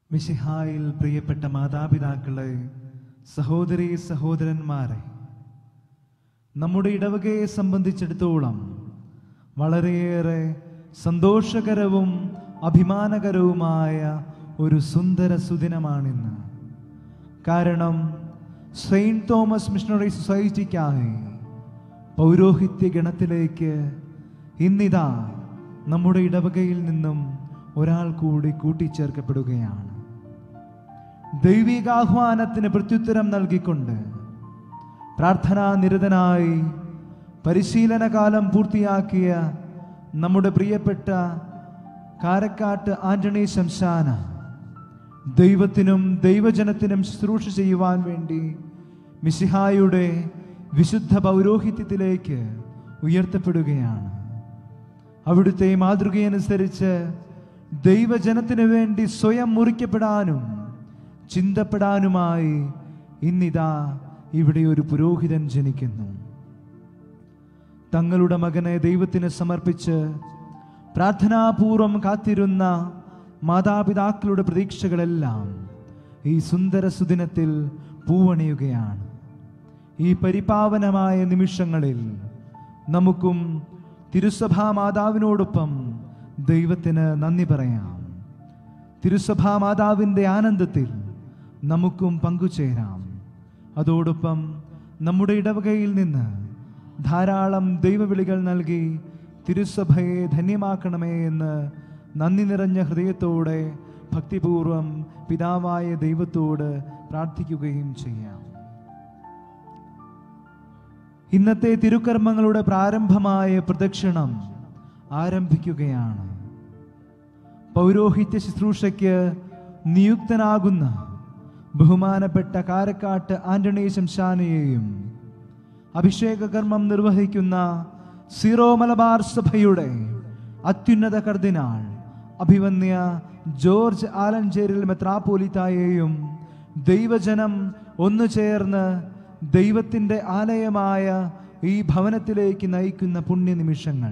മിശിഹായിൽ പ്രിയപ്പെട്ട മാതാപിതാക്കളെ, സഹോദരീ സഹോദരന്മാരെ, നമ്മുടെ ഇടവകയെ സംബന്ധിച്ചിടത്തോളം വളരെയേറെ സന്തോഷകരവും അഭിമാനകരവുമായ ഒരു സുന്ദര സുദിനമാണിന്ന്. കാരണം സെയിന്റ് തോമസ് മിഷണറി സൊസൈറ്റിക്കായി പൗരോഹിത്യ ഗണത്തിലേക്ക് ഇന്നിതാ നമ്മുടെ ഇടവകയിൽ നിന്നും ഒരാൾ കൂടി കൂട്ടിച്ചേർക്കപ്പെടുകയാണ്. ദൈവികാഹ്വാനത്തിന് പ്രത്യുത്തരം നൽകിക്കൊണ്ട് പ്രാർത്ഥനാ നിരതനായി പരിശീലന കാലം പൂർത്തിയാക്കിയ നമ്മുടെ പ്രിയപ്പെട്ട കാരക്കാട്ട് ആന്റണി ശംശാന ദൈവത്തിനും ദൈവജനത്തിനും ശുശ്രൂഷ ചെയ്യുവാൻ വേണ്ടി മിശിഹായുടെ വിശുദ്ധ പൗരോഹിത്യത്തിലേക്ക് ഉയർത്തപ്പെടുകയാണ്. അവിടുത്തെ മാതൃകയനുസരിച്ച് ദൈവജനത്തിനു വേണ്ടി സ്വയം മുറിക്കപ്പെടാനും ചിന്തപ്പെടാനുമായി ഇന്നിതാ ഇവിടെ ഒരു പുരോഹിതൻ ജനിക്കുന്നു. തങ്ങളുടെ മകനെ ദൈവത്തിന് സമർപ്പിച്ച് പ്രാർത്ഥനാപൂർവം കാത്തിരുന്ന മാതാപിതാക്കളുടെ പ്രതീക്ഷകളെല്ലാം ഈ സുന്ദര സുദിനത്തിൽ പൂവണിയുകയാണ്. ഈ പരിപാവനമായ നിമിഷങ്ങളിൽ നമുക്കും തിരുസഭാ മാതാവിനോടൊപ്പം ദൈവത്തിന് നന്ദി പറയാം. തിരുസഭാ മാതാവിൻ്റെ ആനന്ദത്തിൽ നമുക്കും പങ്കുചേരാം. അതോടൊപ്പം നമ്മുടെ ഇടവകയിൽ നിന്ന് ധാരാളം ദൈവവിളികൾ നൽകി തിരുസഭയെ ധന്യമാക്കണമേ എന്ന് നന്ദി നിറഞ്ഞ ഹൃദയത്തോടെ ഭക്തിപൂർവം പിതാവായ ദൈവത്തോട് പ്രാർത്ഥിക്കുകയും ചെയ്യാം. ഇന്നത്തെ തിരുക്കർമ്മങ്ങളുടെ പ്രാരംഭമായ പ്രദക്ഷിണം ആരംഭിക്കുകയാണ്. പൗരോഹിത്യ ശുശ്രൂഷയ്ക്ക് നിയുക്തനാകുന്ന ബഹുമാനപ്പെട്ട കാരക്കാട്ട് ആന്റണി ശംശാനയെയും അഭിഷേക കർമ്മം നിർവഹിക്കുന്ന സീറോ മലബാർ സഭയുടെ അത്യുന്നത കർദിനാൾ അഭിവന്യ ജോർജ് ആലഞ്ചേരിൽ മെത്രാപ്പോലിത്തായെയും ദൈവജനം ഒന്നു ചേർന്ന് ദൈവത്തിൻ്റെ ആലയമായ ഈ ഭവനത്തിലേക്ക് നയിക്കുന്ന പുണ്യനിമിഷങ്ങൾ.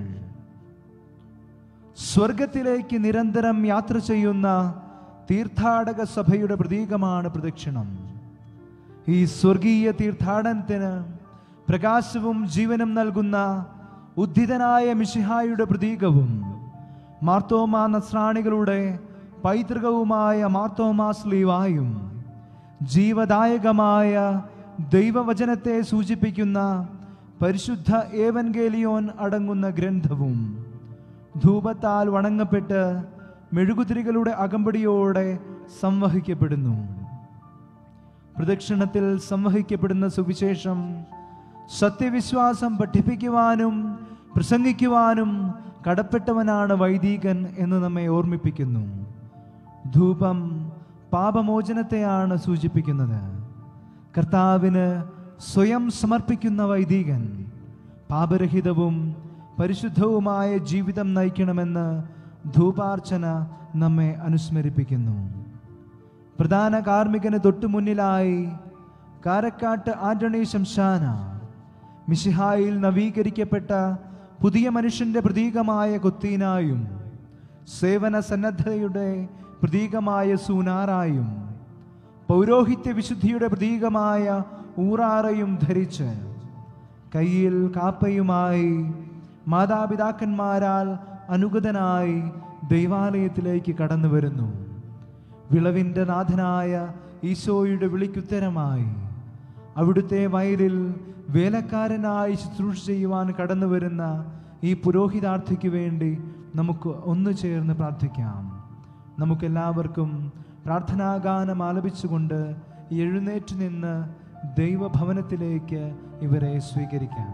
സ്വർഗത്തിലേക്ക് നിരന്തരം യാത്ര ചെയ്യുന്ന തീർത്ഥാടക സഭയുടെ പ്രതീകമാണ് പ്രദക്ഷിണം. ഈ സ്വർഗീയ തീർത്ഥാടനത്തിന് പ്രകാശവും ജീവനും നൽകുന്ന ഉദ്ധിതനായ മിശിഹായുടെ പ്രതീകവും മാർത്തോമാ നസ്രാണികളുടെ പൈതൃകവുമായ മാർത്തോമാ സ്ലീവായും ജീവദായകമായ ദൈവവചനത്തെ സൂചിപ്പിക്കുന്ന പരിശുദ്ധ ഏവൻഗേലിയോൻ അടങ്ങുന്ന ഗ്രന്ഥവും ധൂപത്താൽ വണങ്ങപ്പെട്ട് മെഴുകുതിരികളുടെ അകമ്പടിയോടെ സംവഹിക്കപ്പെടുന്നു. പ്രദക്ഷിണത്തിൽ സംവഹിക്കപ്പെടുന്ന സുവിശേഷം സത്യവിശ്വാസം പഠിപ്പിക്കുവാനും പ്രസംഗിക്കുവാനും കടപ്പെട്ടവനാണ് വൈദികൻ എന്ന് നമ്മെ ഓർമ്മിപ്പിക്കുന്നു. ധൂപം പാപമോചനത്തെയാണ് സൂചിപ്പിക്കുന്നത്. കർത്താവിന് സ്വയം സമർപ്പിക്കുന്ന വൈദികൻ പാപരഹിതവും പരിശുദ്ധവുമായ ജീവിതം നയിക്കണമെന്ന് ധൂപാർച്ചന നമ്മെ അനുസ്മരിപ്പിക്കുന്നു. പ്രധാന കാർമ്മികന് തൊട്ടു മുന്നിലായി കാരക്കാട്ട് ആന്റണി ശംശാന മിശിഹായിൽ നവീകരിക്കപ്പെട്ട പുതിയ മനുഷ്യന്റെ പ്രതീകമായ കൊത്തീനായും സേവന സന്നദ്ധതയുടെ പ്രതീകമായ സൂനാറായും പൗരോഹിത്യ വിശുദ്ധിയുടെ പ്രതീകമായ ഊറാറയും ധരിച്ച് കയ്യിൽ കാപ്പയുമായി മാതാപിതാക്കന്മാരാൽ അനുഗതനായി ദൈവാലയത്തിലേക്ക് കടന്നു വരുന്നു. വിളവിൻ്റെ നാഥനായ ഈശോയുടെ വിളിക്കുത്തരമായി അവിടുത്തെ വയലിൽ വേലക്കാരനായി ശുശ്രൂഷ ചെയ്യുവാൻ കടന്നു വരുന്ന ഈ പുരോഹിതാർത്ഥിക്ക് വേണ്ടി നമുക്ക് ഒന്നു ചേർന്ന് പ്രാർത്ഥിക്കാം. നമുക്കെല്ലാവർക്കും പ്രാർത്ഥനാഗാനം ആലപിച്ചുകൊണ്ട് എഴുന്നേറ്റ് നിന്ന് ദൈവഭവനത്തിലേക്ക് ഇവരെ സ്വീകരിക്കാം.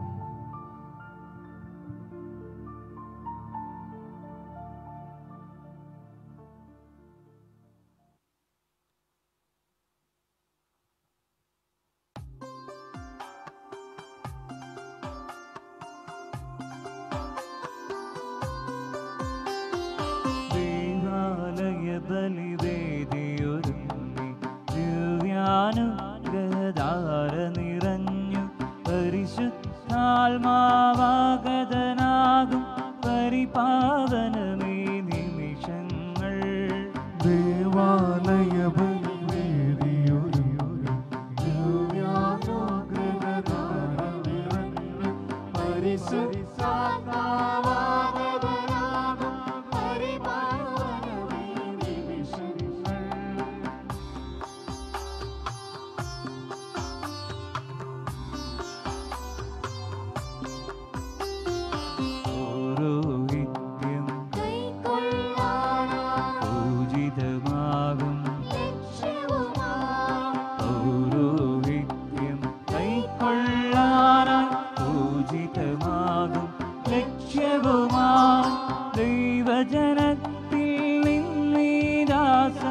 ബലിവേദിയൊരുങ്ങി ദിവ്യാനുഗ്രഹധാര നിറഞ്ഞു പരിശുദ്ധാത്മാവാഗതനാകും പരിപാവനമേ നിമിഷങ്ങൾ. ദേവാലയ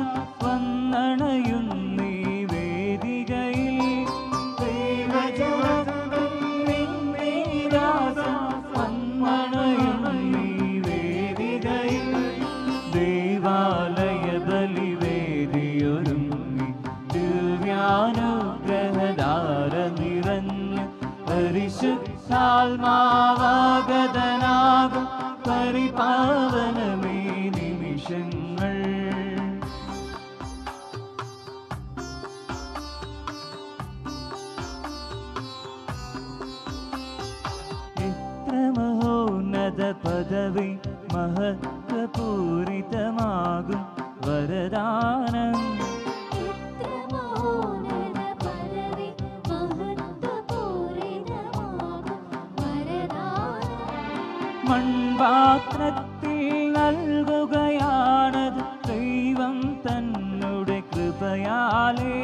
വന്നണയുന്നീ വേദികയിൽ ദൈവജനത്തിൽ നിന്നീദാസൻ വന്നണയുന്നീ വേദികയിൽ ദൈവാലയ ബലിവേദിയൊരുങ്ങി ദിവ്യാനുഗ്രഹധാര നിറഞ്ഞ് പരിശുദ്ധാത്മാവാഗതനാകും പരിപാവനമേ നിമിഷങ്ങൾ. എത്ര മഹോന്നത പദവി മഹത്വപൂരിതമാകും വരദാനം. മൺപാത്രത്തിൽ നൽകുകയാണത് ദൈവം തന്നുടെ കൃപയാലേ.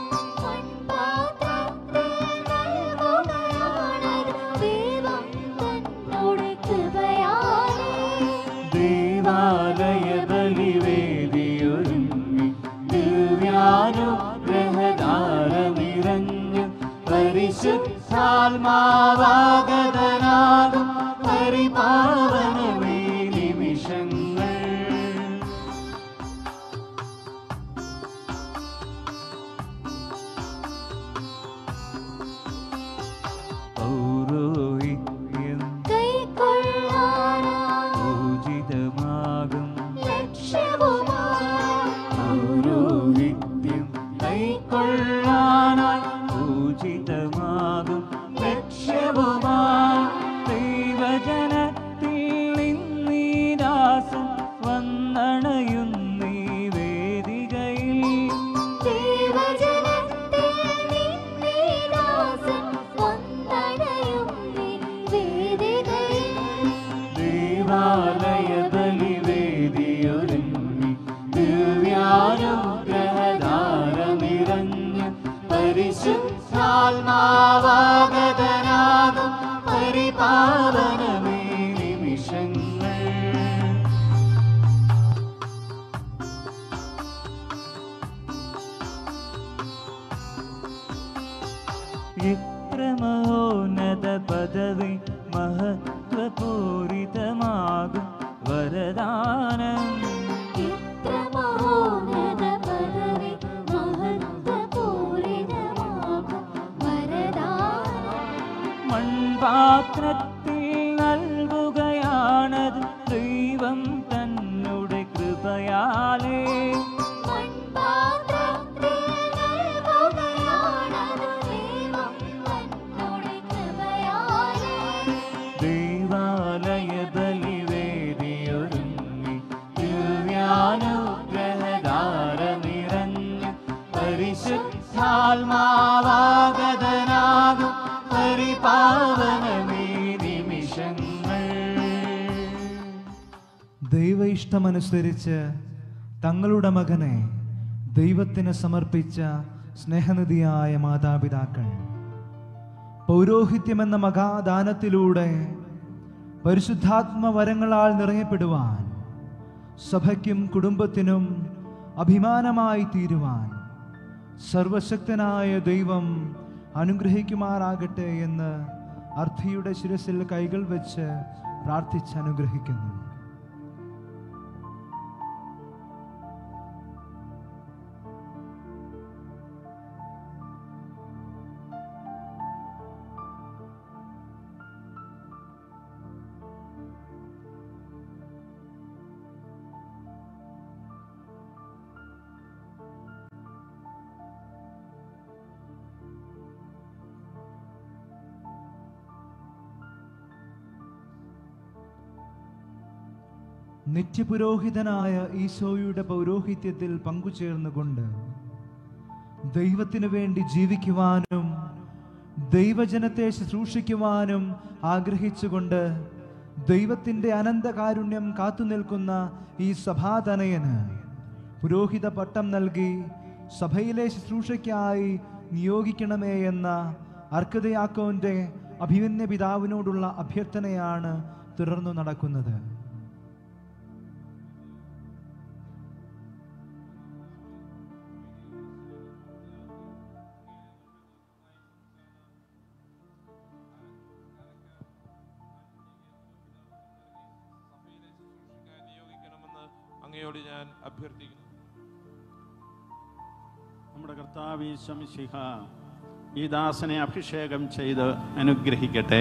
ദൈവാലയ ബലിവേദിയൊരുങ്ങി ദിവ്യാനുഗ്രഹധാര നിറഞ്ഞ് പരിശുദ്ധാത്മാവാഗതനാകും പരിപാവനമേ നിമിഷങ്ങൾ. പൗരോഹിത്യം പൂജിതമാകും പൗരോഹിത്യം കൈക്കൊള്ളാനായി പൂജിതമാകും ലക്ഷ്യവുമായി ദൈവജനത്തിൽ നിന്നീദാസൻ വന്നണയുന്നീ വേദികയിൽ ദൈവാലയ ബലിവേദിയൊരുങ്ങി ദിവ്യാനുഗ്രഹധാര നിറഞ്ഞ് പരിശുദ്ധാത്മാവാഗതനാകും പരിപാവനമേ നിമിഷങ്ങൾ. എത്ര മഹോന്നത പദവി മഹത്വപൂരിതമാകും വരദാനം. മൺപാത്രത്തിൽ നൽകുകയാണത് ദൈവം തന്നുടെ കൃപയാലേ. ദൈവാലയ ബലിവേദിയൊരുങ്ങി ദിവ്യാനുഗ്രഹധാര നിറഞ്ഞ് പരിശുദ്ധാത്മാവാഗതനാകും പരിപാവനമേ നിമിഷങ്ങൾ. ദൈവ ഇഷ്ടമനുസരിച്ച് തങ്ങളുടെ മകനെ ദൈവത്തിന് സമർപ്പിച്ച സ്നേഹനിധിയായ മാതാപിതാക്കൾ പൗരോഹിത്യമെന്ന മഹാദാനത്തിലൂടെ പരിശുദ്ധാത്മ വരങ്ങളാൽ നിറയപ്പെടുവാൻ സഭയ്ക്കും കുടുംബത്തിനും അഭിമാനമായി തീരുവാൻ സർവശക്തനായ ദൈവം അനുഗ്രഹിക്കുമാറാകട്ടെ എന്ന് അർത്ഥിയുടെ ശിരസിൽ കൈകൾ വെച്ച് പ്രാർത്ഥിച്ച് അനുഗ്രഹിക്കുന്നു. നിത്യപുരോഹിതനായ ഈശോയുടെ പൗരോഹിത്യത്തിൽ പങ്കുചേർന്നുകൊണ്ട് ദൈവത്തിനു വേണ്ടി ജീവിക്കുവാനും ദൈവജനത്തെ ശുശ്രൂഷിക്കുവാനും ആഗ്രഹിച്ചുകൊണ്ട് ദൈവത്തിൻ്റെ അനന്തകാരുണ്യം കാത്തുനിൽക്കുന്ന ഈ സഭാതനയന് പുരോഹിത പട്ടം നൽകി സഭയിലെ ശുശ്രൂഷയ്ക്കായി നിയോഗിക്കണമേ എന്ന അർക്കദയാക്കോന്റെ അഭിമന്യ പിതാവിനോടുള്ള അഭ്യർത്ഥനയാണ് തുടർന്നു നടക്കുന്നത്. അങ്ങയോട് ഞാൻ അഭ്യർത്ഥിക്കുന്നു. നമ്മുടെ കർത്താവ് ഈശോ മിശിഹ ഈ ദാസനെ അഭിഷേകം ചെയ്ത് അനുഗ്രഹിക്കട്ടെ.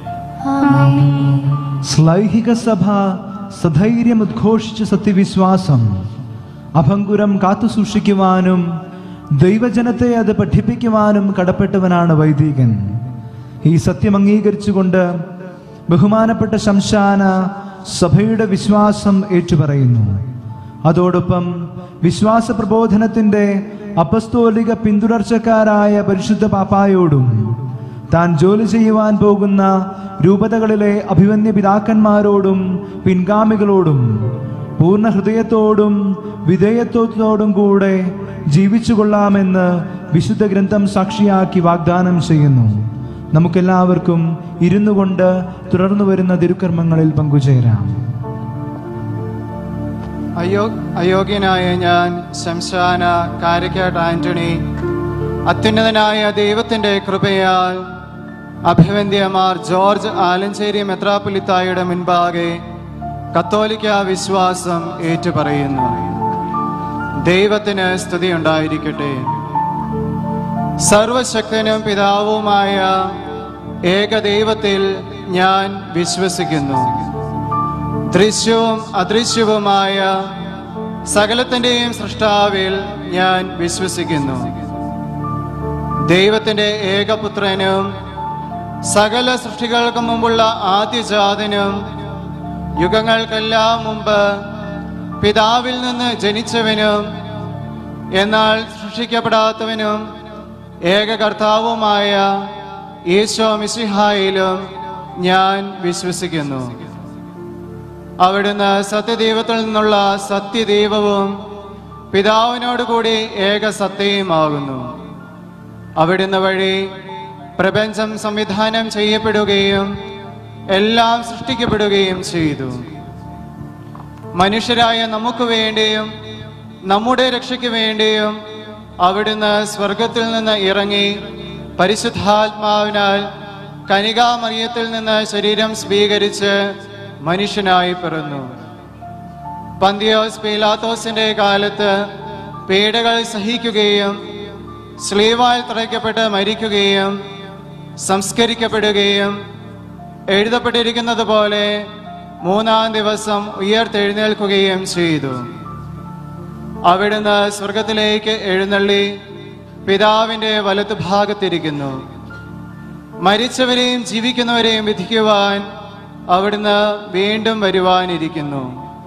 ശ്ലൈഹിക സഭ സധൈര്യം ഉദ്ഘോഷിച്ച് സത്യവിശ്വാസം അഭംഗുരം കാത്തുസൂക്ഷിക്കുവാനും ദൈവജനത്തെ അത് പഠിപ്പിക്കുവാനും കടപ്പെട്ടവനാണ് വൈദികൻ. ഈ സത്യം അംഗീകരിച്ചുകൊണ്ട് ബഹുമാനപ്പെട്ട ശംശാന സഭയുടെ വിശ്വാസം ഏറ്റുപറയുന്നു. അതോടൊപ്പം വിശ്വാസ പ്രബോധനത്തിന്റെ അപ്പസ്തോലിക പിന്തുടർച്ചക്കാരായ പരിശുദ്ധ പാപ്പായോടും താൻ ജോലി ചെയ്യുവാൻ പോകുന്ന രൂപതകളിലെ അഭിവന്യ പിതാക്കന്മാരോടും പിൻഗാമികളോടും പൂർണ്ണ ഹൃദയത്തോടും വിധേയത്വത്തോടും കൂടെ ജീവിച്ചുകൊള്ളാമെന്ന് വിശുദ്ധ ഗ്രന്ഥം സാക്ഷിയാക്കി വാഗ്ദാനം ചെയ്യുന്നു. നമുക്കെല്ലാവർക്കും ഇരുന്നു കൊണ്ട് തുടർന്നു വരുന്ന തിരുക്കർമ്മങ്ങളിൽ പങ്കുചേരാം. അയോഗ്യനായ ഞാൻ ശംശാന കാരക്കാട്ട് ആന്റണി അത്യുന്നതനായ ദൈവത്തിന്റെ കൃപയാൽ അഭിവന്ദ്യമാർ ജോർജ് ആലഞ്ചേരി മെത്രാപ്പൊലീത്തായുടെ മുൻപാകെ കത്തോലിക്ക വിശ്വാസം ഏറ്റുപറയുന്നു. ദൈവത്തിന് സ്തുതിയുണ്ടായിരിക്കട്ടെ. സർവശക്തനും പിതാവുമായ ഏകദൈവത്തിൽ ഞാൻ വിശ്വസിക്കുന്നു. ദൃശ്യവും അദൃശ്യവുമായ സകലത്തിന്റെയും സൃഷ്ടാവിൽ ഞാൻ വിശ്വസിക്കുന്നു. ദൈവത്തിന്റെ ഏകപുത്രനും സകല സൃഷ്ടികൾക്ക് മുമ്പുള്ള ആദ്യജാതനും യുഗങ്ങൾക്കെല്ലാം മുമ്പ് പിതാവിൽ നിന്ന് ജനിച്ചവനും എന്നാൽ സൃഷ്ടിക്കപ്പെടാത്തവനും ഏക കർത്താവുമായ ഈശോ മിശിഹായിലും ഞാൻ വിശ്വസിക്കുന്നു. അവിടുന്ന് സത്യദൈവത്തിൽ നിന്നുള്ള സത്യദൈവവും പിതാവിനോടുകൂടി ഏക സത്യവുമാകുന്നു. അവിടുന്ന് വഴി പ്രപഞ്ചം സംവിധാനം ചെയ്യപ്പെടുകയും എല്ലാം സൃഷ്ടിക്കപ്പെടുകയും ചെയ്തു. മനുഷ്യരായ നമുക്ക് വേണ്ടിയും നമ്മുടെ രക്ഷയ്ക്ക് വേണ്ടിയും അവിടുന്ന് സ്വർഗത്തിൽ നിന്ന് ഇറങ്ങി പരിശുദ്ധാത്മാവിനാൽ കനികാമറിയത്തിൽ നിന്ന് ശരീരം സ്വീകരിച്ച് മനുഷ്യനായി പിറന്നു. പന്തിയോസ് പീലാത്തോസിന്റെ കാലത്ത് പീഡകൾ സഹിക്കുകയും സ്ലീവാൽ തറയ്ക്കപ്പെട്ട് മരിക്കുകയും സംസ്കരിക്കപ്പെടുകയും എഴുതപ്പെട്ടിരിക്കുന്നത് പോലെ മൂന്നാം ദിവസം ഉയർത്തെഴുന്നേൽക്കുകയും ചെയ്തു. അവിടുന്ന് സ്വർഗത്തിലേക്ക് എഴുന്നള്ളി പിതാവിന്റെ വലതുഭാഗത്തിരിക്കുന്നു. മരിച്ചവരെയും ജീവിക്കുന്നവരെയും വിധിക്കുവാൻ അവിടുന്ന് വീണ്ടും വരുവാനിരിക്കുന്നു.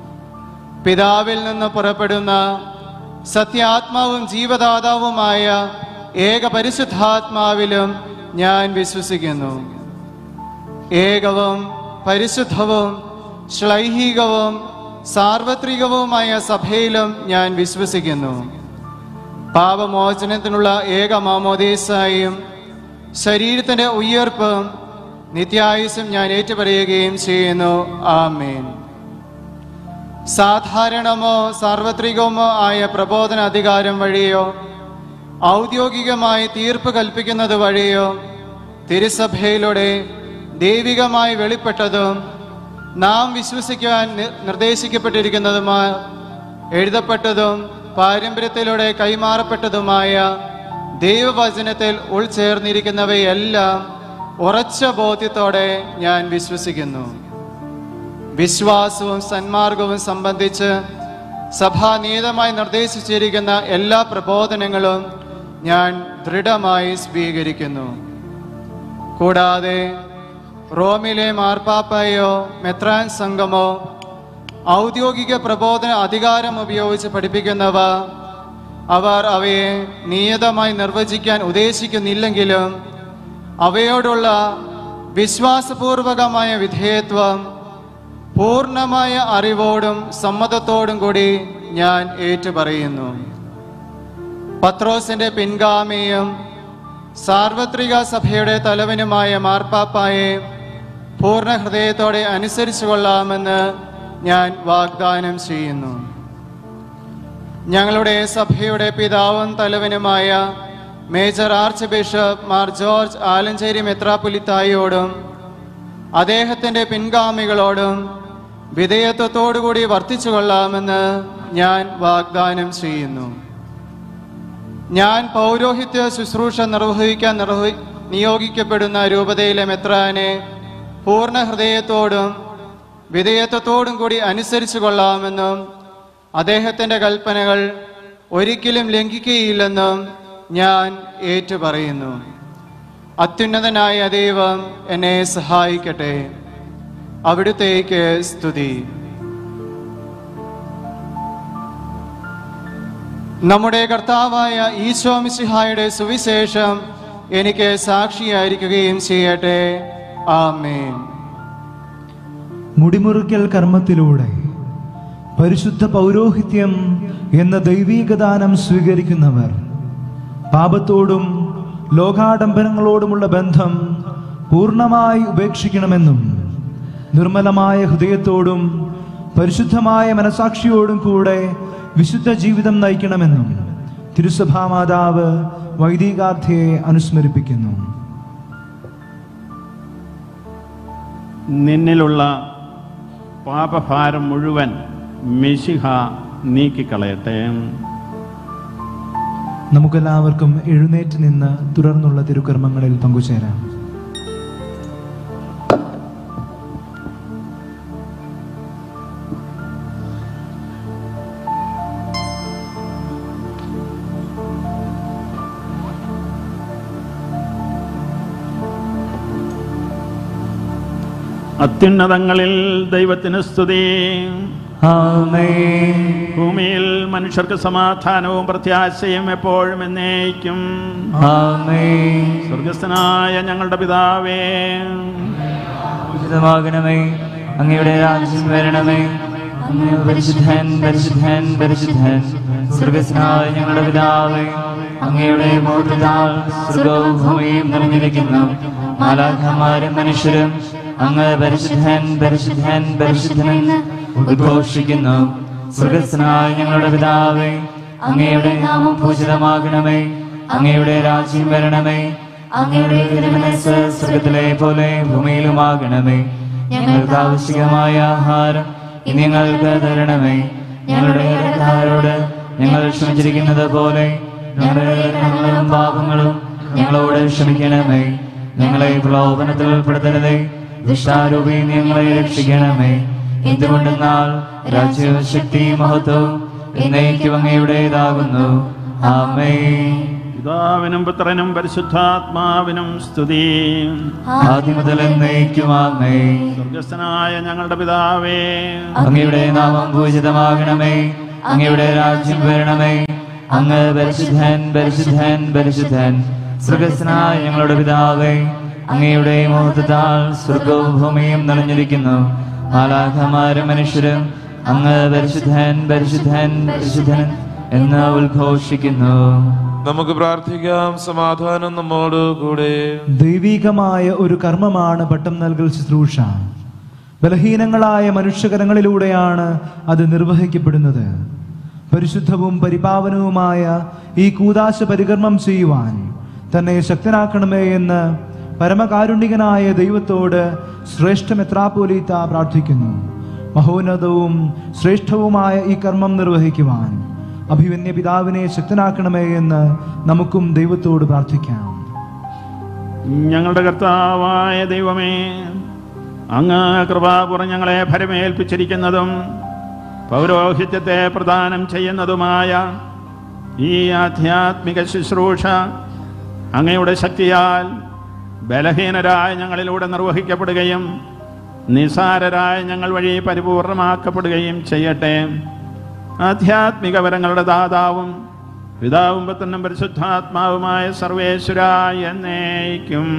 പിതാവിൽ നിന്ന് പുറപ്പെടുന്ന സത്യാത്മാവും ജീവദാതാവുമായ ഏക പരിശുദ്ധാത്മാവിലും ഞാൻ വിശ്വസിക്കുന്നു. ഏകവും പരിശുദ്ധവും ശ്ലൈഹികവും സാർവത്രികവുമായ സഭയിലും ഞാൻ വിശ്വസിക്കുന്നു. പാപമോചനത്തിനുള്ള ഏക മാമോദീസായും ശരീരത്തിന്റെ ഉയർപ്പും നിത്യായുസ്സും ഞാൻ ഏറ്റുപറയുകയും ചെയ്യുന്നു. ആമേൻ. സാധാരണമോ സാർവത്രികമോ ആയ പ്രബോധന അധികാരം വഴിയോ ഔദ്യോഗികമായി തീർപ്പ് കൽപ്പിക്കുന്നത് വഴിയോ തിരുസഭയിലൂടെ ദൈവികമായി വെളിപ്പെട്ടതും നാം വിശ്വസിക്കാൻ നിർദ്ദേശിക്കപ്പെട്ടിരിക്കുന്നതുമായ എഴുതപ്പെട്ടതും പാരമ്പര്യത്തിലൂടെ കൈമാറപ്പെട്ടതുമായ ദൈവവചനത്തിൽ ഉൾച്ചേർന്നിരിക്കുന്നവയെല്ലാം ഉറച്ച ബോധ്യത്തോടെ ഞാൻ വിശ്വസിക്കുന്നു. വിശ്വാസവും സന്മാർഗവും സംബന്ധിച്ച് സഭാനീതമായി നിർദ്ദേശിച്ചിരിക്കുന്ന എല്ലാ പ്രബോധനങ്ങളും ഞാൻ ദൃഢമായി സ്വീകരിക്കുന്നു. കൂടാതെ റോമിലെ മാർപ്പാപ്പയോ മെത്രാൻ സംഘമോ ഔദ്യോഗിക പ്രബോധന അധികാരം ഉപയോഗിച്ച് പഠിപ്പിക്കുന്നവ അവർ അവയെ നിയതമായി നിർവചിക്കാൻ ഉദ്ദേശിക്കുന്നില്ലെങ്കിലും അവയോടുള്ള വിശ്വാസപൂർവകമായ വിധേയത്വം പൂർണ്ണമായ അറിവോടും സമ്മതത്തോടും കൂടി ഞാൻ ഏറ്റുപറയുന്നു. പത്രോസിന്റെ പിൻഗാമിയും സാർവത്രിക സഭയുടെ തലവനുമായ മാർപ്പാപ്പായെ പൂർണ്ണ ഹൃദയത്തോടെ അനുസരിച്ചു കൊള്ളാമെന്ന് ഞാൻ വാഗ്ദാനം ചെയ്യുന്നു. ഞങ്ങളുടെ സഭയുടെ പിതാവും തലവനുമായ major archbishop Mar George Alencherry മെത്രാപ്പൊലീത്തായോടും അദ്ദേഹത്തിന്റെ പിൻഗാമികളോടും വിധേയത്വത്തോടുകൂടി വർത്തിച്ചു കൊള്ളാമെന്ന് ഞാൻ വാഗ്ദാനം ചെയ്യുന്നു. ഞാൻ പൗരോഹിത്യ ശുശ്രൂഷ നിർവഹിക്കാൻ നിയോഗിക്കപ്പെടുന്ന രൂപതയിലെ മെത്രാനെ പൂർണ്ണ ഹൃദയത്തോടും വിധേയത്വത്തോടും കൂടി അനുസരിച്ചു കൊള്ളാമെന്നും അദ്ദേഹത്തിൻ്റെ കൽപ്പനകൾ ഒരിക്കലും ലംഘിക്കുകയില്ലെന്നും ഞാൻ ഏറ്റുപറയുന്നു. അത്യുന്നതനായ ദൈവം എന്നെ സഹായിക്കട്ടെ. അവിടുത്തേക്ക് സ്തുതി. നമ്മുടെ കർത്താവായ ഈശോ മിശിഹായുടെ സുവിശേഷം എനിക്ക് സാക്ഷിയായിരിക്കുകയും ചെയ്യട്ടെ. ആമേൻ. മുടിമുറിക്കൽ കർമ്മത്തിലൂടെ പരിശുദ്ധ പൗരോഹിത്യം എന്ന ദൈവീകദാനം സ്വീകരിക്കുന്നവർ പാപത്തോടും ലോകാഡംബരങ്ങളോടുമുള്ള ബന്ധം പൂർണ്ണമായി ഉപേക്ഷിക്കണമെന്നും നിർമ്മലമായ ഹൃദയത്തോടും പരിശുദ്ധമായ മനസാക്ഷിയോടും കൂടെ വിശുദ്ധ ജീവിതം നയിക്കണമെന്നും തിരുസഭാമാതാവ് വൈദികാർത്ഥിയെ അനുസ്മരിപ്പിക്കുന്നു. നിന്നിലുള്ള പാപഭാരം മുഴുവൻ മിശിഹ നീക്കിക്കളയട്ടെ. നമുക്കെല്ലാവർക്കും എഴുന്നേറ്റ് നിന്ന് തുടർന്നുള്ള തിരുക്കർമ്മങ്ങളിൽ പങ്കുചേരാം. അത്യുന്നതങ്ങളിൽ ദൈവത്തിന് സ്തുതി. ആമേൻ. ഭൂമിയിൽ മനുഷ്യർക്ക് സമാധാനവും പ്രത്യാശയും എപ്പോഴും എന്നേക്കും. ആമേൻ. സ്വർഗസ്ഥനായ ഞങ്ങളുടെ പിതാവേ, പൂജിതമാകണമേ, അങ്ങയുടെ രാജ്യം വരണമേ, അങ്ങ് പരിശുദ്ധൻ പരിശുദ്ധൻ പരിശുദ്ധൻ. സ്വർഗസ്ഥനായ ഞങ്ങളുടെ പിതാവേ, അങ്ങയുടെ മഹത്വത്താൽ സ്വർഗവും ഭൂമിയും നിറഞ്ഞിരിക്കുന്നു. മാലാഖമാരും മനുഷ്യരും അങ്ങ് പരിശുദ്ധൻ പരിശുദ്ധൻ പരിശുദ്ധനെന്ന് ഉദ്ഘോഷിക്കുന്നു. സ്വർഗസ്ഥനായ ഞങ്ങളുടെ പിതാവേ, അങ്ങയുടെ നാമം പൂജിതമാകണമേ, അങ്ങയുടെ രാജ്യം വരണമേ, അങ്ങയുടെ തിരുമനസ്സ് സ്വർഗത്തിലെ പോലെ ഭൂമിയിലുമാകണമേ. ഞങ്ങൾക്ക് ആവശ്യമായ ആഹാരം ഇനി ഞങ്ങൾക്ക് തരണമേ. ഞങ്ങളുടെ കടക്കാരോട് ഞങ്ങൾ ക്ഷമിച്ചിരിക്കുന്നത് പോലെ ഞങ്ങളുടെ കടങ്ങളും പാപങ്ങളും ഞങ്ങളോട് ക്ഷമിക്കണമേ. ഞങ്ങളെ പ്രലോഭനത്തിൽ ഉൾപ്പെടുത്തരുതേ, ദുഷ്ടാരൂപി ഞങ്ങളെ രക്ഷിക്കണമേ. എന്തുകൊണ്ടെന്നാൽ രാജ്യവും ശക്തി മഹത്വവും എന്നേക്കും അങ്ങയുടേതാകുന്നു. ആമേൻ. പിതാവിനും പുത്രനും പരിശുദ്ധാത്മാവിനും സ്തുതി. ആദ്യം മുതൽ എന്നേക്കും ആമേൻ. സ്വർഗസ്ഥനായ ഞങ്ങളുടെ പിതാവേ, അങ്ങയുടെ നാമം പൂജിതമാകണമേ, അങ്ങയുടെ രാജ്യം വരണമേ, അങ്ങ് പരിശുദ്ധൻ പരിശുദ്ധൻ പരിശുദ്ധൻ. സ്വർഗസ്ഥനായ ഞങ്ങളുടെ പിതാവേ, അങ്ങയുടെ മഹത്വത്താൽ സ്വർഗവും ഭൂമിയും നിറഞ്ഞിരിക്കുന്നു. മാലാഖമാരും മനുഷ്യരും അങ്ങ് പരിശുദ്ധൻ പരിശുദ്ധൻ പരിശുദ്ധൻ എന്ന് ഉദ്ഘോഷിക്കുന്നു. നമുക്ക് പ്രാർത്ഥിക്കാം. സമാധാനം നമ്മോട് കൂടെ. ദൈവികമായ ഒരു കർമ്മമാണ് പട്ടം നൽകൽ ശുശ്രൂഷ. ബലഹീനങ്ങളായ മനുഷ്യകരങ്ങളിലൂടെയാണ് അത് നിർവഹിക്കപ്പെടുന്നത്. പരിശുദ്ധവും പരിപാവനവുമായ ഈ കൂദാശ പരികർമ്മം ചെയ്യുവാൻ തന്നെ ശക്തനാക്കണമേ എന്ന് പരമകാരുണികനായ ദൈവത്തോട് ശ്രേഷ്ഠ മെത്രാപ്പോലീത്ത പ്രാർത്ഥിക്കുന്നു. മഹോന്നതവും ശ്രേഷ്ഠവുമായ ഈ കർമ്മം നിർവഹിക്കുവാൻ അഭിവന്യ പിതാവിനെ ശക്തനാക്കണമേ എന്ന് നമുക്കും ദൈവത്തോട് പ്രാർത്ഥിക്കാം. ഞങ്ങളുടെ കർത്താവായ ദൈവമേ, അങ്ങ് കൃപാപൂർവ്വം ഞങ്ങളെ ഭരമേൽപ്പിച്ചിരിക്കുന്നതും പൗരോഹിത്യത്തെ പ്രദാനം ചെയ്യുന്നതുമായ ഈ ആധ്യാത്മിക ശുശ്രൂഷ അങ്ങയുടെ ശക്തിയാൽ ബലഹീനരായ ഞങ്ങളിലൂടെ നിർവഹിക്കപ്പെടുകയും നിസാരരായ ഞങ്ങൾ വഴി പരിപൂർണമാക്കപ്പെടുകയും ചെയ്യട്ടെ. ആധ്യാത്മിക വരങ്ങളുടെ ദാതാവും പിതാവും പുത്രനും പരിശുദ്ധാത്മാവുമായ സർവേശ്വരായ എന്നേക്കും.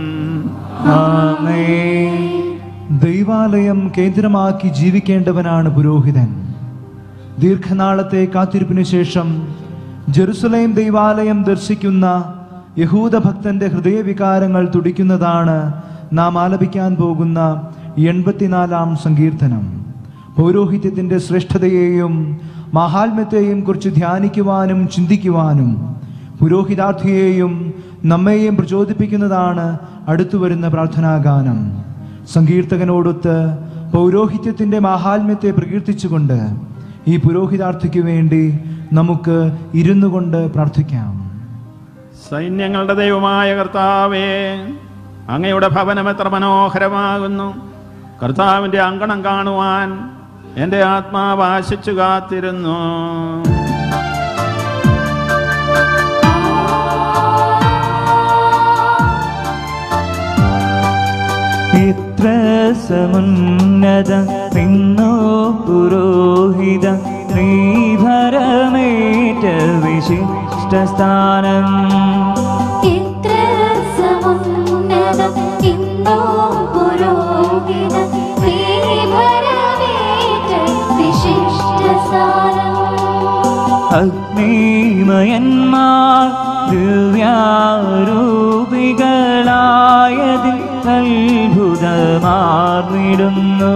ദൈവാലയം കേന്ദ്രമാക്കി ജീവിക്കേണ്ടവനാണ് പുരോഹിതൻ. ദീർഘനാളത്തെ കാത്തിരിപ്പിനു ശേഷം ജെറുസലേം ദൈവാലയം ദർശിക്കുന്ന യഹൂദ ഭക്തന്റെ ഹൃദയവികാരങ്ങൾ തുടിക്കുന്നതാണ് നാം ആലപിക്കാൻ പോകുന്ന 84-ാം സങ്കീർത്തനം. പൗരോഹിത്യത്തിന്റെ ശ്രേഷ്ഠതയെയും മാഹാത്മ്യത്തെയും കുറിച്ച് ധ്യാനിക്കുവാനും ചിന്തിക്കുവാനും പുരോഹിതാർത്ഥിയെയും നമ്മെയും പ്രചോദിപ്പിക്കുന്നതാണ് അടുത്തുവരുന്ന പ്രാർത്ഥനാഗാനം. സങ്കീർത്തകനോടൊത്ത് പൗരോഹിത്യത്തിന്റെ മാഹാത്മ്യത്തെ പ്രകീർത്തിച്ചുകൊണ്ട് ഈ പുരോഹിതാർത്ഥിക്ക് വേണ്ടി നമുക്ക് ഇരുന്നു കൊണ്ട് പ്രാർത്ഥിക്കാം. സൈന്യങ്ങളുടെ ദൈവമായ കർത്താവേ, അങ്ങയുടെ ഭവനം എത്ര മനോഹരമാകുന്നു. കർത്താവിൻ്റെ അങ്കണം കാണുവാൻ എൻ്റെ ആത്മാവ് ആശിച്ചു കാത്തിരുന്നു. ഇത്ര സമുന്നത നിന്നോ പുരോഹിത ശ്രീഭരമേറ്റ വിശിഷ്ട സ്ഥാനം. ഇത്ര സമുന്നത നിന്നോ പുരോഹിത ശ്രീഭരമേറ്റ വിശിഷ്ട സ്ഥാനം. അഗ്നിമയന്മാർ ദിവ്യാരൂപികളായതിൽ അത്ഭുതമാർന്നിടുന്നു.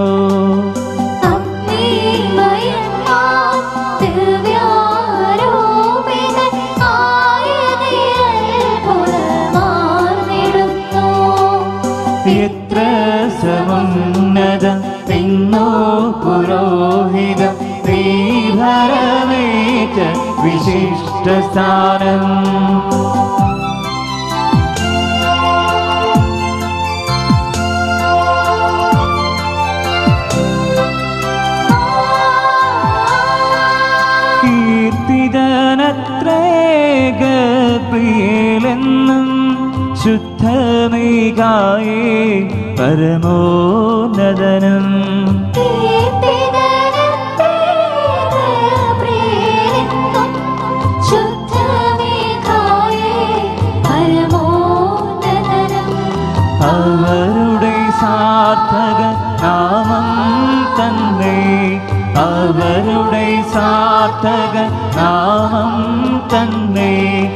എത്ര സമുന്നത നിന്നോ പുരോഹിത ശ്രീഭരമേറ്റ വിശിഷ്ട സ്ഥാനം. പ്രിയലെന്നും ശുദ്ധമേകായേ പരമോന്നതനം. അവരുടെ സാർത്ഥക നാമം തന്നെ, അവരുടെ സാർത്ഥക നാമം തന്നെ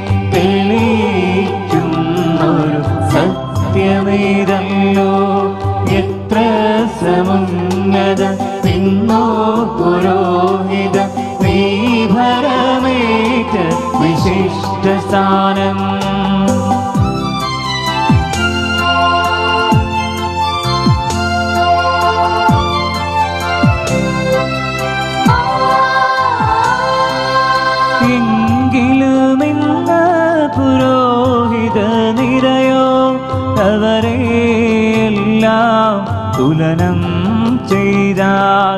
തെളിയിക്കുന്നൊരു സത്യമേതല്ലോ. എത്ര സമുന്നത നിന്നോ പുരോഹിത ശ്രീഭരമേറ്റ വിശിഷ്ട സ്ഥാനം. പുരോഹിത നിരയോ അവരെയെല്ലാം തുലനം ചെയ്താൽ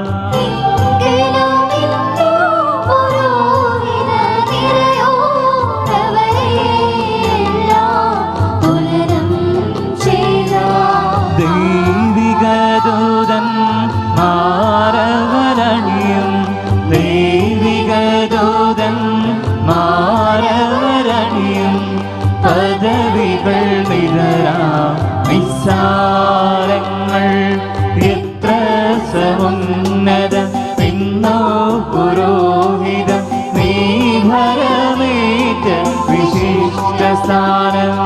ദൈവികദൂതൻ മാരവരണിയും, ദൈവികദൂതൻ മാരവരണിയും പദവികൾ നിരരാ നിസ്സാരങ്ങൾ. എത്ര സമുന്നത നിന്നോ പുരോഹിത ശ്രീഭരമേറ്റ വിശിഷ്ട സ്ഥാനം.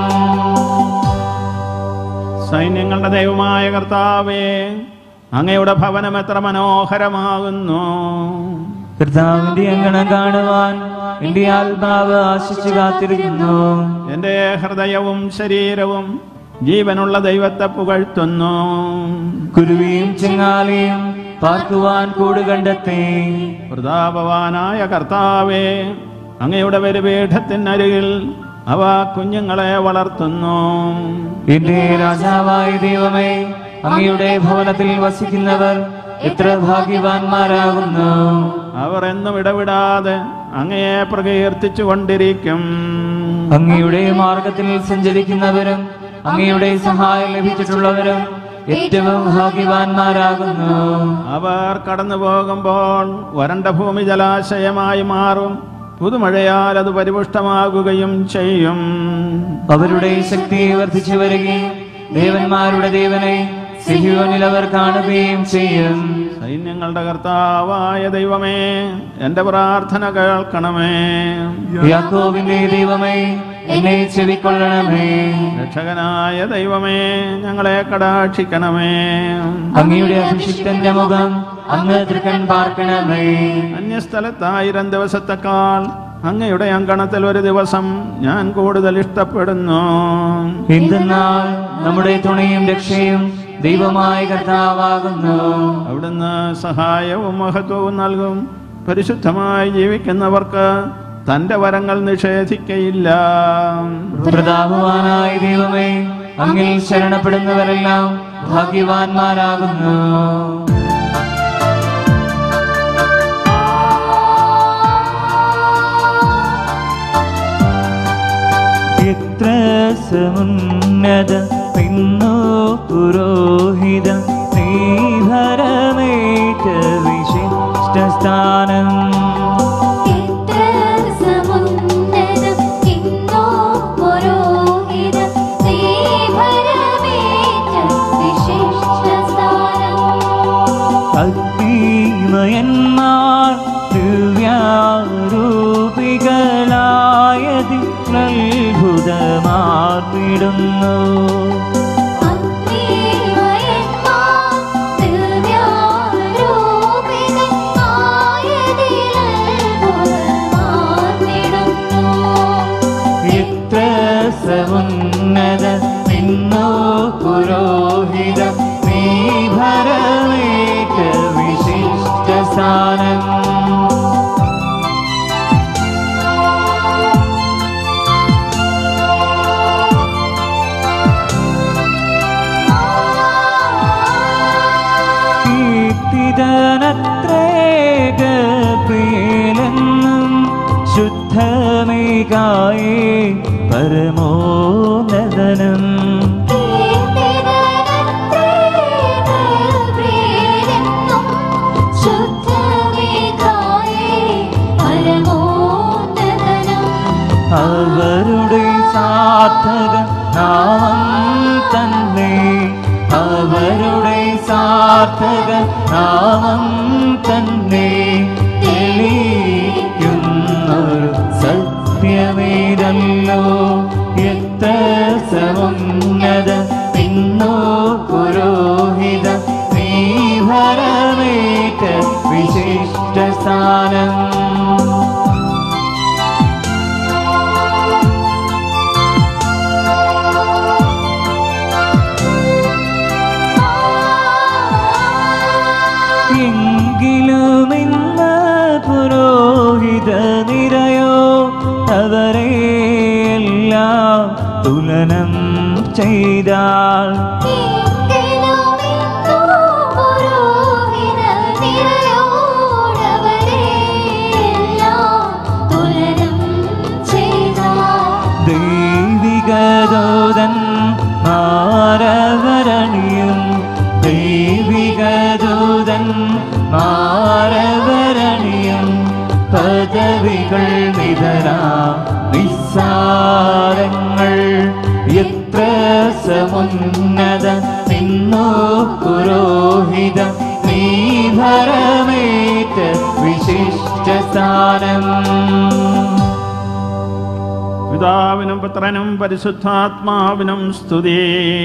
സൈന്യങ്ങളുടെ ദൈവമായ കർത്താവേ, അങ്ങയുടെ ഭവനം എത്ര മനോഹരമാകുന്നു. കർത്താവിന്റെ അങ്കണം കാണുവാൻ എന്റെ ആത്മാവ് ആശിച്ചു കാത്തിരിക്കുന്നു. എന്റെ ഹൃദയവും ശരീരവും ജീവനുള്ള ദൈവത്തെ പുകഴ്ത്തുന്നു. കുരുവിയും ചെങ്ങാലിയും പാർക്കുവാൻ കൂട് കണ്ടെത്തി. പ്രതാപവാനായ കർത്താവേ, അങ്ങയുടെ ബലിപീഠത്തിനരികിൽ അവ കുഞ്ഞുങ്ങളെ വളർത്തുന്നു. എന്റെ രാജാവായ ദൈവമേ, അങ്ങയുടെ ഭവനത്തിൽ വസിക്കുന്നവർ എത്ര ഭാഗ്യവാന്മാരാകുന്നു. അവർ എന്നും ഇടവിടാതെ അങ്ങയെ പ്രകീർത്തിച്ചു കൊണ്ടിരിക്കും. അങ്ങയുടെ മാർഗത്തിൽ സഞ്ചരിക്കുന്നവരും അങ്ങയുടെ സഹായം ലഭിച്ചിട്ടുള്ളവരും ഏറ്റവും ഭാഗ്യവാന്മാരാകുന്നു. അവർ കടന്നു പോകുമ്പോൾ വരണ്ട ഭൂമി ജലാശയമായി മാറും, പുതുമഴയാൽ അത് പരിപുഷ്ടമാകുകയും ചെയ്യും. അവരുടെ ശക്തി വർദ്ധിച്ചു വരികയും ദേവന്മാരുടെ ദേവനെ സിഹിയോനിൽ അവർ കാണുകയും ചെയ്യും. സൈന്യങ്ങളുടെ കർത്താവായ ദൈവമേ, എന്റെ പ്രാർത്ഥന കേൾക്കണമേ. യാക്കോബിന്റെ ദൈവമേ, എന്നെ ചെവിക്കൊള്ളണമേ. രക്ഷകനായ ദൈവമേ, ഞങ്ങളെ കടാക്ഷിക്കണമേ. അങ്ങയുടെ അഭിഷിക്തന്റെ മുഖം അങ്ങ് തൃക്കൺ പാർക്കണമേ. അന്യസ്ഥലത്തായിരം ദിവസത്തെക്കാൾ അങ്ങയുടെ അങ്കണത്തിൽ ഒരു ദിവസം ഞാൻ കൂടുതൽ ഇഷ്ടപ്പെടുന്നു. എന്തെന്നാൽ നമ്മുടെ തുണയും രക്ഷയും ദൈവമായ കർത്താവാകുന്നു. അവിടുന്ന് സഹായവും മഹത്വവും നൽകും. പരിശുദ്ധമായി ജീവിക്കുന്നവർക്ക് തന്റെ വരങ്ങൾ നിഷേധിക്കയില്ല. പ്രതാപവാനായ ദൈവമേ, അങ്ങിൽ ശരണപ്പെടുന്നവരെല്ലാം ഭാഗ്യവാന്മാരാകുന്നു. എത്ര സമുന്നത പിന്നോ പുരോഹിത ശ്രീഭരമേറ്റ വിശിഷ്ട സ്ഥാനം. അഗ്നിമയന്മാർ ദിവ്യാരൂപികളായതി അത്ഭുതമാർന്നിടുന്നു. എത്ര സമുന്നത പിന്നോ പുരോഹിത ശ്രീഭരമേറ്റ വിശിഷ്ട സ്ഥാനം. കീർത്തിതനത്രേകപ്രിയലെന്നും ശുദ്ധമേകായേ പരമോന്നതനം. അവരുടെ സാർത്ഥക നാമം തന്നെ, അവരുടെ സാർത്ഥക നാമം തന്നെ തെളിയിക്കുന്നൊരു സത്യമേതല്ലോ. എത്ര സമുന്നത പിന്നോ പുരോഹിത ശ്രീഭരമേറ്റ വിശിഷ്ട സ്ഥാനം. എങ്കിലുമിന്ന് പുരോഹിത നിരയോ അവരെയെല്ലാം തുലനം ചെയ്താൽ ദൈവികദൂതൻ മാരവരണിയും ദൈവികദൂതൻ മാരവരണിയും പദവികൾ നിതരാം നിസ്സാരങ്ങൾ. എത്ര സമുന്നത പിന്നോ പുരോഹിത ശ്രീഭരമേറ്റ വിശിഷ്ട സ്ഥാനം. പിതാവിനും പുത്രനും പരിശുദ്ധാത്മാവിനും സ്തുതി.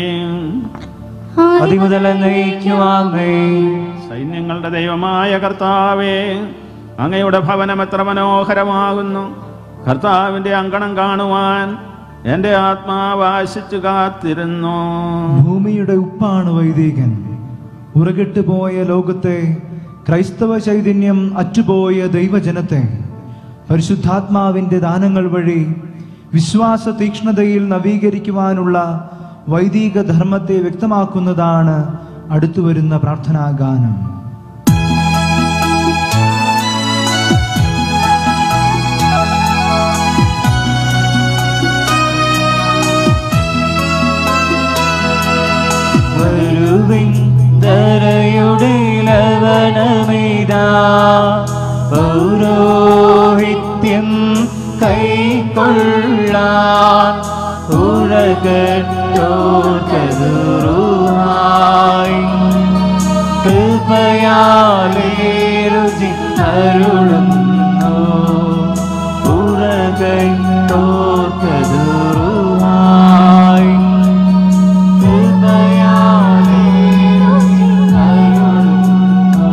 അതിമുതൽ നയിക്കുവാങ്ങേ. സൈന്യങ്ങളുടെ ദൈവമായ കർത്താവേ, അങ്ങയുടെ ഭവനം എത്ര മനോഹരമാകുന്നു. കർത്താവിന്റെ അങ്കണം കാണുവാൻ എന്റെ ആത്മാവ് ആശിച്ചു കാത്തിരുന്നു. ഭൂമിയുടെ ഉപ്പാണ് വൈദികൻ. ഉറകിട്ടുപോയ ലോകത്തെ, ക്രൈസ്തവ ചൈതന്യം അറ്റുപോയ ദൈവജനത്തെ പരിശുദ്ധാത്മാവിന്റെ ദാനങ്ങൾ വഴി വിശ്വാസ തീക്ഷ്ണതയിൽ നവീകരിക്കുവാനുള്ള വൈദിക ധർമ്മത്തെ വ്യക്തമാക്കുന്നതാണ് അടുത്തുവരുന്ന പ്രാർത്ഥനാഗാനം. ധരയുടെ ലവണമേതാ പൗരോഹിത്യം കൈക്കൊള്ളാൻ ഉറകട്ടോർക്കതുറുഹായി കൃപയാലേ രുചി അരുളുന്നു. ഉറകട്ടോർക്കതുറുഹായി കൃപയാലേ രുചി അരുളുന്നു.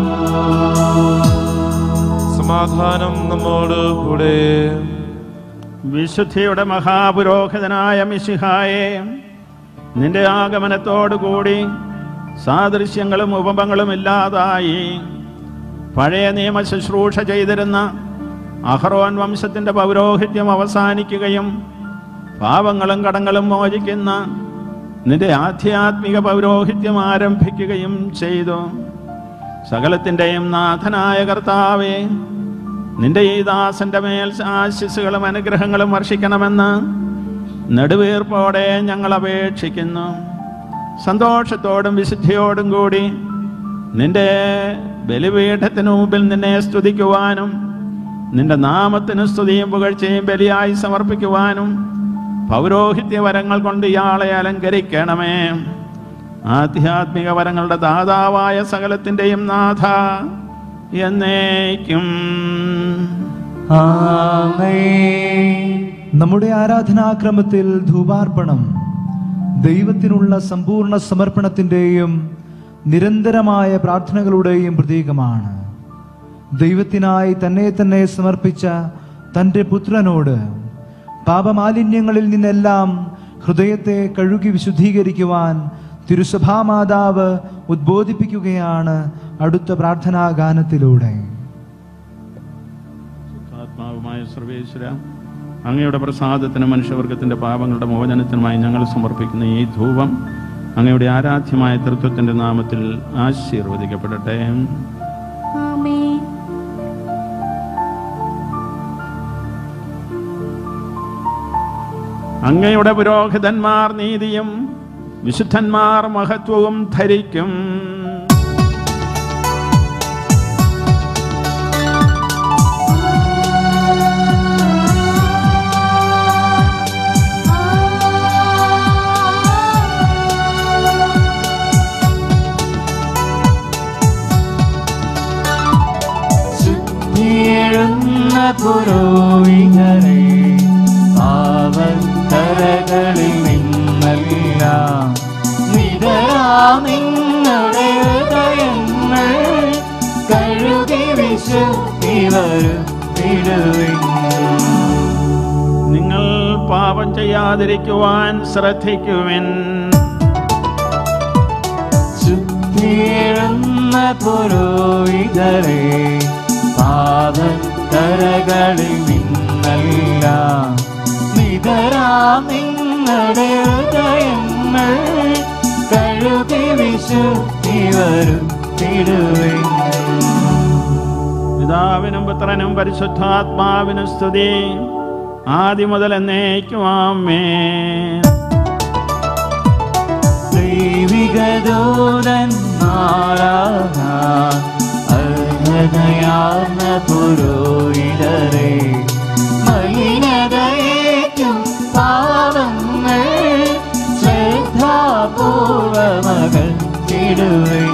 സമാധാനം നമ്മോട് കൂടെ. വിശുദ്ധിയുടെ മഹാപുരോഹിതനായ മിശിഹായെ, നിന്റെ ആഗമനത്തോടുകൂടി സാദൃശ്യങ്ങളും ഉപമകളും ഇല്ലാതായി പഴയ നിയമ ശുശ്രൂഷ ചെയ്തിരുന്ന അഹ്റോൻ വംശത്തിൻ്റെ പൗരോഹിത്യം അവസാനിക്കുകയും പാപങ്ങളും കടങ്ങളും മോചിക്കുന്ന നിന്റെ ആധ്യാത്മിക പൗരോഹിത്യം ആരംഭിക്കുകയും ചെയ്തു. സകലത്തിൻ്റെയും നാഥനായ കർത്താവേ, നിന്റെ ഈ ദാസന്റെ മേൽ ആശിസ്സുകളും അനുഗ്രഹങ്ങളും വർഷിക്കണമെന്ന് നെടുവീർപ്പോടെ ഞങ്ങൾ അപേക്ഷിക്കുന്നു. സന്തോഷത്തോടും വിശുദ്ധിയോടും കൂടി നിന്റെ ബലിപീഠത്തിനു മുമ്പിൽ നിന്നെ സ്തുതിക്കുവാനും നിന്റെ നാമത്തിന് സ്തുതിയും പുകഴ്ചയും ബലിയായി സമർപ്പിക്കുവാനും പൗരോഹിത്യ വരങ്ങൾ കൊണ്ട് ഇയാളെ അലങ്കരിക്കണമേ. ആധ്യാത്മിക വരങ്ങളുടെ ദാതാവായ സകലത്തിൻ്റെയും നാഥ എന്നേക്കും ആമേൻ. നമ്മുടെ ആരാധനാക്രമത്തിൽ ധൂപാർപ്പണം ദൈവത്തിനുള്ള സമ്പൂർണ്ണ സമർപ്പണത്തിൻ്റെയും നിരന്തരമായ പ്രാർത്ഥനകളുടെയും പ്രതീകമാണ്. ദൈവത്തിനായി തന്നെ തന്നെ സമർപ്പിച്ച തൻ്റെ പുത്രനോട് പാപമാലിന്യങ്ങളിൽ നിന്നെല്ലാം ഹൃദയത്തെ കഴുകി വിശുദ്ധീകരിക്കുവാൻ തിരുസഭാമാതാവ് ഉദ്ബോധിപ്പിക്കുകയാണ് അടുത്ത പ്രാർത്ഥനാ ഗാനത്തിലൂടെ. ആത്മാവുമായ സർവേശ്വര, അങ്ങയുടെ പ്രസാദത്തിന് മനുഷ്യവർഗത്തിന്റെ പാപങ്ങളുടെ മോചനത്തിനുമായി ഞങ്ങൾ സമർപ്പിക്കുന്ന ഈ ധൂപം അങ്ങയുടെ ആരാധ്യമായ തൃത്വത്തിന്റെ നാമത്തിൽ ആശീർവദിക്കപ്പെടട്ടെ. ആമേൻ. അങ്ങയുടെ പുരോഹിതന്മാർ നീതിയും വിശുദ്ധന്മാർ മഹത്വവും ധരിക്കും. ശുദ്ധിയെഴുന്ന പുരോഹിതരെ, പാവക്കരകളിൽ നിന്നെല്ലാം നിതരാം നിങ്ങളുടെ ഹൃദയങ്ങൾ കഴുകി വിശുദ്ധി വരുത്തിടുവിൻ. നിങ്ങൾ പാപം ചെയ്യാതിരിക്കുവാൻ ശ്രദ്ധിക്കുവിൻ. ശുദ്ധിയെഴുന്ന പുരോഹിതരെ, പാവക്കരകളിൽ നിന്നെല്ലാം നിതരാം നിങ്ങളുടെ ഹൃദയങ്ങൾ കഴുകി വിശുദ്ധി വരുത്തിടുവിൻ. പിതാവിനും പുത്രനും പരിശുദ്ധാത്മാവിനും സ്തുതി, ആദ്യം മുതൽ എന്നേക്കും ആമേൻ. ദൈവിക ദൂതന്മാരായ അർഹതയാർന്ന പുരോഹിതരെ, മലിനതയേറ്റും പാവങ്ങൾ ശ്രദ്ധാപൂർവമകറ്റിടുവിൻ.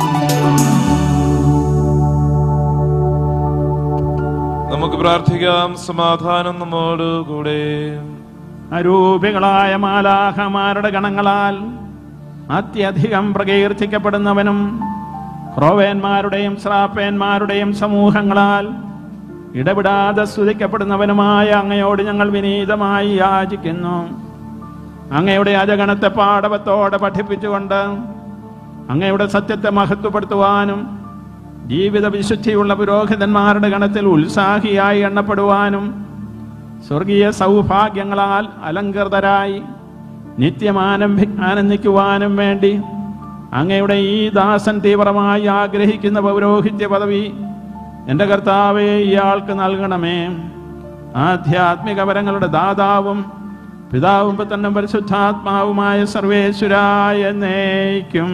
നമുക്ക് പ്രാർത്ഥിക്കാം. സമാധാനം നമ്മോട് കൂടെ. അരൂപികളായ മാലാഖമാരുടെ ഗണങ്ങളാൽ അത്യധികം പ്രകീർത്തിക്കപ്പെടുന്നവനും ക്രോവേന്മാരുടെയും ശ്രാപ്പേന്മാരുടെയും സമൂഹങ്ങളാൽ ഇടപെടാതെ സ്തുതിക്കപ്പെടുന്നവനുമായ അങ്ങയോട് ഞങ്ങൾ വിനീതമായി യാചിക്കുന്നു. അങ്ങയുടെ അജഗണത്തെ പാടവത്തോടെ പഠിപ്പിച്ചുകൊണ്ട് അങ്ങയുടെ സത്യത്തെ മഹത്വപ്പെടുത്തുവാനും ജീവിത വിശുദ്ധിയുള്ള പുരോഹിതന്മാരുടെ ഗണത്തിൽ ഉത്സാഹിയായി എണ്ണപ്പെടുവാനും സ്വർഗീയ സൗഭാഗ്യങ്ങളാൽ അലങ്കൃതരായി നിത്യം ആനന്ദിക്കുവാനും വേണ്ടി അങ്ങയുടെ ഈ ദാസൻ തീവ്രമായി ആഗ്രഹിക്കുന്ന പൗരോഹിത്യ പദവി എൻ്റെ കർത്താവേ ഇയാൾക്ക് നൽകണമേ. ആധ്യാത്മിക വരങ്ങളുടെ ദാതാവും പിതാവും പുത്രനും പരിശുദ്ധാത്മാവുമായ സർവേശ്വരായ എന്നേക്കും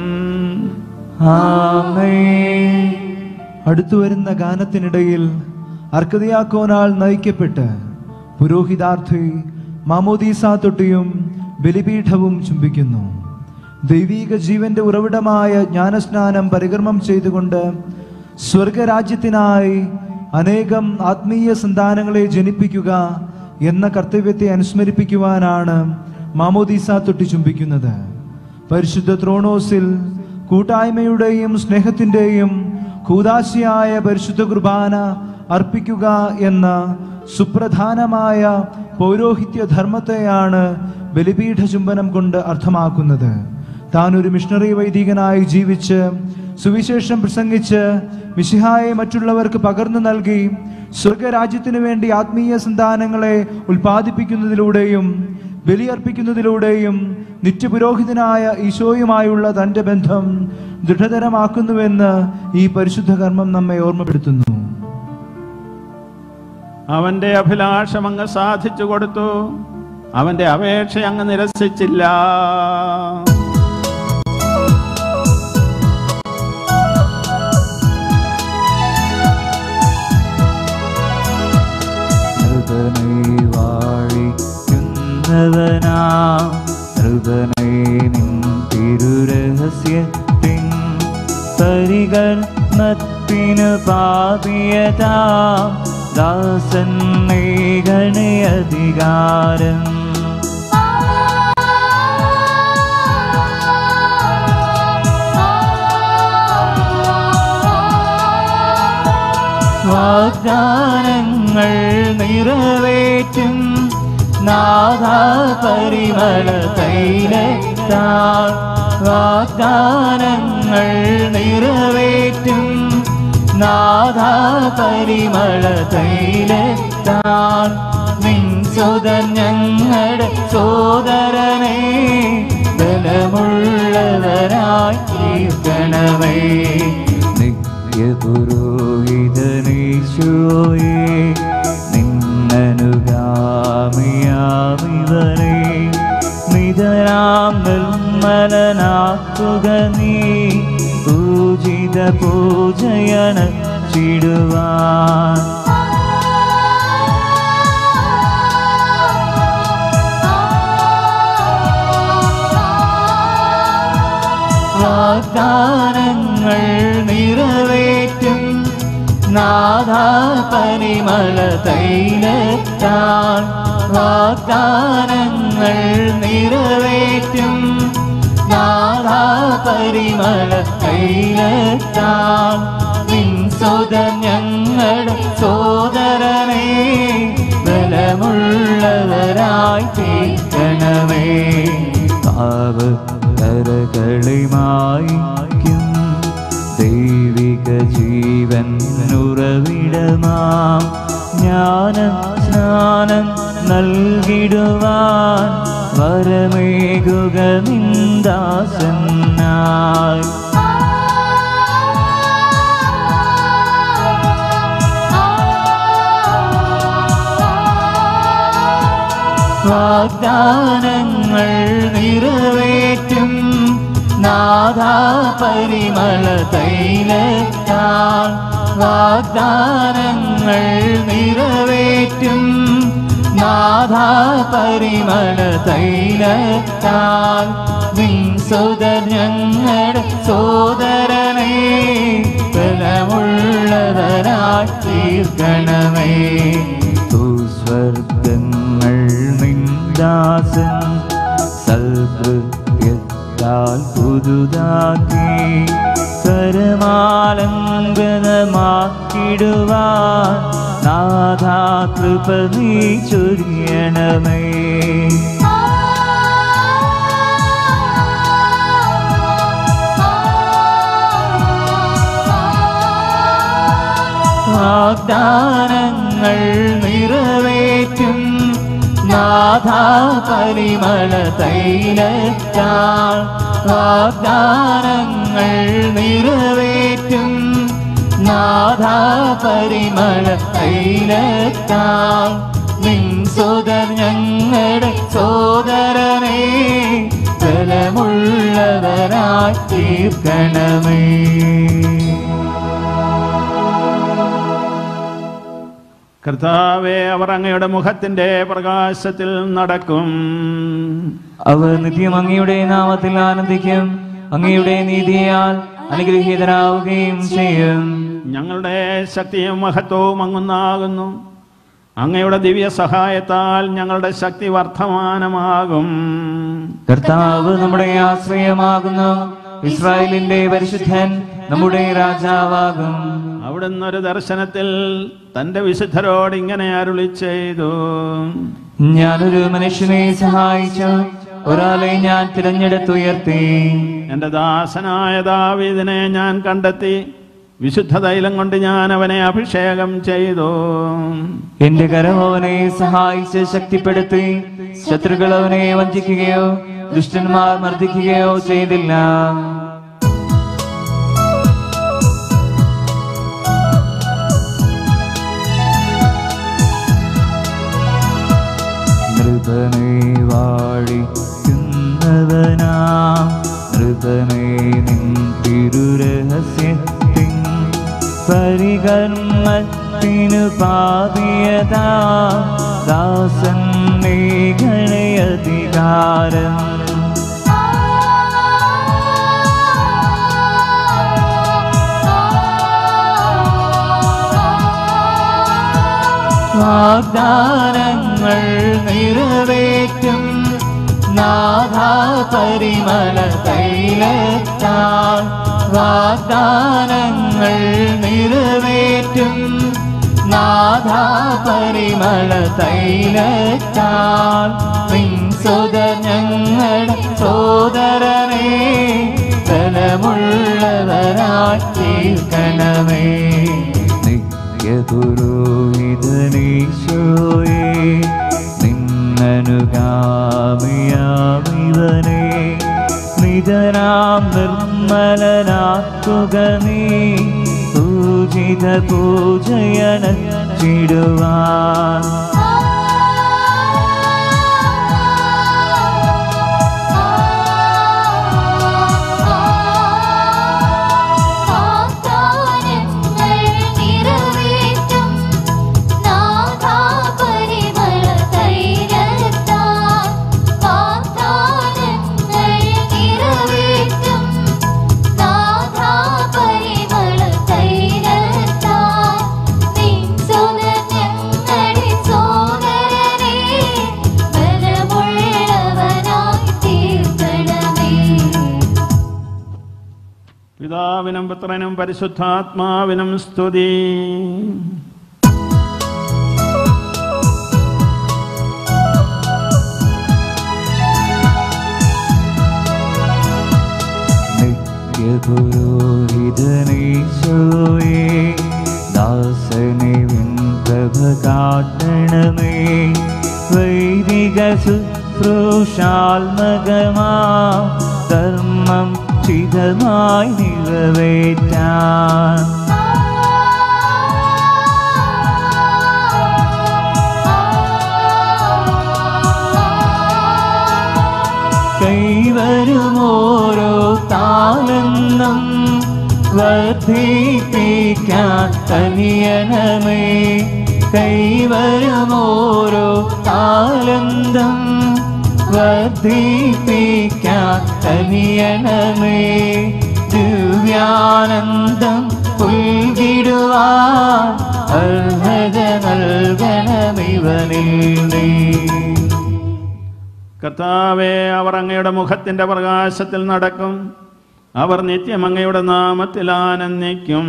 ആമേൻ. അടുത്തു വരുന്ന ഗാനത്തിനിടയിൽ അർക്കദിയാക്കോനാൽ നയിക്കപ്പെട്ട് പുരോഹിതാർത്ഥി മാമോദീസ തൊട്ടിയും ബലിപീഠവും ചുംബിക്കുന്നു. ദൈവീക ജീവന്റെ ഉറവിടമായ ജ്ഞാനസ്നാനം പരികർമ്മം ചെയ്തുകൊണ്ട് സ്വർഗരാജ്യത്തിനായി അനേകം ആത്മീയ സന്താനങ്ങളെ ജനിപ്പിക്കുക എന്ന കർത്തവ്യത്തെ അനുസ്മരിപ്പിക്കുവാനാണ് മാമോദീസ തൊട്ടി ചുംബിക്കുന്നത്. പരിശുദ്ധ ത്രോണോസിൽ കൂട്ടായ്മയുടെയും സ്നേഹത്തിൻ്റെയും കൂദാശയായ പരിശുദ്ധ കുർബാന അർപ്പിക്കുക എന്ന സുപ്രധാനമായ പൗരോഹിത്യ ധർമ്മത്തെയാണ് ബലിപീഠ ചുംബനം കൊണ്ട് അർത്ഥമാക്കുന്നത്. താൻ ഒരു മിഷണറി വൈദികനായി ജീവിച്ച് സുവിശേഷം പ്രസംഗിച്ച് മിശിഹായെ മറ്റുള്ളവർക്ക് പകർന്നു നൽകി സ്വർഗരാജ്യത്തിനു വേണ്ടി ആത്മീയ സന്താനങ്ങളെ ഉൽപ്പാദിപ്പിക്കുന്നതിലൂടെയും ബലിയർപ്പിക്കുന്നതിലൂടെയും നിത്യപുരോഹിതനായ ഈശോയുമായുള്ള തൻ്റെ ബന്ധം ദൃഢതരമാക്കുന്നുവെന്ന് ഈ പരിശുദ്ധ കർമ്മം നമ്മെ ഓർമ്മപ്പെടുത്തുന്നു. അവന്റെ അഭിലാഷം അങ്ങ് സാധിച്ചു കൊടുത്തു, അവന്റെ അപേക്ഷ അങ്ങ് നിരസിച്ചില്ല. തിരുരഹസ്യത്തിൻ പരികർമ്മത്തിനു പാപിയതാ ദാസൻ ഗണേ അധികാരം. വാഗ്ദാനങ്ങൾ നിറവേറ്റും നാഥാ പരിമള തൈലത്താൽ. വാഗ്ദാനങ്ങൾ നിറവേറ്റും നാഥാ പരിമള തൈലത്താൽ. നിൻ സുതൻ ഞങ്ങളുടെ സോദരനെ ബലമുള്ളവരായി തീർക്കണമേ. നിത്യപുരോഹിതനീശോയേ നിന്നനുഗാമിയാമിവരെ നിതരാം നിർമ്മലനാക്കുക നീ. പൂജിത പൂജയണ ചിടുവാൻ വാഗ്ദാനങ്ങൾ നിറവേറ്റും നാഥാ പരിമള തൈലത്താൽ. വാഗ്ദാനങ്ങൾ നിറവേറ്റും നാഥാ പരിമള തൈലത്താൽ. നിൻ സുതൻ ഞങ്ങളുടെ സോദരനെ ബലമുള്ളവരായി തീർക്കണമേ. പാപകരകളിമായിക്കും ദൈവിക ജീവൻ ഉറവിടമാം ജ്ഞാനം സ്നാനം നൽകിടുവാൻ വരമേകുക നിന്ദാസനായി. വാഗ്ദാനങ്ങൾ നിറവേറ്റും നാഥാ പരിമള തൈലത്താൽ. വാഗ്ദാനങ്ങൾ നിറവേറ്റും നാഥാ പരിമള തൈലത്താൽ. നിൻ സുതൻ ഞങ്ങളുടെ സോദരനെ ബലമുള്ളവരായി തീർക്കണമേ. സ്വർഗങ്ങൾ നിന്ദാസൻ സൽകൃത്യത്താൽ പുതുതാക്കി കരമാലംബനമാക്കിടുവാൻ നാഥാ കൃപ നീ ചൊരിയണമേ. വാഗ്ദാനങ്ങൾ നിറവേറ്റും നാഥാ പരിമള തൈലത്താൽ. വാഗ്ദാനങ്ങൾ നിറവേറ്റും നാഥാ പരിമള തൈലത്താൽ. നിൻ സുതൻ ഞങ്ങളുടെ സോദരനെ ബലമുള്ളവരായി തീർക്കണമേ. കർത്താവേ, അവർ അങ്ങയുടെ മുഖത്തിന്റെ പ്രകാശത്തിൽ നടക്കും. അവർ നിത്യം അങ്ങയുടെ നാമത്തിൽ ആനന്ദിക്കും. അങ്ങയുടെ നീതിയാൽ അനുഗ്രഹീതരാവുകയും ചെയ്യും. ഞങ്ങളുടെ ശക്തിയും മഹത്വവും അങ്ങുന്നാകുന്നു. അങ്ങയുടെ ദിവ്യ സഹായത്താൽ ഞങ്ങളുടെ ശക്തി വർദ്ധമാനമാകും. കർത്താവ് നമ്മുടെ ആശ്രയമാകുന്നു. ഇസ്രായേലിന്റെ പരിശുദ്ധൻ നമ്മുടെ രാജാവാകും. അവിടുന്ന് ഒരു ദർശനത്തിൽ തന്റെ വിശുദ്ധരോട് ഇങ്ങനെ അരുളി ചെയ്തു: ഞാനൊരു മനുഷ്യനെ സഹായിച്ചു, ഒരാളെ ഞാൻ തിരഞ്ഞെടുത്തുയർത്തി. എന്റെ ദാസനായ ദാവീദിനെ ഞാൻ കണ്ടെത്തി, വിശുദ്ധ തൈലം കൊണ്ട് ഞാൻ അവനെ അഭിഷേകം ചെയ്തു. എന്റെ കരം അവനെ സഹായിച്ച് ശക്തിപ്പെടുത്തി. ശത്രുക്കൾ അവനെ വഞ്ചിക്കുകയോ ദുഷ്ടന്മാർ മർദ്ദിക്കുകയോ ചെയ്തില്ല. നൃപനെ വാഴിക്കുന്നവനാം നൃപനെ നിൻ തിരുരഹസ്യത്തിൻ പരികർമ്മത്തിനു പാപിയതാ ദാസൻ മേഘണേ അധികാരം. വാഗ്ദാനങ്ങൾ നിറവേറ്റും നാഥാ പരിമള തൈലത്താൽ. വാഗ്ദാനങ്ങൾ നിറവേറ്റും നാഥാ പരിമള തൈലത്താൽ. നിൻ ഞങ്ങളുടെ സോദരനെ ബലമുള്ളവരായി തീർക്കണമേ. പുരോഹിതനീശോയേ നിന്നനുഗാമിയാമിവനെ നിധനാം നിർമ്മലനാക്കുക നീ പൂജിത പൂജയണച്ചിടുവാൻ. പിതാവിനും പുത്രനും പരിശുദ്ധാത്മാവിനും സ്തുതി. നിത്യപുരോഹിതനീശോയേ ദാസനെ വിൻപ്രഭ കാട്ടണമേ. വൈദിക ശുശ്രൂഷാത്മകമാ ധർമ്മം ചിതമായി നിറവേറ്റാൻ. കൈവരുമോരോ താലെന്നും വർദ്ധിപ്പിക്കാൻ തനിയണമേ. കൈവരുമോരോ താലെന്നും വർദ്ധിപ്പിക്കാൻ തനിയണമേ. ദിവ്യാനന്ദം ഉൾകിടുവാൻ അർഹത നൽകണമിവനിൽ നീ. കർത്താവേ, അവർ അങ്ങയുടെ മുഖത്തിന്റെ പ്രകാശത്തിൽ നടക്കും, അവർ നിത്യം അങ്ങയുടെ നാമത്തിൽ ആനന്ദിക്കും.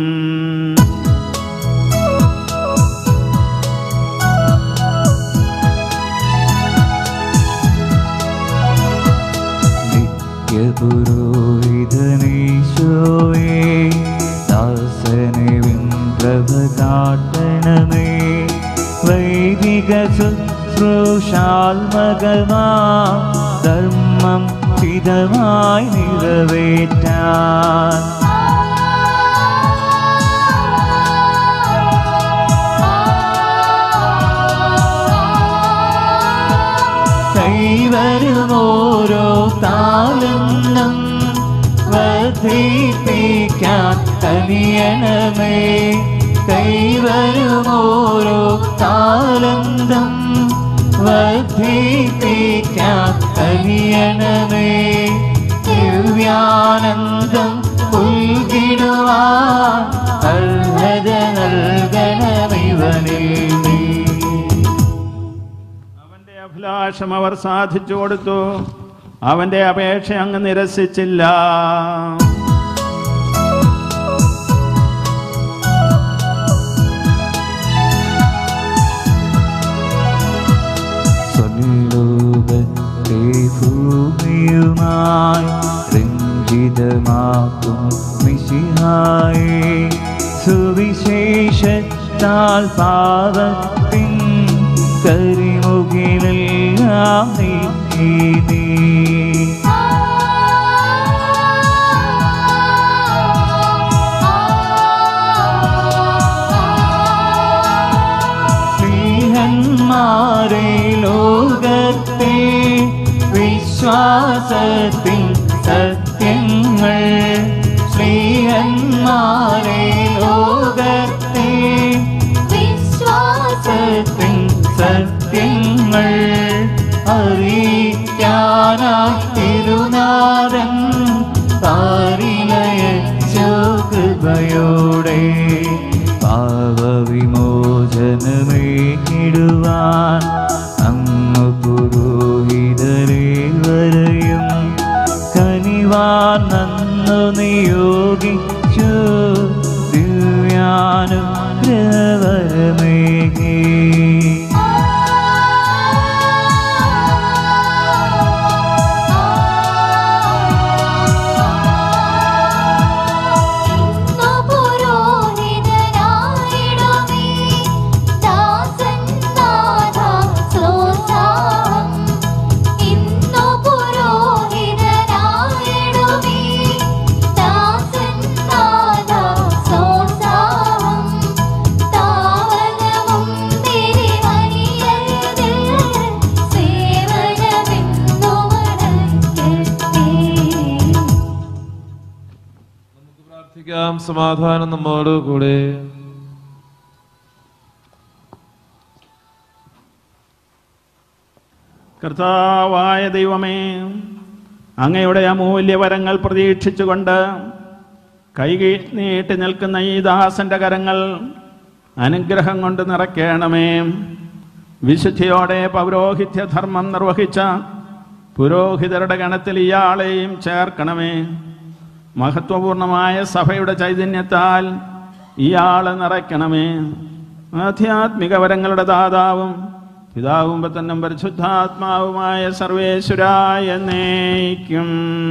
പുരോഹിതനീശോയേ ദാസനെ വിൻപ്രഭ കാട്ടണമേ. വൈദിക ശുശ്രൂഷാത്മകമാ ധർമ്മം ചിതമായി നിറവേറ്റാൻ. കൈവരുമോരോ താലെന്നും വർദ്ധിപ്പിക്കാൻ തനിയണമേ. കൈവരുമോരോ താലെന്നും വർദ്ധിപ്പിക്കാൻ തനിയണമേ. ദിവ്യാനന്ദം ഉൾകിടുവാൻ അർഹത നൽകണമിവനിൽ നീ. അഭിലാഷം അവർ സാധിച്ചു കൊടുത്തു, അവന്റെ അപേക്ഷ അങ്ങ് നിരസിച്ചില്ല. ഭൂമിയുമായി രഞ്ജിതമാക്കും മിശിഹായേ, സുവിശേഷത്താൽ പാപത്തിൻ കരിമുകിലെല്ലാം നീക്കി നീ. സ്നേഹന്മാരെ ലോകത്തെ വിശ്വാസത്തിൻ സത്യങ്ങൾ, സ്നേഹന്മാരെ ലോകത്തെ വിശ്വാസത്തിൻ സത്യങ്ങൾ അറിയിക്കാനായി തിരുനാഥൻ താരിലയച്ചു കൃപയോടെ. പാപവിമോചനമേകിടുവാൻ അങ്ങ് പുരോഹിതരെ വരെയും കനിവാൻ നന്നു നിയോഗിച്ചു ദിവ്യാനുഗ്രഹവരമേകി. സമാധാനം നമ്മോട് കൂടെ. കർത്താവായ ദൈവമേ, അങ്ങയുടെ അമൂല്യവരങ്ങൾ പ്രതീക്ഷിച്ചുകൊണ്ട് കൈകി നീട്ടി നിൽക്കുന്ന ഈ ദാസന്റെ കരങ്ങൾ അനുഗ്രഹം കൊണ്ട് നിറയ്ക്കണമേ. വിശുദ്ധിയോടെ പൗരോഹിത്യധർമ്മം നിർവഹിച്ച പുരോഹിതരുടെ ഗണത്തിൽ ഇയാളെയും ചേർക്കണമേ. മഹത്വപൂർണമായ സഭയുടെ ചൈതന്യത്താൽ ഇയാളെ നിറയ്ക്കണമേ. ആധ്യാത്മിക വരങ്ങളുടെ ദാതാവും പിതാവും പുത്രനും പരിശുദ്ധാത്മാവുമായ സർവേശ്വരായ എന്നേക്കും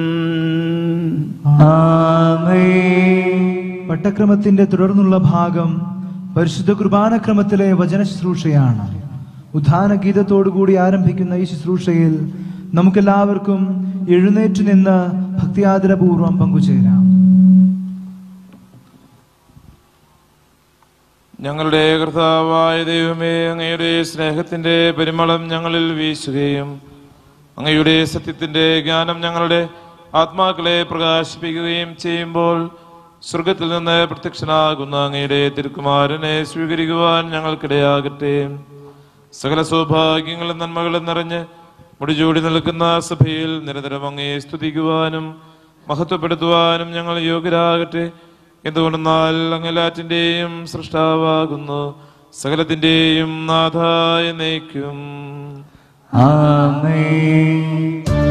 ആമേൻ. പട്ടക്രമത്തിന്റെ തുടർന്നുള്ള ഭാഗം പരിശുദ്ധ കുർബാനക്രമത്തിലെ വചന ശുശ്രൂഷയാണ്. ഉദ്ധാന ഗീതത്തോടുകൂടി ആരംഭിക്കുന്ന ഈ ശുശ്രൂഷയിൽ നമുക്കെല്ലാവർക്കും എഴുന്നേറ്റ് നിന്ന് ഭക്തിയാദരപൂർവ്വം പങ്കുചേരാം. ഞങ്ങളുടെ കർത്താവായ ദൈവമേ, അങ്ങയുടെ സ്നേഹത്തിന്റെ പരിമളം ഞങ്ങളിൽ വീശുകയും അങ്ങയുടെ സത്യത്തിന്റെ ജ്ഞാനം ഞങ്ങളുടെ ആത്മാക്കളെ പ്രകാശിപ്പിക്കുകയും ചെയ്യുമ്പോൾ സ്വർഗത്തിൽ നിന്ന് പ്രത്യക്ഷനാകുന്ന അങ്ങയുടെ തിരുക്കുമാരനെ സ്വീകരിക്കുവാൻ ഞങ്ങൾക്കിടയാകട്ടെ. സകല സൗഭാഗ്യങ്ങളും നന്മകളും നിറഞ്ഞ് മുടിചൂടി നിൽക്കുന്ന സഭയിൽ നിരന്തരം അങ്ങയെ സ്തുതിക്കുവാനും മഹത്വപ്പെടുത്തുവാനും ഞങ്ങൾ യോഗ്യരാകട്ടെ. എന്തുകൊണ്ടെന്നാൽ അങ്ങെല്ലാറ്റിന്റെയും സൃഷ്ടാവാകുന്നു, സകലത്തിന്റെയും നാഥായ നയിക്കും. ആമേൻ.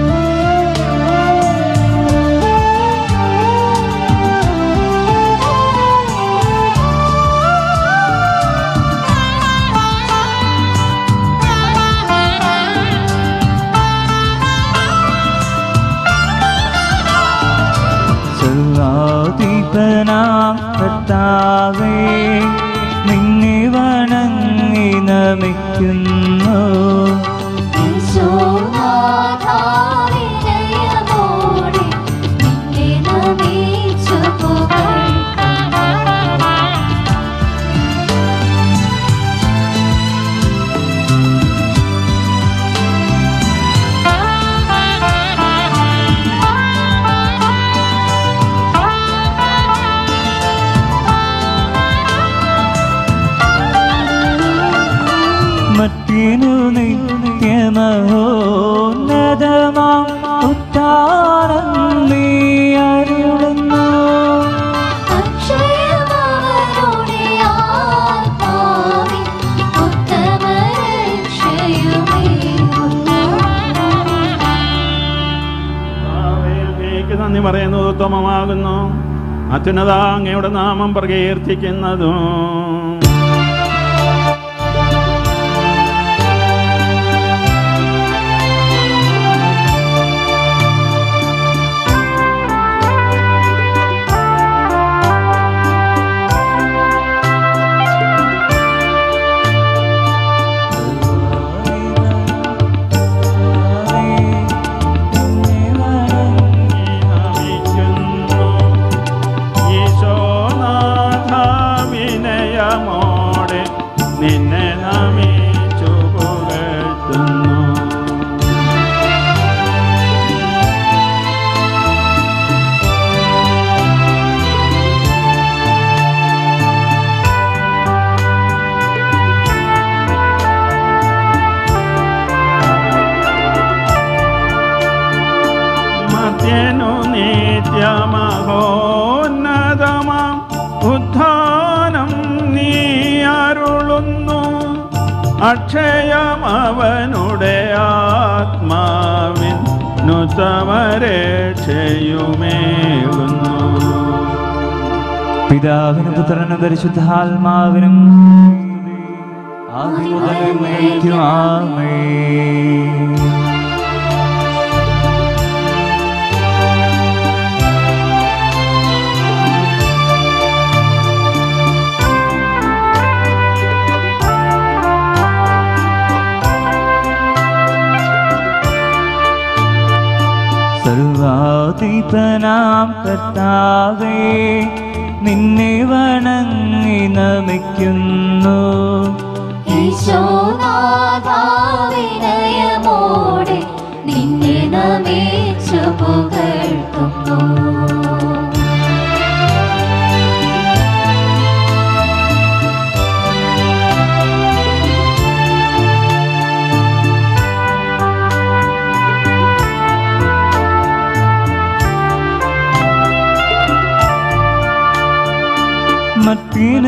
കർത്താവേ, നിന്നെ വണങ്ങി നമിക്കുന്നു. മറ്റിനു നിത്യമഹോന്നതമാം ഉത്താരം നീ അരുളുന്നു. നന്ദി പറയുന്നത് ഉത്തമമാകുന്നു. അത്യുന്നത അങ്ങയുടെ നാമം പ്രകീർത്തിക്കുന്നതും നിത്യമഹോന്നതമാം ഉത്ഥാനം നീ അരുളുന്നു. അക്ഷയം അവനുടെ ആത്മാവിൻ നുതമരക്ഷയുമേകുന്നു. പിതാവിനും പുത്രനും പരിശുദ്ധാത്മാവിനും ആദ്യം മുതൽ എന്നേക്കും ആമേൻ. സർവാധിപനാം കർത്താവേ, നിന്നെ വണങ്ങി നമിക്കുന്നു. ഈശോനാഥാവിനയമോടെ നിന്നെ നമിച്ചു പുകഴ്ത്തുന്നു. മത്തിനു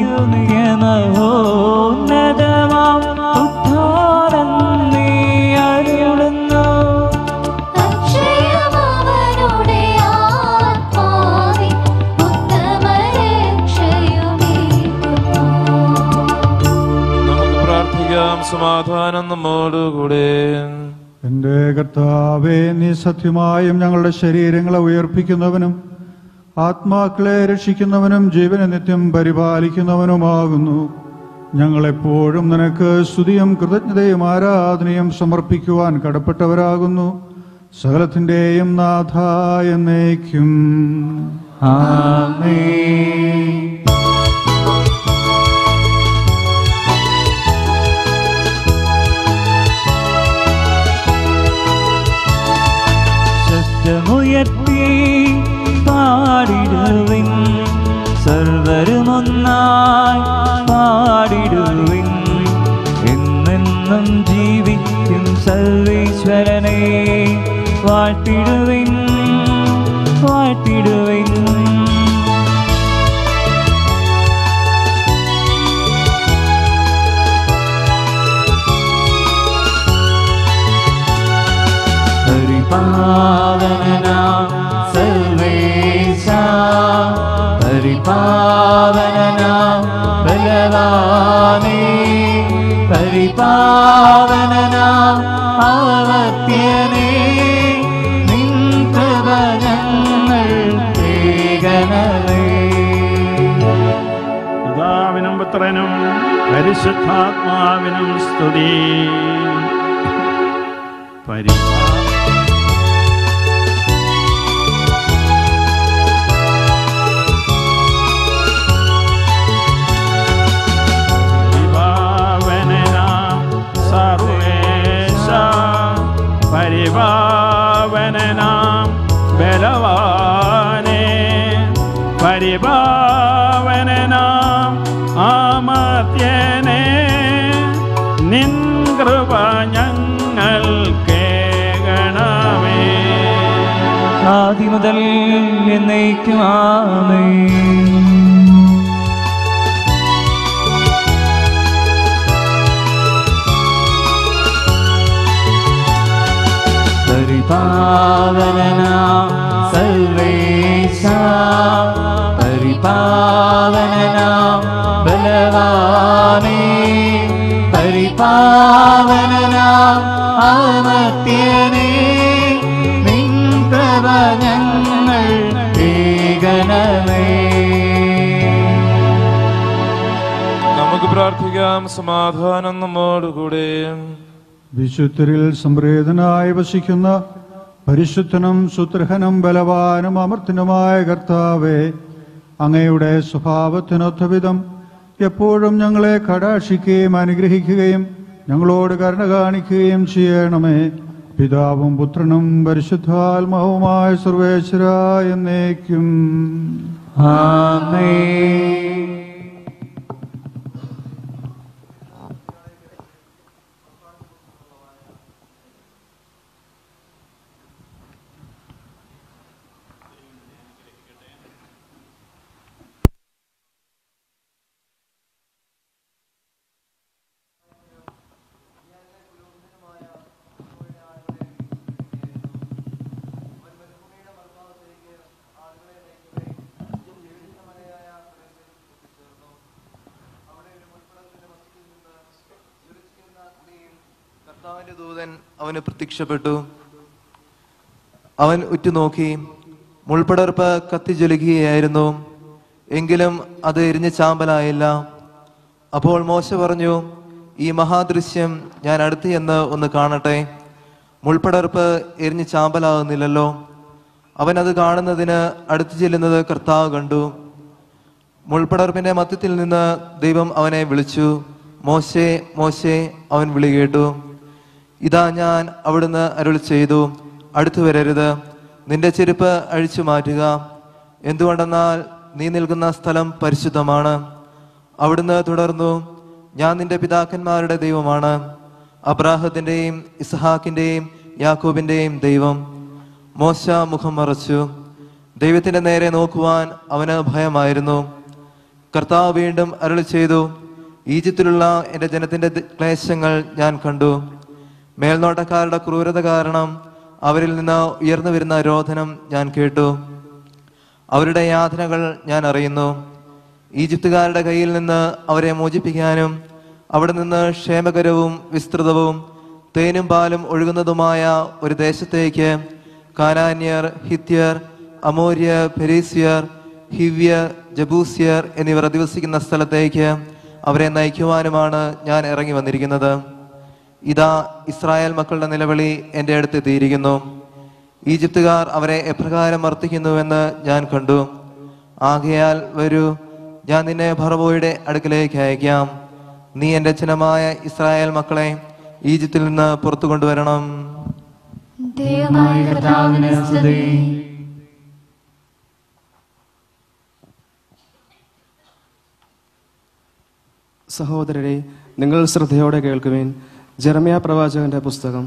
നിത്യമഹോന്നതമാം ഉദ്ധാരം നീ അരുളുന്നു. അക്ഷയമവനുടെ ആത്മാവിൻ ഉത്തമരക്ഷയുമേകുന്നു. നമുക്ക് പ്രാർത്ഥിക്കാം. സമാധാനം നമ്മോടുകൂടെ. എൻ്റെ കർത്താവേ, നീ സത്യമായും ഞങ്ങളുടെ ശരീരങ്ങളെ ഉയർപ്പിക്കുന്നവനും ആത്മാക്കളെ രക്ഷിക്കുന്നവനും ജീവനെ നിത്യം പരിപാലിക്കുന്നവനുമാകുന്നു. ഞങ്ങളെപ്പോഴും നിനക്ക് സ്തുതിയും കൃതജ്ഞതയും ആരാധനയും സമർപ്പിക്കുവാൻ കടപ്പെട്ടവരാകുന്നു. സകലത്തിൻ്റെയും നാഥ എന്നേക്കും ആമേൻ. ശബ്ദമുയർത്തി പാടിടുവിൻ, സർവരുമൊന്നായി പാടിടുവിൻ. എന്നെന്നും ജീവിക്കും സർവീശ്വരനെ വാഴ്ത്തിടുവിൻ, വാഴ്ത്തിടുവിൻ. പരിപാവനനാം സർവേശ, പരിപാവനനാം ബലവാനേ, പരിപാവനനാം അമർത്യനേ, നിൻ കൃപ ഞങ്ങൾ കേൾക്കണമേ. പിതാവിനും പുത്രനും പരിശുദ്ധാത്മാവിനും സ്തുതി. പരിപാവനനാം സർവേശ, പരിപാവനനാം ബലവാനേ, പരിപാവനനാം അമർത്യനേ, നിൻ കൃപ ഞങ്ങൾ കേൾക്കണമേ. ആദ്യം മുതൽ എന്നേക്കും ആമേൻ. പരിപാവനനാം സർവേശ, പരിപാവനനാം ബലവാനേ, പരിപാവനനാം അമർത്യനേ, നിൻ കൃപ ഞങ്ങൾ കേൾക്കണമേ. നമുക്ക് പ്രാർത്ഥിക്കാം. സമാധാനം നമ്മോടുകൂടെ. വിശുദ്ധരിൽ സംപ്രീതനായി വസിക്കുന്ന പരിശുദ്ധനും സുത്രഹനും ബലവാനും അമർത്തിനുമായ കർത്താവേ, അങ്ങയുടെ സ്വഭാവത്തിനൊത്തവിധം എപ്പോഴും ഞങ്ങളെ കടാക്ഷിക്കുകയും അനുഗ്രഹിക്കുകയും ഞങ്ങളോട് കരുണ കാണിക്കുകയും ചെയ്യണമേ. പിതാവും പുത്രനും പരിശുദ്ധാത്മാവുമായ സർവേശ്വരാ എന്നേക്കും ആമേൻ. കർത്താവിന്റെ ദൂതൻ അവന് പ്രത്യക്ഷപ്പെട്ടു. അവൻ ഉറ്റുനോക്കി, മുൾപടർപ്പ് കത്തിജ്വലിക്കുകയായിരുന്നു, എങ്കിലും അത് എരിഞ്ഞ് ചാമ്പലായില്ല. അപ്പോൾ മോശ പറഞ്ഞു, ഈ മഹാദൃശ്യം ഞാൻ അടുത്ത് ചെന്ന് ഒന്ന് കാണട്ടെ. മുൾപടർപ്പ് എരിഞ്ഞ് ചാമ്പലാകുന്നില്ലല്ലോ. അവൻ അത് കാണുന്നതിന് അടുത്തു ചെല്ലുന്നത് കർത്താവ് കണ്ടു. മുൾപടർപ്പിന്റെ മധ്യത്തിൽ നിന്ന് ദൈവം അവനെ വിളിച്ചു, മോശേ മോശേ. അവൻ വിളി കേട്ടു. ഇതാ ഞാൻ, അവിടുന്ന് അരുളി ചെയ്തു, അടുത്തു വരരുത്, നിന്റെ ചെരുപ്പ് അഴിച്ചു മാറ്റുക. എന്തുകൊണ്ടെന്നാൽ നീ നിൽക്കുന്ന സ്ഥലം പരിശുദ്ധമാണ്. അവിടുന്ന് തുടർന്നു, ഞാൻ നിന്റെ പിതാക്കന്മാരുടെ ദൈവമാണ്, അബ്രാഹത്തിന്റെയും ഇസ്ഹാക്കിന്റെയും യാക്കോബിന്റെയും ദൈവം. മോശ മുഖം മറച്ചു. ദൈവത്തിന്റെ നേരെ നോക്കുവാൻ അവന് ഭയമായിരുന്നു. കർത്താവ് വീണ്ടും അരുളി ചെയ്തു, ഈജിപ്തിലുള്ള എൻ്റെ ജനത്തിന്റെ ക്ലേശങ്ങൾ ഞാൻ കണ്ടു. മേൽനോട്ടക്കാരുടെ ക്രൂരത കാരണം അവരിൽ നിന്ന് ഉയർന്നു വരുന്ന രോദനം ഞാൻ കേട്ടു. അവരുടെ യാതനകൾ ഞാൻ അറിയുന്നു. ഈജിപ്തുകാരുടെ കയ്യിൽ നിന്ന് അവരെ മോചിപ്പിക്കാനും അവിടെ നിന്ന് ക്ഷേമകരവും വിസ്തൃതവും തേനും പാലും ഒഴുകുന്നതുമായ ഒരു ദേശത്തേക്ക് കാനാന്യർ, ഹിത്യർ, അമോര്യർ, പെരീസ്യർ, ഹിവ്യർ, ജബൂസ്യർ എന്നിവർ അധിവസിക്കുന്ന സ്ഥലത്തേക്ക് അവരെ നയിക്കുവാനുമാണ് ഞാൻ ഇറങ്ങി വന്നിരിക്കുന്നത്. ഇതാ, ഇസ്രായേൽ മക്കളുടെ നിലവിളി എൻ്റെ അടുത്ത് എത്തിയിരിക്കുന്നു. ഈജിപ്തുകാർ അവരെ എപ്രകാരം വർത്തിക്കുന്നുവെന്ന് ഞാൻ കണ്ടു. ആകയാൽ വരൂ, ഞാൻ നിന്നെ ഫറവോയുടെ അടുക്കലേക്ക് അയക്കാം. നീ എൻ്റെ ജനമായ ഇസ്രായേൽ മക്കളെ ഈജിപ്തിൽ നിന്ന് പുറത്തു കൊണ്ടുവരണം. സഹോദരരെ, നിങ്ങൾ ശ്രദ്ധയോടെ കേൾക്കുവിൻ. ജെറമ്യ പ്രവാചകന്റെ പുസ്തകം.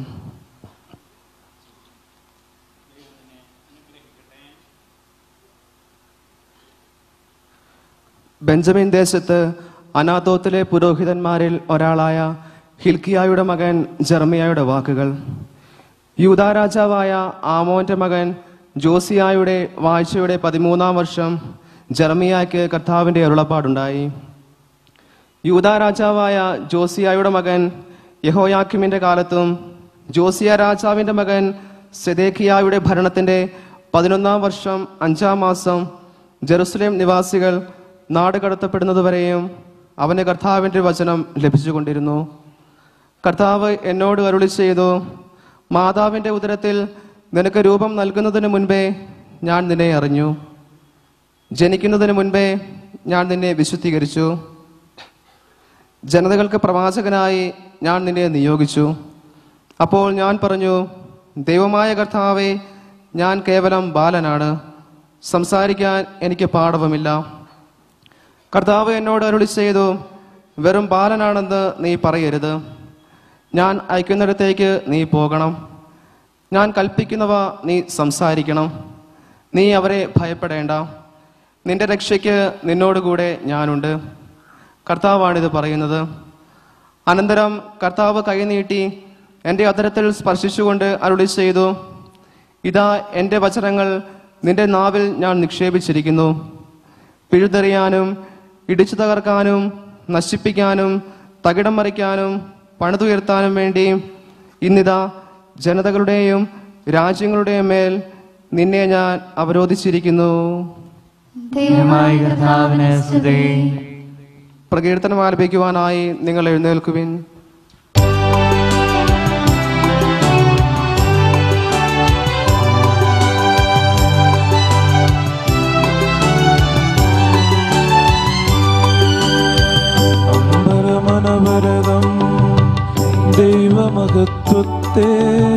ബെഞ്ചമിൻ ദേശത്ത് അനാഥോത്തിലെ പുരോഹിതന്മാരിൽ ഒരാളായ ഹിൽക്കിയായുടെ മകൻ ജെറമ്യായുടെ വാക്കുകൾ. യൂദാ രാജാവായ ആമോന്റെ മകൻ ജോസിയായുടെ വാഴ്ചയുടെ 13-ാം വർഷം ജെറമ്യായ്ക്ക് കർത്താവിന്റെ അരുളപ്പാടുണ്ടായി. യൂദാ രാജാവായ ജോസിയായുടെ മകൻ യഹോയാക്കിമിന്റെ കാലത്തും ജോസിയ രാജാവിന്റെ മകൻ സെദേക്കിയായുടെ ഭരണത്തിന്റെ 11-ാം വർഷം 5-ാം മാസം ജെറുസലേം നിവാസികൾ നാട് കടത്തപ്പെടുന്നതുവരെയും അവന് കർത്താവിന്റെ വചനം ലഭിച്ചുകൊണ്ടിരുന്നു. കർത്താവ് എന്നോട് അരുളി ചെയ്തു, മാതാവിന്റെ ഉദരത്തിൽ നിനക്ക് രൂപം നൽകുന്നതിന് മുൻപേ ഞാൻ നിന്നെ അറിഞ്ഞു, ജനിക്കുന്നതിന് മുൻപേ ഞാൻ നിന്നെ വിശുദ്ധീകരിച്ചു. ജനതകൾക്ക് പ്രവാചകനായി ഞാൻ നിന്നെ നിയോഗിച്ചു. അപ്പോൾ ഞാൻ പറഞ്ഞു, ദൈവമായ കർത്താവേ, ഞാൻ കേവലം ബാലനാണ്, സംസാരിക്കാൻ എനിക്ക് പാടവമില്ല. കർത്താവ് എന്നോട് അരുളി ചെയ്തു, വെറും ബാലനാണെന്ന് നീ പറയരുത്. ഞാൻ അയക്കുന്നിടത്തേക്ക് നീ പോകണം. ഞാൻ കൽപ്പിക്കുന്നവ നീ സംസാരിക്കണം. നീ അവരെ ഭയപ്പെടേണ്ട. നിന്റെ രക്ഷയ്ക്ക് നിന്നോടുകൂടെ ഞാനുണ്ട്. കർത്താവാണിത് പറയുന്നത്. അനന്തരം കർത്താവ് കൈനീട്ടി എൻ്റെ അധരത്തിൽ സ്പർശിച്ചുകൊണ്ട് അരുളി ചെയ്തു, ഇതാ, എൻ്റെ വചനങ്ങൾ നിന്റെ നാവിൽ ഞാൻ നിക്ഷേപിച്ചിരിക്കുന്നു. പിഴുതെറിയാനും ഇടിച്ചു തകർക്കാനും നശിപ്പിക്കാനും തകിടം മറിക്കാനും പണിതുയർത്താനും വേണ്ടി ഇന്നിതാ ജനതകളുടെയും രാജ്യങ്ങളുടെയും മേൽ നിന്നെ ഞാൻ അവരോധിച്ചിരിക്കുന്നു. പ്രകീർത്തനം ആലപിക്കുവാനായി നിങ്ങൾ എഴുന്നേൽക്കുവിൻ. അമ്പരമനവരതം ദൈവമഹത്വത്തെ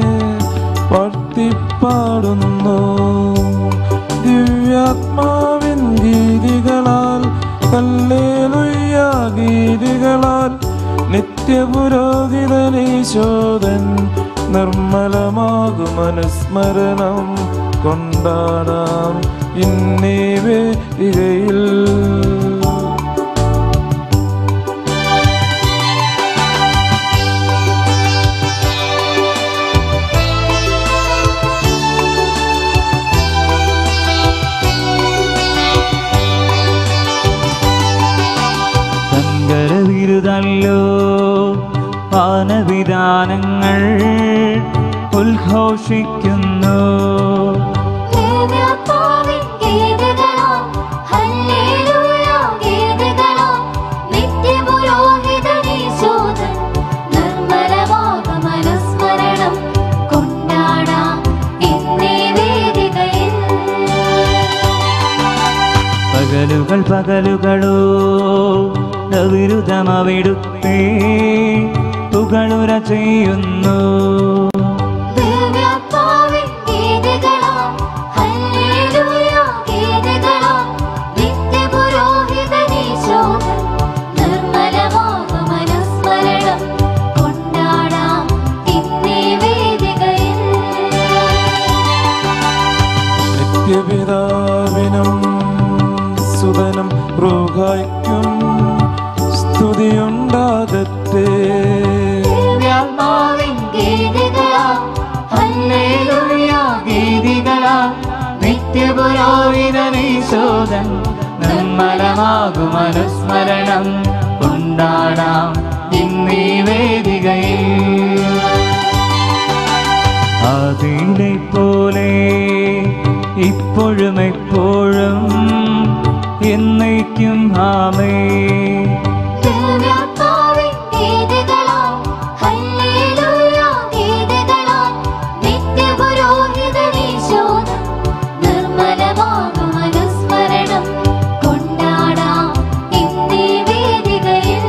വാഴ്ത്തിപ്പാടുന്നു. ദിവ്യാത്മാവിൻ ഗീതികളാൽ, ഹല്ലേലൂയ ഗീതികളാൽ, നിത്യപുരോഹിതനീശോദൻ നിർമ്മലമാകും അനുസ്മരണം കൊണ്ടാടാം ഇന്നീ വേദികയിൽ. ല്ലോ ആനപിതാ ഗാനങ്ങൾ ഉദ്ഘോഷിക്കുന്നു. ദിവ്യാത്മാവിൻ ഗീതങ്ങളാം ഹല്ലേലൂയ ഗീതങ്ങളാം നിത്യപുരോഹിതനീശോധൻ നിർമ്മലമാകുമനുസ്മരണം കൊണ്ടാടാം ഇന്നീ വേദികയിൽ. പകലുകളോ വിരുദ്ധമവിടുത്തെ പുകളുര ചെയ്യുന്നു. ദിവ്യാത്മാവിൻ ഗീതങ്ങളാം ഹല്ലേലൂയ ഗീതങ്ങളാം നിത്യപുരോഹിതനീശോധൻ നിർമ്മലമാകുമനുസ്മരണം കൊണ്ടാടാം ഇന്നീ വേദികയിൽ. നിത്യപിതാവിനും സുതനും റൂഹായ്ക്കും സ്തുതിയുണ്ടാകട്ടെ. ദിവ്യാത്മാവിൻ ഗീതങ്ങളാം ഹല്ലേലൂയ ഗീതങ്ങളാം നിത്യപുരോഹിതനീശോധൻ നിർമ്മലമാകുമനുസ്മരണം കൊണ്ടാടാം ഇന്നീ വേദികയിൽ. അതിനെ പോലെ ഇപ്പോഴും എപ്പോഴും എന്നേക്കും ആമേൻ. ദിവ്യാത്മാവിൻ ഗീതങ്ങളാം ഹല്ലേലൂയ ഗീതങ്ങളാം നിത്യപുരോഹിതനീശോധൻ നിർമ്മലമാകുമനുസ്മരണം കൊണ്ടാടാം ഇന്നീ വേദികയിൽ.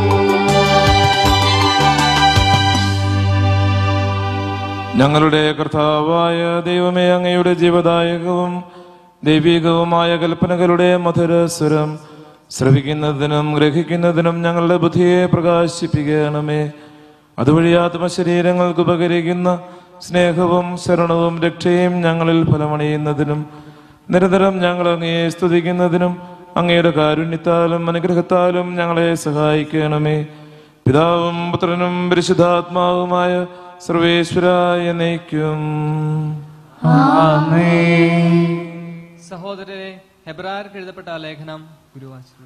ഞങ്ങളുടെ കർത്താവായ ദൈവമേ, അങ്ങയുടെ ജീവദായകവും ദൈവികവുമായ കൽപ്പനകളുടെ മധുരസ്വരം ശ്രവിക്കുന്നതിനും ഗ്രഹിക്കുന്നതിനും ഞങ്ങളുടെ ബുദ്ധിയെ പ്രകാശിപ്പിക്കണമേ. അതുവഴി ആത്മശരീരങ്ങൾക്ക് ഉപകരിക്കുന്ന സ്നേഹവും ശരണവും രക്ഷയും ഞങ്ങളിൽ ഫലമണിയുന്നതിനും നിരന്തരം ഞങ്ങൾ അങ്ങയെ സ്തുതിക്കുന്നതിനും അങ്ങയുടെ കാരുണ്യത്താലും അനുഗ്രഹത്താലും ഞങ്ങളെ സഹായിക്കണമേ. പിതാവും പുത്രനും പരിശുദ്ധാത്മാവുമായ സർവേശ്വരായ എന്നേക്കും ആമേൻ. സഹോദരരെ, ഹെബ്രായർക്ക് എഴുതപ്പെട്ട ലേഖനം ഗുരുവാചാര്യ.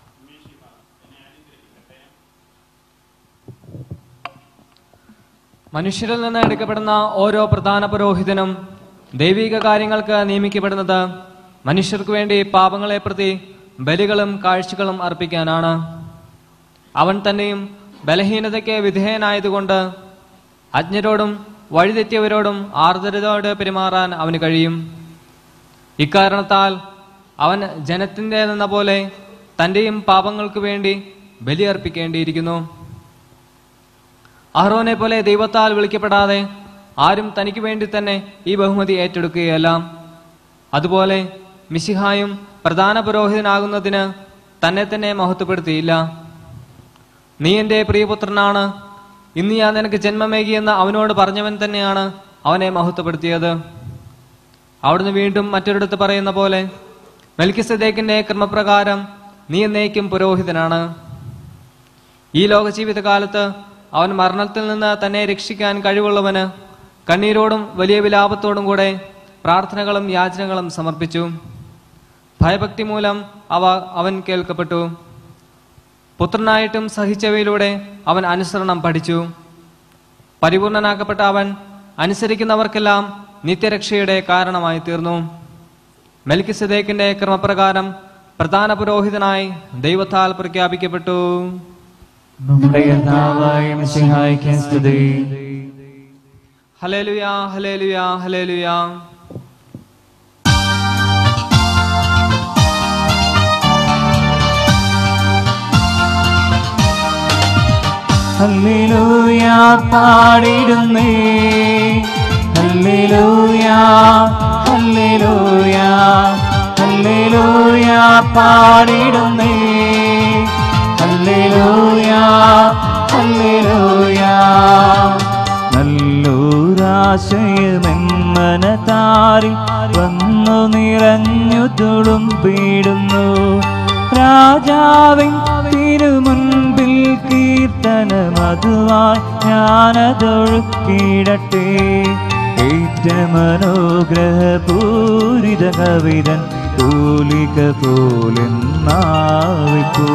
മനുഷ്യരിൽ നിന്ന് എടുക്കപ്പെടുന്ന ഓരോ പ്രധാന പുരോഹിതനും ദൈവിക കാര്യങ്ങൾക്ക് നിയമിക്കപ്പെടുന്നത് മനുഷ്യർക്ക് വേണ്ടി പാപങ്ങളെ പ്രതി ബലികളും കാഴ്ചകളും അർപ്പിക്കാനാണ്. അവൻ തന്നെയും ബലഹീനതയ്ക്ക് വിധേയനായതുകൊണ്ട് അജ്ഞരോടും വഴിതെറ്റിയവരോടും ആർദ്രതയോട് പെരുമാറാൻ അവന് കഴിയും. ഇക്കാരണത്താൽ അവൻ ജനത്തിൻ്റെതെന്ന പോലെ തൻ്റെയും പാപങ്ങൾക്ക് വേണ്ടി ബലിയർപ്പിക്കേണ്ടിയിരിക്കുന്നു. അഹ്റോനെ പോലെ ദൈവത്താൽ വിളിക്കപ്പെടാതെ ആരും തനിക്ക് വേണ്ടി തന്നെ ഈ ബഹുമതി ഏറ്റെടുക്കുകയല്ല. അതുപോലെ മിശിഹായും പ്രധാന പുരോഹിതനാകുന്നതിന് തന്നെ തന്നെ മഹത്വപ്പെടുത്തിയില്ല. നീ എൻ്റെ പ്രിയപുത്രനാണ്, ഇന്ന് ഞാൻ നിനക്ക് ജന്മമേകിയെന്ന് അവനോട് പറഞ്ഞവൻ തന്നെയാണ് അവനെ മഹത്വപ്പെടുത്തിയത്. അവിടുന്ന് വീണ്ടും മറ്റൊരിടത്ത് പറയുന്ന പോലെ മെൽക്കിസദേക്കിന്റെ ക്രമപ്രകാരം നീ എന്നേക്കും പുരോഹിതനാണ്. ഈ ലോക ജീവിതകാലത്ത് അവൻ മരണത്തിൽ നിന്ന് തന്നെ രക്ഷിക്കാൻ കഴിവുള്ളവന് കണ്ണീരോടും വലിയ വിലാപത്തോടും കൂടെ പ്രാർത്ഥനകളും യാചനകളും സമർപ്പിച്ചു. ഭയഭക്തി മൂലം അവൻ കേൾക്കപ്പെട്ടു. പുത്രനായിട്ടും സഹിച്ചവയിലൂടെ അവൻ അനുസരണം പഠിച്ചു. പരിപൂർണനാക്കപ്പെട്ട അവൻ അനുസരിക്കുന്നവർക്കെല്ലാം നിത്യരക്ഷയുടെ കാരണമായി തീർന്നു. മെൽക്കിസദേക്കിന്റെ ക്രമപ്രകാരം പ്രധാന പുരോഹിതനായി ദൈവത്താൽ പ്രഖ്യാപിക്കപ്പെട്ടു. നമ്മുടെ കർത്താവായ മിശിഹായ്ക്ക് സ്തുതി. ഹല്ലേലൂയ, ഹല്ലേലൂയ, ഹല്ലേലൂയ. ഹല്ലേലൂയ പാടിടുന്നേ, ഹല്ലേലൂയ, ഹല്ലേലൂയ, ഹല്ലേലൂയ പാടിടുന്നേ, ഹല്ലേലൂയ, ഹല്ലേലൂയ. നല്ലൊരാശയമെമ്മനതാരിൽ വന്നു നിറഞ്ഞു തുളുമ്പിടുന്നു. രാജാവിൻ തിരുമുൻപിൽ കീർത്തനമതുവായി ഞാനതൊഴുക്കിടട്ടെ. ഏറ്റമനോഗ്രഹപൂരിത കവിതൻ തൂലിക പോലെന്നാവിപ്പോ.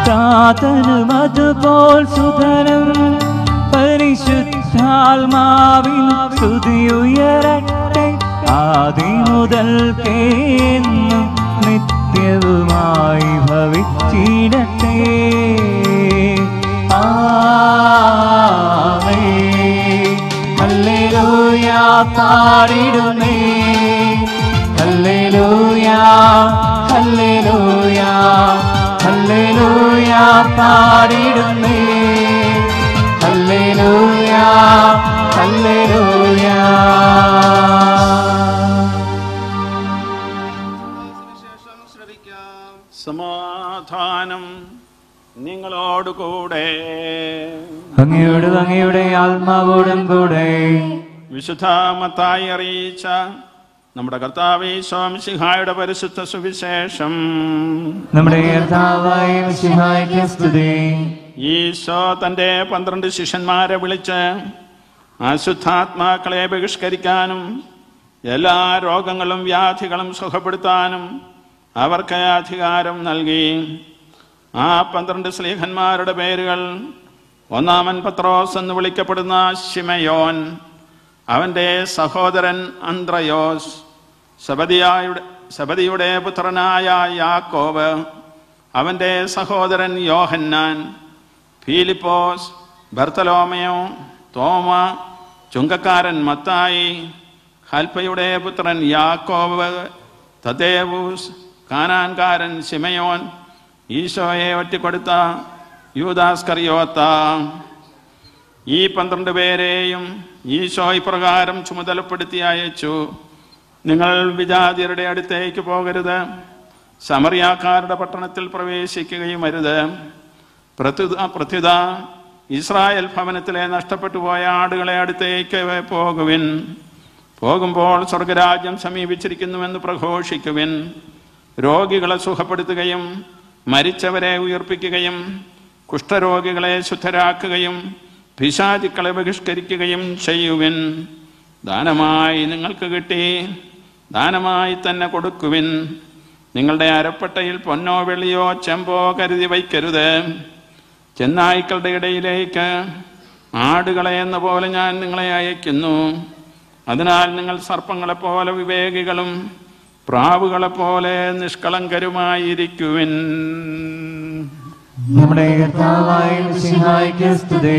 താതനും അതുപോൽ സുതനും പരിശുദ്ധാത്മാവിൻ സ്തുതിയുയരട്ടെ ആദി മുതൽക്കേന്നും നിത്യവുമായി ഭവിച്ചിടട്ടെ. ആമേൻ. ഹല്ലേലൂയ പാടിടുന്നേ, ഹല്ലേലൂയ ഹല്ലേലൂയ ഹല്ലേലൂയ പാടിടുന്നേ, ഹല്ലേലൂയ ഹല്ലേലൂയ. സമാധാനം നിങ്ങളോടുകൂടെ, അങ്ങയുടെ ആത്മാവോടും കൂടെ. വിശുദ്ധ മത്തായി അറിയിച്ച നമ്മുടെ കർത്താവ് ഈശോ മിശിഹായുടെ പരിശുദ്ധ സുവിശേഷം. നമ്മുടെ കർത്താവായ മിശിഹായ്ക്ക് സ്തുതി. ഈശോ തന്റെ 12 ശിഷ്യന്മാരെ വിളിച്ച് അശുദ്ധാത്മാക്കളെ ബഹിഷ്കരിക്കാനും എല്ലാ രോഗങ്ങളും വ്യാധികളും സുഖപ്പെടുത്താനും അവർക്ക് അധികാരം നൽകി. ആ 12 സ്ലീഹന്മാരുടെ പേരുകൾ: ഒന്നാമൻ പത്രോസ് എന്ന് വിളിക്കപ്പെടുന്ന ശിമയോൻ, അവന്റെ സഹോദരൻ അന്ത്രയോസ്, സബദിയുടെ പുത്രനായ യാക്കോബ്, അവന്റെ സഹോദരൻ യോഹന്നാൻ, ഫിലിപ്പോസ്, ബർത്തലോമയോ, തോമ, ചുങ്കക്കാരൻ മത്തായി, ഹൽപ്പയുടെ പുത്രൻ യാക്കോബ്, തദ്ദേവൂസ്, കാനാൻകാരൻ ശിമയോൻ, ഈശോയെ ഒറ്റിക്കൊടുത്ത യൂദാസ്കറിയോത്ത. ഈ 12 പേരെയും ഈശോ ഇപ്രകാരം ചുമതലപ്പെടുത്തി അയച്ചു: നിങ്ങൾ വിജാതിയരുടെ അടുത്തേക്ക് പോകരുത്, സമറിയാക്കാരുടെ പട്ടണത്തിൽ പ്രവേശിക്കുകയും അരുത്. പ്രത്യുത ഇസ്രായേൽ ഭവനത്തിലെ നഷ്ടപ്പെട്ടു പോയ ആടുകളെ അടുത്തേക്ക് പോകുവിൻ. പോകുമ്പോൾ സ്വർഗരാജ്യം സമീപിച്ചിരിക്കുന്നുവെന്ന് പ്രഘോഷിക്കുവിൻ. രോഗികളെ സുഖപ്പെടുത്തുകയും മരിച്ചവരെ ഉയർപ്പിക്കുകയും കുഷ്ഠരോഗികളെ ശുദ്ധരാക്കുകയും പിശാചുക്കളെ ബഹിഷ്കരിക്കുകയും ചെയ്യുവിൻ. ദാനമായി നിങ്ങൾക്ക് കിട്ടി, ദാനമായി തന്നെ കൊടുക്കുവിൻ. നിങ്ങളുടെ അരപ്പട്ടയിൽ പൊന്നോ വെള്ളിയോ ചെമ്പോ കരുതി വയ്ക്കരുത്. ചെന്നായ്ക്കളുടെ ഇടയിലേക്ക് ആടുകളെ എന്ന പോലെ ഞാൻ നിങ്ങളെ അയക്കുന്നു. അതിനാൽ നിങ്ങൾ സർപ്പങ്ങളെപ്പോലെ വിവേകികളും പ്രാവുകളെപ്പോലെ നിഷ്കളങ്കരുമായിരിക്കുവിൻ. നമ്മുടെ കർത്താവായ മിശിഹായ്ക്ക് സ്തുതി.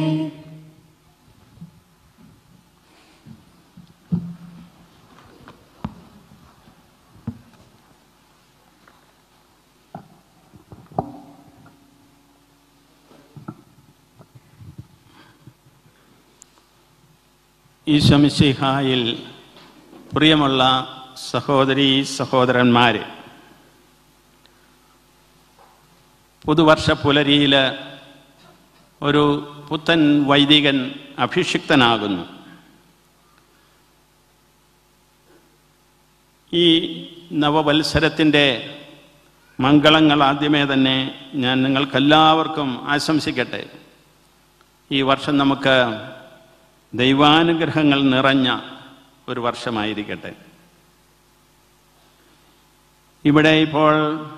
ഈശോ മിശിഹായിൽ പ്രിയമുള്ള സഹോദരീ സഹോദരന്മാരെ, പുതുവർഷ പുലരിയിൽ ഒരു പുത്തൻ വൈദികൻ അഭിഷിക്തനാകുന്നു. ഈ നവവത്സരത്തിൻ്റെ മംഗളങ്ങൾ ആദ്യമേ തന്നെ ഞാൻ നിങ്ങൾക്കെല്ലാവർക്കും ആശംസിക്കട്ടെ. ഈ വർഷം നമുക്ക് ദൈവാനുഗ്രഹങ്ങൾ നിറഞ്ഞ ഒരു വർഷമായിരിക്കട്ടെ. ഇവിടെ ഇപ്പോൾ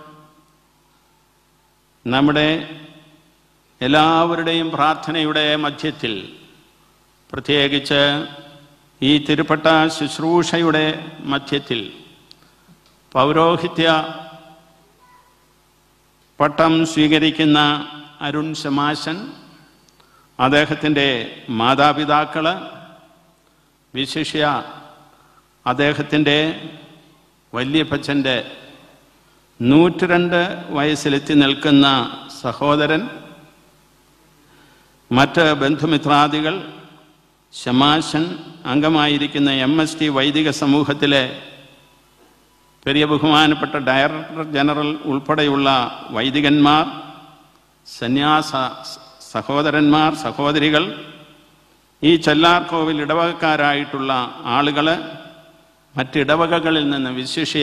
നമ്മുടെ എല്ലാവരുടെയും പ്രാർത്ഥനയുടെ മധ്യത്തിൽ, പ്രത്യേകിച്ച് ഈ തിരുപ്പട്ട ശുശ്രൂഷയുടെ മധ്യത്തിൽ, പൗരോഹിത്യ പട്ടം സ്വീകരിക്കുന്ന അരുൺ ശമാശൻ, അദ്ദേഹത്തിൻ്റെ മാതാപിതാക്കൾ, വിശിഷ്യ അദ്ദേഹത്തിൻ്റെ വല്യപ്പച്ചൻ്റെ 102 വയസ്സിലെത്തി നിൽക്കുന്ന സഹോദരൻ, മറ്റ് ബന്ധുമിത്രാദികൾ, ശമാശൻ അംഗമായിരിക്കുന്ന MST വൈദിക സമൂഹത്തിലെ പെരിയ ബഹുമാനപ്പെട്ട ഡയറക്ടർ ജനറൽ ഉൾപ്പെടെയുള്ള വൈദികന്മാർ, സന്യാസ സഹോദരന്മാർ, സഹോദരികൾ, ഈ ചെല്ലാർകോവിൽ ഇടവകക്കാരായിട്ടുള്ള ആളുകൾ, മറ്റിടവകകളിൽ നിന്ന് വിശിഷ്യ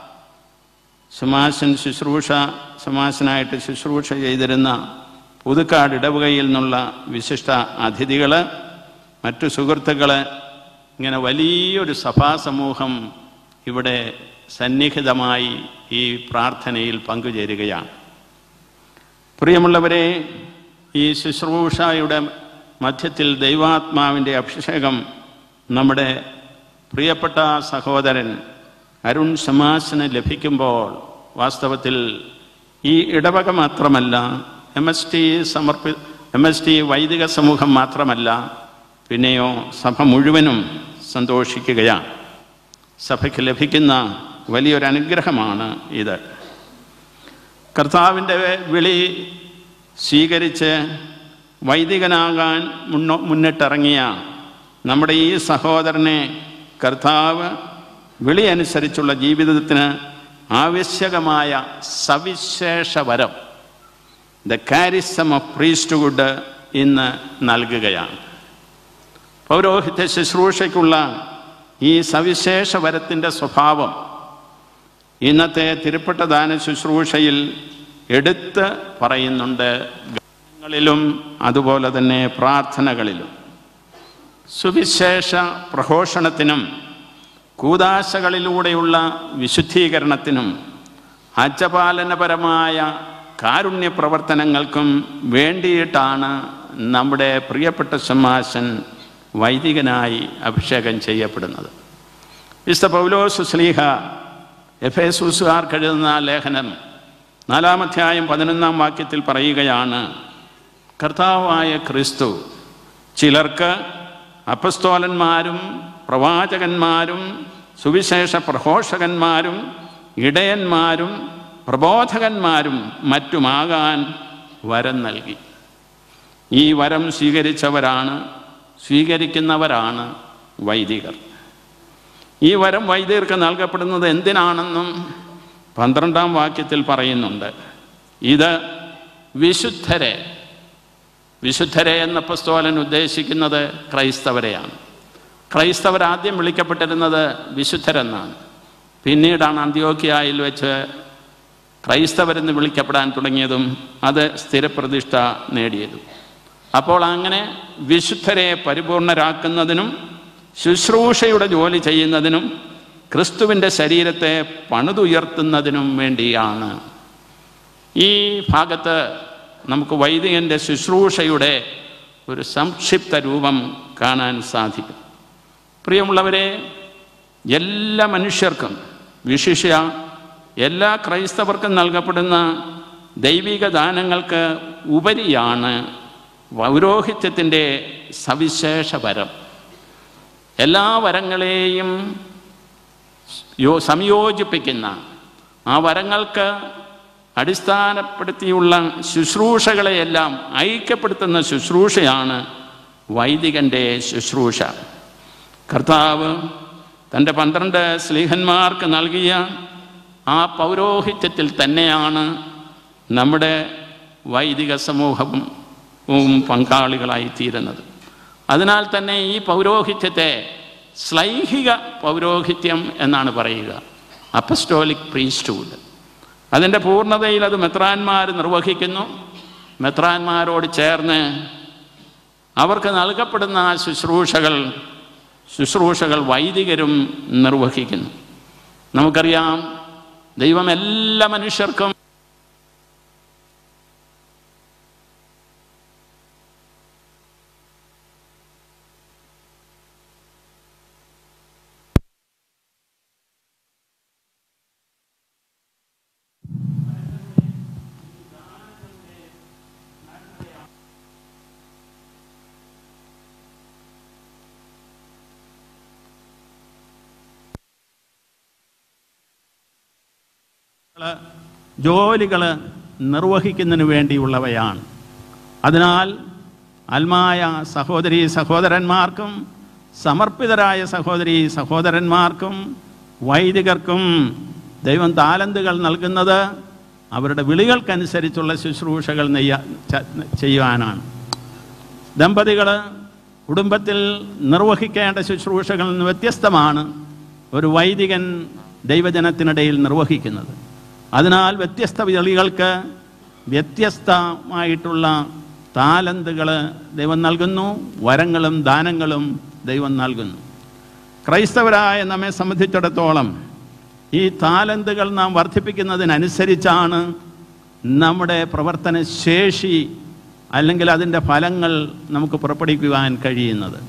ശമാശനായിട്ട് ശുശ്രൂഷ ചെയ്തിരുന്ന പുതുക്കാട് ഇടവകയിൽ നിന്നുള്ള വിശിഷ്ട അതിഥികൾ, മറ്റു സുഹൃത്തുക്കൾ, ഇങ്ങനെ വലിയൊരു സഭാസമൂഹം ഇവിടെ സന്നിഹിതമായി ഈ പ്രാർത്ഥനയിൽ പങ്കുചേരുകയാണ്. പ്രിയമുള്ളവരെ, ഈ ശുശ്രൂഷയുടെ മധ്യത്തിൽ ദൈവാത്മാവിൻ്റെ അഭിഷേകം നമ്മുടെ പ്രിയപ്പെട്ട സഹോദരൻ അരുൺ ശമാസിന് ലഭിക്കുമ്പോൾ വാസ്തവത്തിൽ ഈ ഇടവക മാത്രമല്ല, MST വൈദിക സമൂഹം മാത്രമല്ല, പിന്നെയോ സഭ മുഴുവനും സന്തോഷിക്കുകയാണ്. സഭയ്ക്ക് ലഭിക്കുന്ന വലിയൊരു അനുഗ്രഹമാണ് ഇത്. കർത്താവിൻ്റെ വിളി സ്വീകരിച്ച് വൈദികനാകാൻ മുന്നിട്ടിറങ്ങിയ നമ്മുടെ ഈ സഹോദരനെ കർത്താവ് വിളി അനുസരിച്ചുള്ള ജീവിതത്തിന് ആവശ്യകമായ സവിശേഷ വരം, ദ കാരിസം ഓഫ് പ്രീസ്റ്റ്ഹുഡ്, ഇന്ന് നൽകുകയാണ്. പൗരോഹിത്യ ശുശ്രൂഷയ്ക്കുള്ള ഈ സവിശേഷ വരത്തിൻ്റെ സ്വഭാവം ഇന്നത്തെ തിരുപ്പട്ട ദാന ശുശ്രൂഷയിൽ എടുത്ത് പറയുന്നുണ്ട്. ഗാനങ്ങളിലും അതുപോലെ തന്നെ പ്രാർത്ഥനകളിലും. സുവിശേഷ പ്രഘോഷണത്തിനും കൂദാശകളിലൂടെയുള്ള വിശുദ്ധീകരണത്തിനും അജപാലനപരമായ കാരുണ്യ പ്രവർത്തനങ്ങൾക്കും വേണ്ടിയിട്ടാണ് നമ്മുടെ പ്രിയപ്പെട്ട ശമാശൻ വൈദികനായി അഭിഷേകം ചെയ്യപ്പെടുന്നത്. വിശുദ്ധ പൗലോസ് ശ്ലീഹ എഫേസൂസുകാർക്ക് എഴുതുന്ന ലേഖനം 4-ാം അധ്യായം 11-ാം വാക്യത്തിൽ പറയുകയാണ്, കർത്താവായ ക്രിസ്തു ചിലർക്ക് അപ്പസ്തോലന്മാരും പ്രവാചകന്മാരും സുവിശേഷ പ്രഘോഷകന്മാരും ഇടയന്മാരും പ്രബോധകന്മാരും മറ്റുമാകാൻ വരം നൽകി. ഈ വരം സ്വീകരിക്കുന്നവരാണ് വൈദികർ. ഈ വരം വൈദികർക്ക് നൽകപ്പെടുന്നത് എന്തിനാണെന്നും 12-ാം വാക്യത്തിൽ പറയുന്നുണ്ട്. ഇത് വിശുദ്ധരെ എന്ന അപ്പസ്തോലൻ ഉദ്ദേശിക്കുന്നത് ക്രൈസ്തവരെയാണ്. ക്രൈസ്തവർ ആദ്യം വിളിക്കപ്പെട്ടിരുന്നത് വിശുദ്ധരെന്നാണ്. പിന്നീടാണ് അന്ത്യോക്യയിൽ വെച്ച് ക്രൈസ്തവരെന്ന് വിളിക്കപ്പെടാൻ തുടങ്ങിയതും അത് സ്ഥിരപ്രതിഷ്ഠ നേടിയതും. അപ്പോൾ അങ്ങനെ വിശുദ്ധരെ പരിപൂർണരാക്കുന്നതിനും ശുശ്രൂഷയുടെ ജോലി ചെയ്യുന്നതിനും ക്രിസ്തുവിൻ്റെ ശരീരത്തെ പണിതുയർത്തുന്നതിനും വേണ്ടിയാണ്. ഈ ഭാഗത്ത് നമുക്ക് വൈദികൻ്റെ ശുശ്രൂഷയുടെ ഒരു സംക്ഷിപ്ത രൂപം കാണാൻ സാധിക്കും. പ്രിയമുള്ളവരെ, എല്ലാ മനുഷ്യർക്കും, വിശിഷ്യ എല്ലാ ക്രൈസ്തവർക്കും നൽകപ്പെടുന്ന ദൈവിക ദാനങ്ങൾക്ക് ഉപരിയാണ് പൗരോഹിത്യത്തിൻ്റെ സവിശേഷ വരം. എല്ലാ വരങ്ങളെയും സംയോജിപ്പിക്കുന്ന, ആ വരങ്ങൾക്ക് അടിസ്ഥാനപ്പെടുത്തിയുള്ള ശുശ്രൂഷകളെയെല്ലാം ഐക്യപ്പെടുത്തുന്ന ശുശ്രൂഷയാണ് വൈദികൻ്റെ ശുശ്രൂഷ. കർത്താവ് തൻ്റെ 12 ശ്ലീഹന്മാർക്ക് നൽകിയ ആ പൗരോഹിത്യത്തിൽ തന്നെയാണ് നമ്മുടെ വൈദിക സമൂഹവും പങ്കാളികളായിത്തീരുന്നത്. അതിനാൽ തന്നെ ഈ പൗരോഹിത്യത്തെ ശ്ലൈഹിക പൗരോഹിത്യം എന്നാണ് പറയുക, അപ്പസ്റ്റോലിക് പ്രീസ്റ്റ്ഹുഡ്. അതിൻ്റെ പൂർണ്ണതയിൽ അത് മെത്രാന്മാർ നിർവഹിക്കുന്നു. മെത്രാന്മാരോട് ചേർന്ന് അവർക്ക് നൽകപ്പെടുന്ന ആ ശുശ്രൂഷകൾ വൈദികരും നിർവഹിക്കുന്നു. നമുക്കറിയാം, ദൈവം എല്ലാ മനുഷ്യർക്കും ജോലികൾ നിർവഹിക്കുന്നതിന് വേണ്ടിയുള്ളവയാണ്. അതിനാൽ ആത്മായ സഹോദരീ സഹോദരന്മാർക്കും സമർപ്പിതരായ സഹോദരീ സഹോദരന്മാർക്കും വൈദികർക്കും ദൈവം താലന്തുകൾ നൽകുന്നത് അവരുടെ വിളികൾക്കനുസരിച്ചുള്ള ശുശ്രൂഷകൾ ചെയ്യുവാനാണ്. ദമ്പതികൾ കുടുംബത്തിൽ നിർവഹിക്കേണ്ട ശുശ്രൂഷകളിൽ നിന്ന് വ്യത്യസ്തമാണ് ഒരു വൈദികൻ ദൈവജനത്തിനിടയിൽ നിർവഹിക്കുന്നത്. അതിനാൽ വ്യത്യസ്ത വിളികൾക്ക് വ്യത്യസ്തമായിട്ടുള്ള താലന്തുകൾ ദൈവം നൽകുന്നു, വരങ്ങളും ദാനങ്ങളും ദൈവം നൽകുന്നു. ക്രൈസ്തവരായ നമ്മെ സംബന്ധിച്ചിടത്തോളം ഈ താലന്തുകൾ നാം വർദ്ധിപ്പിക്കുന്നതിനനുസരിച്ചാണ് നമ്മുടെ പ്രവർത്തന ശേഷി അല്ലെങ്കിൽ അതിൻ്റെ ഫലങ്ങൾ നമുക്ക് പുറപ്പെടുവിക്കുവാൻ കഴിയുന്നത്.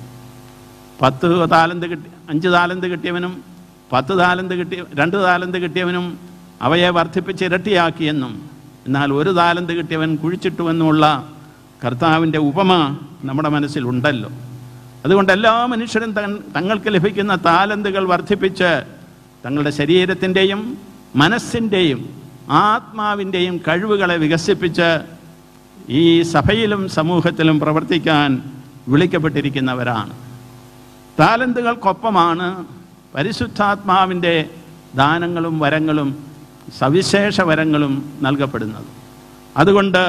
10 താലന്ത് കിട്ടി 5 താലന്ത് കിട്ടിയവനും 2 താലന്ത് കിട്ടിയവനും അവയെ വർദ്ധിപ്പിച്ച് ഇരട്ടിയാക്കിയെന്നും എന്നാൽ 1 താലന്ത് കിട്ടിയവൻ കുഴിച്ചിട്ടുവെന്നുമുള്ള കർത്താവിൻ്റെ ഉപമ നമ്മുടെ മനസ്സിലുണ്ടല്ലോ. അതുകൊണ്ട് എല്ലാ മനുഷ്യരും തങ്ങൾക്ക് ലഭിക്കുന്ന താലന്തുകൾ വർദ്ധിപ്പിച്ച് തങ്ങളുടെ ശരീരത്തിൻ്റെയും മനസ്സിൻ്റെയും ആത്മാവിൻ്റെയും കഴിവുകളെ വികസിപ്പിച്ച് ഈ സഭയിലും സമൂഹത്തിലും പ്രവർത്തിക്കാൻ വിളിക്കപ്പെട്ടിരിക്കുന്നവരാണ്. താലന്തുകൾക്കൊപ്പമാണ് പരിശുദ്ധാത്മാവിൻ്റെ ദാനങ്ങളും വരങ്ങളും സവിശേഷ വരങ്ങളും നൽകപ്പെടുന്നത്. അതുകൊണ്ട്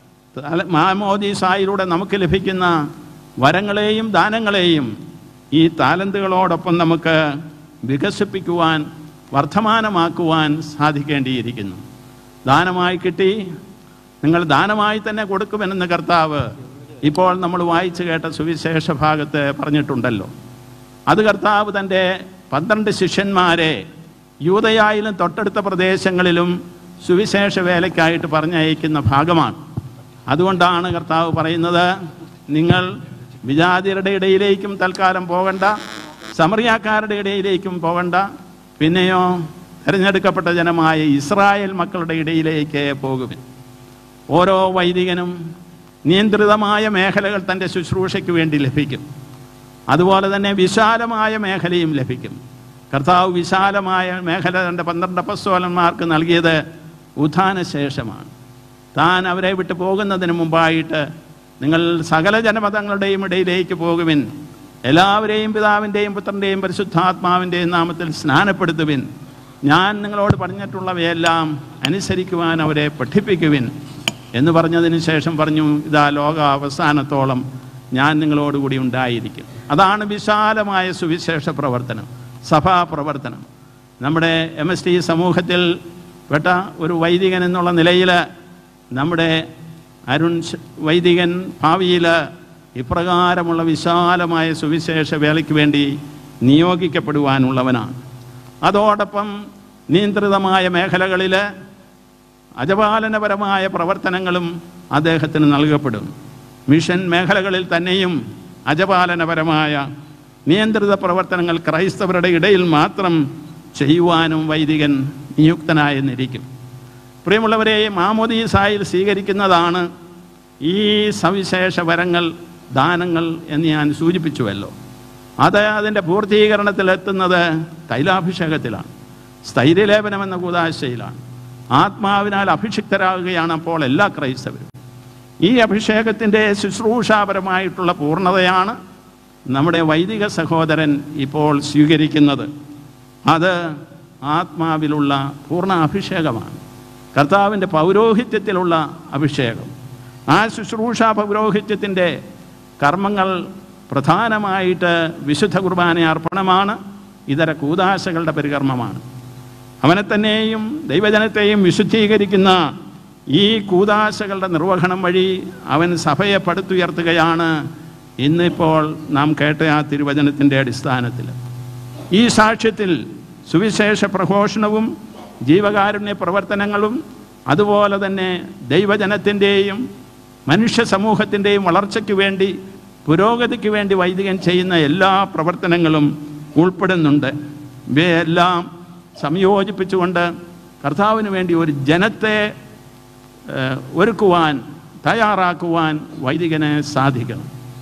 മാമോദീസായിലൂടെ നമുക്ക് ലഭിക്കുന്ന വരങ്ങളെയും ദാനങ്ങളെയും ഈ താലന്തുകളോടൊപ്പം നമുക്ക് വികസിപ്പിക്കുവാൻ വർദ്ധമാനമാക്കുവാൻ സാധിക്കേണ്ടിയിരിക്കുന്നു. ദാനമായി കിട്ടി, നിങ്ങൾ ദാനമായി തന്നെ കൊടുക്കുമെന്ന് കർത്താവ് ഇപ്പോൾ നമ്മൾ വായിച്ചു കേട്ട സുവിശേഷ ഭാഗത്ത് പറഞ്ഞിട്ടുണ്ടല്ലോ. അത് കർത്താവ് തൻ്റെ 12 ശിഷ്യന്മാരെ യൂദയായിലും തൊട്ടടുത്ത പ്രദേശങ്ങളിലും സുവിശേഷ വേലയ്ക്കായിട്ട് പറഞ്ഞയക്കുന്ന ഭാഗമാണ്. അതുകൊണ്ടാണ് കർത്താവ് പറയുന്നത്, നിങ്ങൾ വിജാതിയരുടെ ഇടയിലേക്കും തൽക്കാലം പോകണ്ട, സമറിയാക്കാരുടെ ഇടയിലേക്കും പോകണ്ട, പിന്നെയോ തിരഞ്ഞെടുക്കപ്പെട്ട ജനമായ ഇസ്രായേൽ മക്കളുടെ ഇടയിലേക്ക് പോകുവിൻ. ഓരോ വൈദികനും നിയന്ത്രിതമായ മേഖലകൾ തൻ്റെ ശുശ്രൂഷയ്ക്ക് വേണ്ടി ലഭിക്കും. അതുപോലെ തന്നെ വിശാലമായ മേഖലയും ലഭിക്കും. കർത്താവ് വിശാലമായ മേഖല തൻ്റെ 12 അപ്പസ്തോലന്മാർക്ക് നൽകിയത് ഉത്ഥാനശേഷമാണ്. താൻ അവരെ വിട്ടു പോകുന്നതിന് മുമ്പായിട്ട് നിങ്ങൾ സകല ജനപദങ്ങളുടെയും ഇടയിലേക്ക് പോകുവിൻ, എല്ലാവരെയും പിതാവിൻ്റെയും പുത്രൻ്റെയും പരിശുദ്ധാത്മാവിൻ്റെയും നാമത്തിൽ സ്നാനപ്പെടുത്തുവിൻ, ഞാൻ നിങ്ങളോട് പറഞ്ഞിട്ടുള്ളവയെല്ലാം അനുസരിക്കുവാൻ അവരെ പഠിപ്പിക്കുവിൻ എന്ന് പറഞ്ഞതിന് ശേഷം പറഞ്ഞു, ഇതാ ലോക അവസാനത്തോളം ഞാൻ നിങ്ങളോടുകൂടി ഉണ്ടായിരിക്കും. അതാണ് വിശാലമായ സുവിശേഷ പ്രവർത്തനം, സഭാപ്രവർത്തനം. നമ്മുടെ MST സമൂഹത്തിൽ പെട്ട ഒരു വൈദികൻ എന്നുള്ള നിലയിൽ നമ്മുടെ അരുൺ വൈദികൻ ഭാവിയിൽ ഇപ്രകാരമുള്ള വിശാലമായ സുവിശേഷ വേലയ്ക്ക് വേണ്ടി നിയോഗിക്കപ്പെടുവാനുള്ളവനാണ്. അതോടൊപ്പം നിയന്ത്രിതമായ മേഖലകളിൽ അജപാലനപരമായ പ്രവർത്തനങ്ങളും അദ്ദേഹത്തിന് നൽകപ്പെടും. മിഷൻ മേഖലകളിൽ തന്നെയും അജപാലനപരമായ നിയന്ത്രിത പ്രവർത്തനങ്ങൾ ക്രൈസ്തവരുടെ ഇടയിൽ മാത്രം ചെയ്യുവാനും വൈദികൻ നിയുക്തനായെന്നിരിക്കും. പ്രിയമുള്ളവരെ, മാമോദീസായിൽ സ്വീകരിക്കുന്നതാണ് ഈ സവിശേഷ വരങ്ങൾ, ദാനങ്ങൾ എന്ന് ഞാൻ സൂചിപ്പിച്ചുവല്ലോ. അത് അതിൻ്റെ പൂർത്തീകരണത്തിലെത്തുന്നത് തൈലാഭിഷേകത്തിലാണ്, സ്ഥൈര്യലേപനം എന്ന കൂദാശയിലാണ്. ആത്മാവിനാൽ അഭിഷിക്തരാകുകയാണ് അപ്പോൾ എല്ലാ ക്രൈസ്തവരും. ഈ അഭിഷേകത്തിൻ്റെ ശുശ്രൂഷാപരമായിട്ടുള്ള പൂർണ്ണതയാണ് നമ്മുടെ വൈദിക സഹോദരൻ ഇപ്പോൾ സ്വീകരിക്കുന്നത്. അത് ആത്മാവിലുള്ള പൂർണ്ണ അഭിഷേകമാണ്, കർത്താവിൻ്റെ പൗരോഹിത്യത്തിലുള്ള അഭിഷേകം. ആ ശുശ്രൂഷാ പൗരോഹിത്യത്തിൻ്റെ കർമ്മങ്ങൾ പ്രധാനമായിട്ട് വിശുദ്ധ കുർബാന അർപ്പണമാണ്, ഇതര കൂദാശകളുടെ പരികർമ്മമാണ്. അവനെ തന്നെയും ദൈവജനത്തെയും വിശുദ്ധീകരിക്കുന്ന ഈ കൂദാശകളുടെ നിർവഹണം വഴി അവൻ സഭയെ പടുത്തുയർത്തുകയാണ് ഇന്നിപ്പോൾ നാം കേട്ട ആ തിരുവചനത്തിൻ്റെ അടിസ്ഥാനത്തിൽ. ഈ സാക്ഷ്യത്തിൽ സുവിശേഷ പ്രഘോഷണവും ജീവകാരുണ്യ പ്രവർത്തനങ്ങളും അതുപോലെ തന്നെ ദൈവജനത്തിൻ്റെയും മനുഷ്യ സമൂഹത്തിൻ്റെയും വളർച്ചയ്ക്ക് വേണ്ടി, പുരോഗതിക്ക് വേണ്ടി വൈദികൻ ചെയ്യുന്ന എല്ലാ പ്രവർത്തനങ്ങളും ഉൾപ്പെടുന്നുണ്ട്. ഇവയെല്ലാം സംയോജിപ്പിച്ചുകൊണ്ട് കർത്താവിന് വേണ്ടി ഒരു ജനത്തെ ഒരുക്കുവാൻ, തയ്യാറാക്കുവാൻ വൈദികന് സാധിക്കണം.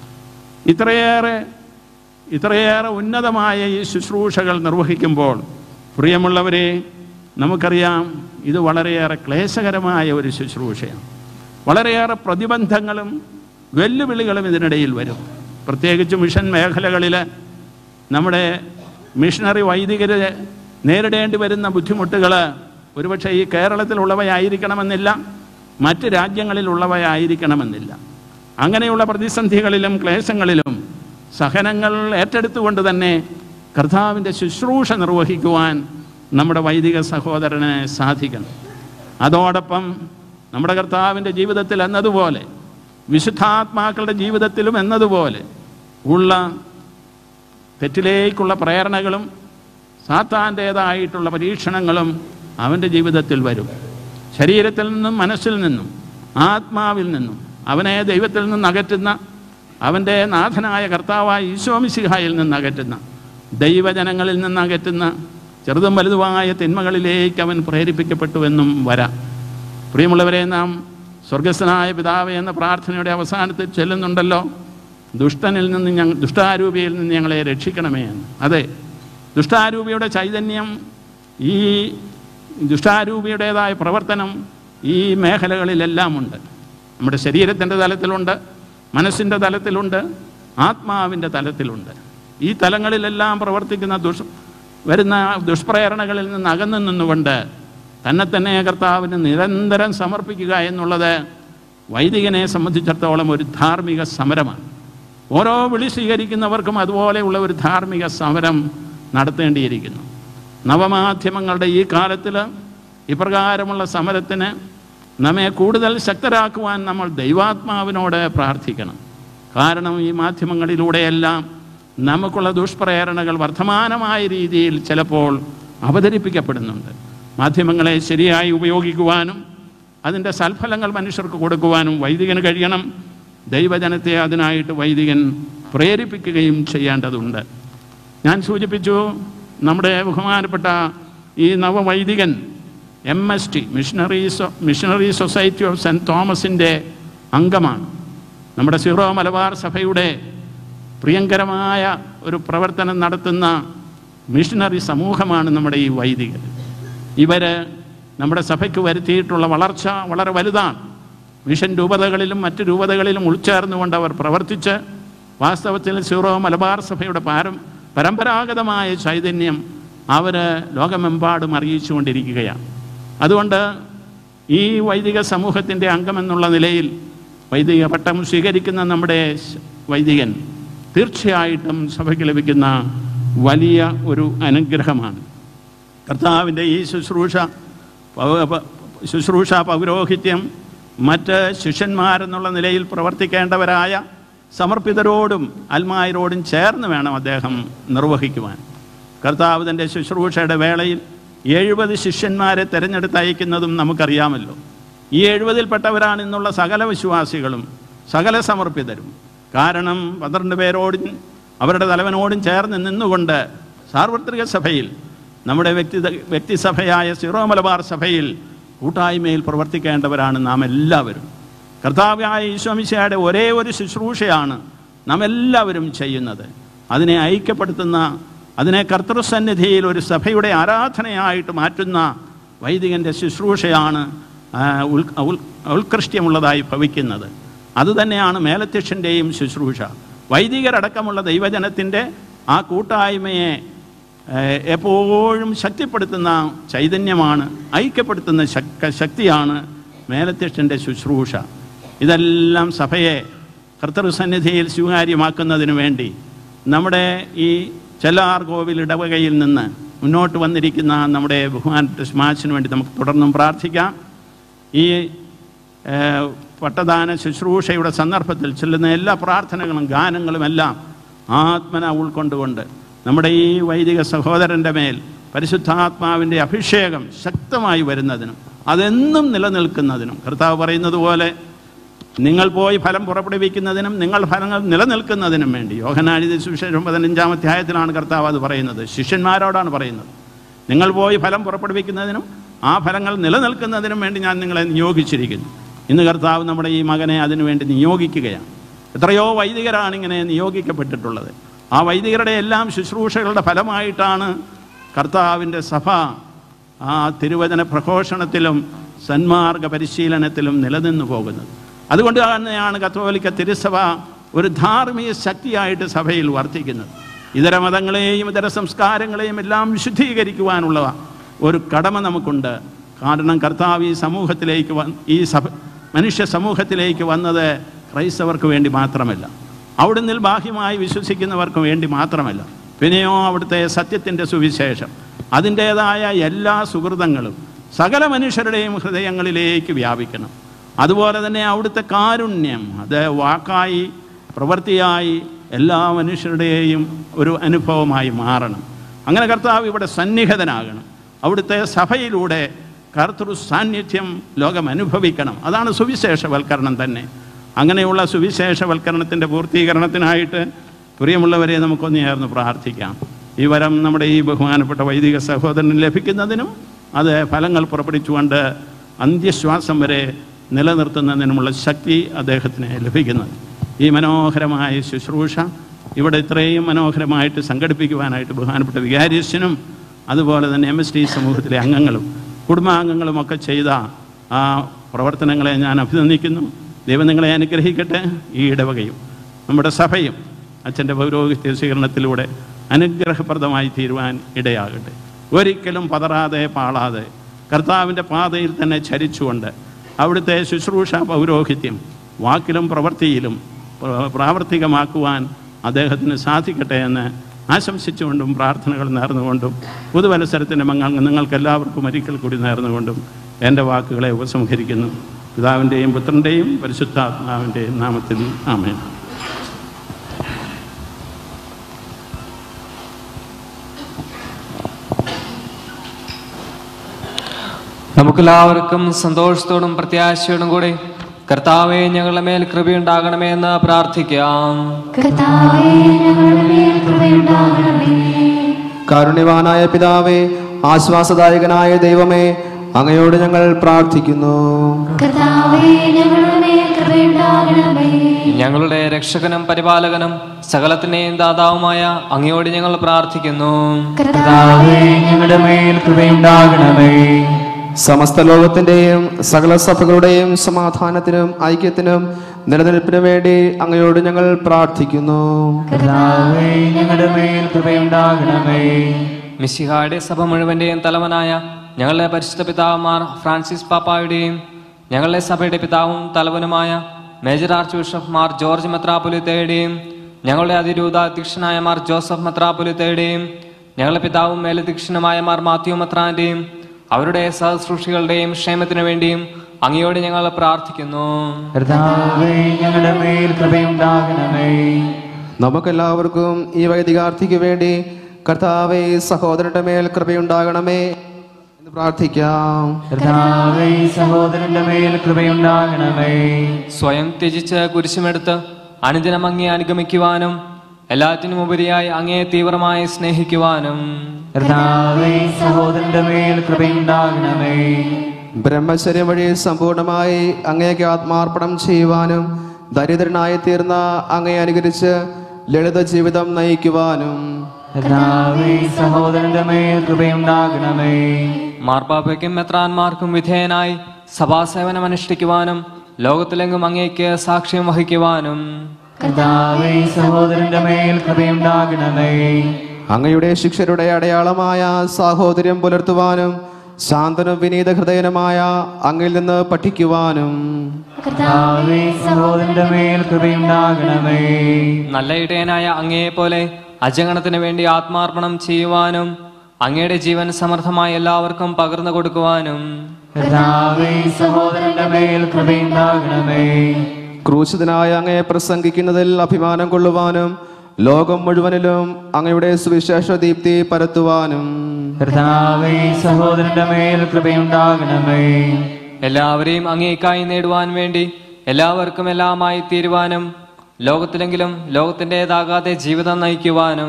ഇത്രയേറെ ഉന്നതമായ ഈ ശുശ്രൂഷകൾ നിർവഹിക്കുമ്പോൾ പ്രിയമുള്ളവരെ, നമുക്കറിയാം ഇത് വളരെയേറെ ക്ലേശകരമായ ഒരു ശുശ്രൂഷയാണ്. വളരെയേറെ പ്രതിബന്ധങ്ങളും വെല്ലുവിളികളും ഇതിനിടയിൽ വരും. പ്രത്യേകിച്ച് മിഷൻ മേഖലകളിൽ നമ്മുടെ മിഷണറി വൈദികർ നേരിടേണ്ടി വരുന്ന ബുദ്ധിമുട്ടുകൾ ഒരുപക്ഷെ ഈ കേരളത്തിലുള്ളവയായിരിക്കണമെന്നില്ല, മറ്റ് രാജ്യങ്ങളിലുള്ളവയായിരിക്കണമെന്നില്ല. അങ്ങനെയുള്ള പ്രതിസന്ധികളിലും ക്ലേശങ്ങളിലും സഹനങ്ങൾ ഏറ്റെടുത്തുകൊണ്ട് തന്നെ കർത്താവിൻ്റെ ശുശ്രൂഷ നിർവഹിക്കുവാൻ നമ്മുടെ വൈദിക സഹോദരന് സാധിക്കണം. അതോടൊപ്പം നമ്മുടെ കർത്താവിൻ്റെ ജീവിതത്തിൽ എന്നതുപോലെ, വിശുദ്ധാത്മാക്കളുടെ ജീവിതത്തിലും എന്നതുപോലെ ഉള്ള തെറ്റിലേക്കുള്ള പ്രേരണകളും സാത്താൻ്റേതായിട്ടുള്ള പരീക്ഷണങ്ങളും അവൻ്റെ ജീവിതത്തിൽ വരും. ശരീരത്തിൽ നിന്നും മനസ്സിൽ നിന്നും ആത്മാവിൽ നിന്നും അവനെ ദൈവത്തിൽ നിന്ന് അകറ്റുന്ന, അവൻ്റെ നാഥനായ കർത്താവായ ഈശോ മിശിഹായിൽ നിന്ന് അകറ്റുന്ന, ദൈവജനങ്ങളിൽ നിന്ന് അകറ്റുന്ന ചെറുതും വലുതുമായ തിന്മകളിലേക്ക് അവൻ പ്രേരിപ്പിക്കപ്പെട്ടുവെന്നും വരാം. പ്രിയമുള്ളവരെ, നാം സ്വർഗസ്ഥനായ പിതാവേ എന്ന പ്രാർത്ഥനയുടെ അവസാനത്തിൽ ചെല്ലുന്നുണ്ടല്ലോ, ദുഷ്ടനിൽ നിന്ന് ദുഷ്ടാരൂപിയിൽ നിന്ന് ഞങ്ങളെ രക്ഷിക്കണമേ എന്ന്. അതെ, ദുഷ്ടാരൂപിയുടെ ചൈതന്യം, ഈ ദുഷ്ടാരൂപിയുടേതായ പ്രവർത്തനം ഈ മേഖലകളിലെല്ലാം ഉണ്ട്. നമ്മുടെ ശരീരത്തിൻ്റെ തലത്തിലുണ്ട്, മനസ്സിൻ്റെ തലത്തിലുണ്ട്, ആത്മാവിൻ്റെ തലത്തിലുണ്ട്. ഈ തലങ്ങളിലെല്ലാം പ്രവർത്തിക്കുന്ന വരുന്ന ദുഷ്പ്രേരണകളിൽ നിന്ന് അകന്നു നിന്നുകൊണ്ട് തന്നെ തന്നെ കർത്താവിന് നിരന്തരം സമർപ്പിക്കുക എന്നുള്ളത് വൈദികനെ സംബന്ധിച്ചിടത്തോളം ഒരു ധാർമ്മിക സമരമാണ്. ഓരോ വിളി സ്വീകരിക്കുന്നവർക്കും അതുപോലെയുള്ള ഒരു ധാർമ്മിക സമരം നടത്തേണ്ടിയിരിക്കുന്നു. നവമാധ്യമങ്ങളുടെ ഈ കാലത്തിൽ ഇപ്രകാരമുള്ള സമരത്തിന് നമ്മെ കൂടുതൽ ശക്തരാക്കുവാൻ നമ്മൾ ദൈവാത്മാവിനോട് പ്രാർത്ഥിക്കണം. കാരണം ഈ മാധ്യമങ്ങളിലൂടെയെല്ലാം നമുക്കുള്ള ദുഷ്പ്രേരണകൾ വർദ്ധമാനമായ രീതിയിൽ ചിലപ്പോൾ അവതരിപ്പിക്കപ്പെടുന്നുണ്ട്. മാധ്യമങ്ങളെ ശരിയായി ഉപയോഗിക്കുവാനും അതിൻ്റെ സൽഫലങ്ങൾ മനുഷ്യർക്ക് കൊടുക്കുവാനും വൈദികന് കഴിയണം. ദൈവജനത്തെ അതിനായിട്ട് വൈദികൻ പ്രേരിപ്പിക്കുകയും ചെയ്യേണ്ടതുണ്ട്. ഞാൻ സൂചിപ്പിച്ചു, നമ്മുടെ ബഹുമാനപ്പെട്ട ഈ നവവൈദികൻ MST missionary society of saint തോമസിൻ്റെ അംഗമാണ്. നമ്മുടെ സിറോ മലബാർ സഭയുടെ പ്രിയങ്കരമായ ഒരു പ്രവർത്തനം നടത്തുന്ന മിഷണറി സമൂഹമാണ് നമ്മുടെ ഈ വൈദികർ. ഇവർ നമ്മുടെ സഭയ്ക്ക് വരുത്തിയിട്ടുള്ള വളർച്ച വളരെ വലുതാണ്. മിഷൻ രൂപതകളിലും മറ്റ് രൂപതകളിലും ഉൾച്ചേർന്നുകൊണ്ട് അവർ പ്രവർത്തിച്ച് വാസ്തവത്തിൽ സിറോ മലബാർ സഭയുടെ പരമ്പരാഗതമായ ചൈതന്യം അവർ ലോകമെമ്പാടും അറിയിച്ചുകൊണ്ടിരിക്കുകയാണ്. അതുകൊണ്ട് ഈ വൈദിക സമൂഹത്തിൻ്റെ അംഗമെന്നുള്ള നിലയിൽ വൈദിക പട്ടം സ്വീകരിക്കുന്ന നമ്മുടെ വൈദികൻ തീർച്ചയായിട്ടും സഭയ്ക്ക് ലഭിക്കുന്ന വലിയ ഒരു അനുഗ്രഹമാണ്. കർത്താവിൻ്റെ ഈ ശുശ്രൂഷ പൗരോഹിത്യം മറ്റ് ശിഷ്യന്മാരെന്നുള്ള നിലയിൽ പ്രവർത്തിക്കേണ്ടവരായ സമർപ്പിതരോടും അൽമായരോടും ചേർന്ന് വേണം അദ്ദേഹം നിർവഹിക്കുവാൻ. കർത്താവ് തൻ്റെ ശുശ്രൂഷയുടെ വേളയിൽ 70 ശിഷ്യന്മാരെ തിരഞ്ഞെടുത്ത് അയക്കുന്നതും നമുക്കറിയാമല്ലോ. ഈ 70-ൽപ്പെട്ടവരാണ് ഇന്നുള്ള സകല വിശ്വാസികളും സകല സമർപ്പിതരും. കാരണം 12 പേരോടും അവരുടെ തലവനോടും ചേർന്ന് നിന്നുകൊണ്ട് സാർവത്രിക സഭയിൽ, നമ്മുടെ വ്യക്തിസഭയായ സിറോ മലബാർ സഭയിൽ കൂട്ടായ്മയിൽ പ്രവർത്തിക്കേണ്ടവരാണ് നാം എല്ലാവരും. കർത്താവായ ഈശോ മിശിഹായുടെ ഒരേ ഒരു ശുശ്രൂഷയാണ് നാം എല്ലാവരും ചെയ്യുന്നത്. അതിനെ ഐക്യപ്പെടുത്തുന്ന, അതിനെ കർത്തൃസന്നിധിയിൽ ഒരു സഭയുടെ ആരാധനയായിട്ട് മാറ്റുന്ന വൈദികൻ്റെ ശുശ്രൂഷയാണ് ഉത്കൃഷ്ട്യമുള്ളതായി ഭവിക്കുന്നത്. അതുതന്നെയാണ് മേലധ്യക്ഷൻ്റെയും ശുശ്രൂഷ. വൈദികരടക്കമുള്ള ദൈവജനത്തിൻ്റെ ആ കൂട്ടായ്മയെ എപ്പോഴും ശക്തിപ്പെടുത്തുന്ന ചൈതന്യമാണ്, ഐക്യപ്പെടുത്തുന്ന ശക്തിയാണ് മേലധ്യക്ഷൻ്റെ ശുശ്രൂഷ. ഇതെല്ലാം സഭയെ കർത്തൃസന്നിധിയിൽ സ്വീകാര്യമാക്കുന്നതിന് വേണ്ടി നമ്മുടെ ഈ ചെല്ലാർ കോവിൽ ഇടവകയിൽ നിന്ന് മുന്നോട്ട് വന്നിരിക്കുന്ന നമ്മുടെ ബഹുമാനപ്പെട്ട സ്മാച്ചിന് വേണ്ടി നമുക്ക് തുടർന്നും പ്രാർത്ഥിക്കാം. ഈ പട്ടദാന ശുശ്രൂഷയുടെ സന്ദർഭത്തിൽ ചെല്ലുന്ന എല്ലാ പ്രാർത്ഥനകളും ഗാനങ്ങളും എല്ലാം ആത്മന ഉൾക്കൊണ്ടുകൊണ്ട് നമ്മുടെ ഈ വൈദിക സഹോദരൻ്റെ മേൽ പരിശുദ്ധാത്മാവിൻ്റെ അഭിഷേകം ശക്തമായി വരുന്നതിനും അതെന്നും നിലനിൽക്കുന്നതിനും, കർത്താവ് പറയുന്നത് പോലെ നിങ്ങൾ പോയി ഫലം പുറപ്പെടുവിക്കുന്നതിനും നിങ്ങൾ ഫലങ്ങൾ നിലനിൽക്കുന്നതിനും വേണ്ടി, യോഹന്നാൻ സുവിശേഷം 15-ാം അധ്യായത്തിലാണ് കർത്താവ് അത് പറയുന്നത്. ശിഷ്യന്മാരോടാണ് പറയുന്നത്, നിങ്ങൾ പോയി ഫലം പുറപ്പെടുവിക്കുന്നതിനും ആ ഫലങ്ങൾ നിലനിൽക്കുന്നതിനും വേണ്ടി ഞാൻ നിങ്ങളെ നിയോഗിച്ചിരിക്കുന്നു. ഇന്ന് കർത്താവ് നമ്മുടെ ഈ മകനെ അതിനുവേണ്ടി നിയോഗിക്കുകയാണ്. എത്രയോ വൈദികരാണ് ഇങ്ങനെ നിയോഗിക്കപ്പെട്ടിട്ടുള്ളത്. ആ വൈദികരുടെ എല്ലാം ശുശ്രൂഷകളുടെ ഫലമായിട്ടാണ് കർത്താവിൻ്റെ സഭ ആ തിരുവചന പ്രഘോഷണത്തിലും സന്മാർഗ പരിശീലനത്തിലും നിലനിന്നു പോകുന്നത്. അതുകൊണ്ട് തന്നെയാണ് കത്തോലിക്ക തിരുസഭ ഒരു ധാർമ്മിക ശക്തിയായിട്ട് സഭയിൽ വർത്തിക്കുന്നത്. ഇതര മതങ്ങളെയും ഇതര സംസ്കാരങ്ങളെയും എല്ലാം വിശുദ്ധീകരിക്കുവാനുള്ള ഒരു കടമ നമുക്കുണ്ട്. കാരണം കർത്താവ് ഈ സമൂഹത്തിലേക്ക് മനുഷ്യ സമൂഹത്തിലേക്ക് വന്നത് ക്രൈസ്തവർക്ക് വേണ്ടി മാത്രമല്ല, അവിടുന്ന് ബാഹ്യമായി വിശ്വസിക്കുന്നവർക്ക് വേണ്ടി മാത്രമല്ല, പിന്നെയോ അവിടുത്തെ സത്യത്തിൻ്റെ സുവിശേഷം അതിൻ്റേതായ എല്ലാ സുഹൃതങ്ങളും സകല മനുഷ്യരുടെയും ഹൃദയങ്ങളിലേക്ക് വ്യാപിക്കണം. അതുപോലെ തന്നെ അവിടുത്തെ കാരുണ്യം അത് വാക്കായി പ്രവൃത്തിയായി എല്ലാ മനുഷ്യരുടെയും ഒരു അനുഭവമായി മാറണം. അങ്ങനെ കർത്താവ് ഇവിടെ സന്നിഹിതനാകണം. അവിടുത്തെ സഭയിലൂടെ കർത്തൃ സാന്നിധ്യം ലോകം അനുഭവിക്കണം. അതാണ് സുവിശേഷവൽക്കരണം തന്നെ. അങ്ങനെയുള്ള സുവിശേഷവൽക്കരണത്തിൻ്റെ പൂർത്തീകരണത്തിനായിട്ട് പ്രിയമുള്ളവരെ നമുക്കൊന്ന് ചേർന്ന് പ്രാർത്ഥിക്കാം. ഈ വരം നമ്മുടെ ഈ ബഹുമാനപ്പെട്ട വൈദിക സഹോദരന് ലഭിക്കുന്നതിനും അത് ഫലങ്ങൾ പുറപ്പെടുവിച്ചുകൊണ്ട് അന്ത്യശ്വാസം വരെ നിലനിർത്തുന്നതിനുമുള്ള ശക്തി അദ്ദേഹത്തിന് ലഭിക്കുന്നത്. ഈ മനോഹരമായ ശുശ്രൂഷ ഇവിടെ ഇത്രയും മനോഹരമായിട്ട് സംഘടിപ്പിക്കുവാനായിട്ട് ബഹുമാനപ്പെട്ട വികാരിയച്ഛനും അതുപോലെ തന്നെ MST സമൂഹത്തിലെ അംഗങ്ങളും കുടുംബാംഗങ്ങളുമൊക്കെ ചെയ്ത ആ പ്രവർത്തനങ്ങളെ ഞാൻ അഭിനന്ദിക്കുന്നു. ദൈവം നിങ്ങളെ അനുഗ്രഹിക്കട്ടെ. ഈ ഇടവകയും നമ്മുടെ സഭയും അച്ഛൻ്റെ പൗരോഹിത്യ സ്വീകരണത്തിലൂടെ അനുഗ്രഹപ്രദമായി തീരുവാൻ ഇടയാകട്ടെ. ഒരിക്കലും പതറാതെ പാളാതെ കർത്താവിൻ്റെ പാതയിൽ തന്നെ ചരിച്ചുകൊണ്ട് അവിടുത്തെ ശുശ്രൂഷ പൗരോഹിത്യം വാക്കിലും പ്രവൃത്തിയിലും പ്രാവർത്തികമാക്കുവാൻ അദ്ദേഹത്തിന് സാധിക്കട്ടെ എന്ന് ആശംസിച്ചുകൊണ്ടും പ്രാർത്ഥനകൾ നേർന്നുകൊണ്ടും പുതുവത്സരത്തിൻ്റെ നിങ്ങൾക്കെല്ലാവർക്കും ഒരിക്കൽ കൂടി നേർന്നുകൊണ്ടും എൻ്റെ വാക്കുകളെ ഉപസംഹരിക്കുന്നു. പിതാവിൻ്റെയും പുത്രൻ്റെയും പരിശുദ്ധാത്മാവിൻ്റെയും നാമത്തിൽ ആമേൻ. നമുക്കെല്ലാവർക്കും സന്തോഷത്തോടും പ്രത്യാശയോടും കൂടി കർത്താവേ ഞങ്ങളുടെ മേൽ കൃപയുണ്ടാകണമേ എന്ന് പ്രാർത്ഥിക്കാം. കാരുണ്യവാനായ പിതാവേ, ആശ്വാസദായകനായ ദൈവമേ, അങ്ങയോട് ഞങ്ങൾ പ്രാർത്ഥിക്കുന്നു. ഞങ്ങളുടെ രക്ഷകനും പരിപാലകനും സകലത്തിന്റെയും ദാതാവുമായ അങ്ങയോട് ഞങ്ങൾ പ്രാർത്ഥിക്കുന്നു. ഞങ്ങളുടെ മേൽ കൃപയുണ്ടാകണമേ. സമസ്ത ലോകത്തിന്റെയും സകല സഭകളുടെയും സമാധാനത്തിനും ഐക്യത്തിനും നിലനിൽപ്പിനു വേണ്ടി അങ്ങയോട് ഞങ്ങൾ പ്രാർത്ഥിക്കുന്നു. ഞങ്ങളുടെ മേൽ കൃപയുണ്ടാകണമേ. മിശിഹായുടെ സഭ മുഴുവന്റെയും തലവനായ ഞങ്ങളുടെ പരിശുദ്ധ പിതാവുമാർ ഫ്രാൻസിസ് പാപ്പായുടെയും ഞങ്ങളുടെ സഭയുടെ പിതാവും തലവനുമായ major archbishop Mar George മെത്രാപ്പൊലീത്തയുടെയും ഞങ്ങളുടെ അതിരൂപത അധ്യക്ഷനായ മാർ ജോസഫ് മെത്രാപ്പൊലീത്തയുടെയും ഞങ്ങളുടെ പിതാവും മേലധ്യക്ഷനുമായ മാർ മാത്യു മെത്രാന്റെയും അവരുടെ സഹസ്രൂഷികളുടെയും ക്ഷേമത്തിനു വേണ്ടിയും അങ്ങയോട് ഞങ്ങൾ പ്രാർത്ഥിക്കുന്നു. ഞങ്ങളുടെ മേൽ കൃപയുണ്ടാകണമേ. നമുക്കെല്ലാവർക്കും ഈ വൈദികാർത്ഥിക്ക് വേണ്ടി കർത്താവേ സഹോദരന്റെ മേൽ കൃപയുണ്ടാകണമേ എന്ന് പ്രാർത്ഥിക്കാം. സഹോദരന്റെ മേൽ കൃപയുണ്ടാകണമേ. സ്വയം ത്യജിച്ച് കുരിശുമെടുത്ത് അനുദിനം അങ്ങയെ അനുഗമിക്കുവാനും എല്ലാറ്റിനും ഉപരിയായി അങ്ങയെ തീവ്രമായി സ്നേഹിക്കുവാനും സഹോദരന്റെ മേൽ കൃപയുണ്ടാകണമേ. ബ്രഹ്മചര്യം വഴി സമ്പൂർണമായി അങ്ങേക്ക് ആത്മാർപ്പണം ചെയ്യുവാനും ദരിദ്രനായി തീർന്ന അങ്ങയെ അനുകരിച്ച് ലളിത ജീവിതം നയിക്കുവാനും സഹോദരന്റെ മേൽ കൃപയുണ്ടാകണമേ. മാർപ്പാപ്പയ്ക്കും മെത്രാന്മാർക്കും വിധേയനായി സഭാസേവനം അനുഷ്ഠിക്കുവാനും ലോകത്തിലെങ്ങും അങ്ങേക്ക് സാക്ഷ്യം വഹിക്കുവാനും സഹോദരന്റെ മേൽ കൃപയുണ്ടാകണമേ. അങ്ങയുടെ ശിഷ്യരുടെ അടയാളമായ സാഹോദര്യം പുലർത്തുവാനും ശാന്തനും വിനീത ഹൃദയനുമായ അങ്ങിൽ നിന്ന് പഠിക്കുവാനും സഹോദരന്റെ മേൽ കൃപയുണ്ടാകണമേ. നല്ല ഇടയനായ അങ്ങയെ പോലെ അജഗണത്തിന് വേണ്ടി ആത്മാർപ്പണം ചെയ്യുവാനും അങ്ങയുടെ ജീവൻ സമർത്ഥമായി എല്ലാവർക്കും പകർന്നു കൊടുക്കുവാനും സഹോദരന്റെ മേൽ കൃപയുണ്ടാകണമേ. ക്രൂശിതനായ അങ്ങയെ പ്രസംഗിക്കുന്നതിൽ അഭിമാനം കൊള്ളുവാനും ലോകം മുഴുവനിലും അങ്ങയുടെ സുവിശേഷ ദീപ്തി പരത്തുവാനും സഹോദരന്റെ മേൽ കൃപയുണ്ടാകണമേ. എല്ലാവരെയും അങ്ങേക്കായി നേടുവാൻ വേണ്ടി എല്ലാവർക്കും എല്ലാമായി തീരുവാനും ലോകത്തിലെങ്കിലും ലോകത്തിൻ്റെതാകാതെ ജീവിതം നയിക്കുവാനും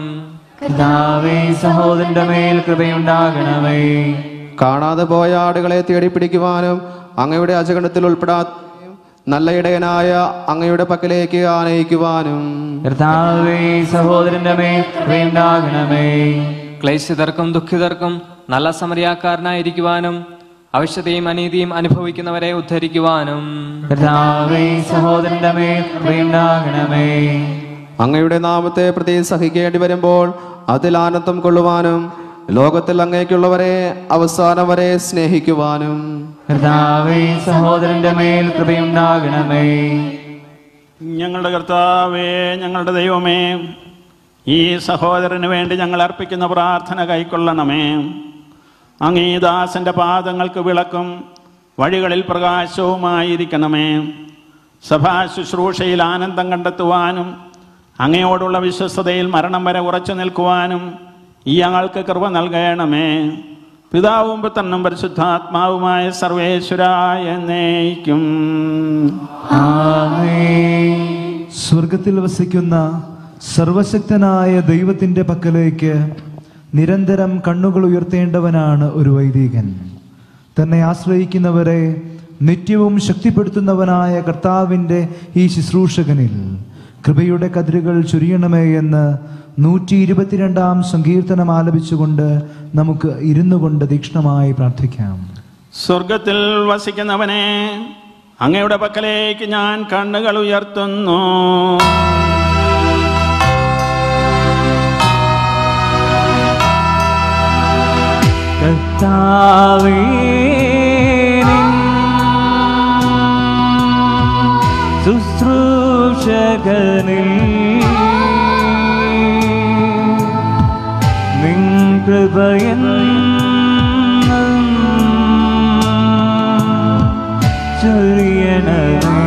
സഹോദരന്റെ മേൽ കൃപയുണ്ടാകണമേ. കാണാതെ പോയ ആടുകളെ തേടിപ്പിടിക്കുവാനും അങ്ങയുടെ അജഗണത്തിൽ ഉൾപ്പെടാത്ത നല്ല ഇടയനായ അങ്ങയുടെ പക്കലേക്ക് ആനയിക്കുവാനും സഹോദരന്റെ മേൽ കൃപയുണ്ടാകണമേ. ക്ലേശിതർക്കും ദുഃഖിതർക്കും നല്ല സമരിയാക്കാരനായിരിക്കുവാനും അവശ്യതയും അനീതിയും അനുഭവിക്കുന്നവരെ ഉദ്ധരിക്കുവാനും സഹോദരന്റെ മേൽ കൃപയുണ്ടാകണമേ. അങ്ങയുടെ നാമത്തെ പ്രതി സഹിക്കേണ്ടി വരുമ്പോൾ അതിൽ ആനന്ദം കൊള്ളുവാനും ലോകത്തിൽ അങ്ങേക്കുള്ളവരെ അവസാനം വരെ സ്നേഹിക്കുവാനും സഹോദരന്റെ മേൽ കൃപയുണ്ടാകണമേ. ഞങ്ങളുടെ കർത്താവേ, ഞങ്ങളുടെ ദൈവമേ, ഈ സഹോദരന് വേണ്ടി ഞങ്ങൾ അർപ്പിക്കുന്ന പ്രാർത്ഥന കൈക്കൊള്ളണമേ. അങ്ങ് ഈ ദാസന്റെ പാദങ്ങൾക്ക് വിളക്കും വഴികളിൽ പ്രകാശവുമായിരിക്കണമേ. സഭാ ശുശ്രൂഷയിൽ ആനന്ദം കണ്ടെത്തുവാനും അങ്ങയോടുള്ള വിശ്വസ്തതയിൽ മരണം വരെ ഉറച്ചു നിൽക്കുവാനും ഈ ഞങ്ങൾക്ക് കൃപ നൽകണമേ. പിതാവും പുത്രനും പരിശുദ്ധാത്മാവുമായ സർവേശ്വരായ എന്നേക്കും. സ്വർഗത്തിൽ വസിക്കുന്ന സർവശക്തനായ ദൈവത്തിന്റെ പക്കലേക്ക് നിരന്തരം കണ്ണുകൾ ഉയർത്തേണ്ടവനാണ് ഒരു വൈദികൻ. തന്നെ ആശ്രയിക്കുന്നവരെ നിത്യവും ശക്തിപ്പെടുത്തുന്നവനായ കർത്താവിൻ്റെ ഈ ശുശ്രൂഷകനിൽ കൃപയുടെ കതിരുകൾ ചൊരിയണമേ എന്ന് 122 സങ്കീർത്തനം ആലപിച്ചുകൊണ്ട് നമുക്ക് ഇരുന്നു കൊണ്ട് തീക്ഷ്ണമായി പ്രാർത്ഥിക്കാം. സ്വർഗത്തിൽ വസിക്കുന്നവനെ, അങ്ങയുടെ പക്കലേക്ക് ഞാൻ കണ്ണുകൾ ഉയർത്തുന്നു. കർത്താവേ, ശുശ്രൂഷകനിൽ നിൻ കൃപയെന്നും ചൊരിയണമേ.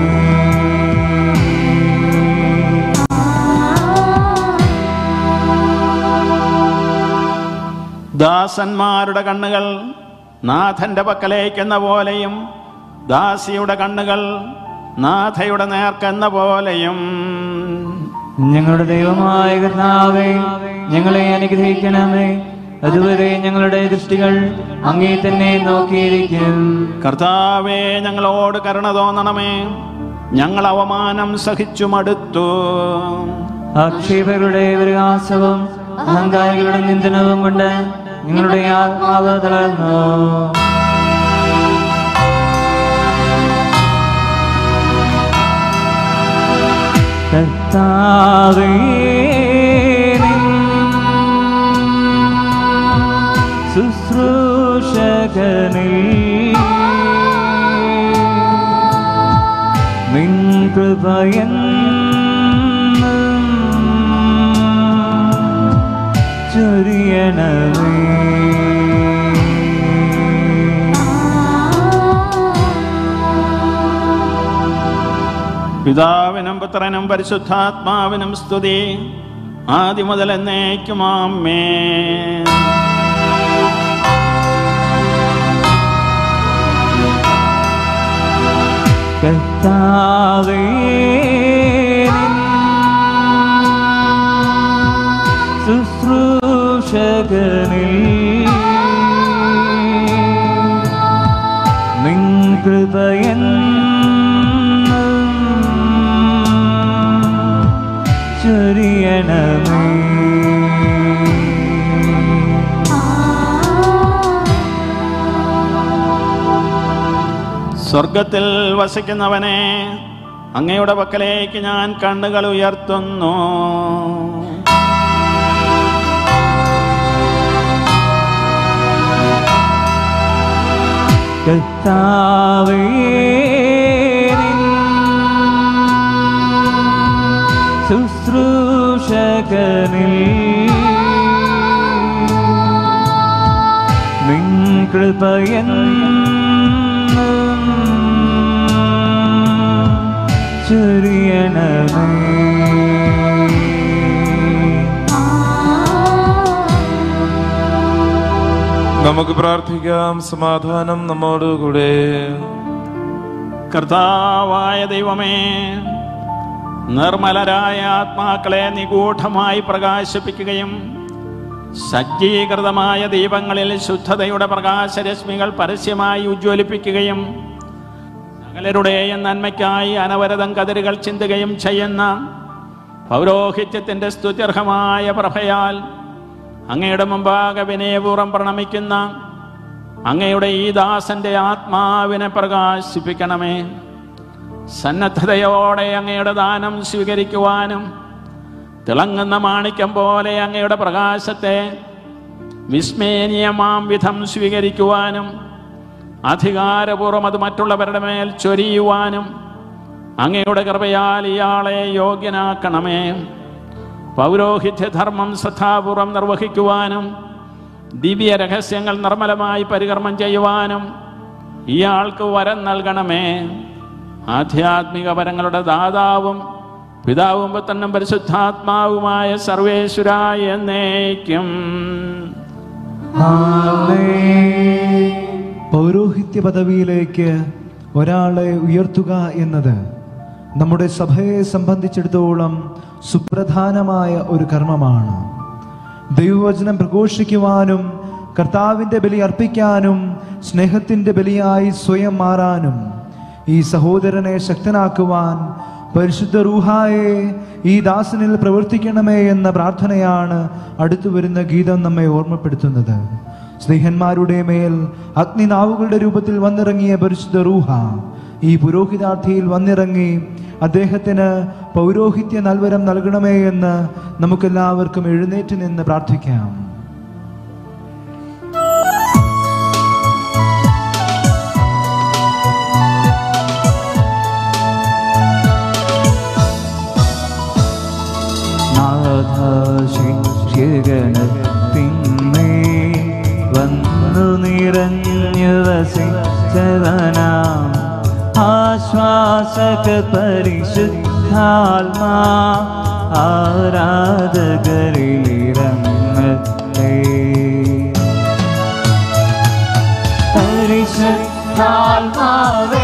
ദാസന്മാരുടെ കണ്ണുകൾ നാഥന്റെ പക്കലേക്കെന്ന പോലെയും ദാസിയുടെ കണ്ണുകൾ നാഥയുടെ നേർക്കെന്ന പോലെയും. ഞങ്ങളുടെ ദൈവമായ കർത്താവേ, ഞങ്ങളെ അനുഗ്രഹിക്കണമേ. അതുവരെ ഞങ്ങളുടെ ദൃഷ്ടികൾ അങ്ങേ തന്നെ നോക്കിയിരിക്കും. കർത്താവേ, ഞങ്ങളോട് കരുണ തോന്നണമേ. ഞങ്ങൾ അവമാനം സഹിച്ചു മടുത്തു. ആക്ഷേപകരുടെ പരിഹാസവും അഹങ്കാരികളുടെ നിന്ദനവും കൊണ്ട് ഞങ്ങളുടെ ആത്മാവ് തളർന്നു. കർത്താവേ, ശുശ്രൂഷകനിൽ നിൻ കൃപയെന്നും ചൊരിയണമേ. പിതാവിനും പുത്രനും പരിശുദ്ധാത്മാവിനും സ്തുതി, ആദ്യം മുതൽ എന്നേക്കും ആമേൻ. കർത്താവേ, ശുശ്രൂഷകനിൽ നിൻ കൃപയെന്നും ചൊരിയണമേ. സ്വർഗത്തിൽ വസിക്കുന്നവനെ, അങ്ങയുടെ പക്കലേക്ക് ഞാൻ കണ്ണുകൾ ഉയർത്തുന്നു. കർത്താവേ, ശുശ്രൂഷകനിൽ നിൻ കൃപയെന്നും ചൊരിയണമേ. നമുക്ക് പ്രാർത്ഥിക്കാം. സമാധാനം നമ്മോടുകൂടെ. കർത്താവായ ദൈവമേ, നിർമ്മലരായ ആത്മാക്കളെ നിഗൂഢമായി പ്രകാശിപ്പിക്കുകയും സജ്ജീകൃതമായ ദീപങ്ങളിൽ ശുദ്ധതയുടെ പ്രകാശരശ്മികൾ പരസ്യമായി ഉജ്ജ്വലിപ്പിക്കുകയും സകലരുടെയും നന്മയ്ക്കായി അനവരതം കതിരുകൾ ചിന്തുകയും ചെയ്യുന്ന പൗരോഹിത്യത്തിൻ്റെ സ്തുത്യർഹമായ പ്രഭയാൽ അങ്ങയുടെ മുമ്പാകെ വിനയപൂർവ്വം പ്രണമിക്കുന്ന അങ്ങയുടെ ഈ ദാസന്റെ ആത്മാവിനെ പ്രകാശിപ്പിക്കണമേ. സന്നദ്ധതയോടെ അങ്ങയുടെ ദാനം സ്വീകരിക്കുവാനും തിളങ്ങുന്ന മാണിക്യം പോലെ അങ്ങയുടെ പ്രകാശത്തെ വിസ്മയനീയമാം വിധം സ്വീകരിക്കുവാനും അധികാരപൂർവ്വം അത് മറ്റുള്ളവരുടെ മേൽ ചൊരിയുവാനും അങ്ങയുടെ കൃപയാൽ ഇയാളെ യോഗ്യനാക്കണമേ. പൗരോഹിത്യധർമ്മം ശ്രദ്ധാപൂർവം നിർവഹിക്കുവാനും ദിവ്യ രഹസ്യങ്ങൾ നിർമ്മലമായി പരികർമ്മം ചെയ്യുവാനും ഇയാൾക്ക് വരം നൽകണമേ. ആധ്യാത്മിക വരങ്ങളുടെ ദാതാവും പിതാവും പുത്രനും പരിശുദ്ധാത്മാവുമായ സർവേശ്വരായ എന്നേക്കും പൗരോഹിത്യ പദവിയിലേക്ക് ഒരാളെ ഉയർത്തുക എന്നത് നമ്മുടെ സഭയെ സംബന്ധിച്ചിടത്തോളം സുപ്രധാനമായ ഒരു കർമ്മമാണ്. ദൈവവചനം പ്രഘോഷിക്കുവാനും കർത്താവിൻ്റെ ബലി അർപ്പിക്കാനും സ്നേഹത്തിൻ്റെ ബലിയായി സ്വയം മാറാനും ഈ സഹോദരനെ ശക്തനാക്കുവാൻ പരിശുദ്ധ റൂഹായെ ഈ ദാസനിൽ പ്രവർത്തിക്കണമേ എന്ന പ്രാർത്ഥനയാണ് അടുത്തു വരുന്ന ഗീതം നമ്മെ ഓർമ്മപ്പെടുത്തുന്നത്. സ്നേഹന്മാരുടെ മേൽ അഗ്നിനാവുകളുടെ രൂപത്തിൽ വന്നിറങ്ങിയ പരിശുദ്ധ റൂഹ ഈ പുരോഹിതാർത്ഥിയിൽ വന്നിറങ്ങി അദ്ദേഹത്തിന് പൗരോഹിത്യ നൽവരം നൽകണമേ എന്ന് നമുക്കെല്ലാവർക്കും എഴുന്നേറ്റ് നിന്ന് പ്രാർത്ഥിക്കാം. ശിഷ്യഗണത്തിന്മേ വന്നു നിറഞ്ഞു വസിച്ചവനാം ആശ്വാസക പരിശുദ്ധാത്മാ ആരാധകരിലിറങ്ങട്ടെ. പരിശുദ്ധാത്മാവേ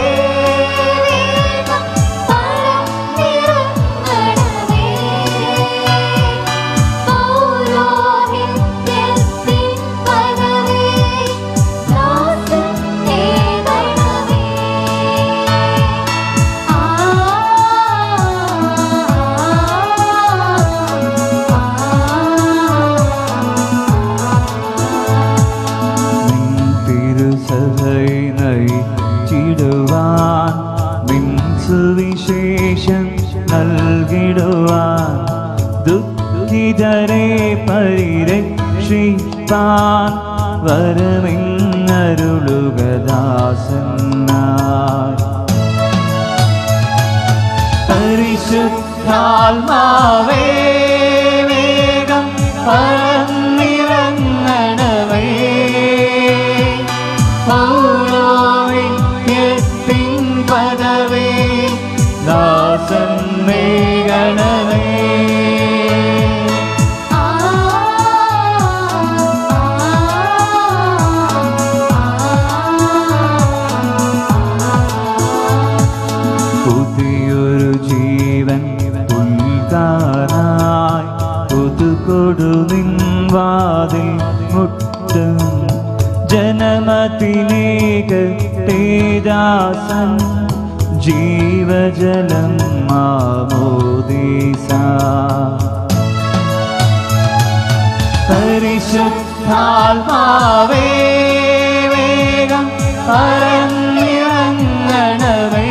സുവിശേഷം നൽകിടുവാൻ ദുഃഖിതരെ പരിരക്ഷിപ്പാൻ വരമിന്നരുളുകദാസനായി. പരിശുദ്ധാത്മാവേ വേഗം പറന്നിറങ്ങണമേ. പൗരോഹിത്യത്തിൻ പദവി ദാസൻ മേഘണമേ. പുതിയൊരു ജീവൻ ഉൾക്കാനായി പുതുകൊടു നിൻവാതിൽ മുട്ടും ജനമതിനേക തേജാസൻ ജീവജലം മാമോദീസ. പരിശുദ്ധാത്മാവേ വേഗം പറന്നിറങ്ങണമേ.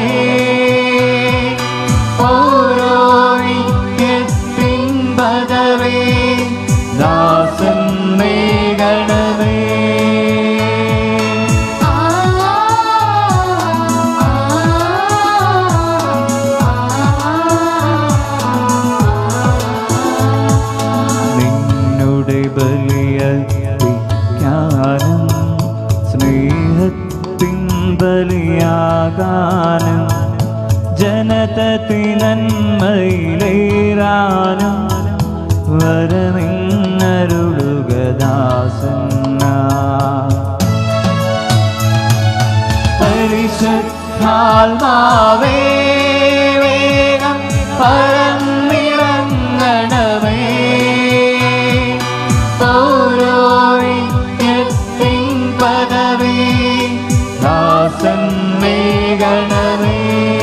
പൗരോഹിത്യത്തിൻ പദവി ദാസൻ മേഘണമേ. ബലിയർപ്പിക്കാനും സ്നേഹത്തിൻ ബലിയാകാനും ജനതത്തിനന്മയിലേറാനും വരമിന്നരുളുകദാസനായി. പരിശുദ്ധാത്മാവേ വേഗം പറന്നിറങ്ങണമേ. പൗരോഹിത്യത്തിൻ പദവി ദാസൻ മേഘണമേ.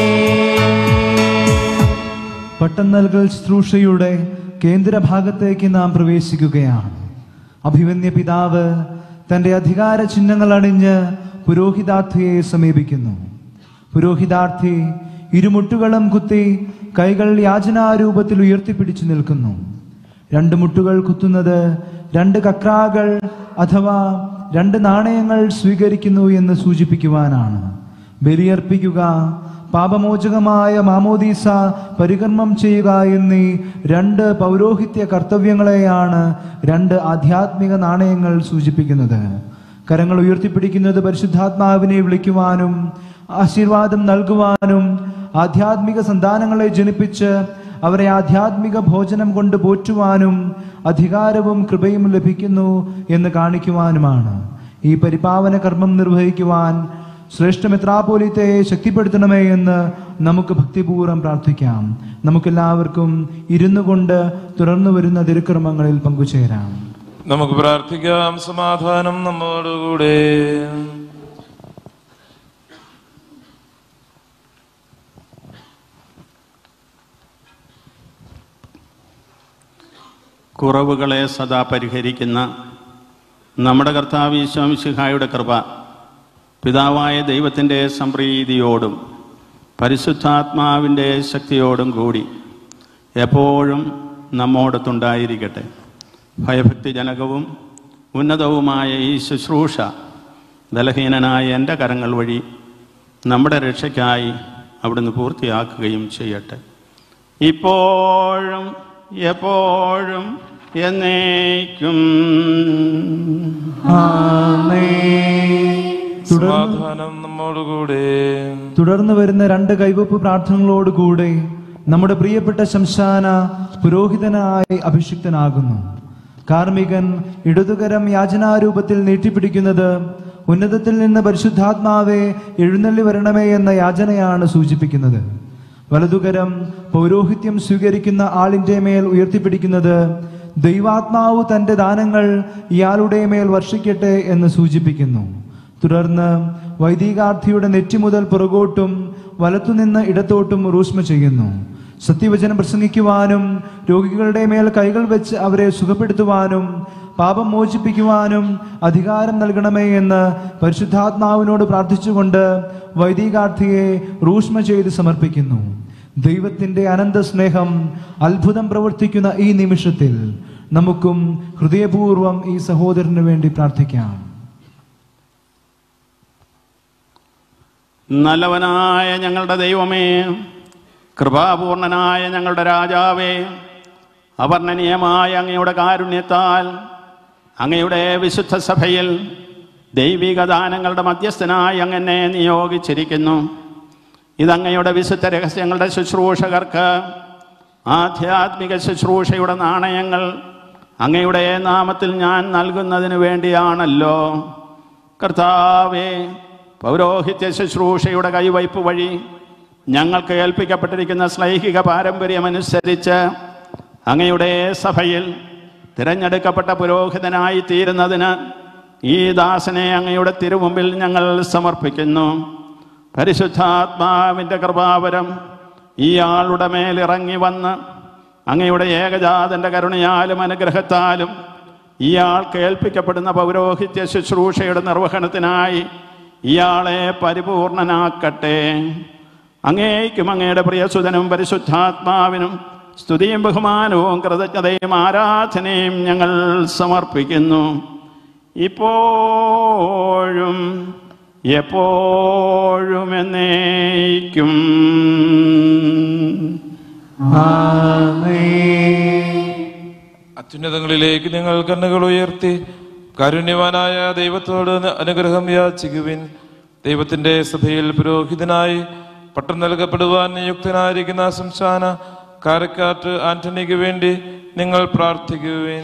പട്ടം നൽകൽ ശുശ്രൂഷയുടെ കേന്ദ്രഭാഗത്തേക്ക് നാം പ്രവേശിക്കുകയാണ്. അഭിമന്യ പിതാവ് തൻ്റെ അധികാര ചിഹ്നങ്ങൾ അണിഞ്ഞ് പുരോഹിതാർത്ഥിയെ സമീപിക്കുന്നു. പുരോഹിതാർത്ഥി ഇരുമുട്ടുകളും കുത്തി കൈകൾ യാചനാരൂപത്തിൽ ഉയർത്തിപ്പിടിച്ചു നിൽക്കുന്നു. രണ്ട് മുട്ടുകൾ കുത്തുന്നത് രണ്ട് കക്രാകൾ അഥവാ രണ്ട് നാണയങ്ങൾ സ്വീകരിക്കുന്നു എന്ന് സൂചിപ്പിക്കുവാനാണ്. ബലിയർപ്പിക്കുക, പാപമോചകമായ മാമോദീസ പരികർമ്മം ചെയ്യുക എന്നീ രണ്ട് പൗരോഹിത്യ കർത്തവ്യങ്ങളെയാണ് രണ്ട് ആധ്യാത്മിക നാണയങ്ങൾ സൂചിപ്പിക്കുന്നത്. കരങ്ങൾ ഉയർത്തിപ്പിടിക്കുന്നത് പരിശുദ്ധാത്മാവിനെ വിളിക്കുവാനും ആശീർവാദം നൽകുവാനും ആധ്യാത്മിക സന്താനങ്ങളെ ജനിപ്പിച്ച് അവരെ ആധ്യാത്മിക ഭോജനം കൊണ്ട് പോറ്റുവാനും അധികാരവും കൃപയും ലഭിക്കുന്നു എന്ന് കാണിക്കുവാനുമാണ്. ഈ പരിപാവന കർമ്മം നിർവഹിക്കുവാൻ ശ്രേഷ്ഠ മെത്രാപ്പോലീത്തയെ ശക്തിപ്പെടുത്തണമേ എന്ന് നമുക്ക് ഭക്തിപൂർവ്വം പ്രാർത്ഥിക്കാം. നമുക്കെല്ലാവർക്കും ഇരുന്നു കൊണ്ട് തുടർന്നു വരുന്ന തിരുക്കർമ്മങ്ങളിൽ പങ്കുചേരാം. നമുക്ക് പ്രാർത്ഥിക്കാം. സമാധാനം നമ്മോടുകൂടെ. കുറവുകളെ സദാ പരിഹരിക്കുന്ന നമ്മുടെ കർത്താവ് ഈശോ മിശിഹായുടെ കൃപ പിതാവായ ദൈവത്തിൻ്റെ സംപ്രീതിയോടും പരിശുദ്ധാത്മാവിൻ്റെ ശക്തിയോടും കൂടി എപ്പോഴും നമ്മോടൊത്തുണ്ടായിരിക്കട്ടെ. ഭയഭക്തിജനകവും ഉന്നതവുമായ ഈ ശുശ്രൂഷ ബലഹീനനായ എൻ്റെ കരങ്ങൾ വഴി നമ്മുടെ രക്ഷയ്ക്കായി അവിടുന്ന് പൂർത്തിയാക്കുകയും ചെയ്യട്ടെ. ഇപ്പോഴും എപ്പോഴും എന്നേക്കും. സമാധാനം നമ്മോടുകൂടെ. തുടർന്ന് വരുന്ന 2 കൈവപ്പ് പ്രാർത്ഥനകളോടുകൂടെ നമ്മുടെ പ്രിയപ്പെട്ട ശംശാന പുരോഹിതനായി അഭിഷിക്തനാകുന്നു. കാർമികൻ ഇടതുകരം യാചനാരൂപത്തിൽ നീട്ടിപ്പിടിക്കുന്നത് ഉന്നതത്തിൽ നിന്ന് പരിശുദ്ധാത്മാവെ എഴുന്നള്ളി വരണമേ എന്ന യാചനയാണ് സൂചിപ്പിക്കുന്നത്. വലതുകരം പൗരോഹിത്യം സ്വീകരിക്കുന്ന ആളിന്റെ മേൽ ഉയർത്തിപ്പിടിക്കുന്നത് ദൈവാത്മാവ് തന്റെ ദാനങ്ങൾ ഇയാളുടെ മേൽ വർഷിക്കട്ടെ എന്ന് സൂചിപ്പിക്കുന്നു. തുടർന്ന് വൈദികാർത്ഥിയുടെ നെറ്റി മുതൽ പുറകോട്ടും വലത്തുനിന്ന് ഇടത്തോട്ടും റൂഷ്മ ചെയ്യുന്നു. സത്യവചനം പ്രസംഗിക്കുവാനും രോഗികളുടെ മേൽ കൈകൾ വെച്ച് അവരെ സുഖപ്പെടുത്തുവാനും പാപം മോചിപ്പിക്കുവാനും അധികാരം നൽകണമേ എന്ന് പരിശുദ്ധാത്മാവിനോട് പ്രാർത്ഥിച്ചുകൊണ്ട് വൈദികാർത്ഥിയെ റൂഷ്മ ചെയ്ത് സമർപ്പിക്കുന്നു. ദൈവത്തിന്റെ അനന്ത സ്നേഹം അത്ഭുതം പ്രവർത്തിക്കുന്ന ഈ നിമിഷത്തിൽ നമുക്കും ഹൃദയപൂർവ്വം ഈ സഹോദരന് വേണ്ടി പ്രാർത്ഥിക്കാം. നല്ലവനായ ഞങ്ങളുടെ ദൈവമേ, കൃപാപൂർണനായ ഞങ്ങളുടെ രാജാവേ, അവർണ്ണനീയമായ അങ്ങയുടെ കാരുണ്യത്താൽ അങ്ങയുടെ വിശുദ്ധ സഭയിൽ ദൈവിക ദാനങ്ങളുടെ മധ്യസ്ഥനായി അങ്ങനെ നിയോഗിച്ചിരിക്കുന്നു. ഇതങ്ങയുടെ വിശുദ്ധ രഹസ്യങ്ങളുടെ ശുശ്രൂഷകർക്ക് ആധ്യാത്മിക ശുശ്രൂഷയുടെ നാണയങ്ങൾ അങ്ങയുടെ നാമത്തിൽ ഞാൻ നൽകുന്നതിന് വേണ്ടിയാണല്ലോ. കർത്താവേ, പൗരോഹിത്യ ശുശ്രൂഷയുടെ കൈവയ്പ് വഴി ഞങ്ങൾക്ക് ഏൽപ്പിക്കപ്പെട്ടിരിക്കുന്ന ശ്ലൈഹിക പാരമ്പര്യമനുസരിച്ച് അങ്ങയുടെ സഭയിൽ തിരഞ്ഞെടുക്കപ്പെട്ട പുരോഹിതനായി തീരുന്നതിന് ഈ ദാസനെ അങ്ങയുടെ തിരുമുമ്പിൽ ഞങ്ങൾ സമർപ്പിക്കുന്നു. പരിശുദ്ധാത്മാവിൻ്റെ കൃപാവരം ഇയാളുടെ മേലിറങ്ങി വന്ന് അങ്ങയുടെ ഏകജാതന്റെ കരുണയാലും അനുഗ്രഹത്താലും ഇയാൾ കേൾപ്പിക്കപ്പെടുന്ന പൗരോഹിത്യ ശുശ്രൂഷയുടെ നിർവഹണത്തിനായി ഇയാളെ പരിപൂർണനാക്കട്ടെ. അങ്ങേയ്ക്കും അങ്ങയുടെ പ്രിയസുതനും പരിശുദ്ധാത്മാവിനും സ്തുതിയും ബഹുമാനവും കൃതജ്ഞതയും ആരാധനയും ഞങ്ങൾ സമർപ്പിക്കുന്നു. ഇപ്പോഴും എപ്പോഴും എന്നേക്കും. അത്യുന്നതങ്ങളിലേക്ക് നിങ്ങൾ കണ്ണുകൾ ഉയർത്തി കാരുണ്യവാനായ ദൈവത്തോട് അനുഗ്രഹം യാചിക്കുവിൻ. ദൈവത്തിന്റെ സഭയിൽ പുരോഹിതനായി പട്ടം നൽകപ്പെടുവാൻ നിയുക്തനായിരിക്കുന്ന സംസ്ഥാന കാരക്കാട്ട് ആന്റണിക്ക് വേണ്ടി നിങ്ങൾ പ്രാർത്ഥിക്കുവിൻ.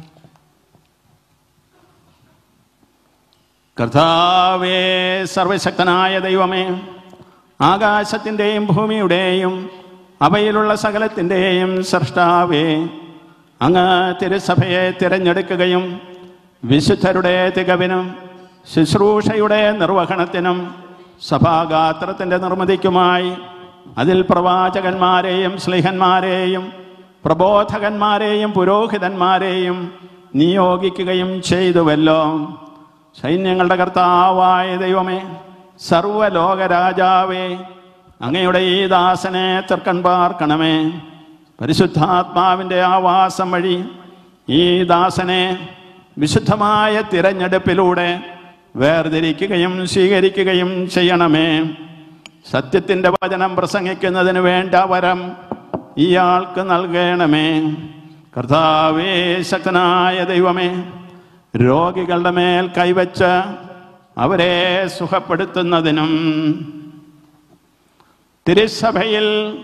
കർത്താവേ, സർവശക്തനായ ദൈവമേ, ആകാശത്തിൻ്റെയും ഭൂമിയുടെയും അവയിലുള്ള സകലത്തിൻ്റെയും സൃഷ്ടാവേ, അങ്ങ് തിരുസഭയെ തിരഞ്ഞെടുക്കുകയും വിശുദ്ധരുടെ തികവിനും ശുശ്രൂഷയുടെ നിർവഹണത്തിനും സഭാഗാത്രത്തിൻ്റെ നിർമ്മിതിക്കുമായി അതിൽ പ്രവാചകന്മാരെയും സ്ലിഹന്മാരെയും പ്രബോധകന്മാരെയും പുരോഹിതന്മാരെയും നിയോഗിക്കുകയും ചെയ്തുവല്ലോ. സൈന്യങ്ങളുടെ കർത്താവായ ദൈവമേ, സർവ്വലോകരാജാവേ, അങ്ങയുടെ ഈ ദാസനെ തൃക്കൺ പാർക്കണമേ. പരിശുദ്ധാത്മാവിൻ്റെ ആവാസം വഴി ഈ ദാസനെ വിശുദ്ധമായ തിരഞ്ഞെടുപ്പിലൂടെ വേർതിരിക്കുകയും സ്വീകരിക്കുകയും ചെയ്യണമേ. സത്യത്തിൻ്റെ വചനം പ്രസംഗിക്കുന്നതിന് വേണ്ട വരം ഇയാൾക്ക് നൽകണമേ. കർത്താവേ, ശക്തനായ ദൈവമേ, രോഗികളുടെ മേൽ കൈവച്ച് അവരെ സുഖപ്പെടുത്തുന്നതിനും തിരുസഭയിൽ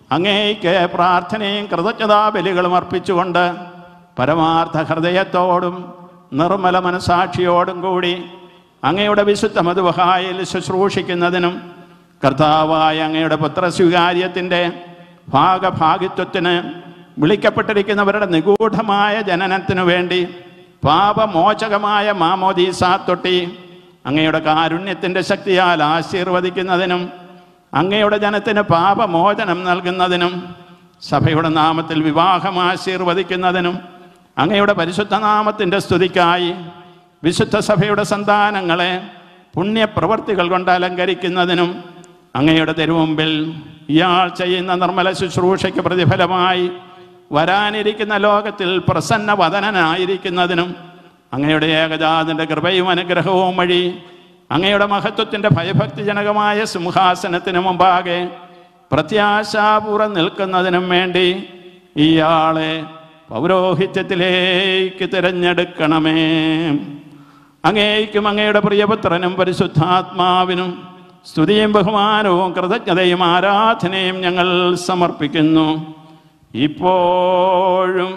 അങ്ങേക്ക് പ്രാർത്ഥനയും കൃതജ്ഞതാ ബലികളും അർപ്പിച്ചുകൊണ്ട് പരമാർത്ഥ ഹൃദയത്തോടും നിർമ്മല മനസാക്ഷിയോടും കൂടി അങ്ങയുടെ വിശുദ്ധ മധുവഹായിൽ ശുശ്രൂഷിക്കുന്നതിനും കർത്താവായ അങ്ങയുടെ പുത്രസ്വീകാര്യത്തിൻ്റെ ഭാഗഭാഗിത്വത്തിന് വിളിക്കപ്പെട്ടിരിക്കുന്നവരുടെ നിഗൂഢമായ ജനനത്തിനു വേണ്ടി പാപമോചകമായ മാമോദീസാ തൊട്ടി അങ്ങയുടെ കാരുണ്യത്തിൻ്റെ ശക്തിയാൽ ആശീർവദിക്കുന്നതിനും അങ്ങയുടെ ജനത്തിന് പാപമോചനം നൽകുന്നതിനും സഭയുടെ നാമത്തിൽ വിവാഹം ആശീർവദിക്കുന്നതിനും അങ്ങയുടെ പരിശുദ്ധ നാമത്തിൻ്റെ സ്തുതിക്കായി വിശുദ്ധ സഭയുടെ സന്താനങ്ങളെ പുണ്യപ്രവർത്തികൾ കൊണ്ട് അലങ്കരിക്കുന്നതിനും അങ്ങയുടെ തിരുമുമ്പിൽ ഇയാൾ ചെയ്യുന്ന നിർമ്മല ശുശ്രൂഷയ്ക്ക് പ്രതിഫലമായി വരാനിരിക്കുന്ന ലോകത്തിൽ പ്രസന്നവദനായിരിക്കുന്നതിനും അങ്ങയുടെ ഏകജാതന്റെ കൃപയും അനുഗ്രഹവും വഴി അങ്ങയുടെ മഹത്വത്തിൻ്റെ ഭയഭക്തിജനകമായ സിംഹാസനത്തിന് മുമ്പാകെ പ്രത്യാശാപൂർവ്വം നിൽക്കുന്നതിനും വേണ്ടി ഇയാളെ പൗരോഹിത്യത്തിലേക്ക് തിരഞ്ഞെടുക്കണമേ. അങ്ങേയ്ക്കും അങ്ങയുടെ പ്രിയപുത്രനും പരിശുദ്ധാത്മാവിനും സ്തുതിയും ബഹുമാനവും കൃതജ്ഞതയും ആരാധനയും ഞങ്ങൾ സമർപ്പിക്കുന്നു, ഇപ്പോഴും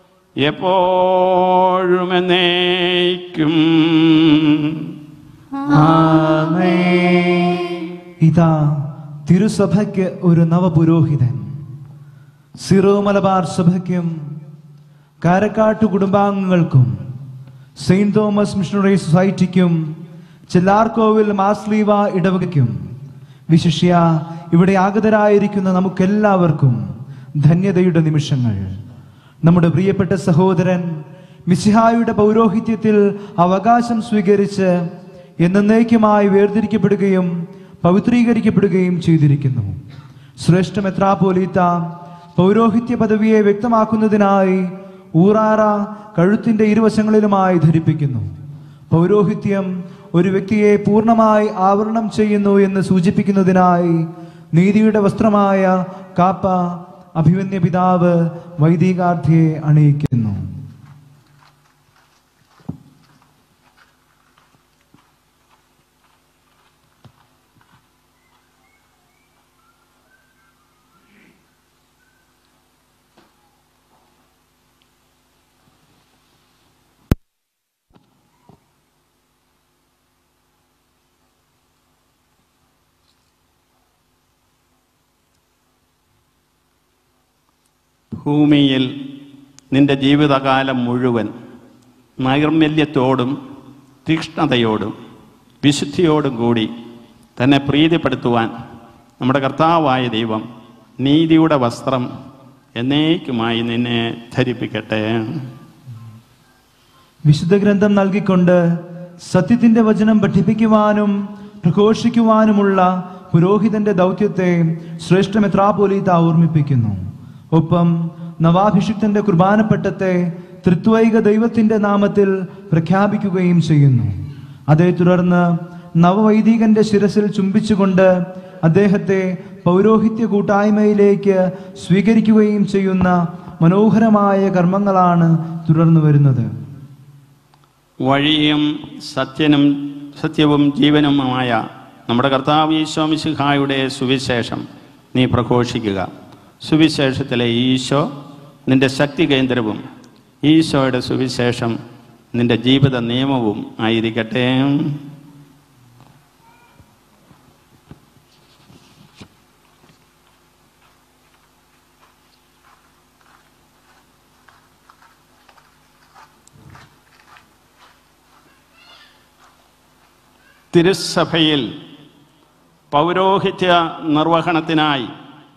എപ്പോഴും എന്നേക്കും. ഇതാ തിരുസഭയ്ക്ക് ഒരു നവപുരോഹിതൻ. സിറോ മലബാർ സഭയ്ക്കും കാരക്കാട്ടു കുടുംബാംഗങ്ങൾക്കും സെയിന്റ് തോമസ് മിഷണറി സൊസൈറ്റിക്കും ചെല്ലാർകോവിൽ മാസ്ലീവ ഇടവകയ്ക്കും വിശിഷ്യ ഇവിടെ ആഗതരായിരിക്കുന്ന നമുക്കെല്ലാവർക്കും ധന്യതയുടെ നിമിഷങ്ങൾ. നമ്മുടെ പ്രിയപ്പെട്ട സഹോദരൻ മിശിഹായുടെ പൗരോഹിത്യത്തിൽ അവകാശം സ്വീകരിച്ച് എന്നേക്കുമായി വേർതിരിക്കപ്പെടുകയും പവിത്രീകരിക്കപ്പെടുകയും ചെയ്തിരിക്കുന്നു. ശ്രേഷ്ഠ മെത്രാപ്പോലീത്ത പൗരോഹിത്യ പദവിയെ വ്യക്തമാക്കുന്നതിനായി ഊറാറ കഴുത്തിന്റെ ഇരുവശങ്ങളിലുമായി ധരിപ്പിക്കുന്നു. പൗരോഹിത്യം ഒരു വ്യക്തിയെ പൂർണ്ണമായി ആവരണം ചെയ്യുന്നു എന്ന് സൂചിപ്പിക്കുന്നതിനായി നീതിയുടെ വസ്ത്രമായ കാപ്പ അഭിമന്യ പിതാവ് വൈദികാർത്ഥിയെ അണിയിക്കുന്നു. ഭൂമിയിൽ നിന്റെ ജീവിതകാലം മുഴുവൻ നൈർമല്യത്തോടും തീക്ഷ്ണതയോടും വിശുദ്ധിയോടും കൂടി തന്നെ പ്രീതിപ്പെടുത്തുവാൻ നമ്മുടെ കർത്താവായ ദൈവം നീതിയുടെ വസ്ത്രം എന്നേക്കുമായി നിന്നെ ധരിപ്പിക്കട്ടെ. വിശുദ്ധ ഗ്രന്ഥം നൽകിക്കൊണ്ട് സത്യത്തിന്റെ വചനം പഠിപ്പിക്കുവാനും പ്രഘോഷിക്കുവാനുമുള്ള പുരോഹിതന്റെ ദൗത്യത്തെ ശ്രേഷ്ഠ മെത്രാപ്പോലീത്ത ഓർമ്മിപ്പിക്കുന്നു. ഒപ്പം നവാഭിഷിക്തന്റെ കുർബാനപ്പട്ടത്തെ ത്രിത്വൈക ദൈവത്തിന്റെ നാമത്തിൽ പ്രഖ്യാപിക്കുകയും ചെയ്യുന്നു. അതേ തുടർന്ന് നവവൈദികന്റെ ശിരസിൽ ചുംബിച്ചുകൊണ്ട് അദ്ദേഹത്തെ പൗരോഹിത്യ കൂട്ടായ്മയിലേക്ക് സ്വീകരിക്കുകയും ചെയ്യുന്ന മനോഹരമായ കർമ്മങ്ങളാണ് തുടർന്നു വരുന്നത്. വഴിയും സത്യവും ജീവനുമായ നമ്മുടെ കർത്താവ് ഈശോ മിശിഹായുടെ സുവിശേഷം നീ പ്രഘോഷിക്കുക. സുവിശേഷത്തിലെ ഈശോ നിന്റെ ശക്തി കേന്ദ്രവും ഈശോയുടെ സുവിശേഷം നിന്റെ ജീവിത നിയമവും ആയിരിക്കട്ടെ. തിരുസഭയിൽ പൗരോഹിത്യ നിർവഹണത്തിനായി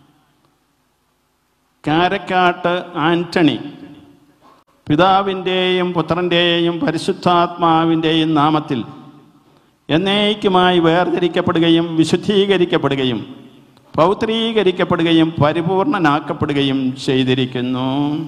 കാരക്കാട്ട് ആന്റണി പിതാവിൻ്റെയും പുത്രൻ്റെയും പരിശുദ്ധാത്മാവിൻ്റെയും നാമത്തിൽ എന്നേക്കുമായി വേർതിരിക്കപ്പെടുകയും വിശുദ്ധീകരിക്കപ്പെടുകയും പൗത്രീകരിക്കപ്പെടുകയും പരിപൂർണനാക്കപ്പെടുകയും ചെയ്തിരിക്കുന്നു.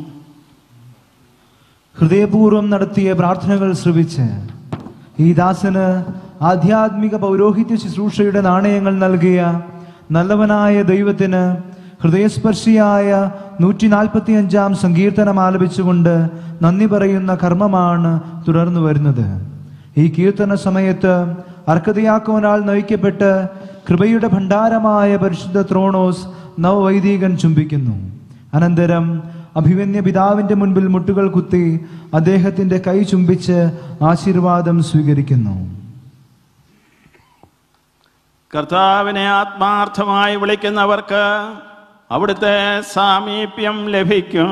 ഹൃദയപൂർവ്വം നടത്തിയ പ്രാർത്ഥനകൾ ശ്രവിച്ച് ഈ ദാസന് ആധ്യാത്മിക പൗരോഹിത്യ ശുശ്രൂഷയുടെ നാണയങ്ങൾ നൽകിയ നല്ലവനായ ദൈവത്തിന് ഹൃദയസ്പർശിയായ 145-ാം സങ്കീർത്തനം ആലപിച്ചുകൊണ്ട് നന്ദി പറയുന്ന കർമ്മമാണ് തുടർന്നു വരുന്നത്. ഈ കീർത്തന സമയത്ത് അർക്കതിയാക്കോനാൽ നയിക്കപ്പെട്ട് കൃപയുടെ ഭണ്ഡാരമായ പരിശുദ്ധ ത്രോണോസ് നവവൈദികൻ ചുംബിക്കുന്നു. അനന്തരം അഭിമന്യ പിതാവിന്റെ മുൻപിൽ മുട്ടുകൾ കുത്തി അദ്ദേഹത്തിന്റെ കൈ ചുംബിച്ച് ആശീർവാദം സ്വീകരിക്കുന്നു. കർത്താവിനെ ആത്മാർത്ഥമായി വിളിക്കുന്നവർക്ക് അവിടുത്തെ സാമീപ്യം ലഭിക്കും.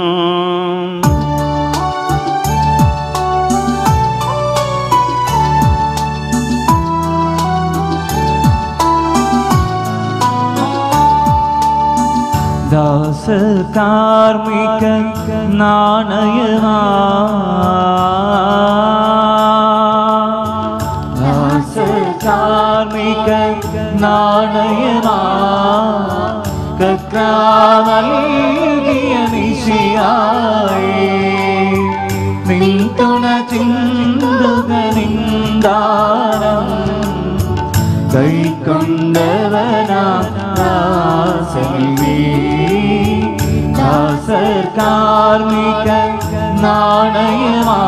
ദാസകാർമികൻ നാണയമാ ദാസകാർമികൻ നാണയമാ നൽകിയ നിശിയായി നീട്ടുണ ചിന്തുക നിന്ദാനം കൈക്കൊണ്ടവനാ ദാസകാർമികൻ നാണയമാ.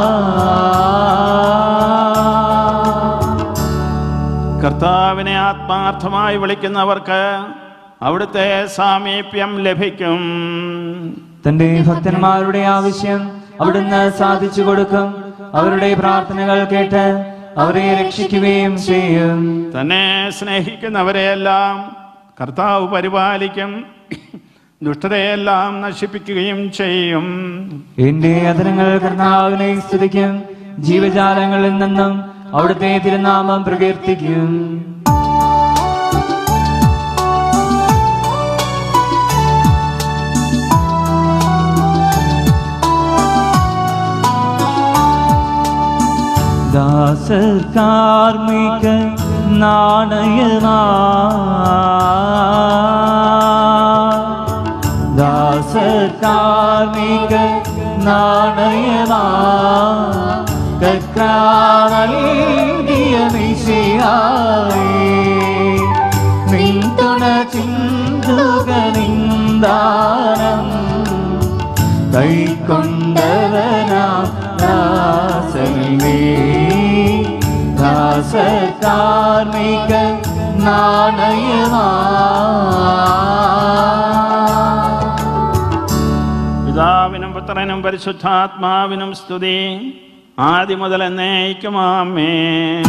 കർത്താവിനെ ആത്മാർത്ഥമായി വിളിക്കുന്നവർക്ക് അവിടുത്തെ സാമീപ്യം ലഭിക്കും. തന്റെ ഭക്തന്മാരുടെ ആവശ്യം അവിടുന്ന് സാധിച്ചു കൊടുക്കും. അവരുടെ പ്രാർത്ഥനകൾ കേട്ട് അവരെ രക്ഷിക്കുകയും ചെയ്യും. തന്നെ സ്നേഹിക്കുന്നവരെയെല്ലാം കർത്താവ് പരിപാലിക്കും, ദുഷ്ടരെയെല്ലാം നശിപ്പിക്കുകയും ചെയ്യും. എന്റെ അധരങ്ങൾ കർത്താവിനെ സ്തുതിക്കും, ജീവജാലങ്ങളിൽ നിന്നും അവിടുത്തെ തിരുനാമം പ്രകീർത്തിക്കും. ദാസകാർമികൻ നാണയമാ ദാസകാർമികൻ നാണയമാ നൽകിയ നിശിയായി നീട്ടുണ ചിന്തുക നിന്ദാനം കൈക്കൊണ്ടവനാ ദാസകാർമികൻ നാണയമാ. പിതാവിനും പുത്രനും പരിശുദ്ധാത്മാവിനും സ്തുതി, ആദ്യം മുതൽ എന്നേക്കും ആമേൻ.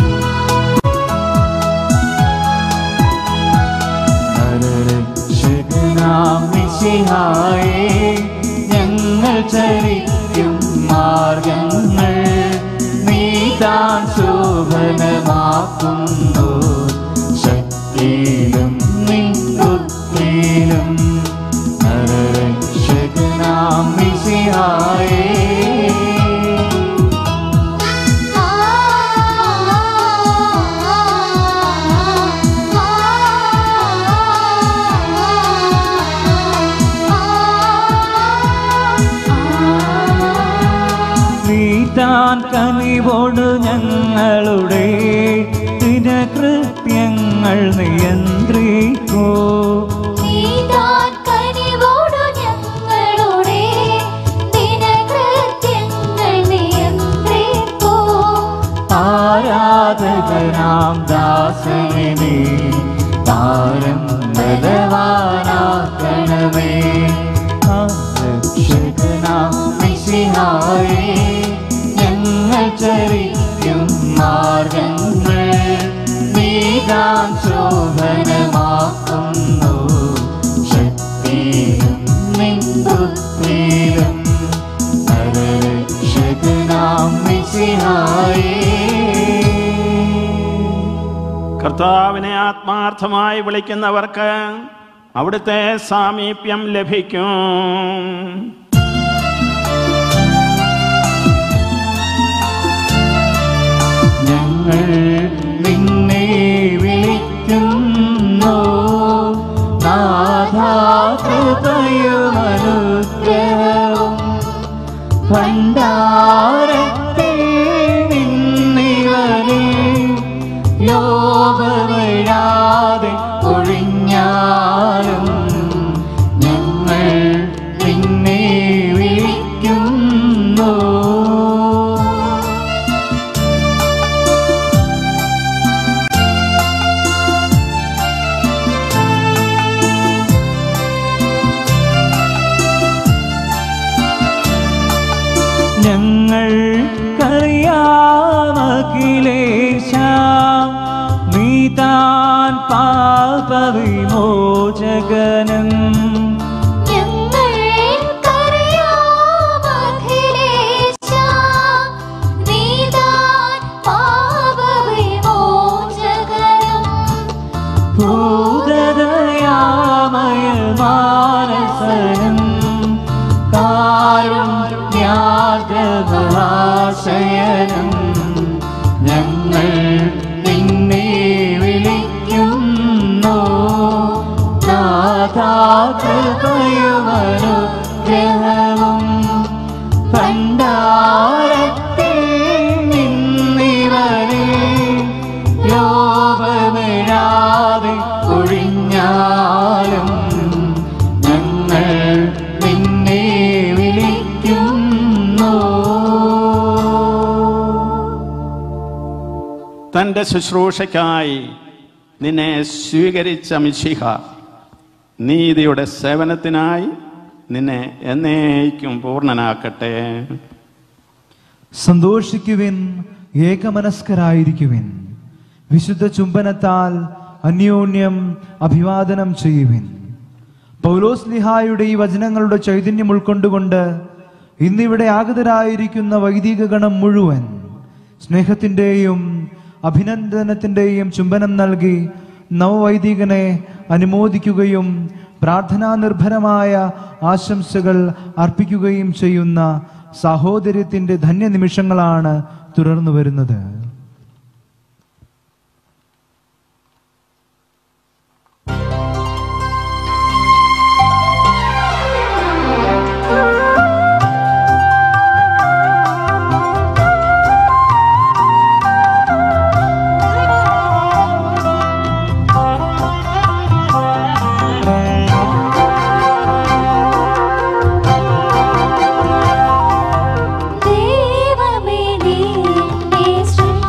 ഞങ്ങൾ ചരിക്കും മാർഗങ്ങൾ നീതാൻ ശോഭനമാക്കുന്നു. ശക്തിയിലും നിൻകുത്തിലും നരരക്ഷകനാം മിശിഹായേ നീതാൻ കനിവോട് ഞങ്ങളുടെ ദിനകൃത്യങ്ങൾ നിയന്ത്രിക്കൂ. നീതാൻ കനിവോടു ഞങ്ങളുടെ ദിനകൃത്യങ്ങൾ നിയന്ത്രിക്കൂ. ആരാധകനാം ദാസനെ നീ താരം ബലവാനാക്കണമേ. രക്ഷകനാം മിശിഹായേ ഞങ്ങൾ ചരിക്കും മാർഗങ്ങൾ നീതാൻ ശോഭനമാക്കുന്നു. ശക്തിയിലും നിൻകുത്തിലും നരരക്ഷകനാം മിശിഹായേ. കർത്താവിനെ ആത്മാർത്ഥമായി വിളിക്കുന്നവർക്ക് അവിടുത്തെ സാമീപ്യം ലഭിക്കും. ഞങ്ങൾ നിന്നെ വിളിക്കുന്നു നാഥാ, കൃപയും അനുഗ്രഹവും ഭണ്ഡാരത്തിൽ നിന്നിവനെ ലോകമിഴാതെ ഒഴിഞ്ഞാലും ഞങ്ങൾ നിന്നെ വിളിക്കുന്നു. പാപവിമോചകനും ഭൂതദയാമയമാനസനും കാരുണ്യാർദ്രമഹാശയനും ഞങ്ങൾ നിന്നെ വിളിക്കുന്നു നാഥാ കൃപയുമനുഗ്രഹവും ഭണ്ഡാരത്തിൽ നിന്നിവരിൽ ലോപമിഴാതെ ഒഴിഞ്ഞാലും ഞങ്ങൾ നിന്നെ വിളിക്കുന്നു. തൻ്റെ ശുശ്രൂഷയ്ക്കായി നിന്നെ സ്വീകരിച്ച മിശിഹ നീതിയുടെ സേവനത്തിനായി നിന്നെ എന്നേക്കും പൂർണ്ണനാക്കട്ടെ. സന്തോഷിക്കുവിൻ, ഏകമനസ്കരായിരിക്കുവിൻ, വിശുദ്ധ ചുംബനത്താൽ അന്യോന്യം അഭിവാദനം ചെയ്യുവിൻ. പൗലോസ് ലിഹായുടെ ഈ വചനങ്ങളുടെ ചൈതന്യം ഉൾക്കൊണ്ടുകൊണ്ട് ഇന്നിവിടെ ആഗതരായിരിക്കുന്ന വൈദിക ഗണം മുഴുവൻ സ്നേഹത്തിൻ്റെയും അഭിനന്ദനത്തിൻ്റെയും ചുംബനം നൽകി നവവൈദികനെ അനുമോദിക്കുകയും പ്രാർത്ഥനാ നിർഭരമായ ആശംസകൾ അർപ്പിക്കുകയും ചെയ്യുന്ന സാഹോദര്യത്തിൻ്റെ ധന്യനിമിഷങ്ങളാണ് തുടർന്നു വരുന്നത്. ദൈവമേ നീ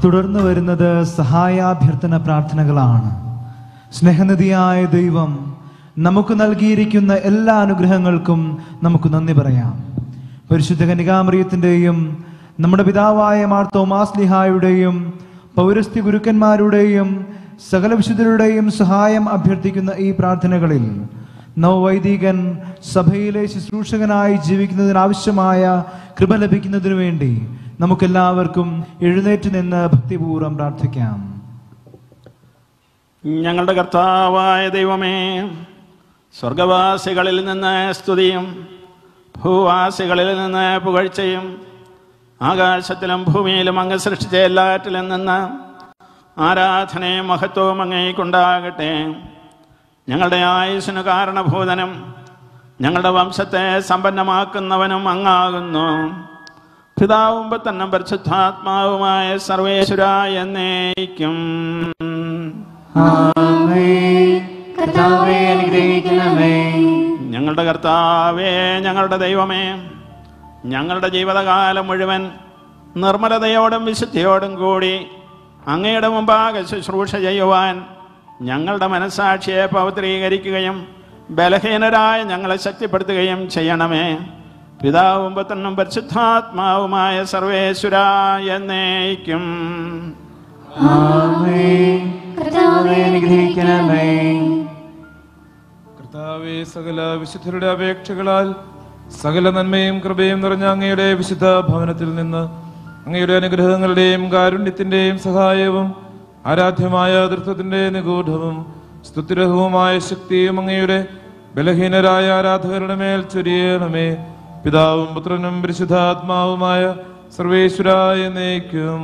തുടർന്ന് വരുന്നത് സഹായാഭ്യർത്ഥന പ്രാർത്ഥനകളാണ്. സ്നേഹനിധിയായ ദൈവം നമുക്ക് നൽകിയിരിക്കുന്ന എല്ലാ അനുഗ്രഹങ്ങൾക്കും നമുക്ക് നന്ദി പറയാം. പരിശുദ്ധ കന്യകാമറിയത്തിൻ്റെയും നമ്മുടെ പിതാവായ മാർ തോമാസ്ലിഹായുടെയും പൗരസ്ത്യ ഗുരുക്കന്മാരുടെയും സകല വിശുദ്ധരുടെയും സഹായം അഭ്യർത്ഥിക്കുന്ന ഈ പ്രാർത്ഥനകളിൽ നവവൈദികൻ സഭയിലെ ശുശ്രൂഷകനായി ജീവിക്കുന്നതിനാവശ്യമായ കൃപ ലഭിക്കുന്നതിനു വേണ്ടി നമുക്കെല്ലാവർക്കും എഴുന്നേറ്റ് നിന്ന് ഭക്തിപൂർവ്വം പ്രാർത്ഥിക്കാം. ഞങ്ങളുടെ കർത്താവായ ദൈവമേ, സ്വർഗവാസികളിൽ നിന്ന് സ്തുതിയും ഭൂവാസികളിൽ നിന്ന് പുകഴ്ചയും ആകാശത്തിലും ഭൂമിയിലും അങ്ങ് സൃഷ്ടിച്ച എല്ലാറ്റിലും നിന്ന് ആരാധനയും മഹത്വവും അങ്ങേക്കുണ്ടാകട്ടെ. ഞങ്ങളുടെ ആയുസ്സിന് കാരണഭൂതനും ഞങ്ങളുടെ വംശത്തെ സമ്പന്നമാക്കുന്നവനും അങ്ങാകുന്നു. പിതാവും പുത്രനും പരിശുദ്ധാത്മാവുമായ സർവേശ്വരായ എന്നേക്കും. ഞങ്ങളുടെ കർത്താവേ, ഞങ്ങളുടെ ദൈവമേ, ഞങ്ങളുടെ ജീവിതകാലം മുഴുവൻ നിർമ്മലതയോടും വിശുദ്ധിയോടും കൂടി അങ്ങയുടെ മുമ്പാകെ ശുശ്രൂഷ ചെയ്യുവാൻ ഞങ്ങളുടെ മനസ്സാക്ഷിയെ പവിത്രീകരിക്കുകയും ബലഹീനരായ ഞങ്ങളെ ശക്തിപ്പെടുത്തുകയും ചെയ്യണമേ. പിതാവും പുത്രനും പരിശുദ്ധാത്മാവുമായ സർവേശ്വരായ എന്നേക്കും. കർത്താവേ, സകല വിശുദ്ധരുടെ അപേക്ഷകളാൽ സകല നന്മയും കൃപയും നിറഞ്ഞ അങ്ങയുടെ വിശുദ്ധ ഭവനത്തിൽ നിന്ന് അങ്ങയുടെ അനുഗ്രഹങ്ങളുടെയും കാരുണ്യത്തിന്റെയും സഹായവും ആരാധ്യമായ തൃത്വത്തിന്റെ നിഗൂഢവും സ്തുതിരഹവുമായ ശക്തിയും അങ്ങയുടെ ബലഹീനരായ ആരാധകരുടെ മേൽ ചൊരിയണമേ. പിതാവും പുത്രനും പരിശുദ്ധാത്മാവുമായ സർവേശ്വരായ എന്നേക്കും.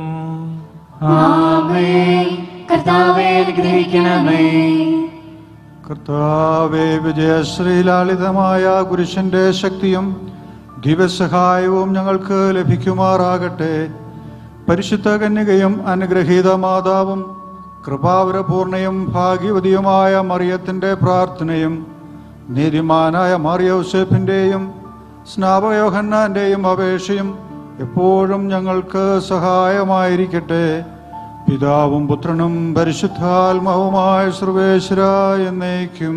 കർത്താവേ, വിജയശ്രീലാളിതമായ കുരിശന്റെ ശക്തിയും ദിവസഹായവും ഞങ്ങൾക്ക് ലഭിക്കുമാറാകട്ടെ. പരിശുദ്ധ കന്യകയും അനുഗ്രഹീത മാതാവും കൃപാവരപൂർണയും ഭാഗ്യവതിയുമായ മറിയത്തിന്റെ പ്രാർത്ഥനയും നീതിമാനായ മറിയൗസേപ്പിന്റെയും സ്നാപക യോഹന്നാന്റെയും അപേക്ഷയും എപ്പോഴും ഞങ്ങൾക്ക് സഹായമായിരിക്കട്ടെ. പിതാവും പുത്രനും പരിശുദ്ധാത്മാവുമായ സർവേശ്വരായ എന്നേക്കും.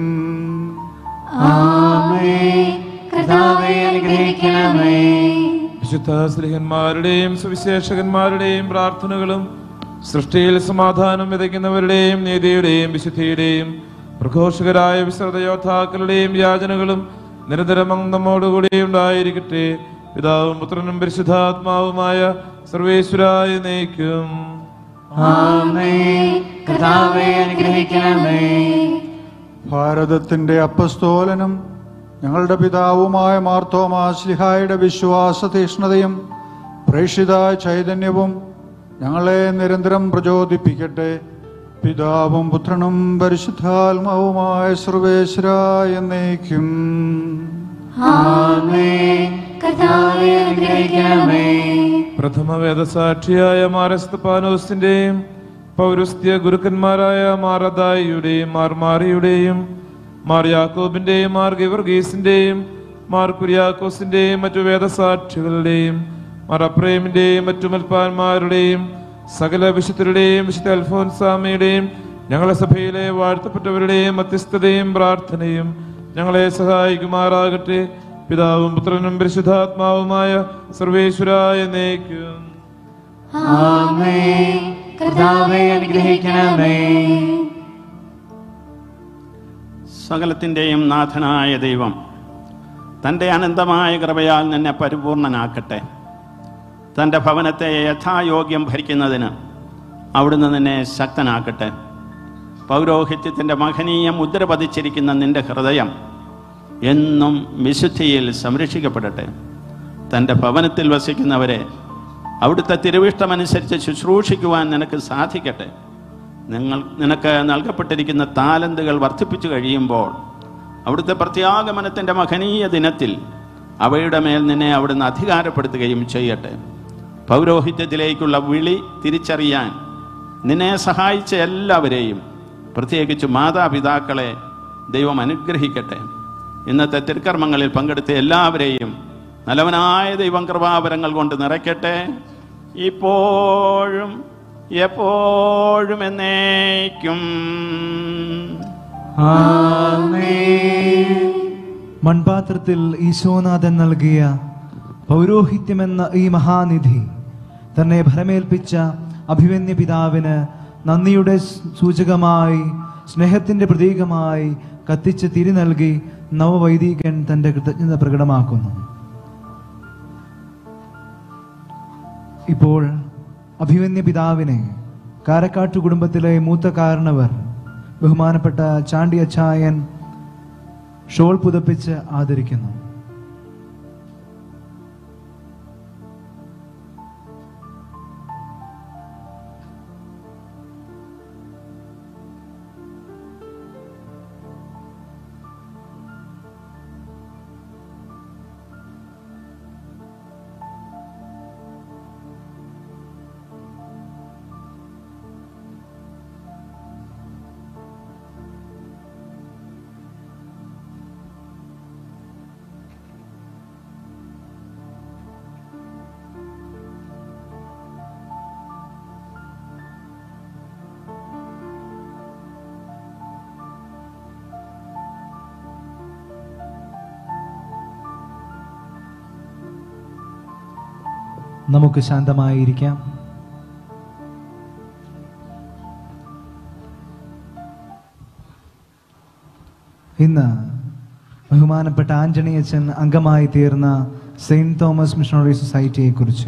വിശുദ്ധ സ്ലിഹന്മാരുടെയും സുവിശേഷകന്മാരുടെയും പ്രാർത്ഥനകളും സൃഷ്ടിയിൽ സമാധാനം വിതയ്ക്കുന്നവരുടെയും നീതിയുടെയും വിശുദ്ധിയുടെയും പ്രഘോഷകരായ വിശ്രത യോദ്ധാക്കളുടെയും യാചനകളും നിരന്തരം നമ്മോടുകൂടി ഉണ്ടായിരിക്കട്ടെ. പിതാവും പുത്രനും പരിശുദ്ധാത്മാവുമായ സർവേശ്വരായ എന്നേക്കും. ഭാരതത്തിന്റെ അപ്പസ്തോലനും ഞങ്ങളുടെ പിതാവുമായ മാർ തോമാശ്ലീഹായുടെ വിശ്വാസ തീക്ഷ്ണതയും പ്രേക്ഷിത ചൈതന്യവും ഞങ്ങളെ നിരന്തരം പ്രചോദിപ്പിക്കട്ടെ. പിതാവും പുത്രനും പരിശുദ്ധാത്മാവുമായ സർവേശ്വരായ എന്നേക്കും. പ്രഥമ വേദസാക്ഷിയായ മാർ എസ്തപ്പാനോസിന്റെയും പൗരസ്ത്യ ഗുരുക്കന്മാരായ മാർ അദായിയുടെയും മാർ മാറിയുടെയും മാർ യാക്കോബിന്റെയും മാർ ഗിവർഗീസിന്റെയും മാർ കുര്യാക്കോസിന്റെയും മറ്റു വേദസാക്ഷികളുടെയും മാർ അപ്രേമിന്റെയും മറ്റു മൽപ്പാന്മാരുടെയും സകല വിശുദ്ധരുടെയും വിശുദ്ധ അൽഫോൻസാമയുടെയും ഞങ്ങളുടെ സഭയിലെ വാഴ്ത്തപ്പെട്ടവരുടെയും മധ്യസ്ഥതയും പ്രാർത്ഥനയും ഞങ്ങളെ സഹായിക്കുമാറാകട്ടെ. പിതാവും പുത്രനും പരിശുദ്ധാത്മാവുമായ സർവേശ്വരായ എന്നേക്കും. സകലത്തിൻ്റെയും നാഥനായ ദൈവം തൻ്റെ അനന്തമായ കൃപയാൽ നിന്നെ പരിപൂർണനാക്കട്ടെ. തൻ്റെ ഭവനത്തെ യഥായോഗ്യം ഭരിക്കുന്നതിന് അവിടുന്ന് നിന്നെ ശക്തനാക്കട്ടെ. പൗരോഹിത്യത്തിൻ്റെ മഹനീയ മുദ്ര പതിച്ചിരിക്കുന്ന നിന്റെ ഹൃദയം എന്നും വിശുദ്ധിയിൽ സംരക്ഷിക്കപ്പെടട്ടെ. തൻ്റെ ഭവനത്തിൽ വസിക്കുന്നവരെ അവിടുത്തെ തിരുവിഷ്ടമനുസരിച്ച് ശുശ്രൂഷിക്കുവാൻ നിനക്ക് സാധിക്കട്ടെ. നിനക്ക് നൽകപ്പെട്ടിരിക്കുന്ന താലന്തുകൾ വർദ്ധിപ്പിച്ചു കഴിയുമ്പോൾ അവിടുത്തെ പ്രത്യാഗമനത്തിൻ്റെ മഹനീയ ദിനത്തിൽ അവയുടെ മേൽ നിന്നെ അവിടുന്ന് അധികാരപ്പെടുത്തുകയും ചെയ്യട്ടെ. പൗരോഹിത്യത്തിലേക്കുള്ള വിളി തിരിച്ചറിയാൻ നിന്നെ സഹായിച്ച എല്ലാവരെയും, പ്രത്യേകിച്ച് മാതാപിതാക്കളെ ദൈവം അനുഗ്രഹിക്കട്ടെ. ഇന്നത്തെ തിരുക്കർമ്മങ്ങളിൽ പങ്കെടുത്ത എല്ലാവരെയും നല്ലവനായ ദൈവം കൃപാവരങ്ങൾ കൊണ്ട് നിറയ്ക്കട്ടെ, ഇപ്പോഴും എപ്പോഴും എന്നേക്കും. മൺപാത്രത്തിൽ ഈശോനാഥൻ നൽകിയ പൗരോഹിത്യമെന്ന ഈ മഹാനിധി തന്നെ ഭരമേൽപ്പിച്ച അഭിമന്യ പിതാവിന് നന്ദിയുടെ സൂചകമായി, സ്നേഹത്തിന്റെ പ്രതീകമായി കത്തിച്ച് തിരി നൽകി നവവൈദികൻ തന്റെ കൃതജ്ഞത പ്രകടമാക്കുന്നു. ഇപ്പോൾ അഭിമന്യ പിതാവിനെ കാരക്കാട്ടു കുടുംബത്തിലെ മൂത്ത കാരണവർ ബഹുമാനപ്പെട്ട ചാണ്ടി അച്ചായൻ ഷോൾ പുതപ്പിച്ച് ആദരിക്കുന്നു. നമുക്ക് ശാന്തമായിരിക്കാം. ഇന്ന് ബഹുമാനപ്പെട്ട ആന്റണി അച്ഛൻ അംഗമായി തീർന്ന സെയിന്റ് തോമസ് മിഷണറി സൊസൈറ്റിയെ കുറിച്ച്,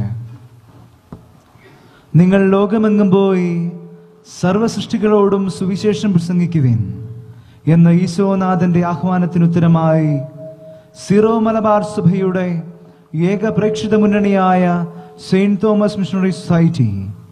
നിങ്ങൾ ലോകമെങ്ങും പോയി സർവസൃഷ്ടികളോടും സുവിശേഷം പ്രസംഗിക്കുവിൻ എന്ന ഈശോനാഥന്റെ ആഹ്വാനത്തിനുത്തരമായി സിറോ മലബാർ സഭയുടെ ഏക പ്രേക്ഷിത മുന്നണിയായ സെയിന്റ് തോമസ് മിഷണറി സൊസൈറ്റി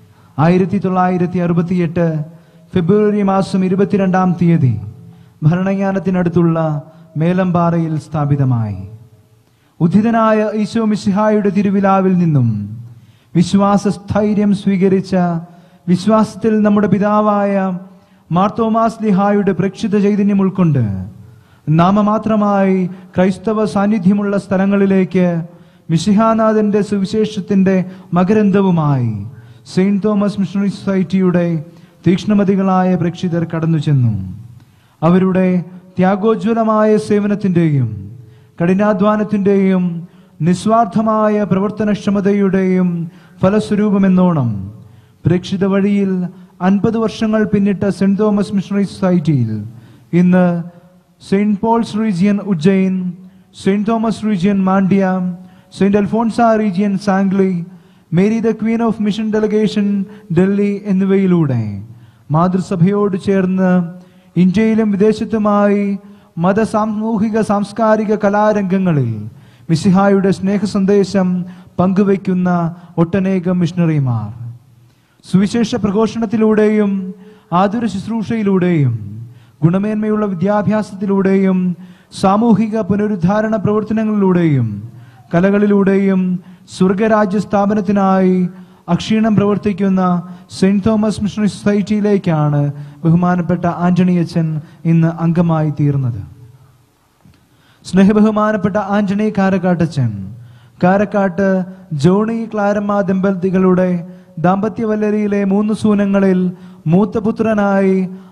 1968 ഫെബ്രുവരി മാസം 22-ാം തീയതി ഭരണങ്ങാനത്തിനടുത്തുള്ള മേലമ്പാറയിൽ സ്ഥാപിതമായി. ഉദ്ധിതനായ ഈശോ മിശിഹായുടെ തിരുവിലാവിൽ നിന്നും വിശ്വാസ സ്ഥൈര്യം സ്വീകരിച്ച, വിശ്വാസത്തിൽ നമ്മുടെ പിതാവായ മാർത്തോമാസ് ലിഹായുടെ പ്രേക്ഷിത ചൈതന്യം ഉൾക്കൊണ്ട് നാമമാത്രമായി ക്രൈസ്തവ സാന്നിധ്യമുള്ള സ്ഥലങ്ങളിലേക്ക് മിശിഹാനാഥന്റെ സുവിശേഷത്തിന്റെ മകരന്തവുമായി സെയിന്റ് തോമസ് മിഷണറി സൊസൈറ്റിയുടെ തീക്ഷ്ണമതികളായ പ്രേക്ഷിതർ കടന്നു ചെന്നു. അവരുടെ ത്യാഗോജ്വലമായ സേവനത്തിന്റെയും കഠിനാധ്വാനത്തിന്റെയും നിസ്വാർത്ഥമായ പ്രവർത്തനക്ഷമതയുടെയും ഫലസ്വരൂപമെന്നോണം പ്രേക്ഷിത വഴിയിൽ 50 വർഷങ്ങൾ പിന്നിട്ട സെന്റ് തോമസ് മിഷണറി സൊസൈറ്റിയിൽ ഇന്ന് saint Paul's region Ujjain, saint Thomas region Mandya, saint Alphonsa region Sangli, Mary the queen of mission delegation Delhi എന്നിവയിലൂടെ മാതൃസഭയോട് ചേർന്ന് ഇന്ത്യയിലും വിദേശത്തുമായി മത, സാമൂഹിക, സാംസ്കാരിക കലാരംഗങ്ങളിൽ മിശിഹായുടെ സ്നേഹ സന്ദേശം പങ്കുവയ്ക്കുന്ന ഒട്ടനേകം മിഷണറിമാർ സുവിശേഷ പ്രഘോഷണത്തിലൂടെയും ആതുര ശുശ്രൂഷയിലൂടെയും ഗുണമേന്മയുള്ള വിദ്യാഭ്യാസത്തിലൂടെയും സാമൂഹിക പുനരുദ്ധാരണ പ്രവർത്തനങ്ങളിലൂടെയും കലകളിലൂടെയും സ്വർഗരാജ്യ സ്ഥാപനത്തിനായി അക്ഷീണം പ്രവർത്തിക്കുന്ന സെയിന്റ് തോമസ് മിഷണറി സൊസൈറ്റിയിലേക്കാണ് ബഹുമാനപ്പെട്ട ആന്റണി അച്ഛൻ ഇന്ന് അംഗമായി തീർന്നത്. സ്നേഹബഹുമാനപ്പെട്ട ആന്റണി കാരക്കാട്ടച്ചൻ കാരക്കാട്ട് ജോണി ക്ലാരമ്മ ദമ്പതികളുടെ ദാമ്പത്യവല്ലരിയിലെ 3 സൂനങ്ങളിൽ മൂത്തപുത്രനായി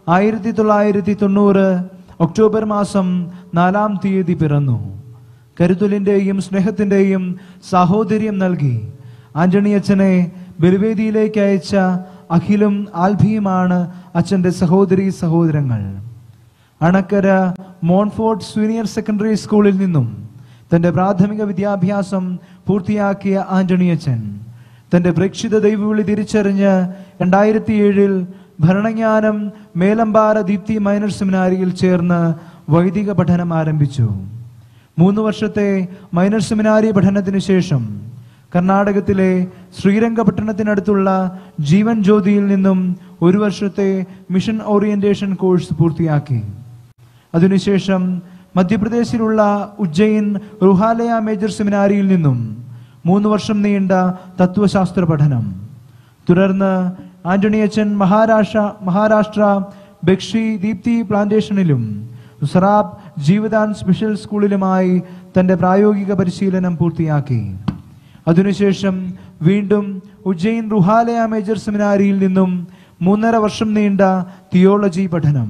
1990 ഒക്ടോബർ മാസം 4-ാം തീയതി പിറന്നു. കരുതലിന്റെയും സ്നേഹത്തിന്റെയും സാഹോദര്യം നൽകി ആന്റണി അച്ഛനെ ബലിവേദിയിലേക്ക് അയച്ച അഖിലും ആൽഭിയുമാണ് അച്ഛന്റെ സഹോദരീ സഹോദരങ്ങൾ. അണക്കര മോൺഫോർട്ട് സീനിയർ സെക്കൻഡറി സ്കൂളിൽ നിന്നും തന്റെ പ്രാഥമിക വിദ്യാഭ്യാസം പൂർത്തിയാക്കിയ ആന്റണി അച്ഛൻ തന്റെ പ്രേക്ഷിത ദൈവവിളി തിരിച്ചറിഞ്ഞ് 2007 ഭരണജ്ഞാനം മേലമ്പാറ ദീപ്തി മൈനർ സെമിനാരിയിൽ ചേർന്ന് വൈദിക പഠനം ആരംഭിച്ചു. 3 വർഷത്തെ മൈനർ സെമിനാരി പഠനത്തിന് ശേഷം കർണാടകത്തിലെ ശ്രീരംഗപട്ടണത്തിനടുത്തുള്ള ജീവൻ ജ്യോതിയിൽ നിന്നും 1 വർഷത്തെ മിഷൻ ഓറിയന്റേഷൻ കോഴ്സ് പൂർത്തിയാക്കി. അതിനുശേഷം മധ്യപ്രദേശിലുള്ള ഉജ്ജയിൻ റുഹാലയ മേജർ സെമിനാരിയിൽ നിന്നും 3 വർഷം നീണ്ട തത്വശാസ്ത്ര പഠനം. തുടർന്ന് ആന്റണി അച്ഛൻ മഹാരാഷ്ട്ര ബക്ഷി ദീപ്തി പ്ലാന്റേഷനിലും സറാബ് ജീവദാൻ സ്പെഷ്യൽ സ്കൂളിലുമായി തന്റെ പ്രായോഗിക പരിശീലനം പൂർത്തിയാക്കി. അതിനുശേഷം വീണ്ടും ഉജ്ജയിൻ റുഹാലയ മേജർ സെമിനാരിയിൽ നിന്നും 3.5 വർഷം നീണ്ട തിയോളജി പഠനം.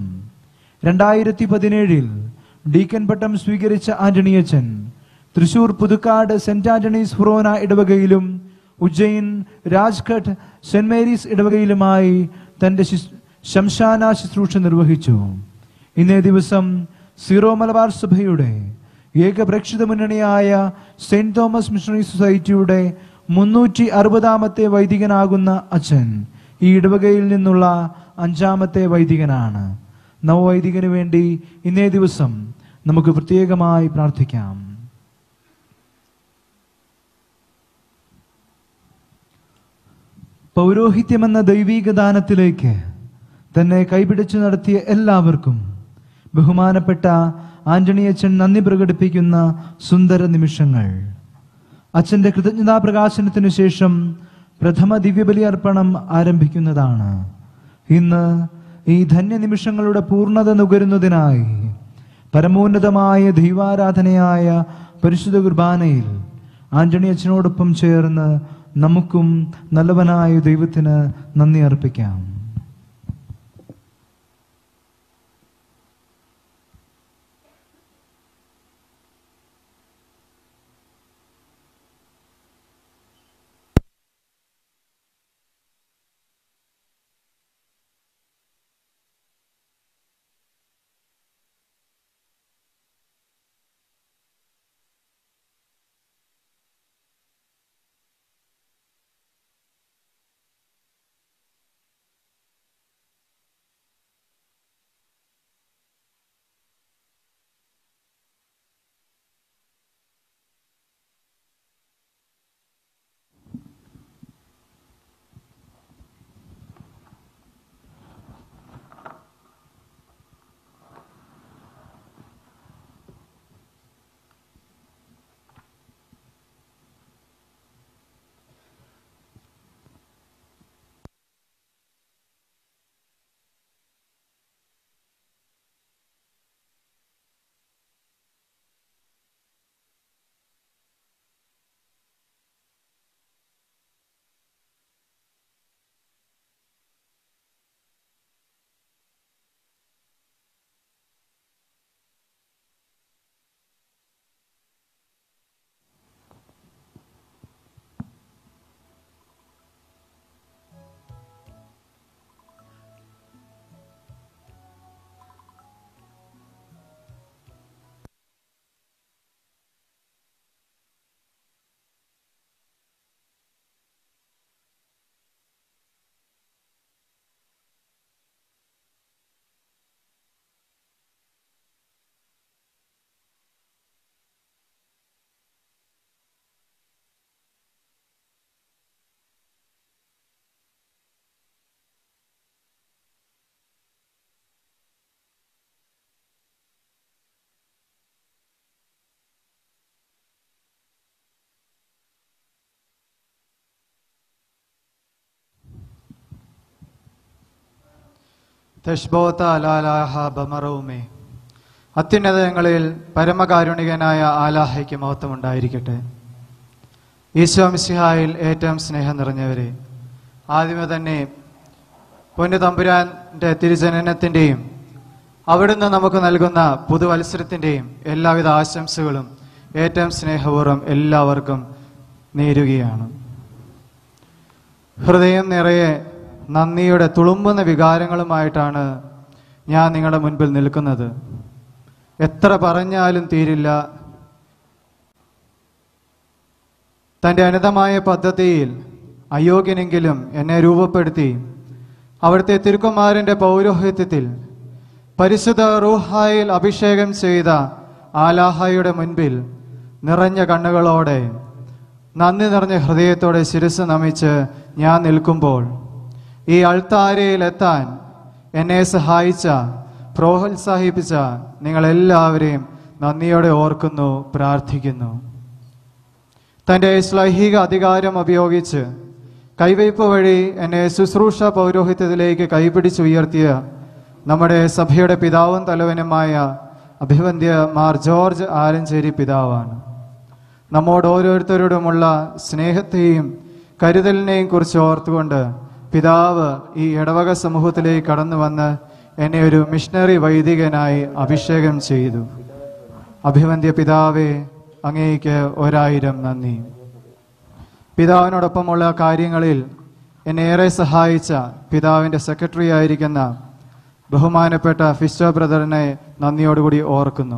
2017 ഡീക്കൻ പട്ടം സ്വീകരിച്ച ആന്റണിയച്ചൻ തൃശൂർ പുതുക്കാട് സെന്റ് ആന്റണീസ് ഫൊറോന ഇടവകയിലും ഉജ്ജയിൻ രാജ്ഘട്ട് സെന്റ് മേരീസ് ഇടവകയിലുമായി തന്റെ ശംശാന ശുശ്രൂഷ നിർവഹിച്ചു. ഇന്നേ ദിവസം സീറോ മലബാർ സഭയുടെ ഏകപ്രേക്ഷിത മുന്നണിയായ സെന്റ് തോമസ് മിഷണറി സൊസൈറ്റിയുടെ 360ാമത്തെ വൈദികനാകുന്ന അച്ഛൻ ഈ ഇടവകയിൽ നിന്നുള്ള 5ാമത്തെ വൈദികനാണ്. നവവൈദികന് വേണ്ടി ഇന്നേ ദിവസം നമുക്ക് പ്രത്യേകമായി പ്രാർത്ഥിക്കാം. പൗരോഹിത്യമെന്ന ദൈവീക ദാനത്തിലേക്ക് തന്നെ കൈപിടിച്ചു നടത്തിയ എല്ലാവർക്കും ബഹുമാനപ്പെട്ട ആന്റണി അച്ഛൻ നന്ദി പ്രകടിപ്പിക്കുന്ന സുന്ദര നിമിഷങ്ങൾ. അച്ഛന്റെ കൃതജ്ഞതാ പ്രകാശനത്തിനു ശേഷം പ്രഥമ ദിവ്യബലി അർപ്പണം ആരംഭിക്കുന്നതാണ്. ഇന്ന് ഈ ധന്യ നിമിഷങ്ങളുടെ പൂർണ്ണത നുകരുന്നതിനായി പരമോന്നതമായ ദൈവാരാധനയായ പരിശുദ്ധ കുർബാനയിൽ ആന്റണി അച്ഛനോടൊപ്പം ചേർന്ന് നമുക്കും നല്ലവനായ ദൈവത്തിന് നന്ദി അർപ്പിക്കാം. അത്യുന്നതങ്ങളിൽ പരമകാരുണികനായ ആലാഹയ്ക്ക് മഹത്വമുണ്ടായിരിക്കട്ടെ. ഈശോ മിശിഹായിൽ ഏറ്റവും സ്നേഹം നിറഞ്ഞവരെ, ആദ്യമേ തന്നെ പൊന്നു തമ്പുരാന്റെ തിരുജനനത്തിൻ്റെയും അവിടുന്ന് നമുക്ക് നൽകുന്ന പുതുവത്സരത്തിൻ്റെയും എല്ലാവിധ ആശംസകളും ഏറ്റവും സ്നേഹപൂർവ്വം എല്ലാവർക്കും നേരുകയാണ്. ഹൃദയം നിറയെ നന്ദിയുടെ തുളുമ്പുന്ന വികാരങ്ങളുമായിട്ടാണ് ഞാൻ നിങ്ങളുടെ മുൻപിൽ നിൽക്കുന്നത്. എത്ര പറഞ്ഞാലും തീരില്ല. തൻ്റെ അനന്തമായ പദ്ധതിയിൽ അയോഗ്യനെങ്കിലും എന്നെ രൂപപ്പെടുത്തി അവിടുത്തെ തിരുക്കുമാരൻ്റെ പൗരോഹിത്യത്തിൽ പരിശുദ്ധ റൂഹായിൽ അഭിഷേകം ചെയ്ത ആലാഹയുടെ മുൻപിൽ നിറഞ്ഞ കണ്ണുകളോടെ നന്ദി നിറഞ്ഞ ഹൃദയത്തോടെ ശിരസ് നമിച്ച് ഞാൻ നിൽക്കുമ്പോൾ ഈ അൾത്താരയിലെത്താൻ എന്നെ സഹായിച്ച, പ്രോത്സാഹിപ്പിച്ച നിങ്ങളെല്ലാവരെയും നന്ദിയോടെ ഓർക്കുന്നു, പ്രാർത്ഥിക്കുന്നു. തൻ്റെ ശ്ലൈഹിക അധികാരം ഉപയോഗിച്ച് കൈവയ്പ് വഴി എന്നെ ശുശ്രൂഷ പൗരോഹിത്യത്തിലേക്ക് കൈപിടിച്ചുയർത്തിയ നമ്മുടെ സഭയുടെ പിതാവും തലവനുമായ അഭിവന്ദ്യ മാർ ജോർജ് ആലഞ്ചേരി പിതാവാണ്. നമ്മോട് ഓരോരുത്തരോടുമുള്ള സ്നേഹത്തെയും കരുതലിനെയും കുറിച്ച് ഓർത്തുകൊണ്ട് പിതാവ് ഈ ഇടവക സമൂഹത്തിലേക്ക് കടന്നു വന്ന് എന്നെ ഒരു മിഷണറി വൈദികനായി അഭിഷേകം ചെയ്തു. അഭിവന്ദ്യ പിതാവേ, അങ്ങേക്ക് 1000 നന്ദി. പിതാവിനോടൊപ്പമുള്ള കാര്യങ്ങളിൽ എന്നെ ഏറെ സഹായിച്ച പിതാവിൻ്റെ സെക്രട്ടറി ആയിരിക്കുന്ന ബഹുമാനപ്പെട്ട ഫിസ്റ്റോ ബ്രദറിനെ നന്ദിയോടുകൂടി ഓർക്കുന്നു.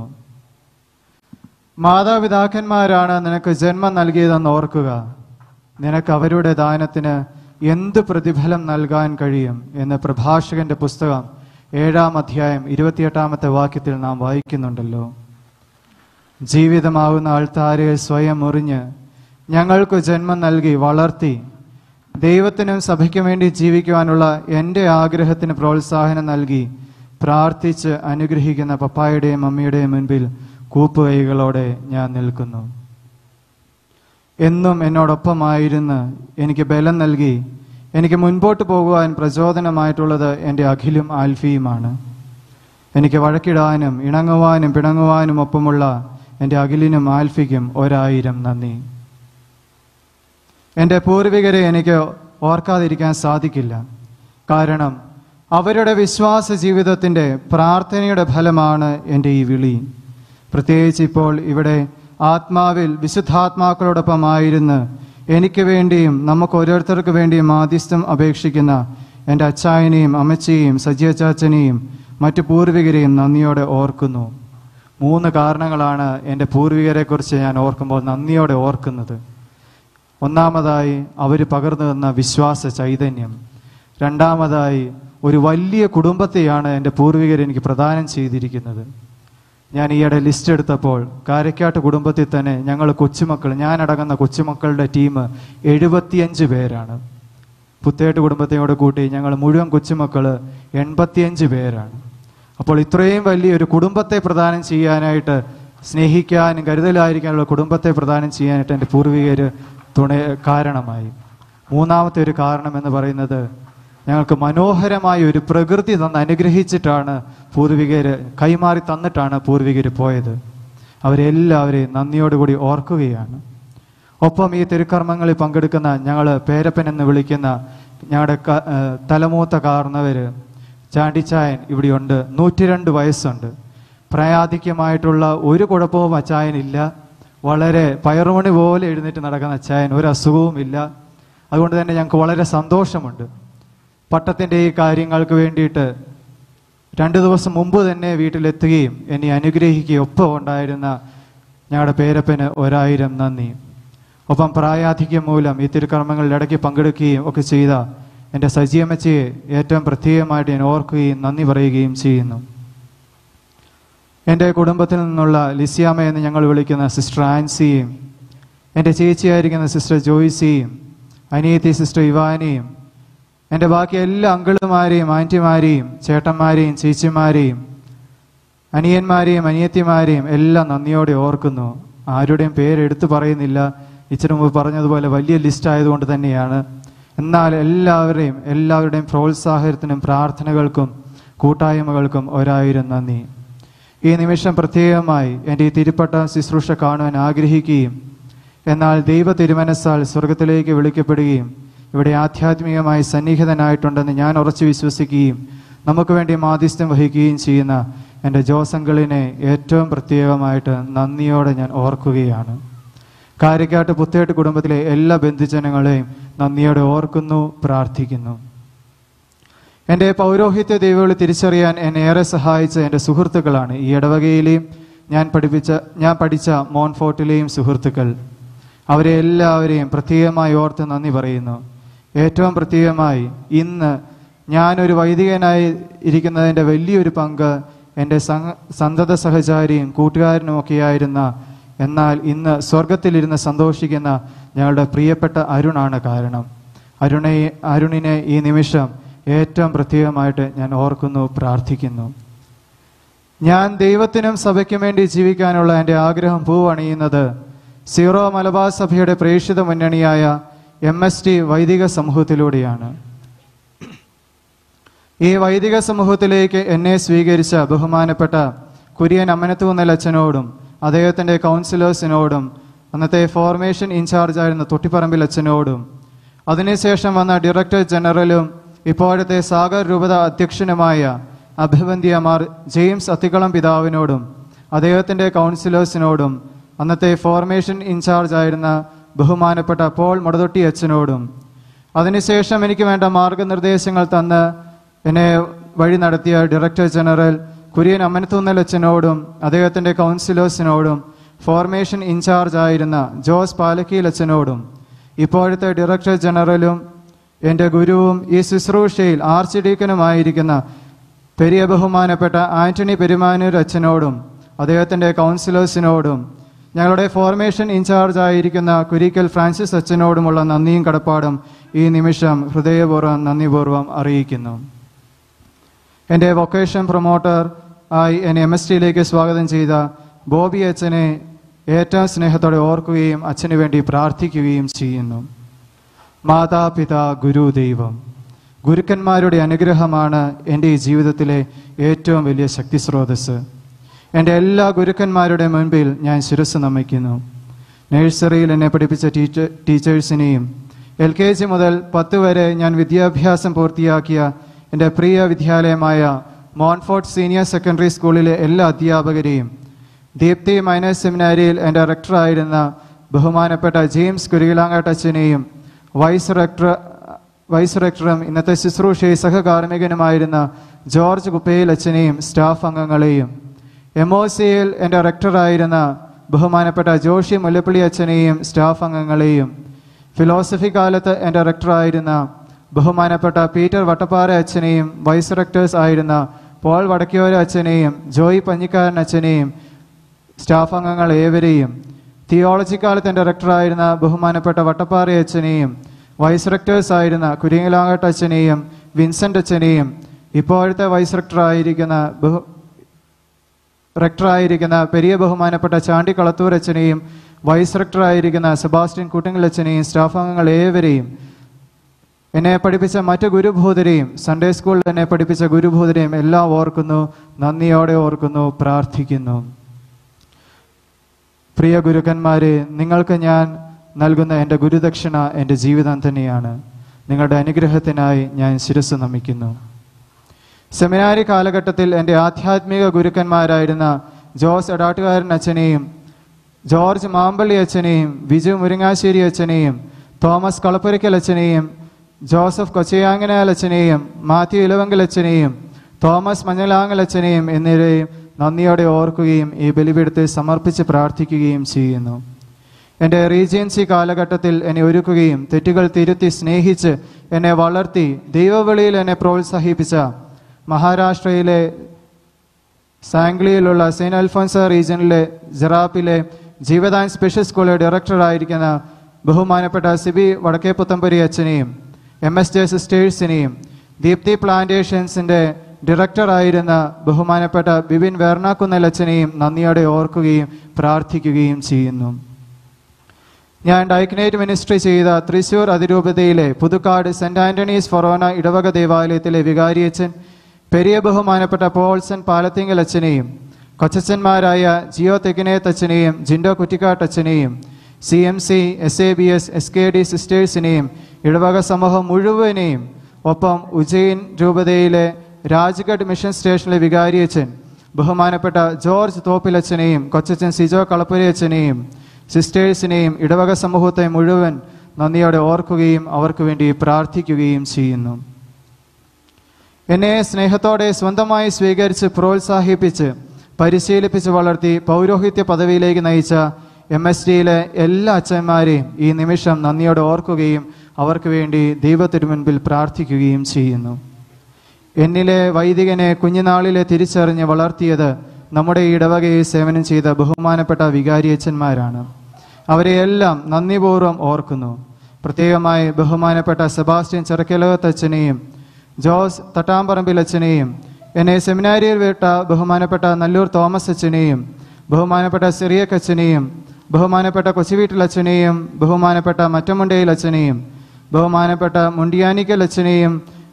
മാതാപിതാക്കന്മാരാണ് നിനക്ക് ജന്മം നൽകിയതെന്ന് ഓർക്കുക. നിനക്ക് അവരുടെ ദാനത്തിന് എന്ത് പ്രതിഫലം നൽകാൻ കഴിയും എന്ന് പ്രഭാഷകന്റെ പുസ്തകം 7-ാം അധ്യായം 28-ാമത്തെ വാക്യത്തിൽ നാം വായിക്കുന്നുണ്ടല്ലോ. ജീവിതമാവുന്ന ആൾത്താരയിൽ സ്വയം മുറിഞ്ഞ് ഞങ്ങൾക്ക് ജന്മം നൽകി വളർത്തി ദൈവത്തിനും സഭയ്ക്കും വേണ്ടി ജീവിക്കുവാനുള്ള എൻ്റെ ആഗ്രഹത്തിന് പ്രോത്സാഹനം നൽകി പ്രാർത്ഥിച്ച് അനുഗ്രഹിക്കുന്ന പപ്പായുടെയും മമ്മിയുടെയും മുൻപിൽ കൂപ്പുകൈകളോടെ ഞാൻ നിൽക്കുന്നു. എന്നും എന്നോടൊപ്പമായിരുന്ന് എനിക്ക് ബലം നൽകി എനിക്ക് മുൻപോട്ട് പോകുവാൻ പ്രചോദനമായിട്ടുള്ളത് എൻ്റെ അഖിലും ആൽഫിയുമാണ്. എനിക്ക് വഴക്കിടാനും ഇണങ്ങുവാനും പിണങ്ങുവാനും ഒപ്പമുള്ള എൻ്റെ അഖിലിനും ആൽഫിക്കും 1000 നന്ദി. എൻ്റെ പൂർവികരെ എനിക്ക് ഓർക്കാതിരിക്കാൻ സാധിക്കില്ല. കാരണം അവരുടെ വിശ്വാസ ജീവിതത്തിൻ്റെ പ്രാർത്ഥനയുടെ ഫലമാണ് എൻ്റെ ഈ വിളി. പ്രത്യേകിച്ച് ഇപ്പോൾ ഇവിടെ ആത്മാവിൽ വിശുദ്ധാത്മാക്കളോടൊപ്പമായിരുന്ന് എനിക്ക് വേണ്ടിയും നമുക്ക് ഓരോരുത്തർക്ക് വേണ്ടിയും മാധ്യസ്ഥം അപേക്ഷിക്കുന്ന എൻ്റെ അച്ചായനെയും അമ്മച്ചിയെയും സജിയച്ചാച്ചനെയും മറ്റു പൂർവികരെയും നന്ദിയോടെ ഓർക്കുന്നു. 3 കാരണങ്ങളാണ് എൻ്റെ പൂർവികരെക്കുറിച്ച് ഞാൻ ഓർക്കുമ്പോൾ നന്ദിയോടെ ഓർക്കുന്നത്. ഒന്നാമതായി, അവർ പകർന്നു തന്ന വിശ്വാസ ചൈതന്യം. രണ്ടാമതായി, ഒരു വലിയ കുടുംബത്തെയാണ് എൻ്റെ പൂർവികർ എനിക്ക് പ്രദാനം ചെയ്തിരിക്കുന്നത്. ഞാൻ ഈയിടെ ലിസ്റ്റ് എടുത്തപ്പോൾ കാരക്കാട്ട് കുടുംബത്തിൽ തന്നെ ഞങ്ങൾ കൊച്ചുമക്കൾ, ഞാനടങ്ങുന്ന കൊച്ചുമക്കളുടെ ടീം 75 പേരാണ്. പുത്തേട്ട് കുടുംബത്തെയോട് കൂട്ടി ഞങ്ങൾ മുഴുവൻ കൊച്ചുമക്കൾ 85 പേരാണ്. അപ്പോൾ ഇത്രയും വലിയൊരു കുടുംബത്തെ പ്രദാനം ചെയ്യാനായിട്ട്, സ്നേഹിക്കാനും കരുതലായിരിക്കാനുള്ള കുടുംബത്തെ പ്രദാനം ചെയ്യാനായിട്ട് എൻ്റെ പൂർവികർ കാരണമായി. മൂന്നാമത്തെ ഒരു കാരണം എന്ന് പറയുന്നത്, ഞങ്ങൾക്ക് മനോഹരമായ ഒരു പ്രകൃതി തന്ന് അനുഗ്രഹിച്ചിട്ടാണ് പൂർവികർ കൈമാറി തന്നിട്ടാണ് പൂർവികർ പോയത്. അവരെല്ലാവരെയും നന്ദിയോടുകൂടി ഓർക്കുകയാണ്. ഒപ്പം ഈ തിരുക്കർമ്മങ്ങളിൽ പങ്കെടുക്കുന്ന ഞങ്ങൾ പേരപ്പൻ എന്ന് വിളിക്കുന്ന ഞങ്ങളുടെ തലമൂത്ത കാർന്നവർ ചാണ്ടിച്ചായൻ ഇവിടെയുണ്ട്. 102 വയസ്സുണ്ട്. പ്രായാധിക്യമായിട്ടുള്ള ഒരു കുഴപ്പവും അച്ചായനില്ല. വളരെ പയറുമണി പോലെ എഴുന്നേറ്റ് നടക്കുന്ന അച്ചായൻ, ഒരു അസുഖവും ഇല്ല. അതുകൊണ്ട് തന്നെ ഞങ്ങൾക്ക് വളരെ സന്തോഷമുണ്ട്. പട്ടത്തിൻ്റെ ഈ കാര്യങ്ങൾക്ക് വേണ്ടിയിട്ട് 2 ദിവസം മുമ്പ് തന്നെ വീട്ടിലെത്തുകയും എന്നെ അനുഗ്രഹിക്കുകയും ഒപ്പം ഉണ്ടായിരുന്ന ഞങ്ങളുടെ പേരപ്പന് 1000 നന്ദി. ഒപ്പം പ്രായാധിക്യം മൂലം ഈ തിരുക്കർമ്മങ്ങളിൽ ഇടയ്ക്ക് പങ്കെടുക്കുകയും ഒക്കെ ചെയ്ത എൻ്റെ സജിയമ്മച്ചയെ ഏറ്റവും പ്രത്യേകമായിട്ട് ഞാൻ ഓർക്കുകയും നന്ദി പറയുകയും ചെയ്യുന്നു. എൻ്റെ കുടുംബത്തിൽ നിന്നുള്ള ലിസിയാമ്മ എന്ന് ഞങ്ങൾ വിളിക്കുന്ന സിസ്റ്റർ ആൻസിയും, എൻ്റെ ചേച്ചിയായിരിക്കുന്ന സിസ്റ്റർ ജോയ്സിയും, അനിയത്തി സിസ്റ്റർ ഇവാനിയും, എൻ്റെ ബാക്കി എല്ലാ അങ്കിളുമാരെയും ആൻറ്റിമാരെയും ചേട്ടന്മാരെയും ചേച്ചിമാരെയും അനിയന്മാരെയും അനിയത്തിമാരെയും എല്ലാം നന്ദിയോടെ ഓർക്കുന്നു. ആരുടെയും പേരെടുത്ത് പറയുന്നില്ല, ഇച്ചിരി മുമ്പ് പറഞ്ഞതുപോലെ വലിയ ലിസ്റ്റ് ആയതുകൊണ്ട് തന്നെയാണ്. എന്നാൽ എല്ലാവരുടെയും പ്രോത്സാഹനത്തിനും പ്രാർത്ഥനകൾക്കും കൂട്ടായ്മകൾക്കും 1000 നന്ദി. ഈ നിമിഷം പ്രത്യേകമായി എൻ്റെ ഈ തിരുപ്പട്ട ശുശ്രൂഷ കാണുവാൻ ആഗ്രഹിക്കുകയും എന്നാൽ ദൈവ തിരുമനസ്സാൽ സ്വർഗത്തിലേക്ക് വിളിക്കപ്പെടുകയും ഇവിടെ ആധ്യാത്മികമായി സന്നിഹിതനായിട്ടുണ്ടെന്ന് ഞാൻ ഉറച്ചു വിശ്വസിക്കുകയും നമുക്ക് വേണ്ടി മാധ്യസ്ഥം വഹിക്കുകയും ചെയ്യുന്ന എൻ്റെ ജോസങ്കളിനെ ഏറ്റവും പ്രത്യേകമായിട്ട് നന്ദിയോടെ ഞാൻ ഓർക്കുകയാണ്. കാരക്കാട്ട് പുത്തേട്ട് കുടുംബത്തിലെ എല്ലാ ബന്ധുജനങ്ങളെയും നന്ദിയോടെ ഓർക്കുന്നു, പ്രാർത്ഥിക്കുന്നു. എൻ്റെ പൗരോഹിത്യ ദൈവങ്ങളെ തിരിച്ചറിയാൻ എന്നെ ഏറെ സഹായിച്ച എൻ്റെ സുഹൃത്തുക്കളാണ് ഈ ഇടവകയിലെയും ഞാൻ പഠിച്ച മോൺഫോർട്ടിലെയും സുഹൃത്തുക്കൾ. അവരെ എല്ലാവരെയും പ്രത്യേകമായി ഓർത്ത് നന്ദി പറയുന്നു. ഏറ്റവും പ്രത്യേകമായി ഇന്ന് ഞാനൊരു വൈദികനായി ഇരിക്കുന്നതിൻ്റെ വലിയൊരു പങ്ക് എൻ്റെ സന്തത സഹചാരിയും കൂട്ടുകാരനുമൊക്കെയായിരുന്ന, എന്നാൽ ഇന്ന് സ്വർഗത്തിലിരുന്ന് സന്തോഷിക്കുന്ന ഞങ്ങളുടെ പ്രിയപ്പെട്ട അരുണാണ് കാരണം. അരുണിനെ ഈ നിമിഷം ഏറ്റവും പ്രത്യേകമായിട്ട് ഞാൻ ഓർക്കുന്നു, പ്രാർത്ഥിക്കുന്നു. ഞാൻ ദൈവത്തിനും സഭയ്ക്കും വേണ്ടി ജീവിക്കാനുള്ള എൻ്റെ ആഗ്രഹം പൂവണിയുന്നത് സീറോ മലബാർ സഭയുടെ പ്രേക്ഷിത മുന്നണിയായ MST വൈദിക സമൂഹത്തിലൂടെയാണ്. ഈ വൈദിക സമൂഹത്തിലേക്ക് എന്നെ സ്വീകരിച്ച ബഹുമാനപ്പെട്ട കുര്യൻ അമ്മനത്തൂന്നൽ അച്ഛനോടും അദ്ദേഹത്തിൻ്റെ കൗൺസിലേഴ്സിനോടും അന്നത്തെ ഫോർമേഷൻ ഇൻചാർജായിരുന്ന തൊട്ടിപ്പറമ്പിൽ അച്ഛനോടും അതിനുശേഷം വന്ന ഡയറക്ടർ ജനറലും ഇപ്പോഴത്തെ സാഗർ രൂപത അധ്യക്ഷനുമായ അഭിവന്ധ്യ മാർ ജെയിംസ് അത്തിക്കളം പിതാവിനോടും അദ്ദേഹത്തിൻ്റെ കൗൺസിലേഴ്സിനോടും അന്നത്തെ ഫോർമേഷൻ ഇൻചാർജ് ആയിരുന്ന ബഹുമാനപ്പെട്ട പോൾ മുടതൊട്ടി അച്ഛനോടും അതിനുശേഷം എനിക്ക് വേണ്ട മാർഗനിർദ്ദേശങ്ങൾ തന്ന് എന്നെ വഴി നടത്തിയ ഡയറക്ടർ ജനറൽ കുര്യൻ അമ്മനത്തൂന്നൽ അച്ഛനോടും അദ്ദേഹത്തിൻ്റെ കൗൺസിലേഴ്സിനോടും ഫോർമേഷൻ ഇൻചാർജ് ആയിരുന്ന ജോസ് പാലക്കീൽ അച്ഛനോടും ഇപ്പോഴത്തെ ഡയറക്ടർ ജനറലും എൻ്റെ ഗുരുവും ഈ ശുശ്രൂഷയിൽ ആർച്ച് ഡീക്കനുമായിരിക്കുന്ന പെരിയ ബഹുമാനപ്പെട്ട ആന്റണി പെരുമാനൂർ അച്ഛനോടും അദ്ദേഹത്തിൻ്റെ കൗൺസിലേഴ്സിനോടും ഞങ്ങളുടെ ഫോർമേഷൻ ഇൻചാർജ് ആയിരിക്കുന്ന കുരിക്കൽ ഫ്രാൻസിസ് അച്ഛനോടുമുള്ള നന്ദിയും കടപ്പാടും ഈ നിമിഷം ഹൃദയപൂർവ്വം നന്ദിപൂർവ്വം അറിയിക്കുന്നു. എൻ്റെ വൊക്കേഷൻ പ്രൊമോട്ടർ ആയി എന്നെ MSTയിലേക്ക് സ്വാഗതം ചെയ്ത ബോബി അച്ഛനെ ഏറ്റവും സ്നേഹത്തോടെ ഓർക്കുകയും അച്ഛന് വേണ്ടി പ്രാർത്ഥിക്കുകയും ചെയ്യുന്നു. മാതാപിതാ ഗുരു ദൈവം ഗുരുക്കന്മാരുടെ അനുഗ്രഹമാണ് എൻ്റെ ഈ ജീവിതത്തിലെ ഏറ്റവും വലിയ ശക്തി സ്രോതസ്. എൻ്റെ എല്ലാ ഗുരുക്കന്മാരുടെ മുൻപിൽ ഞാൻ ശിരസ് നമിക്കുന്നു. നഴ്സറിയിൽ എന്നെ പഠിപ്പിച്ച ടീച്ചേഴ്സിനെയും LKG മുതൽ 10 വരെ ഞാൻ വിദ്യാഭ്യാസം പൂർത്തിയാക്കിയ എൻ്റെ പ്രിയ വിദ്യാലയമായ മോൺഫോർട്ട് സീനിയർ സെക്കൻഡറി സ്കൂളിലെ എല്ലാ അധ്യാപകരെയും ദീപ്തി മൈനർ സെമിനാരിയിൽ എൻ്റെ റെക്ടറായിരുന്ന ബഹുമാനപ്പെട്ട ജെയിംസ് കുരികിലാങ്ങാട്ട് അച്ഛനെയും വൈസ് റെക്ടറും ഇന്നത്തെ ശുശ്രൂഷയിൽ സഹകാർമ്മികനുമായിരുന്ന ജോർജ് കുപ്പയിൽ അച്ഛനെയും സ്റ്റാഫ് അംഗങ്ങളെയും MOCയിൽ എൻ്റെ റെക്ടറായിരുന്ന ബഹുമാനപ്പെട്ട ജോഷി മുല്ലപ്പള്ളി അച്ഛനെയും സ്റ്റാഫ് അംഗങ്ങളെയും ഫിലോസഫി കാലത്ത് എൻ്റെ റെക്ടറായിരുന്ന ബഹുമാനപ്പെട്ട പീറ്റർ വട്ടപ്പാറ അച്ഛനെയും വൈസ് റെക്ടേഴ്സ് ആയിരുന്ന പോൾ വടക്കിയോര അച്ഛനെയും ജോയി പഞ്ഞിക്കാരൻ അച്ഛനെയും സ്റ്റാഫ് അംഗങ്ങൾ ഏവരെയും തിയോളജി കാലത്ത് എൻ്റെ റെക്ടറായിരുന്ന ബഹുമാനപ്പെട്ട വട്ടപ്പാറ അച്ഛനെയും വൈസ് റെക്ടേഴ്സ് ആയിരുന്ന കുരിങ്ങലാങ്ങാട്ട് അച്ഛനെയും വിൻസെൻ്റ് അച്ഛനെയും ഇപ്പോഴത്തെ വൈസ് റെക്ടറായിരിക്കുന്ന പെരിയ ബഹുമാനപ്പെട്ട ചാണ്ടി കളത്തൂർ അച്ഛനെയും വൈസ് റെക്ടറായിരിക്കുന്ന സെബാസ്റ്റ്യൻ കൂട്ടങ്ങൽ അച്ഛനെയും സ്റ്റാഫ് അംഗങ്ങൾ ഏവരെയും എന്നെ പഠിപ്പിച്ച മറ്റു ഗുരുഭൂതരെയും സൺഡേ സ്കൂളിൽ എന്നെ പഠിപ്പിച്ച ഗുരുഭൂതരെയും എല്ലാം ഓർക്കുന്നു, നന്ദിയോടെ ഓർക്കുന്നു, പ്രാർത്ഥിക്കുന്നു. പ്രിയ ഗുരുക്കന്മാരെ, നിങ്ങൾക്ക് ഞാൻ നൽകുന്ന എൻ്റെ ഗുരുദക്ഷിണ എൻ്റെ ജീവിതം തന്നെയാണ്. നിങ്ങളുടെ അനുഗ്രഹത്തിനായി ഞാൻ ശിരസ് നമിക്കുന്നു. സെമിനാരി കാലഘട്ടത്തിൽ എൻ്റെ ആധ്യാത്മിക ഗുരുക്കന്മാരായിരുന്ന ജോസ് എടാട്ടുകാരൻ അച്ഛനെയും ജോർജ് മാമ്പള്ളി അച്ഛനെയും വിജു മുരിങ്ങാശ്ശേരി അച്ഛനെയും തോമസ് കളപ്പുരയ്ക്കൽ അച്ഛനെയും ജോസഫ് കൊച്ചയാങ്ങനാൽ അച്ഛനെയും മാത്യു ഇലവങ്കൽ അച്ഛനെയും തോമസ് മഞ്ഞലാങ്ങൽ അച്ഛനെയും എന്നിവരെയും നന്ദിയോടെ ഓർക്കുകയും ഈ ബലിപീഠത്തിൽ സമർപ്പിച്ച് പ്രാർത്ഥിക്കുകയും ചെയ്യുന്നു. എൻ്റെ റീജൻസി കാലഘട്ടത്തിൽ എന്നെ ഒരുക്കുകയും തെറ്റുകൾ തിരുത്തി സ്നേഹിച്ച് എന്നെ വളർത്തി ദൈവവിളിയിൽ എന്നെ പ്രോത്സാഹിപ്പിച്ച മഹാരാഷ്ട്രയിലെ സാംഗ്ലിയിലുള്ള സെയിൻറ്റ് അൽഫോൻസ റീജിയനിലെ ജറാപ്പിലെ ജീവദാൻ സ്പെഷ്യൽ സ്കൂളിലെ ഡയറക്ടറായിരിക്കുന്ന ബഹുമാനപ്പെട്ട സിബി വടക്കേ പുത്തമ്പരി അച്ഛനെയും MSJ സിസ്റ്റേഴ്സിനെയും ദീപ്തി പ്ലാന്റേഷൻസിൻ്റെ ഡയറക്ടറായിരുന്ന ബഹുമാനപ്പെട്ട ബിബിൻ വേർണാക്കുന്നൽ അച്ഛനെയും നന്ദിയോടെ ഓർക്കുകയും പ്രാർത്ഥിക്കുകയും ചെയ്യുന്നു. ഞാൻ ഡൈക്കനേറ്റ് മിനിസ്ട്രി ചെയ്ത തൃശ്ശൂർ അതിരൂപതയിലെ പുതുക്കാട് സെൻറ് ആൻ്റണീസ് ഫൊറോന ഇടവക ദേവാലയത്തിലെ വികാരിയച്ഛൻ പെരിയ ബഹുമാനപ്പെട്ട പോൾസൺ പാലത്തിങ്കൽ അച്ഛനെയും കൊച്ചച്ഛന്മാരായ ജിയോ തെക്കിനേത്ത് അച്ഛനെയും ജിൻഡോ കുറ്റിക്കാട്ട് അച്ഛനെയും CMC, SABS, SKD സിസ്റ്റേഴ്സിനെയും ഇടവക സമൂഹം മുഴുവനെയും ഒപ്പം ഉജ്ജയിൻ രൂപതയിലെ രാജ്ഗഡ് മിഷൻ സ്റ്റേഷനിലെ വികാരിയച്ഛൻ ബഹുമാനപ്പെട്ട ജോർജ് തോപ്പിലച്ഛനെയും കൊച്ചച്ഛൻ സിജോ കളപ്പുര അച്ഛനെയും സിസ്റ്റേഴ്സിനെയും ഇടവക സമൂഹത്തെ മുഴുവൻ നന്ദിയോടെ ഓർക്കുകയും അവർക്ക് വേണ്ടി പ്രാർത്ഥിക്കുകയും ചെയ്യുന്നു. എന്നെ സ്നേഹത്തോടെ സ്വന്തമായി സ്വീകരിച്ച് പ്രോത്സാഹിപ്പിച്ച് പരിശീലിപ്പിച്ച് വളർത്തി പൗരോഹിത്യ പദവിയിലേക്ക് നയിച്ച MSDയിലെ എല്ലാ അച്ഛന്മാരെയും ഈ നിമിഷം നന്ദിയോടെ ഓർക്കുകയും അവർക്ക് വേണ്ടി ദൈവത്തിരുമുൻപിൽ പ്രാർത്ഥിക്കുകയും ചെയ്യുന്നു. എന്നിലെ വൈദികനെ കുഞ്ഞുനാളിലെ തിരിച്ചറിഞ്ഞ് വളർത്തിയത് നമ്മുടെ ഇടവകയിൽ സേവനം ചെയ്ത ബഹുമാനപ്പെട്ട വികാരിയച്ഛന്മാരാണ്. അവരെയെല്ലാം നന്ദിപൂർവ്വം ഓർക്കുന്നു. പ്രത്യേകമായി ബഹുമാനപ്പെട്ട സെബാസ്റ്റ്യൻ ചെറുക്കലകത്തച്ഛനെയും ജോസ് തട്ടാമ്പറമ്പിൽ അച്ഛനെയും എന്നെ സെമിനാരിയിൽ വിട്ട ബഹുമാനപ്പെട്ട നല്ലൂർ തോമസ് അച്ഛനെയും ബഹുമാനപ്പെട്ട സിറിയക്കച്ഛനെയും ബഹുമാനപ്പെട്ട കൊച്ചുവീട്ടിൽ അച്ഛനെയും ബഹുമാനപ്പെട്ട മറ്റമുണ്ടയിൽ അച്ഛനെയും ബഹുമാനപ്പെട്ട മുണ്ടിയാനിക്കൽ അച്ഛനെയും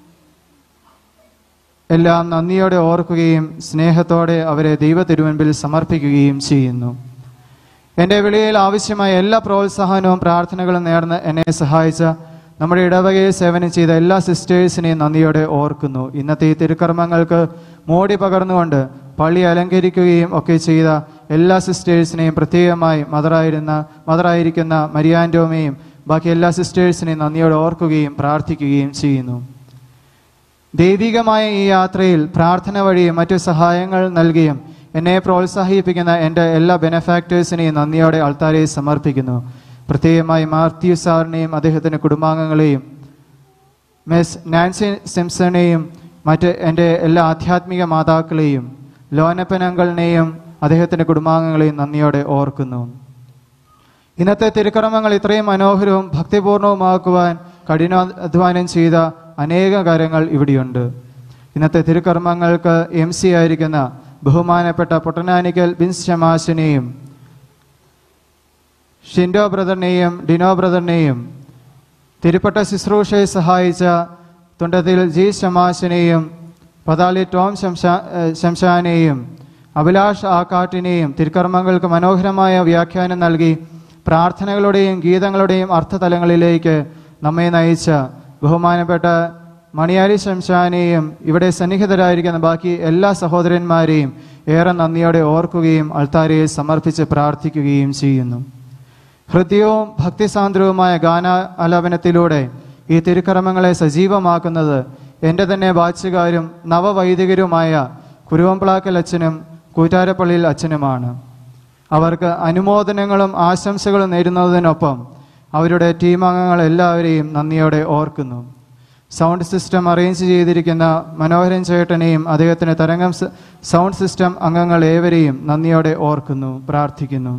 എല്ലാം നന്ദിയോടെ ഓർക്കുകയും സ്നേഹത്തോടെ അവരെ ദൈവത്തിരുമുൻപിൽ സമർപ്പിക്കുകയും ചെയ്യുന്നു. എൻ്റെ വിളിയിൽ ആവശ്യമായ എല്ലാ പ്രോത്സാഹനവും പ്രാർത്ഥനകളും നേർന്ന് എന്നെ സഹായിച്ച നമ്മുടെ ഇടവകയിൽ സേവനം ചെയ്ത എല്ലാ സിസ്റ്റേഴ്സിനെയും നന്ദിയോടെ ഓർക്കുന്നു. ഇന്നത്തെ ഈ തിരുക്കർമ്മങ്ങൾക്ക് മോടി പകർന്നുകൊണ്ട് പള്ളി അലങ്കരിക്കുകയും ഒക്കെ ചെയ്ത എല്ലാ സിസ്റ്റേഴ്സിനെയും, പ്രത്യേകമായി മദറായിരിക്കുന്ന മരിയാൻഡോമയും ബാക്കി എല്ലാ സിസ്റ്റേഴ്സിനെയും നന്ദിയോടെ ഓർക്കുകയും പ്രാർത്ഥിക്കുകയും ചെയ്യുന്നു. ദൈവികമായ ഈ യാത്രയിൽ പ്രാർത്ഥന വഴിയും മറ്റു സഹായങ്ങൾ നൽകിയും എന്നെ പ്രോത്സാഹിപ്പിക്കുന്ന എൻ്റെ എല്ലാ ബെനഫാക്ടേഴ്സിനെയും നന്ദിയോടെ അൾത്താരയിൽ സമർപ്പിക്കുന്നു. പ്രത്യേകമായി മാത്യു സാറിനെയും അദ്ദേഹത്തിൻ്റെ കുടുംബാംഗങ്ങളെയും, മിസ് നാൻസി സിംസണെയും മറ്റ് എൻ്റെ എല്ലാ ആധ്യാത്മിക മാതാക്കളെയും, ലോനപ്പനങ്കളിനെയും അദ്ദേഹത്തിൻ്റെ കുടുംബാംഗങ്ങളെയും നന്ദിയോടെ ഓർക്കുന്നു. ഇന്നത്തെ തിരുക്കർമ്മങ്ങൾ ഇത്രയും മനോഹരവും ഭക്തിപൂർണവുമാക്കുവാൻ കഠിനാധ്വാനം ചെയ്ത അനേക കാര്യങ്ങൾ ഇവിടെയുണ്ട്. ഇന്നത്തെ തിരുക്കർമ്മങ്ങൾക്ക് MC ആയിരിക്കുന്ന ബഹുമാനപ്പെട്ട പൊട്ടനാനിക്കൽ ബിൻസ് ഷമാശിനെയും, ഷിൻഡോ ബ്രദറിനെയും ഡിനോ ബ്രദറിനെയും, തിരുപ്പട്ട ശുശ്രൂഷയെ സഹായിച്ച തുണ്ടത്തിൽ ജി ഷമാശിനെയും, പതാളി ടോം ശംശാനെയും, അഭിലാഷ് ആക്കാട്ടിനെയും തിരുക്കർമ്മങ്ങൾക്ക് മനോഹരമായ വ്യാഖ്യാനം നൽകി പ്രാർത്ഥനകളുടെയും ഗീതങ്ങളുടെയും അർത്ഥതലങ്ങളിലേക്ക് നമ്മെ നയിച്ച ബഹുമാനപ്പെട്ട മണിയാരി ശംശാനെയും ഇവിടെ സന്നിഹിതരായിരിക്കുന്ന ബാക്കി എല്ലാ സഹോദരന്മാരെയും ഏറെ നന്ദിയോടെ ഓർക്കുകയും അൾത്താരയെ സമർപ്പിച്ച് പ്രാർത്ഥിക്കുകയും ചെയ്യുന്നു. ഹൃദ്യവും ഭക്തിസാന്ദ്രവുമായ ഗാനാലാപനത്തിലൂടെ ഈ തിരുക്കർമ്മങ്ങളെ സജീവമാക്കുന്നത് എൻ്റെ തന്നെ ബാച്ചുകാരും നവവൈദികരുമായ കുരുവമ്പ്ലാക്കൽ അച്ഛനും കൂറ്റാരപ്പള്ളിയിൽ അച്ഛനുമാണ്. അവർക്ക് അനുമോദനങ്ങളും ആശംസകളും നേരുന്നതിനൊപ്പം അവരുടെ ടീം അംഗങ്ങൾ എല്ലാവരെയും നന്ദിയോടെ ഓർക്കുന്നു. സൗണ്ട് സിസ്റ്റം അറേഞ്ച് ചെയ്തിരിക്കുന്ന മനോഹരൻ ചേട്ടനെയും അദ്ദേഹത്തിന് തരംഗം സൗണ്ട് സിസ്റ്റം അംഗങ്ങൾ ഏവരെയും നന്ദിയോടെ ഓർക്കുന്നു, പ്രാർത്ഥിക്കുന്നു.